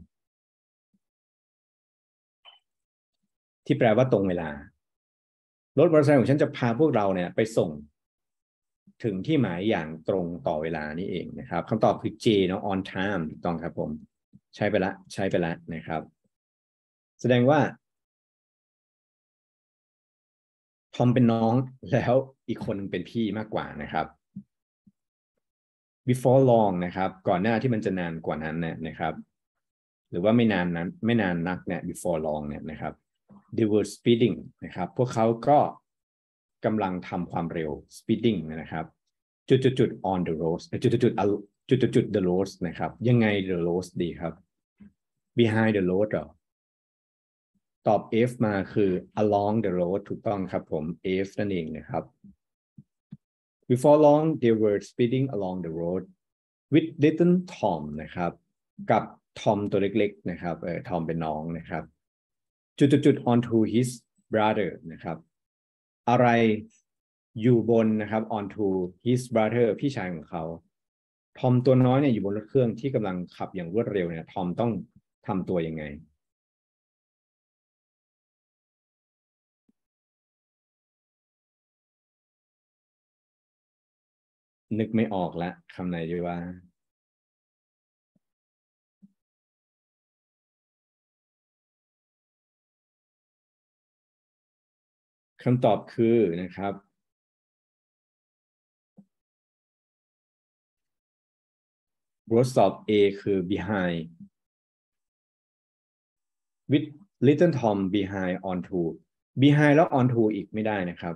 ที่แปลว่าตรงเวลารถมอเตอร์ไซค์ของฉันจะพาพวกเราเนี่ยไปส่งถึงที่หมายอย่างตรงต่อเวลานี่เองนะครับคำตอบคือ J เนาะ on time ถูกต้องครับผมใช้ไปละนะครับแสดงว่าทอมเป็นน้องแล้วอีกคนนึงเป็นพี่มากกว่านะครับ before long นะครับก่อนหน้าที่มันจะนานกว่านั้นเนี่ยนะครับหรือว่าไม่นานนักเนี่ย before long เนี่ยนะครับ they were speeding นะครับพวกเขาก็กำลังทำความเร็ว speeding นะครับจุด on the road จุด the road นะครับยังไง the road ดีครับ behind the road หรอตอบ F มาคือ along the road ถูกต้องครับผม F นั่นเองนะครับ Before long they were speeding along the road with little Tom นะครับกับทอมตัวเล็กๆนะครับทอมเป็นน้องนะครับจุด onto his brother นะครับอะไรอยู่บนนะครับ onto his brother พี่ชายของเขาทอมตัวน้อยเนี่ยอยู่บนรถเครื่องที่กำลังขับอย่างรวดเร็วเนี่ยทอมต้องทำตัวยังไงนึกไม่ออกละคำไหนดีว่าคำตอบคือนะครับ words of A คือ behind with little Tom behind onto behind แล้ว onto อีกไม่ได้นะครับ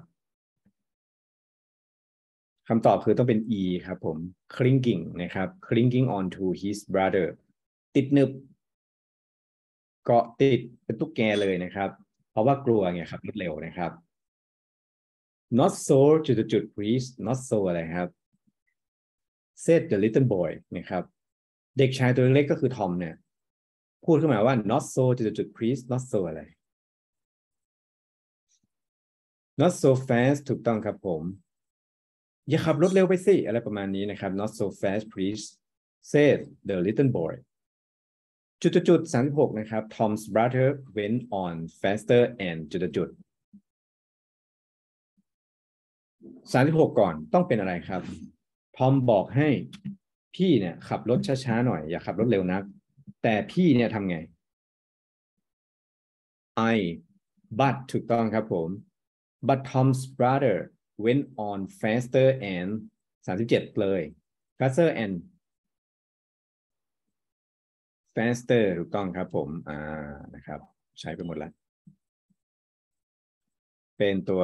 คำตอบคือต้องเป็น E ครับผม clinging นะครับ clinging onto his brother ติดหนึบเกาะติดเป็นตุ๊กแกเลยนะครับเพราะว่ากลัวไงครับรวดเร็วนะครับ not so จุด please not so อะไรครับ said the little boy นะครับเด็กชายตัวเล็กก็คือทอมเนี่ยพูดขึ้นมาว่า not so จุด please not so อะไร not so fast ถูกต้องครับผมอย่าขับรถเร็วไปสิอะไรประมาณนี้นะครับ not so fast please said the little boy 36นะครับ Tom's brother went on faster and 36ก่อนต้องเป็นอะไรครับทอมบอกให้พี่เนี่ยขับรถช้าๆหน่อยอย่าขับรถเร็วนักแต่พี่เนี่ยทำไง but ถูกต้องครับผม but Tom's brother went on faster and 37เลย faster and faster ถูกต้องครับผมนะครับใช้ไปหมดแล้วเป็นตัว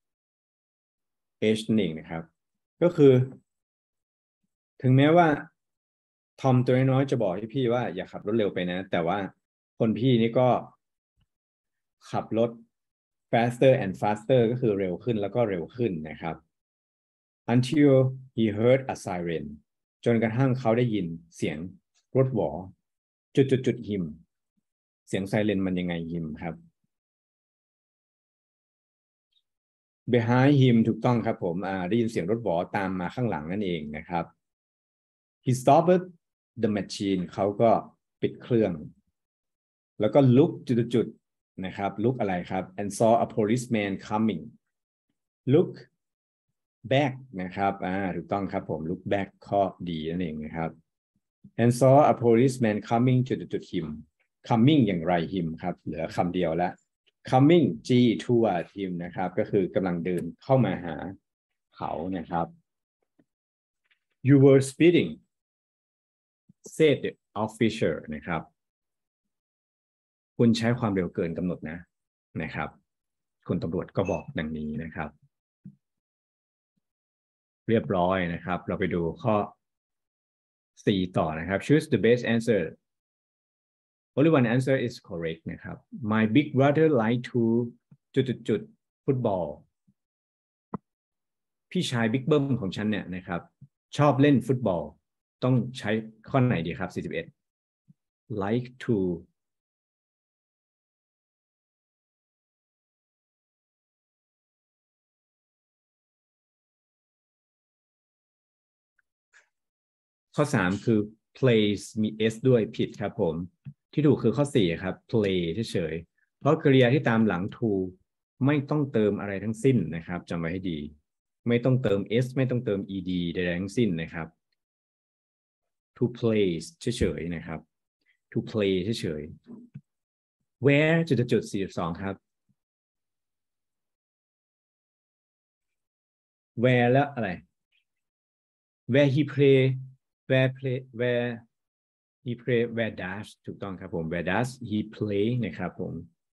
h นั่นเองนะครับก็คือถึงแม้ว่าทอมตัวน้อยจะบอกให้พี่ว่าอย่าขับรถเร็วไปนะแต่ว่าคนพี่นี่ก็ขับรถ faster and faster ก็คือเร็วขึ้นแล้วก็เร็วขึ้นนะครับ until he heard a siren จนกระทั่งเขาได้ยินเสียงรถหวอหิมเสียงไซเรนมันยังไงหิมครับ behind him ถูกต้องครับผมได้ยินเสียงรถหวอตามมาข้างหลังนั่นเองนะครับ he stopped the machine เขาก็ปิดเครื่องแล้วก็ look นะครับ look อะไรครับ and saw a policeman coming look back นะครับถูกต้องครับผม look back ข้อดีนั่นเองนะครับ and saw a policeman coming him coming อย่างไร him ครับเหลือคำเดียวแล้ว coming G toward him นะครับก็คือกำลังเดินเข้ามาหาเขานะครับ you were speeding said the officer นะครับคุณใช้ความเร็วเกินกำหนดนะครับคุณตำรวจก็บอกดังนี้นะครับเรียบร้อยนะครับเราไปดูข้อ4ต่อนะครับ choose the best answer only one answer is correct นะครับ my big brother like to ฟุตบอลพี่ชายบิ๊กเบิ้มของฉันเนี่ยนะครับชอบเล่นฟุตบอลต้องใช้ข้อไหนดีครับ41 like toข้อ3คือ plays มี s ด้วยผิดครับผมที่ถูกคือข้อ4ครับ play เฉยๆเพราะกริยาที่ตามหลัง to ไม่ต้องเติมอะไรทั้งสิ้นนะครับจำไว้ให้ดีไม่ต้องเติม s ไม่ต้องเติม ed ใดๆทั้งสิ้นนะครับ to play เฉยๆนะครับ to play เฉยๆ where 42ครับ where แล้วอะไร where he play where he play where does ถูกต้องครับผม where does he play นะครับผม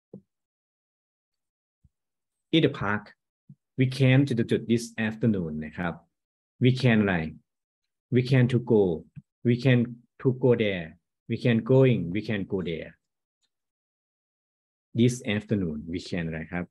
in the park we can this afternoon นะครับ we can อะไร we can to go we can to go there we can go there this afternoon we can อะไรครับ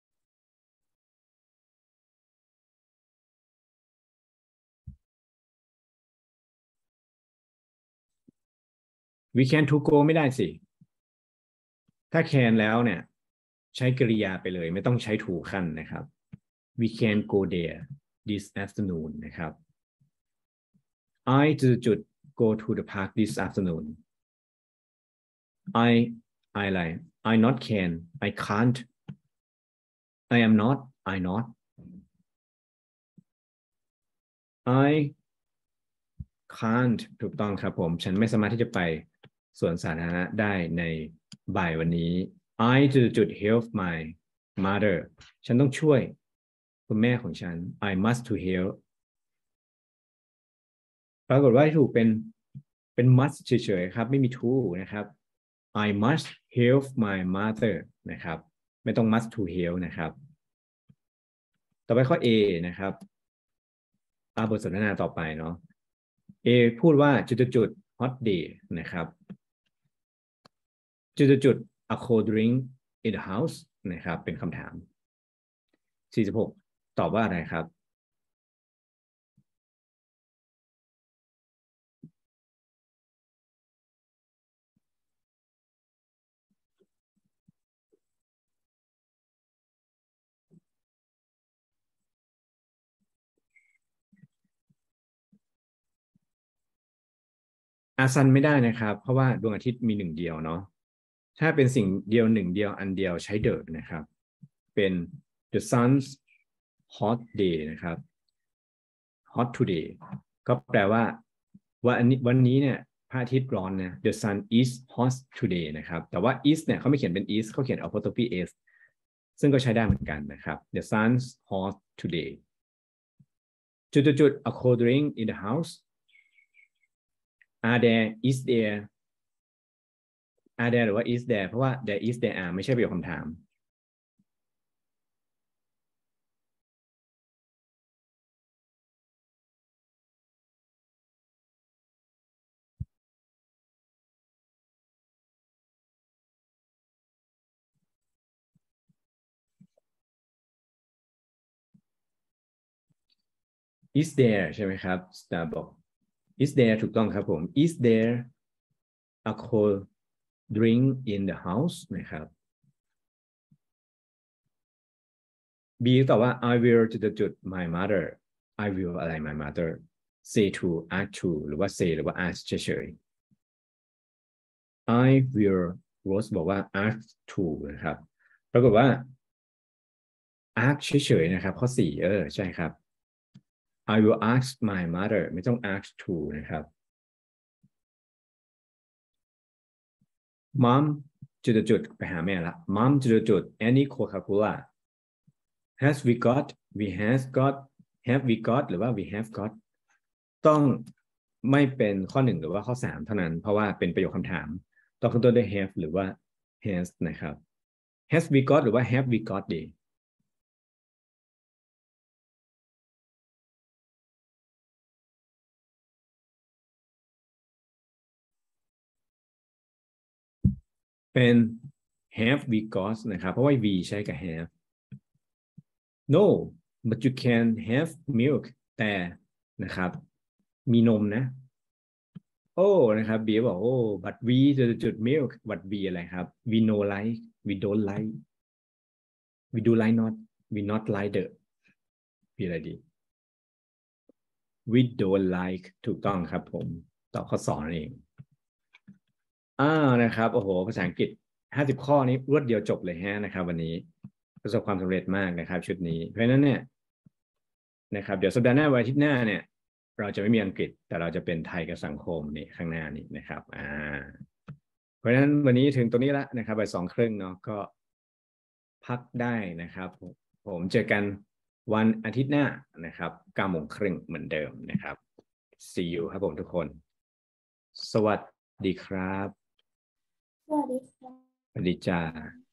we can to go ไม่ได้สิถ้า can แล้วเนี่ยใช้กริยาไปเลยไม่ต้องใช้ to ขั้นนะครับ we can go there this afternoon นะครับ I go to the park this afternoon I อะไร I not can I can't I am not I not I can't ถูกต้องครับผมฉันไม่สามารถที่จะไปสวนสาธารณะได้ในบ่ายวันนี้ I help my mother ฉันต้องช่วยคุณแม่ของฉัน I must to help ปรากฏว่าที่ถูกเป็น must เฉยๆครับไม่มี to นะครับ I must help my mother นะครับไม่ต้อง must to help นะครับต่อไปข้อ A นะครับบทสนทนาต่อไปเนาะ A พูดว่าจุดๆ hot day นะครับจุดๆ a cold drink in the house นะครับเป็นคำถาม46ตอบว่าอะไรครับอาซันไม่ได้นะครับเพราะว่าดวงอาทิตย์มีหนึ่งเดียวเนาะถ้าเป็นสิ่งเดียวหนึ่งเดียวอันเดียวใช้ the นะครับเป็น the sun's hot day นะครับ hot today ก็แปลว่าวันนี้เนี่ยพระอาทิตย์ร้อนนะ the sun is hot today นะครับแต่ว่า is เนี่ยเขาไม่เขียนเป็น is เขาเขียน apostrophe s ซึ่งก็ใช้ได้เหมือนกันนะครับ the sun's hot today จุดๆ a cold drink in the house are there is there are there หรือว่า is there เพราะว่า there is there are ไม่ใช่ประโยคคำถาม is there ใช่ไหมครับ Star บอก is there ถูกต้องครับผม is there a cold drink in the house นะครับ B ตอบว่า I will จุด my mother I will อะไร my mother say to ask to หรือว่า say หรือว่า ask เฉยๆ I will Rose บอกว่า ask to นะครับปรากฏว่า ask เฉยๆนะครับข้อ4ใช่ครับ I will ask my mother ไม่ต้อง ask to นะครับ Mom จุดไปหาแม่ละ Mom จุด any Coca-Cola has we got we has got have we got หรือว่า we have got ต้องไม่เป็นข้อ1หรือว่าข้อ3เท่านั้นเพราะว่าเป็นประโยคคำถามต้องขึ้นต้นด้วย have หรือว่า has นะครับ has we got หรือว่า have we got ดีเป็น have we got นะครับเพราะว่า we ใช้กับ have no but you can have milk แต่นะครับมีนมนะโอ้นะครับ B บอกโอ้ but we จุด milk but we อะไรครับ we no like we don't like we do like not we not like the มีอะไรดี we don't like ถูกต้องครับผมตอบข้อ2นั่นเองนะครับโอ้โหภาษาอังกฤษ50ข้อนี้รวดเดียวจบเลยฮะนะครับวันนี้ประสบความสำเร็จมากนะครับชุดนี้เพราะฉะนั้นเนี่ยนะครับเดี๋ยวสัปดาห์หน้าวันอาทิตย์หน้าเนี่ยเราจะไม่มีอังกฤษแต่เราจะเป็นไทยกับสังคมนี่ข้างหน้านี้นะครับเพราะฉะนั้นวันนี้ถึงตรงนี้ละนะครับบ่าย2:30เนาะก็พักได้นะครับผมเจอกันวันอาทิตย์หน้านะครับ9:30เหมือนเดิมนะครับ see you ครับผมทุกคนสวัสดีครับสวัสดีค่ะสวัสดีจ้า